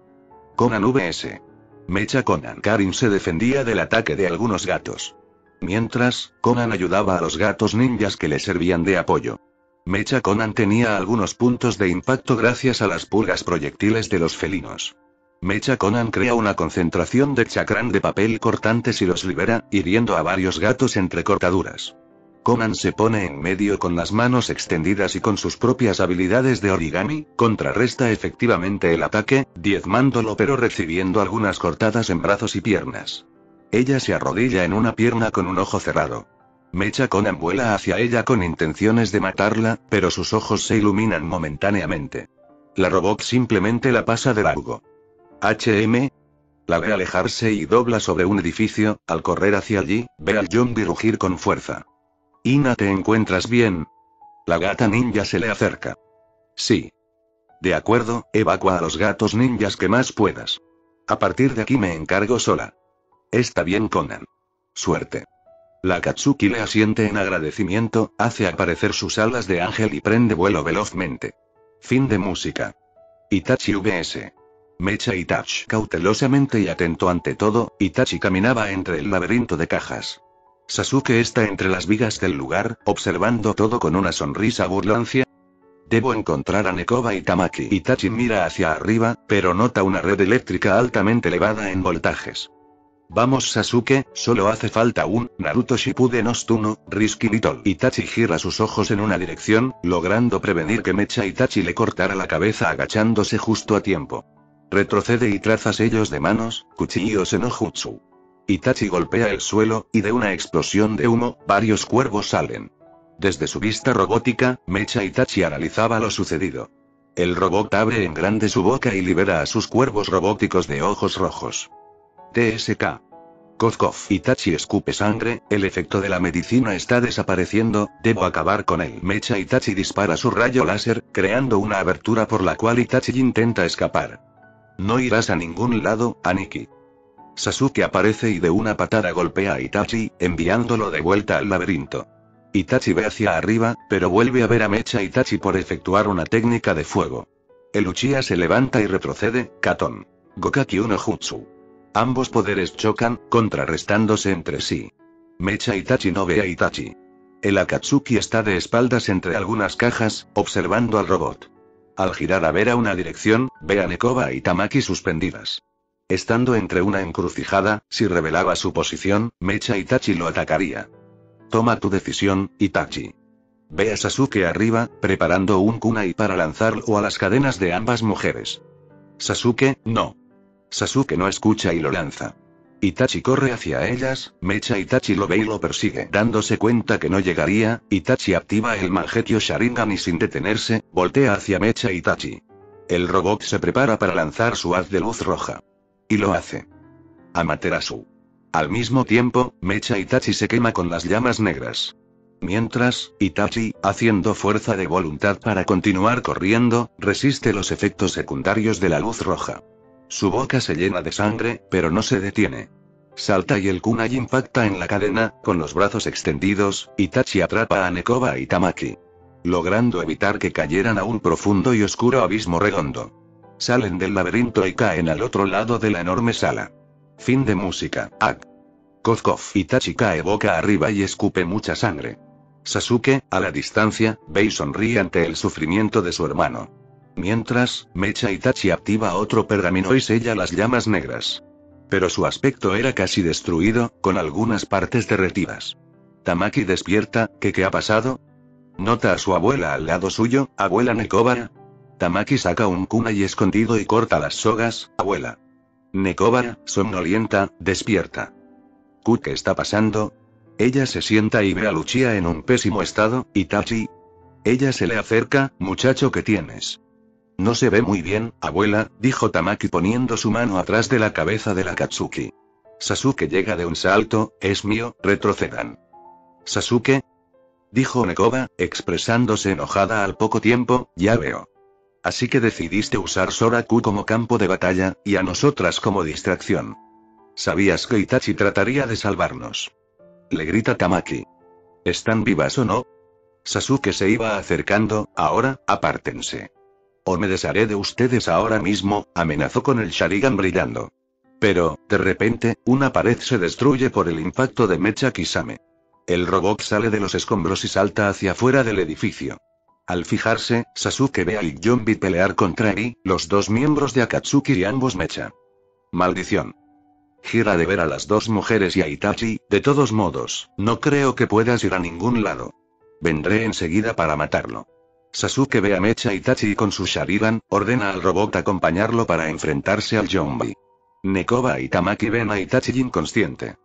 Conan V S. Mecha Conan Karin se defendía del ataque de algunos gatos. Mientras, Conan ayudaba a los gatos ninjas que le servían de apoyo. Mecha Conan tenía algunos puntos de impacto gracias a las pulgas proyectiles de los felinos. Mecha Conan crea una concentración de chakran de papel cortantes y los libera, hiriendo a varios gatos entre cortaduras. Conan se pone en medio con las manos extendidas y con sus propias habilidades de origami, contrarresta efectivamente el ataque, diezmándolo pero recibiendo algunas cortadas en brazos y piernas. Ella se arrodilla en una pierna con un ojo cerrado. Mecha Conan vuela hacia ella con intenciones de matarla, pero sus ojos se iluminan momentáneamente. La robot simplemente la pasa de largo. H M. La ve alejarse y dobla sobre un edificio, al correr hacia allí, ve al Yombi rugir con fuerza. Ina, ¿te encuentras bien? La gata ninja se le acerca. Sí. De acuerdo, evacua a los gatos ninjas que más puedas. A partir de aquí me encargo sola. Está bien, Conan. Suerte. La Akatsuki le asiente en agradecimiento, hace aparecer sus alas de ángel y prende vuelo velozmente. Fin de música. Itachi V S. Mecha Itachi. Cautelosamente y atento ante todo, Itachi caminaba entre el laberinto de cajas. Sasuke está entre las vigas del lugar, observando todo con una sonrisa burlancia. Debo encontrar a Nekoba y Tamaki. Itachi mira hacia arriba, pero nota una red eléctrica altamente elevada en voltajes. Vamos Sasuke, solo hace falta un Naruto Shippuden Ostuno, Risky Little. Itachi gira sus ojos en una dirección, logrando prevenir que Mecha Itachi le cortara la cabeza agachándose justo a tiempo. Retrocede y traza sellos de manos, cuchillos en Ojutsu. Itachi golpea el suelo, y de una explosión de humo, varios cuervos salen. Desde su vista robótica, Mecha Itachi analizaba lo sucedido. El robot abre en grande su boca y libera a sus cuervos robóticos de ojos rojos. T S K. Cough cough. Itachi escupe sangre, el efecto de la medicina está desapareciendo, debo acabar con él. Mecha Itachi dispara su rayo láser, creando una abertura por la cual Itachi intenta escapar. No irás a ningún lado, Aniki. Sasuke aparece y de una patada golpea a Itachi, enviándolo de vuelta al laberinto. Itachi ve hacia arriba, pero vuelve a ver a Mecha Itachi por efectuar una técnica de fuego. El Uchiha se levanta y retrocede, Katon. Gokaki no Jutsu. Ambos poderes chocan, contrarrestándose entre sí. Mecha Itachi no ve a Itachi. El Akatsuki está de espaldas entre algunas cajas, observando al robot. Al girar a ver a una dirección, ve a Nekoba y Tamaki suspendidas. Estando entre una encrucijada, si revelaba su posición, Mecha Itachi lo atacaría. Toma tu decisión, Itachi. Ve a Sasuke arriba, preparando un kunai para lanzarlo a las cadenas de ambas mujeres. Sasuke, no. Sasuke no escucha y lo lanza. Itachi corre hacia ellas, Mecha Itachi lo ve y lo persigue. Dándose cuenta que no llegaría, Itachi activa el Mangekyo Sharingan y sin detenerse, voltea hacia Mecha Itachi. El robot se prepara para lanzar su haz de luz roja. Y lo hace. Amaterasu. Al mismo tiempo, Mecha Itachi se quema con las llamas negras. Mientras, Itachi, haciendo fuerza de voluntad para continuar corriendo, resiste los efectos secundarios de la luz roja. Su boca se llena de sangre, pero no se detiene. Salta y el kunai impacta en la cadena, con los brazos extendidos, Itachi atrapa a Nekoba y Tamaki, logrando evitar que cayeran a un profundo y oscuro abismo redondo. Salen del laberinto y caen al otro lado de la enorme sala. Fin de música. Ac. Cof cof. Itachi cae boca arriba y escupe mucha sangre. Sasuke, a la distancia, ve y sonríe ante el sufrimiento de su hermano. Mientras, Mecha Itachi activa otro pergamino y sella las llamas negras. Pero su aspecto era casi destruido, con algunas partes derretidas. Tamaki despierta, ¿qué qué ha pasado? Nota a su abuela al lado suyo, abuela Nekoba. Tamaki saca un kunai escondido y corta las sogas, abuela. Nekoba, somnolienta, despierta. ¿Qué qué está pasando? Ella se sienta y ve a Luchia en un pésimo estado, Itachi. Ella se le acerca, muchacho, ¿qué tienes? No se ve muy bien, abuela, dijo Tamaki poniendo su mano atrás de la cabeza de la Akatsuki. Sasuke llega de un salto, es mío, retrocedan. Sasuke, dijo Nekoba, expresándose enojada al poco tiempo, ya veo. Así que decidiste usar Soraku como campo de batalla, y a nosotras como distracción. ¿Sabías que Itachi trataría de salvarnos? Le grita Tamaki. ¿Están vivas o no? Sasuke se iba acercando, ahora, apártense. O me desharé de ustedes ahora mismo, amenazó con el Sharingan brillando. Pero, de repente, una pared se destruye por el impacto de Mecha Kisame. El robot sale de los escombros y salta hacia afuera del edificio. Al fijarse, Sasuke ve a Iyyombi pelear contra Eri, los dos miembros de Akatsuki y ambos Mecha. Maldición. Gira de ver a las dos mujeres y a Itachi, de todos modos, no creo que puedas ir a ningún lado. Vendré enseguida para matarlo. Sasuke ve a Mecha Itachi y con su Sharingan, ordena al robot acompañarlo para enfrentarse al Yombi. Nekoba y Tamaki ven a Itachi inconsciente.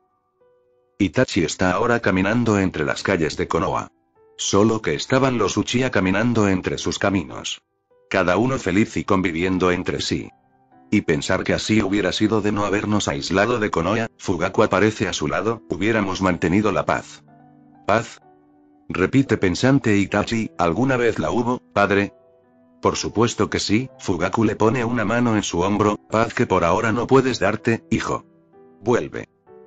Itachi está ahora caminando entre las calles de Konoha. Solo que estaban los Uchiha caminando entre sus caminos. Cada uno feliz y conviviendo entre sí. Y pensar que así hubiera sido de no habernos aislado de Konoha, Fugaku aparece a su lado, hubiéramos mantenido la paz. ¿Paz? Repite pensante Itachi, ¿alguna vez la hubo, padre? Por supuesto que sí, Fugaku le pone una mano en su hombro, paz que por ahora no puedes darte, hijo. Vuelve.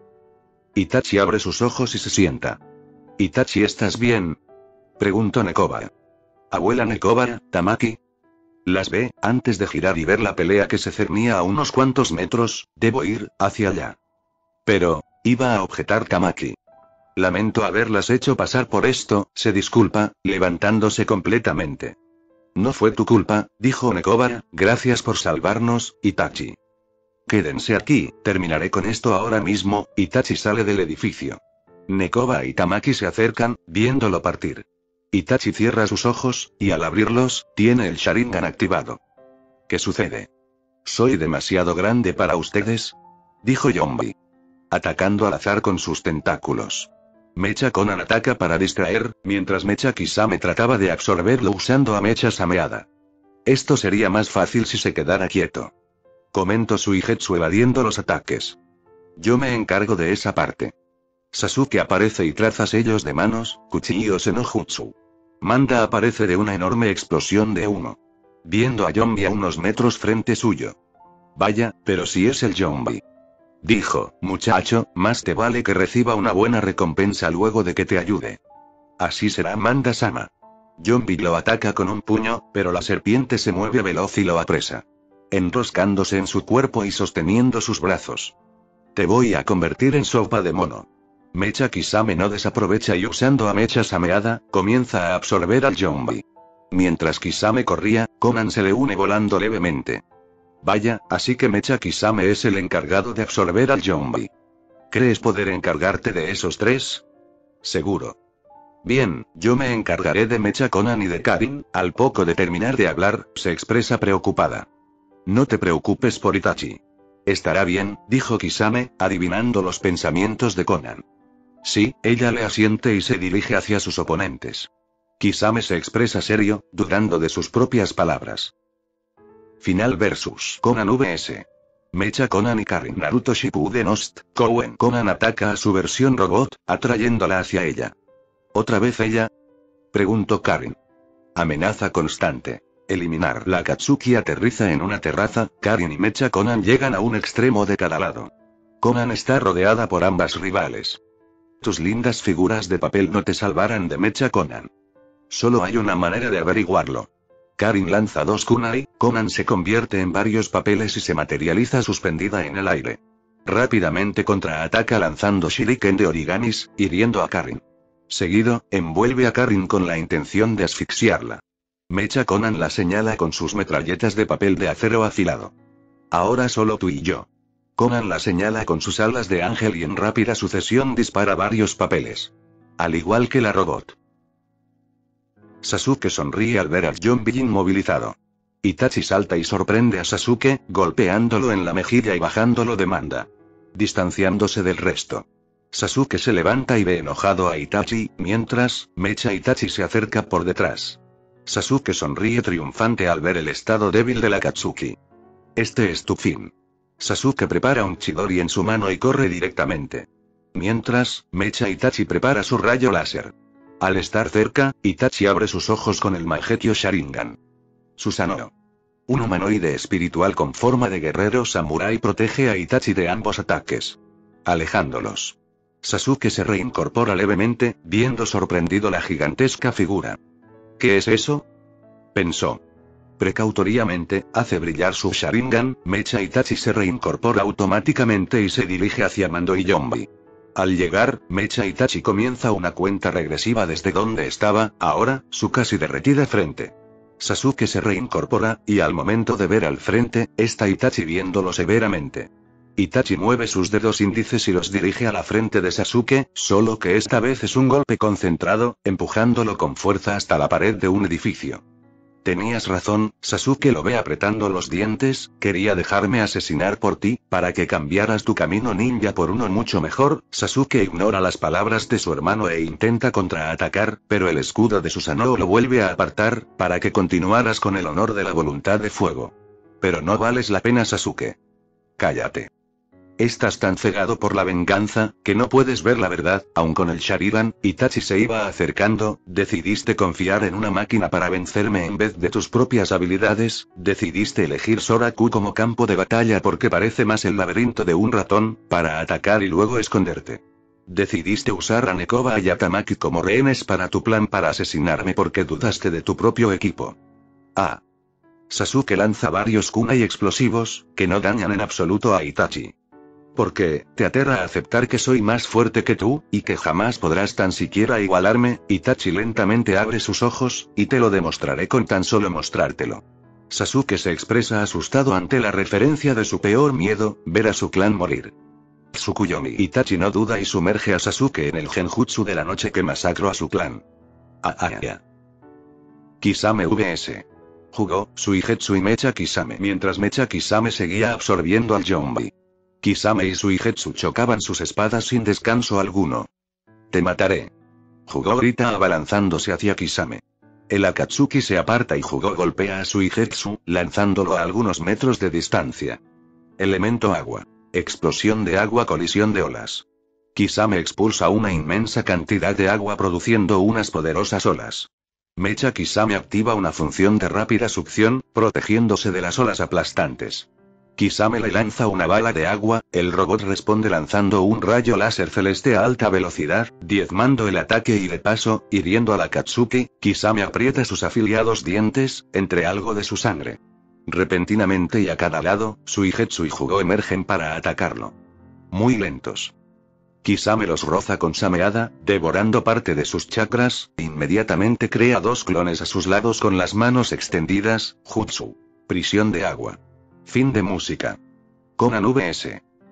Itachi abre sus ojos y se sienta. Itachi, ¿estás bien? Preguntó Nekoba. Abuela Nekoba, Tamaki. Las ve, antes de girar y ver la pelea que se cernía a unos cuantos metros, debo ir, hacia allá. Pero, iba a objetar Tamaki. Lamento haberlas hecho pasar por esto, se disculpa, levantándose completamente. No fue tu culpa, dijo Nekoba, gracias por salvarnos, Itachi. Quédense aquí, terminaré con esto ahora mismo. Itachi sale del edificio. Nekoba y Tamaki se acercan, viéndolo partir. Itachi cierra sus ojos, y al abrirlos, tiene el Sharingan activado. ¿Qué sucede? ¿Soy demasiado grande para ustedes? Dijo Yombi. Atacando al azar con sus tentáculos. Mecha Konan ataca para distraer, mientras Mecha Kisame trataba de absorberlo usando a Mecha Sameada. Esto sería más fácil si se quedara quieto. Comentó Suigetsu evadiendo los ataques. Yo me encargo de esa parte. Sasuke aparece y traza sellos de manos, cuchillos en Ojutsu. Manda aparece de una enorme explosión de humo. Viendo a Yombi a unos metros frente suyo. Vaya, pero si es el Yombi. Dijo, muchacho, más te vale que reciba una buena recompensa luego de que te ayude. Así será, manda Sama. Yombi lo ataca con un puño, pero la serpiente se mueve veloz y lo apresa. Enroscándose en su cuerpo y sosteniendo sus brazos. Te voy a convertir en sopa de mono. Mecha Kisame no desaprovecha y usando a Mecha Sameada, comienza a absorber al Yombi. Mientras Kisame corría, Konan se le une volando levemente. Vaya, así que Mecha Kisame es el encargado de absorber al Yombi. ¿Crees poder encargarte de esos tres? Seguro. Bien, yo me encargaré de Mecha Conan y de Karin. Al poco de terminar de hablar, se expresa preocupada. No te preocupes por Itachi. Estará bien, dijo Kisame, adivinando los pensamientos de Conan. Sí, ella le asiente y se dirige hacia sus oponentes. Kisame se expresa serio, dudando de sus propias palabras. Final versus Conan vs Mecha Conan y Karin Naruto Shippuden Host, Kouen Conan ataca a su versión robot, atrayéndola hacia ella. ¿Otra vez ella? Preguntó Karin. Amenaza constante. Eliminar. La Akatsuki aterriza en una terraza, Karin y Mecha Conan llegan a un extremo de cada lado. Conan está rodeada por ambas rivales. Tus lindas figuras de papel no te salvarán de Mecha Conan. Solo hay una manera de averiguarlo. Karin lanza dos kunai, Conan se convierte en varios papeles y se materializa suspendida en el aire. Rápidamente contraataca lanzando shuriken de origamis, hiriendo a Karin. Seguido, envuelve a Karin con la intención de asfixiarla. Mecha Conan la señala con sus metralletas de papel de acero afilado. Ahora solo tú y yo. Conan la señala con sus alas de ángel y en rápida sucesión dispara varios papeles. Al igual que la robot. Sasuke sonríe al ver al zombie inmovilizado. Itachi salta y sorprende a Sasuke, golpeándolo en la mejilla y bajándolo de manda. Distanciándose del resto. Sasuke se levanta y ve enojado a Itachi, mientras, Mecha Itachi se acerca por detrás. Sasuke sonríe triunfante al ver el estado débil de la Akatsuki. Este es tu fin. Sasuke prepara un Chidori en su mano y corre directamente. Mientras, Mecha Itachi prepara su rayo láser. Al estar cerca, Itachi abre sus ojos con el Mangekyou Sharingan. Susanoo. Un humanoide espiritual con forma de guerrero samurái protege a Itachi de ambos ataques. Alejándolos. Sasuke se reincorpora levemente, viendo sorprendido la gigantesca figura. ¿Qué es eso? Pensó. Precautoriamente, hace brillar su Sharingan, Mecha Itachi se reincorpora automáticamente y se dirige hacia Mando y Yombi. Al llegar, Mecha Itachi comienza una cuenta regresiva desde donde estaba, ahora, su casi derretida frente. Sasuke se reincorpora, y al momento de ver al frente, está Itachi viéndolo severamente. Itachi mueve sus dedos índices y los dirige a la frente de Sasuke, solo que esta vez es un golpe concentrado, empujándolo con fuerza hasta la pared de un edificio. Tenías razón, Sasuke lo ve apretando los dientes, quería dejarme asesinar por ti, para que cambiaras tu camino ninja por uno mucho mejor. Sasuke ignora las palabras de su hermano e intenta contraatacar, pero el escudo de Susanoo lo vuelve a apartar, para que continuaras con el honor de la voluntad de fuego. Pero no vales la pena, Sasuke. Cállate. Estás tan cegado por la venganza, que no puedes ver la verdad. Aun con el Sharingan, Itachi se iba acercando, decidiste confiar en una máquina para vencerme en vez de tus propias habilidades, decidiste elegir Soraku como campo de batalla porque parece más el laberinto de un ratón, para atacar y luego esconderte. Decidiste usar a Nekoba y a Tamaki como rehenes para tu plan para asesinarme porque dudaste de tu propio equipo. Ah. Sasuke lanza varios kunai explosivos, que no dañan en absoluto a Itachi. Porque, te aterra aceptar que soy más fuerte que tú, y que jamás podrás tan siquiera igualarme. Itachi lentamente abre sus ojos, y te lo demostraré con tan solo mostrártelo. Sasuke se expresa asustado ante la referencia de su peor miedo, ver a su clan morir. Tsukuyomi. Itachi no duda y sumerge a Sasuke en el genjutsu de la noche que masacró a su clan. Ah, ah, ah. Kisame vs Jugó, Suigetsu y Mecha Kisame. Mientras Mecha Kisame seguía absorbiendo al Yombi. Kisame y Suigetsu chocaban sus espadas sin descanso alguno. Te mataré. Jugó grita abalanzándose hacia Kisame. El Akatsuki se aparta y Jugó golpea a Suigetsu, lanzándolo a algunos metros de distancia. Elemento agua. Explosión de agua, colisión de olas. Kisame expulsa una inmensa cantidad de agua produciendo unas poderosas olas. Mecha Kisame activa una función de rápida succión, protegiéndose de las olas aplastantes. Kisame le lanza una bala de agua, el robot responde lanzando un rayo láser celeste a alta velocidad, diezmando el ataque y de paso, hiriendo a la Akatsuki. Kisame aprieta sus afilados dientes, entre algo de su sangre. Repentinamente y a cada lado, Suigetsu y Jugó emergen para atacarlo. Muy lentos. Kisame los roza con Sameada, devorando parte de sus chakras, inmediatamente crea dos clones a sus lados con las manos extendidas, Jutsu. Prisión de agua. Fin de música. Conan vs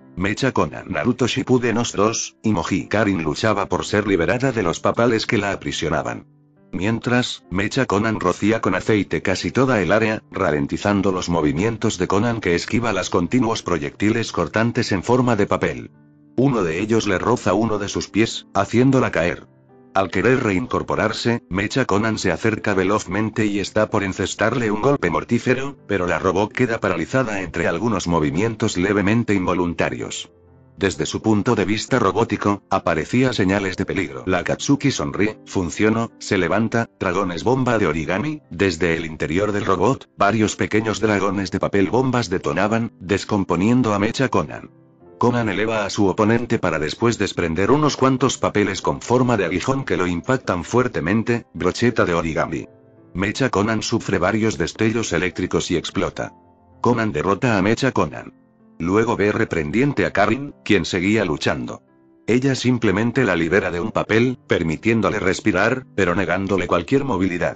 Mecha Conan Naruto Shippuden O S dos, Imoji Karin luchaba por ser liberada de los papales que la aprisionaban. Mientras, Mecha Conan rocía con aceite casi toda el área, ralentizando los movimientos de Conan que esquiva las continuos proyectiles cortantes en forma de papel. Uno de ellos le roza uno de sus pies, haciéndola caer. Al querer reincorporarse, Mecha Conan se acerca velozmente y está por encestarle un golpe mortífero, pero la robot queda paralizada entre algunos movimientos levemente involuntarios. Desde su punto de vista robótico, aparecía señales de peligro. La Akatsuki sonríe, funcionó, se levanta, dragones bomba de origami, desde el interior del robot, varios pequeños dragones de papel bombas detonaban, descomponiendo a Mecha Conan. Conan eleva a su oponente para después desprender unos cuantos papeles con forma de aguijón que lo impactan fuertemente, brocheta de origami. Mecha Conan sufre varios destellos eléctricos y explota. Conan derrota a Mecha Conan. Luego ve reprendiente a Karin, quien seguía luchando. Ella simplemente la libera de un papel, permitiéndole respirar, pero negándole cualquier movilidad.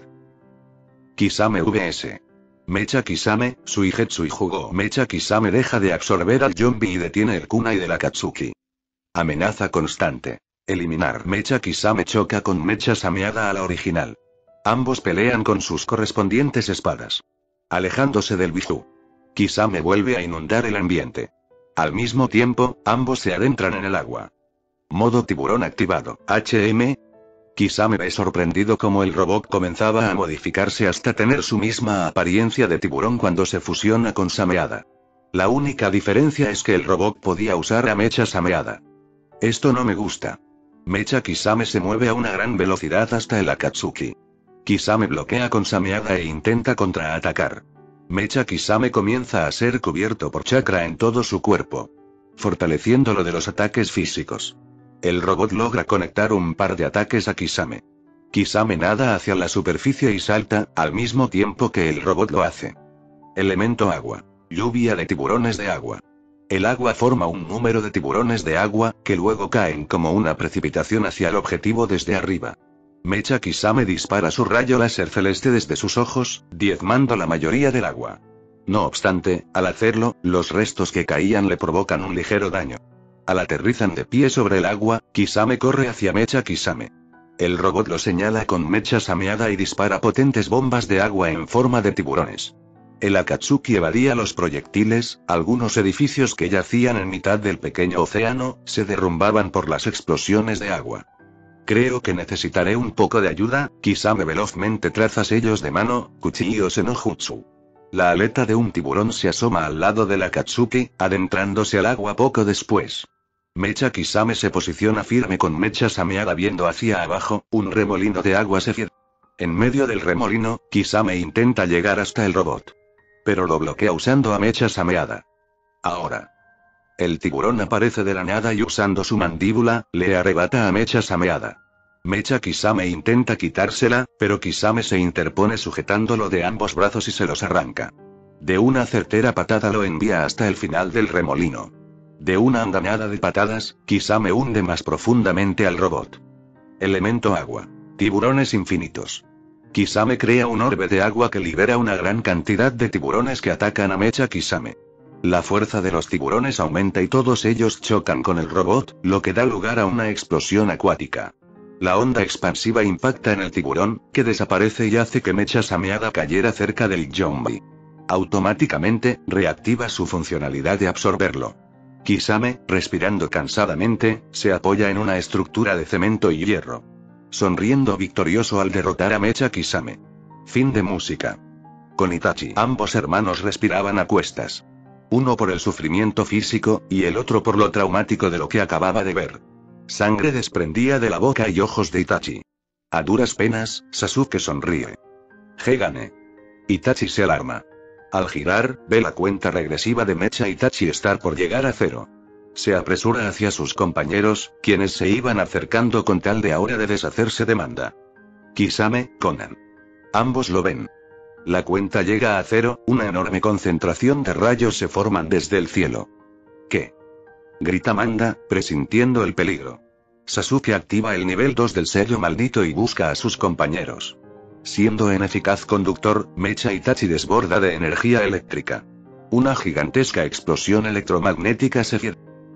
Kisame vs Mecha Kisame, Suigetsu y Jugo. Mecha Kisame deja de absorber al zombie y detiene el kunai de la Akatsuki. Amenaza constante. Eliminar. Mecha Kisame choca con Mecha Sameada a la original. Ambos pelean con sus correspondientes espadas. Alejándose del Biju. Kisame vuelve a inundar el ambiente. Al mismo tiempo, ambos se adentran en el agua. Modo tiburón activado. H M. Kisame ve sorprendido como el robot comenzaba a modificarse hasta tener su misma apariencia de tiburón cuando se fusiona con Sameada. La única diferencia es que el robot podía usar a Mecha Sameada. Esto no me gusta. Mecha Kisame se mueve a una gran velocidad hasta el Akatsuki. Kisame bloquea con Sameada e intenta contraatacar. Mecha Kisame comienza a ser cubierto por chakra en todo su cuerpo, fortaleciéndolo de los ataques físicos. El robot logra conectar un par de ataques a Kisame. Kisame nada hacia la superficie y salta, al mismo tiempo que el robot lo hace. Elemento agua. Lluvia de tiburones de agua. El agua forma un número de tiburones de agua, que luego caen como una precipitación hacia el objetivo desde arriba. Mecha Kisame dispara su rayo láser celeste desde sus ojos, diezmando la mayoría del agua. No obstante, al hacerlo, los restos que caían le provocan un ligero daño. Al aterrizan de pie sobre el agua, Kisame corre hacia Mecha Kisame. El robot lo señala con Mecha Sameada y dispara potentes bombas de agua en forma de tiburones. El Akatsuki evadía los proyectiles, algunos edificios que yacían en mitad del pequeño océano, se derrumbaban por las explosiones de agua. Creo que necesitaré un poco de ayuda. Kisame velozmente traza sellos de mano, cuchillos en Ojutsu. La aleta de un tiburón se asoma al lado del Akatsuki, adentrándose al agua poco después. Mecha Kisame se posiciona firme con Mecha Sameada viendo hacia abajo, un remolino de agua se fiera. En medio del remolino, Kisame intenta llegar hasta el robot. Pero lo bloquea usando a Mecha Sameada. Ahora. El tiburón aparece de la nada y usando su mandíbula, le arrebata a Mecha Sameada. Mecha Kisame intenta quitársela, pero Kisame se interpone sujetándolo de ambos brazos y se los arranca. De una certera patada lo envía hasta el final del remolino. De una andanada de patadas, Kisame hunde más profundamente al robot. Elemento agua. Tiburones infinitos. Kisame crea un orbe de agua que libera una gran cantidad de tiburones que atacan a Mecha Kisame. La fuerza de los tiburones aumenta y todos ellos chocan con el robot, lo que da lugar a una explosión acuática. La onda expansiva impacta en el tiburón, que desaparece y hace que Mecha Sameada cayera cerca del zombie. Automáticamente, reactiva su funcionalidad de absorberlo. Kisame, respirando cansadamente, se apoya en una estructura de cemento y hierro. Sonriendo victorioso al derrotar a Mecha Kisame. Fin de música. Con Itachi. Ambos hermanos respiraban a cuestas. Uno por el sufrimiento físico, y el otro por lo traumático de lo que acababa de ver. Sangre desprendía de la boca y ojos de Itachi. A duras penas, Sasuke sonríe. G gane. Itachi se alarma. Al girar, ve la cuenta regresiva de Mecha Itachi estar por llegar a cero. Se apresura hacia sus compañeros, quienes se iban acercando con tal de ahora de deshacerse de Manda. Kisame, Conan. Ambos lo ven. La cuenta llega a cero, una enorme concentración de rayos se forman desde el cielo. ¿Qué? Grita Manda, presintiendo el peligro. Sasuke activa el nivel dos del sello maldito y busca a sus compañeros. Siendo un eficaz conductor, Mecha Itachi desborda de energía eléctrica. Una gigantesca explosión electromagnética se fiera.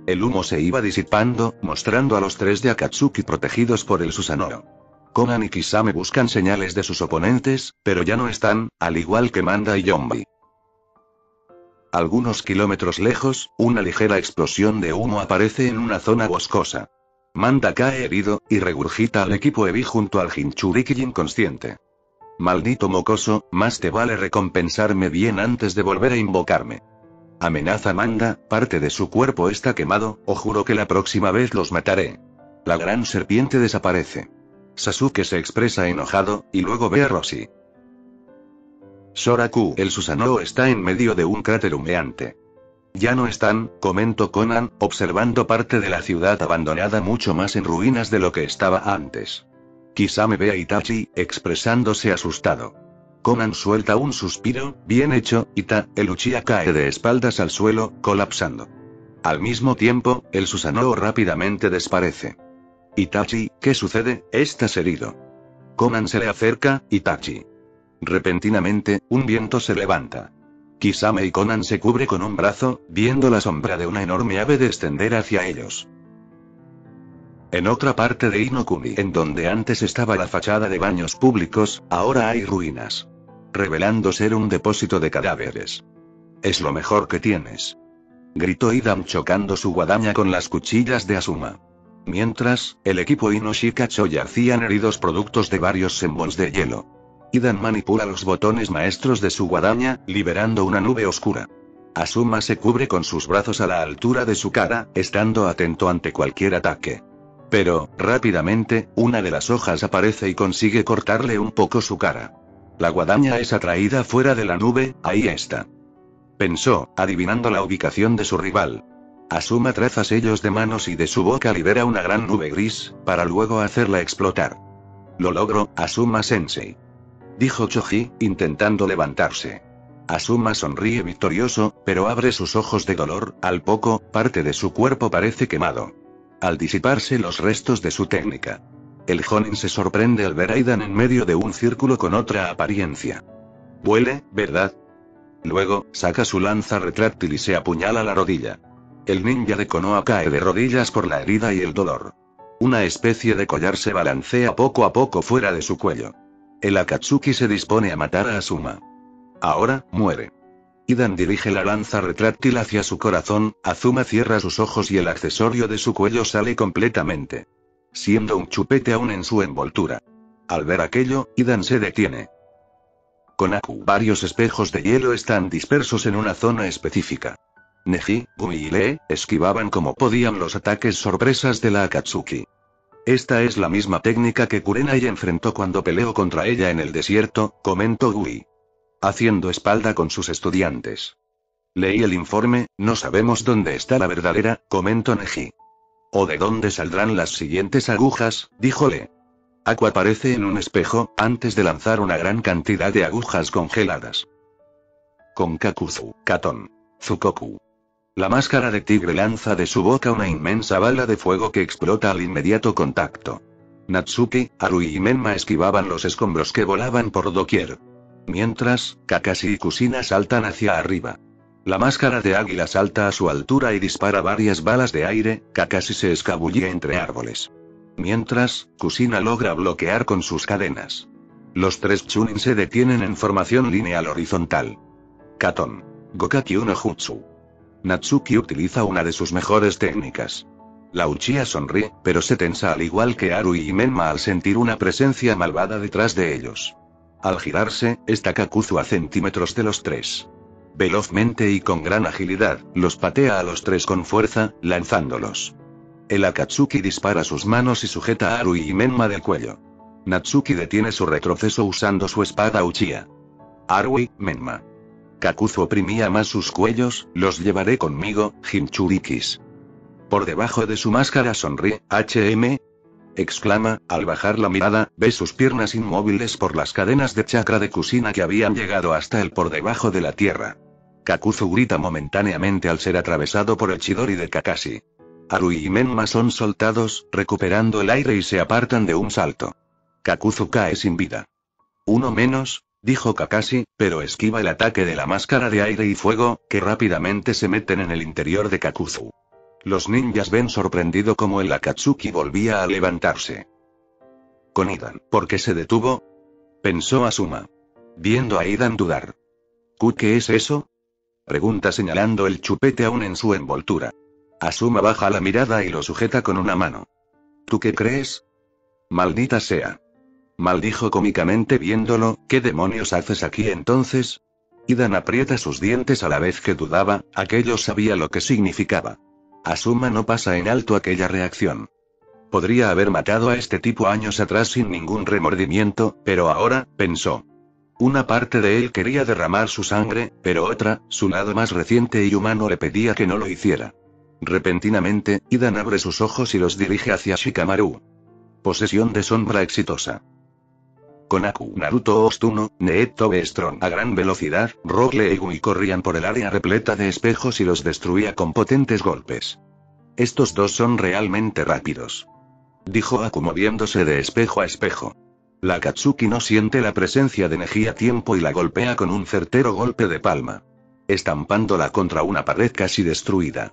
El humo se iba disipando, mostrando a los tres de Akatsuki protegidos por el Susanoo. Konan y Kisame buscan señales de sus oponentes, pero ya no están, al igual que Manda y Yombi. Algunos kilómetros lejos, una ligera explosión de humo aparece en una zona boscosa. Manda cae herido, y regurgita al equipo Ebi junto al Jinchuriki inconsciente. Maldito mocoso, más te vale recompensarme bien antes de volver a invocarme. Amenaza Manda, parte de su cuerpo está quemado, o juro que la próxima vez los mataré. La gran serpiente desaparece. Sasuke se expresa enojado, y luego ve a Roshi. Soraku, el Susanoo está en medio de un cráter humeante. Ya no están, comentó Konan, observando parte de la ciudad abandonada mucho más en ruinas de lo que estaba antes. Kisame ve a Itachi, expresándose asustado. Konan suelta un suspiro, bien hecho, Ita, el Uchiha cae de espaldas al suelo, colapsando. Al mismo tiempo, el Susanoo rápidamente desaparece. Itachi, ¿qué sucede? Estás herido. Konan se le acerca, Itachi. Repentinamente, un viento se levanta. Kisame y Konan se cubre con un brazo, viendo la sombra de una enorme ave descender hacia ellos. En otra parte de Inokuni, en donde antes estaba la fachada de baños públicos, ahora hay ruinas. Revelando ser un depósito de cadáveres. Es lo mejor que tienes. Gritó Idan chocando su guadaña con las cuchillas de Asuma. Mientras, el equipo Inoshikacho yacían heridos productos de varios sembols de hielo. Idan manipula los botones maestros de su guadaña, liberando una nube oscura. Asuma se cubre con sus brazos a la altura de su cara, estando atento ante cualquier ataque. Pero, rápidamente, una de las hojas aparece y consigue cortarle un poco su cara. La guadaña es atraída fuera de la nube, ahí está. Pensó, adivinando la ubicación de su rival. Asuma traza sellos de manos y de su boca libera una gran nube gris, para luego hacerla explotar. Lo logro, Asuma Sensei. Dijo Choji, intentando levantarse. Asuma sonríe victorioso, pero abre sus ojos de dolor, al poco, parte de su cuerpo parece quemado. Al disiparse los restos de su técnica. El Jonin se sorprende al ver a Idan en medio de un círculo con otra apariencia. Duele, ¿verdad? Luego, saca su lanza retráctil y se apuñala la rodilla. El ninja de Konoha cae de rodillas por la herida y el dolor. Una especie de collar se balancea poco a poco fuera de su cuello. El Akatsuki se dispone a matar a Asuma. Ahora, muere. Idan dirige la lanza retráctil hacia su corazón, Asuma cierra sus ojos y el accesorio de su cuello sale completamente. Siendo un chupete aún en su envoltura. Al ver aquello, Idan se detiene. Konaku. Varios espejos de hielo están dispersos en una zona específica. Neji, Gumi y Lee, esquivaban como podían los ataques sorpresas de la Akatsuki. Esta es la misma técnica que Kurenai enfrentó cuando peleó contra ella en el desierto, comentó Gui. Haciendo espalda con sus estudiantes. Leí el informe, no sabemos dónde está la verdadera, comentó Neji. ¿O de dónde saldrán las siguientes agujas?, dijo Lee. Aqua aparece en un espejo, antes de lanzar una gran cantidad de agujas congeladas. Con Kakuzu, Katon. Tsukoku. La máscara de tigre lanza de su boca una inmensa bala de fuego que explota al inmediato contacto. Natsuki, Harui y Menma esquivaban los escombros que volaban por doquier. Mientras, Kakashi y Kushina saltan hacia arriba. La máscara de águila salta a su altura y dispara varias balas de aire, Kakashi se escabulle entre árboles. Mientras, Kushina logra bloquear con sus cadenas. Los tres Chunin se detienen en formación lineal horizontal. Katon. Gokaki no Jutsu. Natsuki utiliza una de sus mejores técnicas. La Uchiha sonríe, pero se tensa al igual que Harui y Menma al sentir una presencia malvada detrás de ellos. Al girarse, está Kakuzu a centímetros de los tres. Velozmente y con gran agilidad, los patea a los tres con fuerza, lanzándolos. El Akatsuki dispara sus manos y sujeta a Harui y Menma del cuello. Natsuki detiene su retroceso usando su espada Uchiha. Harui, Menma. Kakuzu oprimía más sus cuellos, los llevaré conmigo, Jinchurikis. Por debajo de su máscara sonríe, H M. Exclama, al bajar la mirada, ve sus piernas inmóviles por las cadenas de chakra de Kushina que habían llegado hasta él por debajo de la tierra. Kakuzu grita momentáneamente al ser atravesado por el Chidori de Kakashi. Harui y Menma son soltados, recuperando el aire y se apartan de un salto. Kakuzu cae sin vida. Uno menos, dijo Kakashi, pero esquiva el ataque de la máscara de aire y fuego, que rápidamente se meten en el interior de Kakuzu. Los ninjas ven sorprendido como el Akatsuki volvía a levantarse. Con Idan, ¿por qué se detuvo? Pensó Asuma. Viendo a Idan dudar. ¿Ku qué es eso? Pregunta señalando el chupete aún en su envoltura. Asuma baja la mirada y lo sujeta con una mano. ¿Tú qué crees? Maldita sea. Maldijo cómicamente viéndolo, ¿qué demonios haces aquí entonces? Idan aprieta sus dientes a la vez que dudaba, aquello sabía lo que significaba. Asuma no pasa en alto aquella reacción. Podría haber matado a este tipo años atrás sin ningún remordimiento, pero ahora, pensó. Una parte de él quería derramar su sangre, pero otra, su lado más reciente y humano le pedía que no lo hiciera. Repentinamente, Idan abre sus ojos y los dirige hacia Shikamaru. Posesión de sombra exitosa. Konaku, Naruto Ostuno, Neeto Strong a gran velocidad, Rogle y Gumi corrían por el área repleta de espejos y los destruía con potentes golpes. Estos dos son realmente rápidos. Dijo Aku moviéndose de espejo a espejo. La Akatsuki no siente la presencia de energía tiempo y la golpea con un certero golpe de palma. Estampándola contra una pared casi destruida.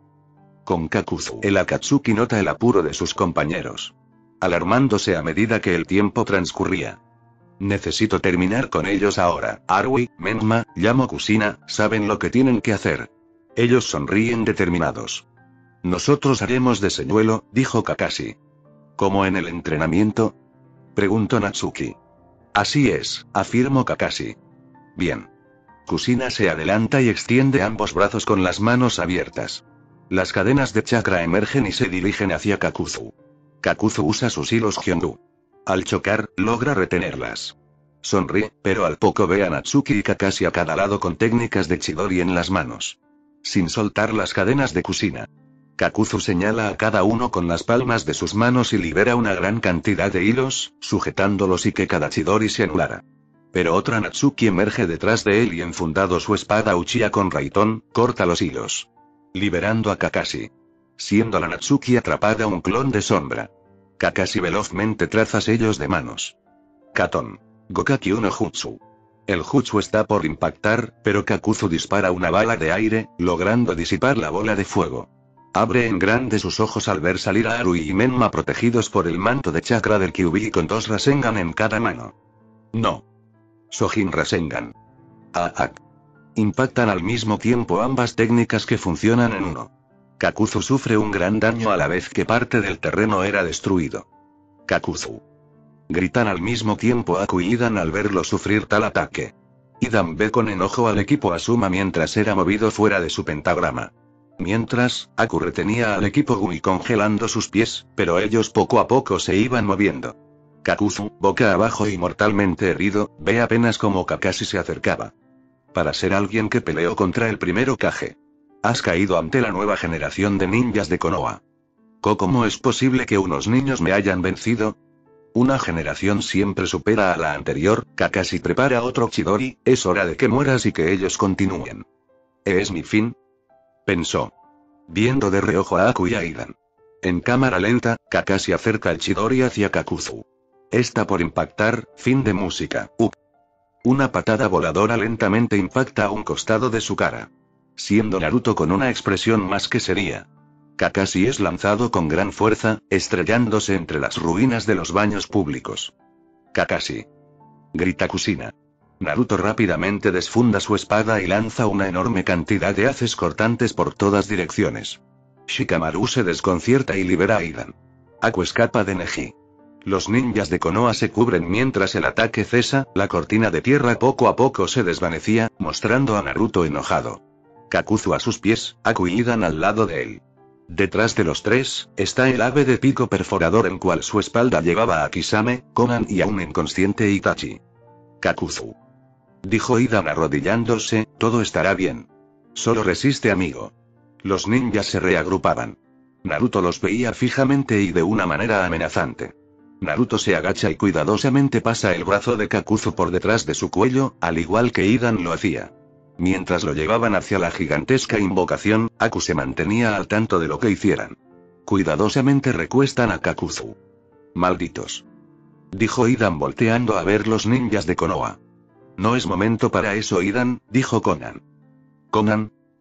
Con Kakuzu, el Akatsuki nota el apuro de sus compañeros. Alarmándose a medida que el tiempo transcurría. Necesito terminar con ellos ahora. Arui, Menma, Yamo Kusina, saben lo que tienen que hacer. Ellos sonríen determinados. Nosotros haremos de señuelo, dijo Kakashi. ¿Como en el entrenamiento? Preguntó Natsuki. Así es, afirmó Kakashi. Bien. Kusina se adelanta y extiende ambos brazos con las manos abiertas. Las cadenas de chakra emergen y se dirigen hacia Kakuzu. Kakuzu usa sus hilos Hyongu. Al chocar, logra retenerlas. Sonríe, pero al poco ve a Natsuki y Kakashi a cada lado con técnicas de Chidori en las manos. Sin soltar las cadenas de Kusina. Kakuzu señala a cada uno con las palmas de sus manos y libera una gran cantidad de hilos, sujetándolos y que cada Chidori se anulara. Pero otra Natsuki emerge detrás de él y enfundado su espada Uchiha con Raitón, corta los hilos. Liberando a Kakashi. Siendo la Natsuki atrapada un clon de sombra. Kakashi velozmente traza sellos de manos. Katon. Gokaki no Jutsu. El Jutsu está por impactar, pero Kakuzu dispara una bala de aire, logrando disipar la bola de fuego. Abre en grande sus ojos al ver salir a Arui y Menma protegidos por el manto de chakra del Kyuubi con dos Rasengan en cada mano. No. Sojin Rasengan. Aak. Impactan al mismo tiempo ambas técnicas que funcionan en uno. Kakuzu sufre un gran daño a la vez que parte del terreno era destruido. Kakuzu. Gritan al mismo tiempo Aku y Idan al verlo sufrir tal ataque. Idan ve con enojo al equipo Asuma mientras era movido fuera de su pentagrama. Mientras, Aku retenía al equipo Gumi congelando sus pies, pero ellos poco a poco se iban moviendo. Kakuzu, boca abajo y mortalmente herido, ve apenas como Kakashi se acercaba. Para ser alguien que peleó contra el primer Hokage. Has caído ante la nueva generación de ninjas de Konoha. ¿Cómo es posible que unos niños me hayan vencido? Una generación siempre supera a la anterior, Kakashi prepara otro Chidori, es hora de que mueras y que ellos continúen. ¿Es mi fin? Pensó. Viendo de reojo a Aku y a Idan. En cámara lenta, Kakashi acerca el Chidori hacia Kakuzu. Está por impactar, fin de música. Uh. Una patada voladora lentamente impacta a un costado de su cara. Siendo Naruto con una expresión más que seria. Kakashi es lanzado con gran fuerza, estrellándose entre las ruinas de los baños públicos. Kakashi. Grita Kusina. Naruto rápidamente desfunda su espada y lanza una enorme cantidad de haces cortantes por todas direcciones. Shikamaru se desconcierta y libera a Idan. Aku escapa de Neji. Los ninjas de Konoha se cubren mientras el ataque cesa, la cortina de tierra poco a poco se desvanecía, mostrando a Naruto enojado. Kakuzu a sus pies, Aku y Idan al lado de él. Detrás de los tres, está el ave de pico perforador en cual su espalda llevaba a Kisame, Konan y a un inconsciente Itachi. Kakuzu. Dijo Idan arrodillándose, todo estará bien. Solo resiste, amigo. Los ninjas se reagrupaban. Naruto los veía fijamente y de una manera amenazante. Naruto se agacha y cuidadosamente pasa el brazo de Kakuzu por detrás de su cuello, al igual que Idan lo hacía. Mientras lo llevaban hacia la gigantesca invocación, Aku se mantenía al tanto de lo que hicieran. Cuidadosamente recuestan a Kakuzu. Malditos. Dijo Idan volteando a ver los ninjas de Konoha. No es momento para eso, Idan, dijo Konan. Konan.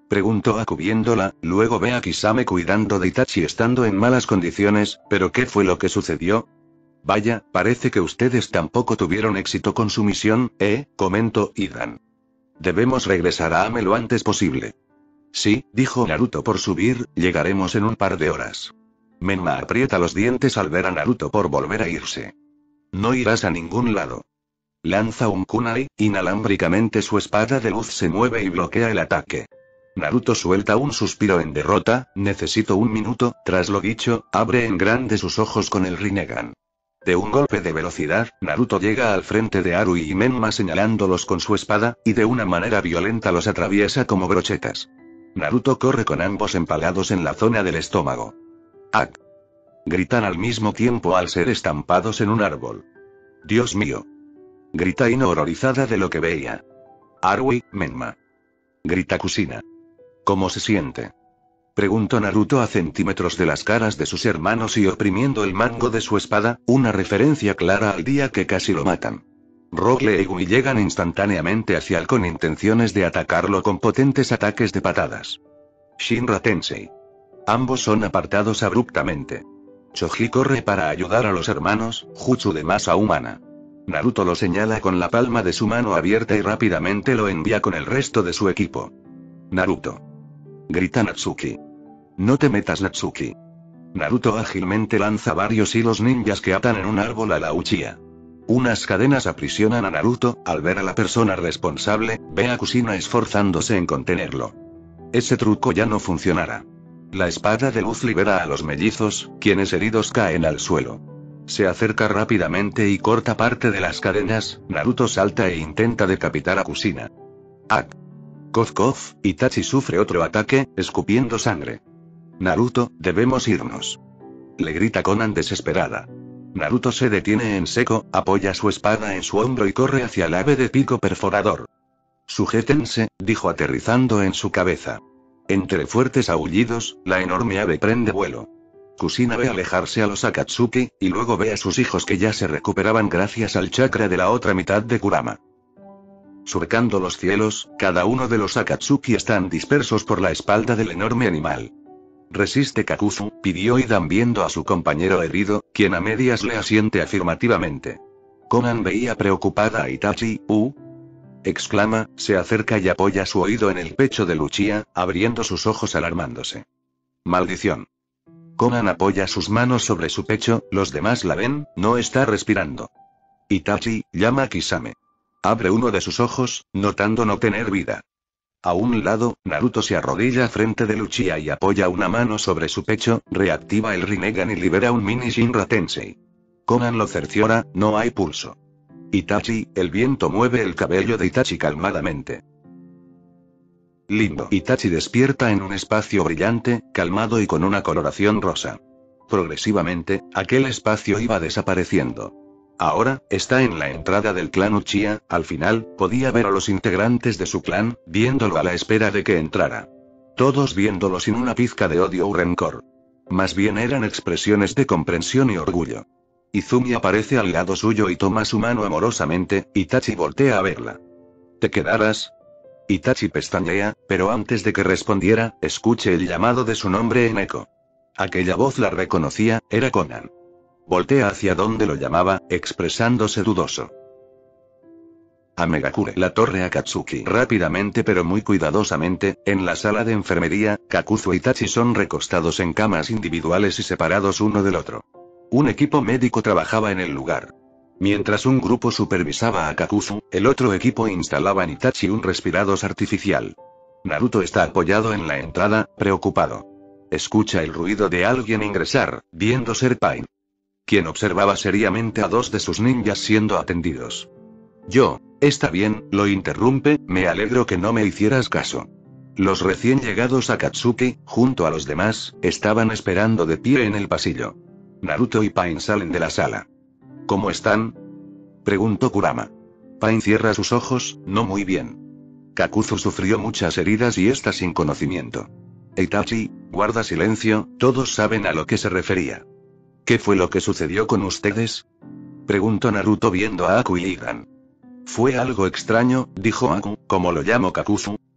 Preguntó Aku viéndola, luego ve a Kisame cuidando de Itachi estando en malas condiciones, ¿pero qué fue lo que sucedió? Vaya, parece que ustedes tampoco tuvieron éxito con su misión, ¿eh? Comentó Hidan. Debemos regresar a Ame lo antes posible. Sí, dijo Naruto por subir, llegaremos en un par de horas. Menma aprieta los dientes al ver a Naruto por volver a irse. No irás a ningún lado. Lanza un kunai, inalámbricamente su espada de luz se mueve y bloquea el ataque. Naruto suelta un suspiro en derrota, necesito un minuto, tras lo dicho, abre en grande sus ojos con el Rinnegan. De un golpe de velocidad, Naruto llega al frente de Arui y Menma señalándolos con su espada, y de una manera violenta los atraviesa como brochetas. Naruto corre con ambos empalados en la zona del estómago. ¡Ak! Gritan al mismo tiempo al ser estampados en un árbol. ¡Dios mío! Grita Ino horrorizada de lo que veía. Arui, Menma. Grita Kushina. ¿Cómo se siente? Preguntó Naruto a centímetros de las caras de sus hermanos y oprimiendo el mango de su espada, una referencia clara al día que casi lo matan. Rogle y Gumi llegan instantáneamente hacia él con intenciones de atacarlo con potentes ataques de patadas. Shinra Tensei. Ambos son apartados abruptamente. Choji corre para ayudar a los hermanos, Jutsu de masa humana. Naruto lo señala con la palma de su mano abierta y rápidamente lo envía con el resto de su equipo. Naruto. Grita Natsuki. No te metas, Natsuki. Naruto ágilmente lanza varios hilos ninjas que atan en un árbol a la Uchiha. Unas cadenas aprisionan a Naruto, al ver a la persona responsable, ve a Kushina esforzándose en contenerlo. Ese truco ya no funcionará. La espada de luz libera a los mellizos, quienes heridos caen al suelo. Se acerca rápidamente y corta parte de las cadenas, Naruto salta e intenta decapitar a Kushina. ¡Ak! Cof cof, Itachi sufre otro ataque, escupiendo sangre. Naruto, debemos irnos. Le grita Konan desesperada. Naruto se detiene en seco, apoya su espada en su hombro y corre hacia el ave de pico perforador. Sujétense, dijo aterrizando en su cabeza. Entre fuertes aullidos, la enorme ave prende vuelo. Kushina ve alejarse a los Akatsuki, y luego ve a sus hijos que ya se recuperaban gracias al chakra de la otra mitad de Kurama. Surcando los cielos, cada uno de los Akatsuki están dispersos por la espalda del enorme animal. Resiste Kakuzu, pidió Hidan viendo a su compañero herido, quien a medias le asiente afirmativamente. Konan veía preocupada a Itachi, ¿uh? Exclama, se acerca y apoya su oído en el pecho de Uchiha, abriendo sus ojos alarmándose. Maldición. Konan apoya sus manos sobre su pecho, los demás la ven, no está respirando. Itachi, llama a Kisame. Abre uno de sus ojos, notando no tener vida. A un lado, Naruto se arrodilla frente de Uchiha y apoya una mano sobre su pecho, reactiva el Rinnegan y libera un mini Shinra Tensei. Konan lo cerciora, no hay pulso. Itachi, el viento mueve el cabello de Itachi calmadamente. Lindo. Itachi despierta en un espacio brillante, calmado y con una coloración rosa. Progresivamente, aquel espacio iba desapareciendo. Ahora, está en la entrada del clan Uchiha, al final, podía ver a los integrantes de su clan, viéndolo a la espera de que entrara. Todos viéndolo sin una pizca de odio o rencor. Más bien eran expresiones de comprensión y orgullo. Izumi aparece al lado suyo y toma su mano amorosamente, Itachi voltea a verla. ¿Te quedarás? Itachi pestañea, pero antes de que respondiera, escuche el llamado de su nombre en eco. Aquella voz la reconocía, era Konan. Voltea hacia donde lo llamaba, expresándose dudoso. A Megakure, la torre Akatsuki. Rápidamente pero muy cuidadosamente, en la sala de enfermería, Kakuzu e Itachi son recostados en camas individuales y separados uno del otro. Un equipo médico trabajaba en el lugar. Mientras un grupo supervisaba a Kakuzu, el otro equipo instalaba en Itachi un respirador artificial. Naruto está apoyado en la entrada, preocupado. Escucha el ruido de alguien ingresar, viendo ser Pain, quien observaba seriamente a dos de sus ninjas siendo atendidos. Yo, está bien, lo interrumpe, me alegro que no me hicieras caso. Los recién llegados Akatsuki, junto a los demás, estaban esperando de pie en el pasillo. Naruto y Pain salen de la sala. ¿Cómo están? Preguntó Kurama. Pain cierra sus ojos, no muy bien. Kakuzu sufrió muchas heridas y está sin conocimiento. Itachi, guarda silencio, todos saben a lo que se refería. ¿Qué fue lo que sucedió con ustedes? Preguntó Naruto viendo a Aku y Hidan. Fue algo extraño, dijo Aku, como lo llamo Kakuzu.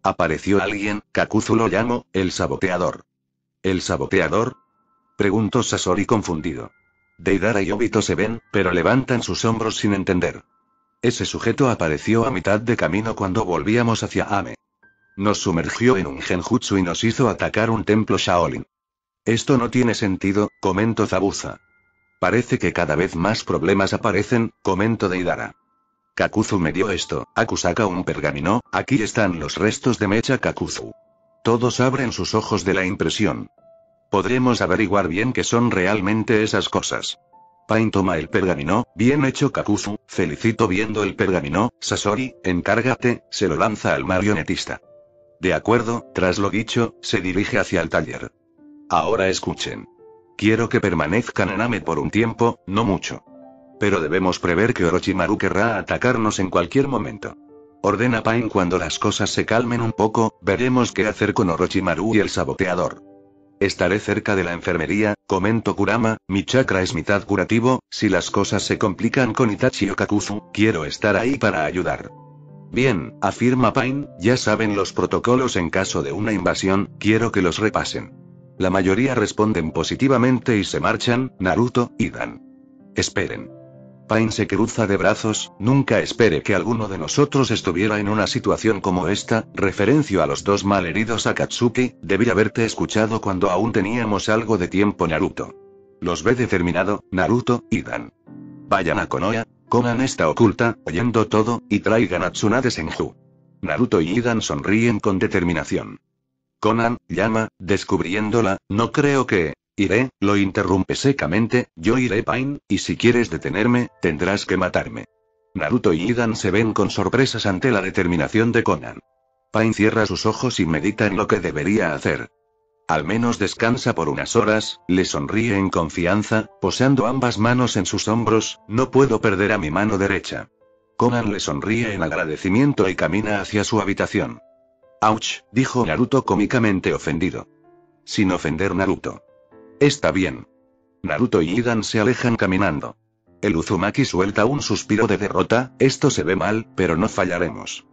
Apareció alguien, Kakuzu lo llamó, el saboteador. ¿El saboteador? Preguntó Sasori confundido. Deidara y Obito se ven, pero levantan sus hombros sin entender. Ese sujeto apareció a mitad de camino cuando volvíamos hacia Ame. Nos sumergió en un genjutsu y nos hizo atacar un templo Shaolin. Esto no tiene sentido, comentó Zabuza. Parece que cada vez más problemas aparecen, comentó Deidara. Kakuzu me dio esto. Aku saca un pergamino, aquí están los restos de Mecha Kakuzu. Todos abren sus ojos de la impresión. Podremos averiguar bien qué son realmente esas cosas. Pain toma el pergamino, bien hecho Kakuzu, felicito viendo el pergamino, Sasori, encárgate, se lo lanza al marionetista. De acuerdo, tras lo dicho, se dirige hacia el taller. Ahora escuchen. Quiero que permanezcan en Ame por un tiempo, no mucho. Pero debemos prever que Orochimaru querrá atacarnos en cualquier momento. Ordena Pain cuando las cosas se calmen un poco, veremos qué hacer con Orochimaru y el saboteador. Estaré cerca de la enfermería, comentó Kurama, mi chakra es mitad curativo, si las cosas se complican con Itachi o Kakuzu, quiero estar ahí para ayudar. Bien, afirma Pain, ya saben los protocolos en caso de una invasión, quiero que los repasen. La mayoría responden positivamente y se marchan, Naruto, y Dan. Esperen. Pain se cruza de brazos, nunca espere que alguno de nosotros estuviera en una situación como esta, referencio a los dos malheridos Akatsuki, debí haberte escuchado cuando aún teníamos algo de tiempo Naruto. Los ve determinado, Naruto, y Dan. Vayan a Konoha, Konan está oculta, oyendo todo, y traigan a Tsunade Senju. Naruto y Idan sonríen con determinación. Konan, llama, descubriéndola, no creo que... Iré, lo interrumpe secamente, yo iré Pain, y si quieres detenerme, tendrás que matarme. Naruto y Idan se ven con sorpresas ante la determinación de Konan. Pain cierra sus ojos y medita en lo que debería hacer. Al menos descansa por unas horas, le sonríe en confianza, posando ambas manos en sus hombros, no puedo perder a mi mano derecha. Konan le sonríe en agradecimiento y camina hacia su habitación. Ouch, dijo Naruto cómicamente ofendido. Sin ofender Naruto. Está bien. Naruto y Idan se alejan caminando. El Uzumaki suelta un suspiro de derrota, esto se ve mal, pero no fallaremos.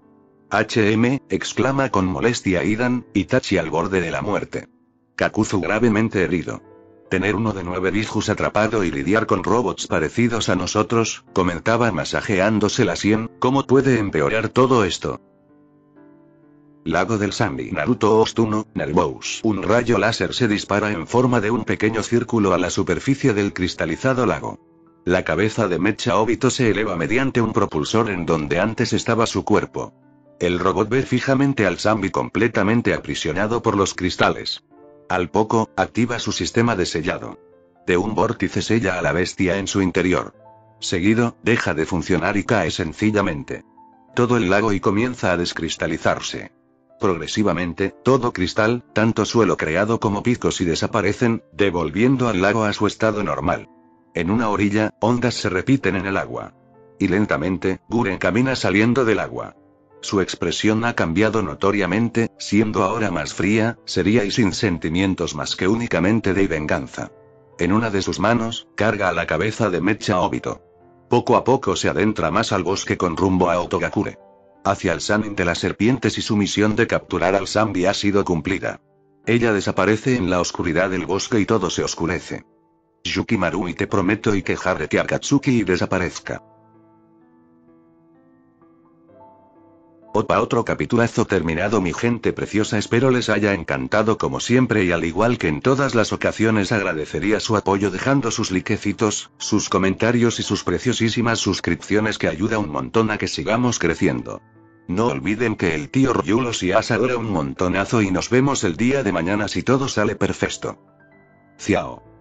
H M, exclama con molestia Idan, Itachi al borde de la muerte. Kakuzu gravemente herido. Tener uno de nueve Bijus atrapado y lidiar con robots parecidos a nosotros, comentaba masajeándose la sien, ¿cómo puede empeorar todo esto? Lago del Sanbi. Naruto Ostuno, Nervous. Un rayo láser se dispara en forma de un pequeño círculo a la superficie del cristalizado lago. La cabeza de Mecha Obito se eleva mediante un propulsor en donde antes estaba su cuerpo. El robot ve fijamente al Sanbi completamente aprisionado por los cristales. Al poco, activa su sistema de sellado. De un vórtice sella a la bestia en su interior. Seguido, deja de funcionar y cae sencillamente. Todo el lago y comienza a descristalizarse. Progresivamente, todo cristal, tanto suelo creado como picos y desaparecen, devolviendo al lago a su estado normal. En una orilla, ondas se repiten en el agua. Y lentamente, Guren camina saliendo del agua. Su expresión ha cambiado notoriamente, siendo ahora más fría, seria y sin sentimientos más que únicamente de venganza. En una de sus manos, carga a la cabeza de Mecha Obito. Poco a poco se adentra más al bosque con rumbo a Otogakure. Hacia el Sannin de las serpientes y su misión de capturar al Sanbi ha sido cumplida. Ella desaparece en la oscuridad del bosque y todo se oscurece. Yukimaru y te prometo y que Jarrete Akatsuki y desaparezca. Opa, otro capitulazo terminado mi gente preciosa, espero les haya encantado como siempre y al igual que en todas las ocasiones agradecería su apoyo dejando sus likecitos, sus comentarios y sus preciosísimas suscripciones que ayuda un montón a que sigamos creciendo. No olviden que el tío Ryu los y adora un montonazo y nos vemos el día de mañana si todo sale perfecto. Ciao.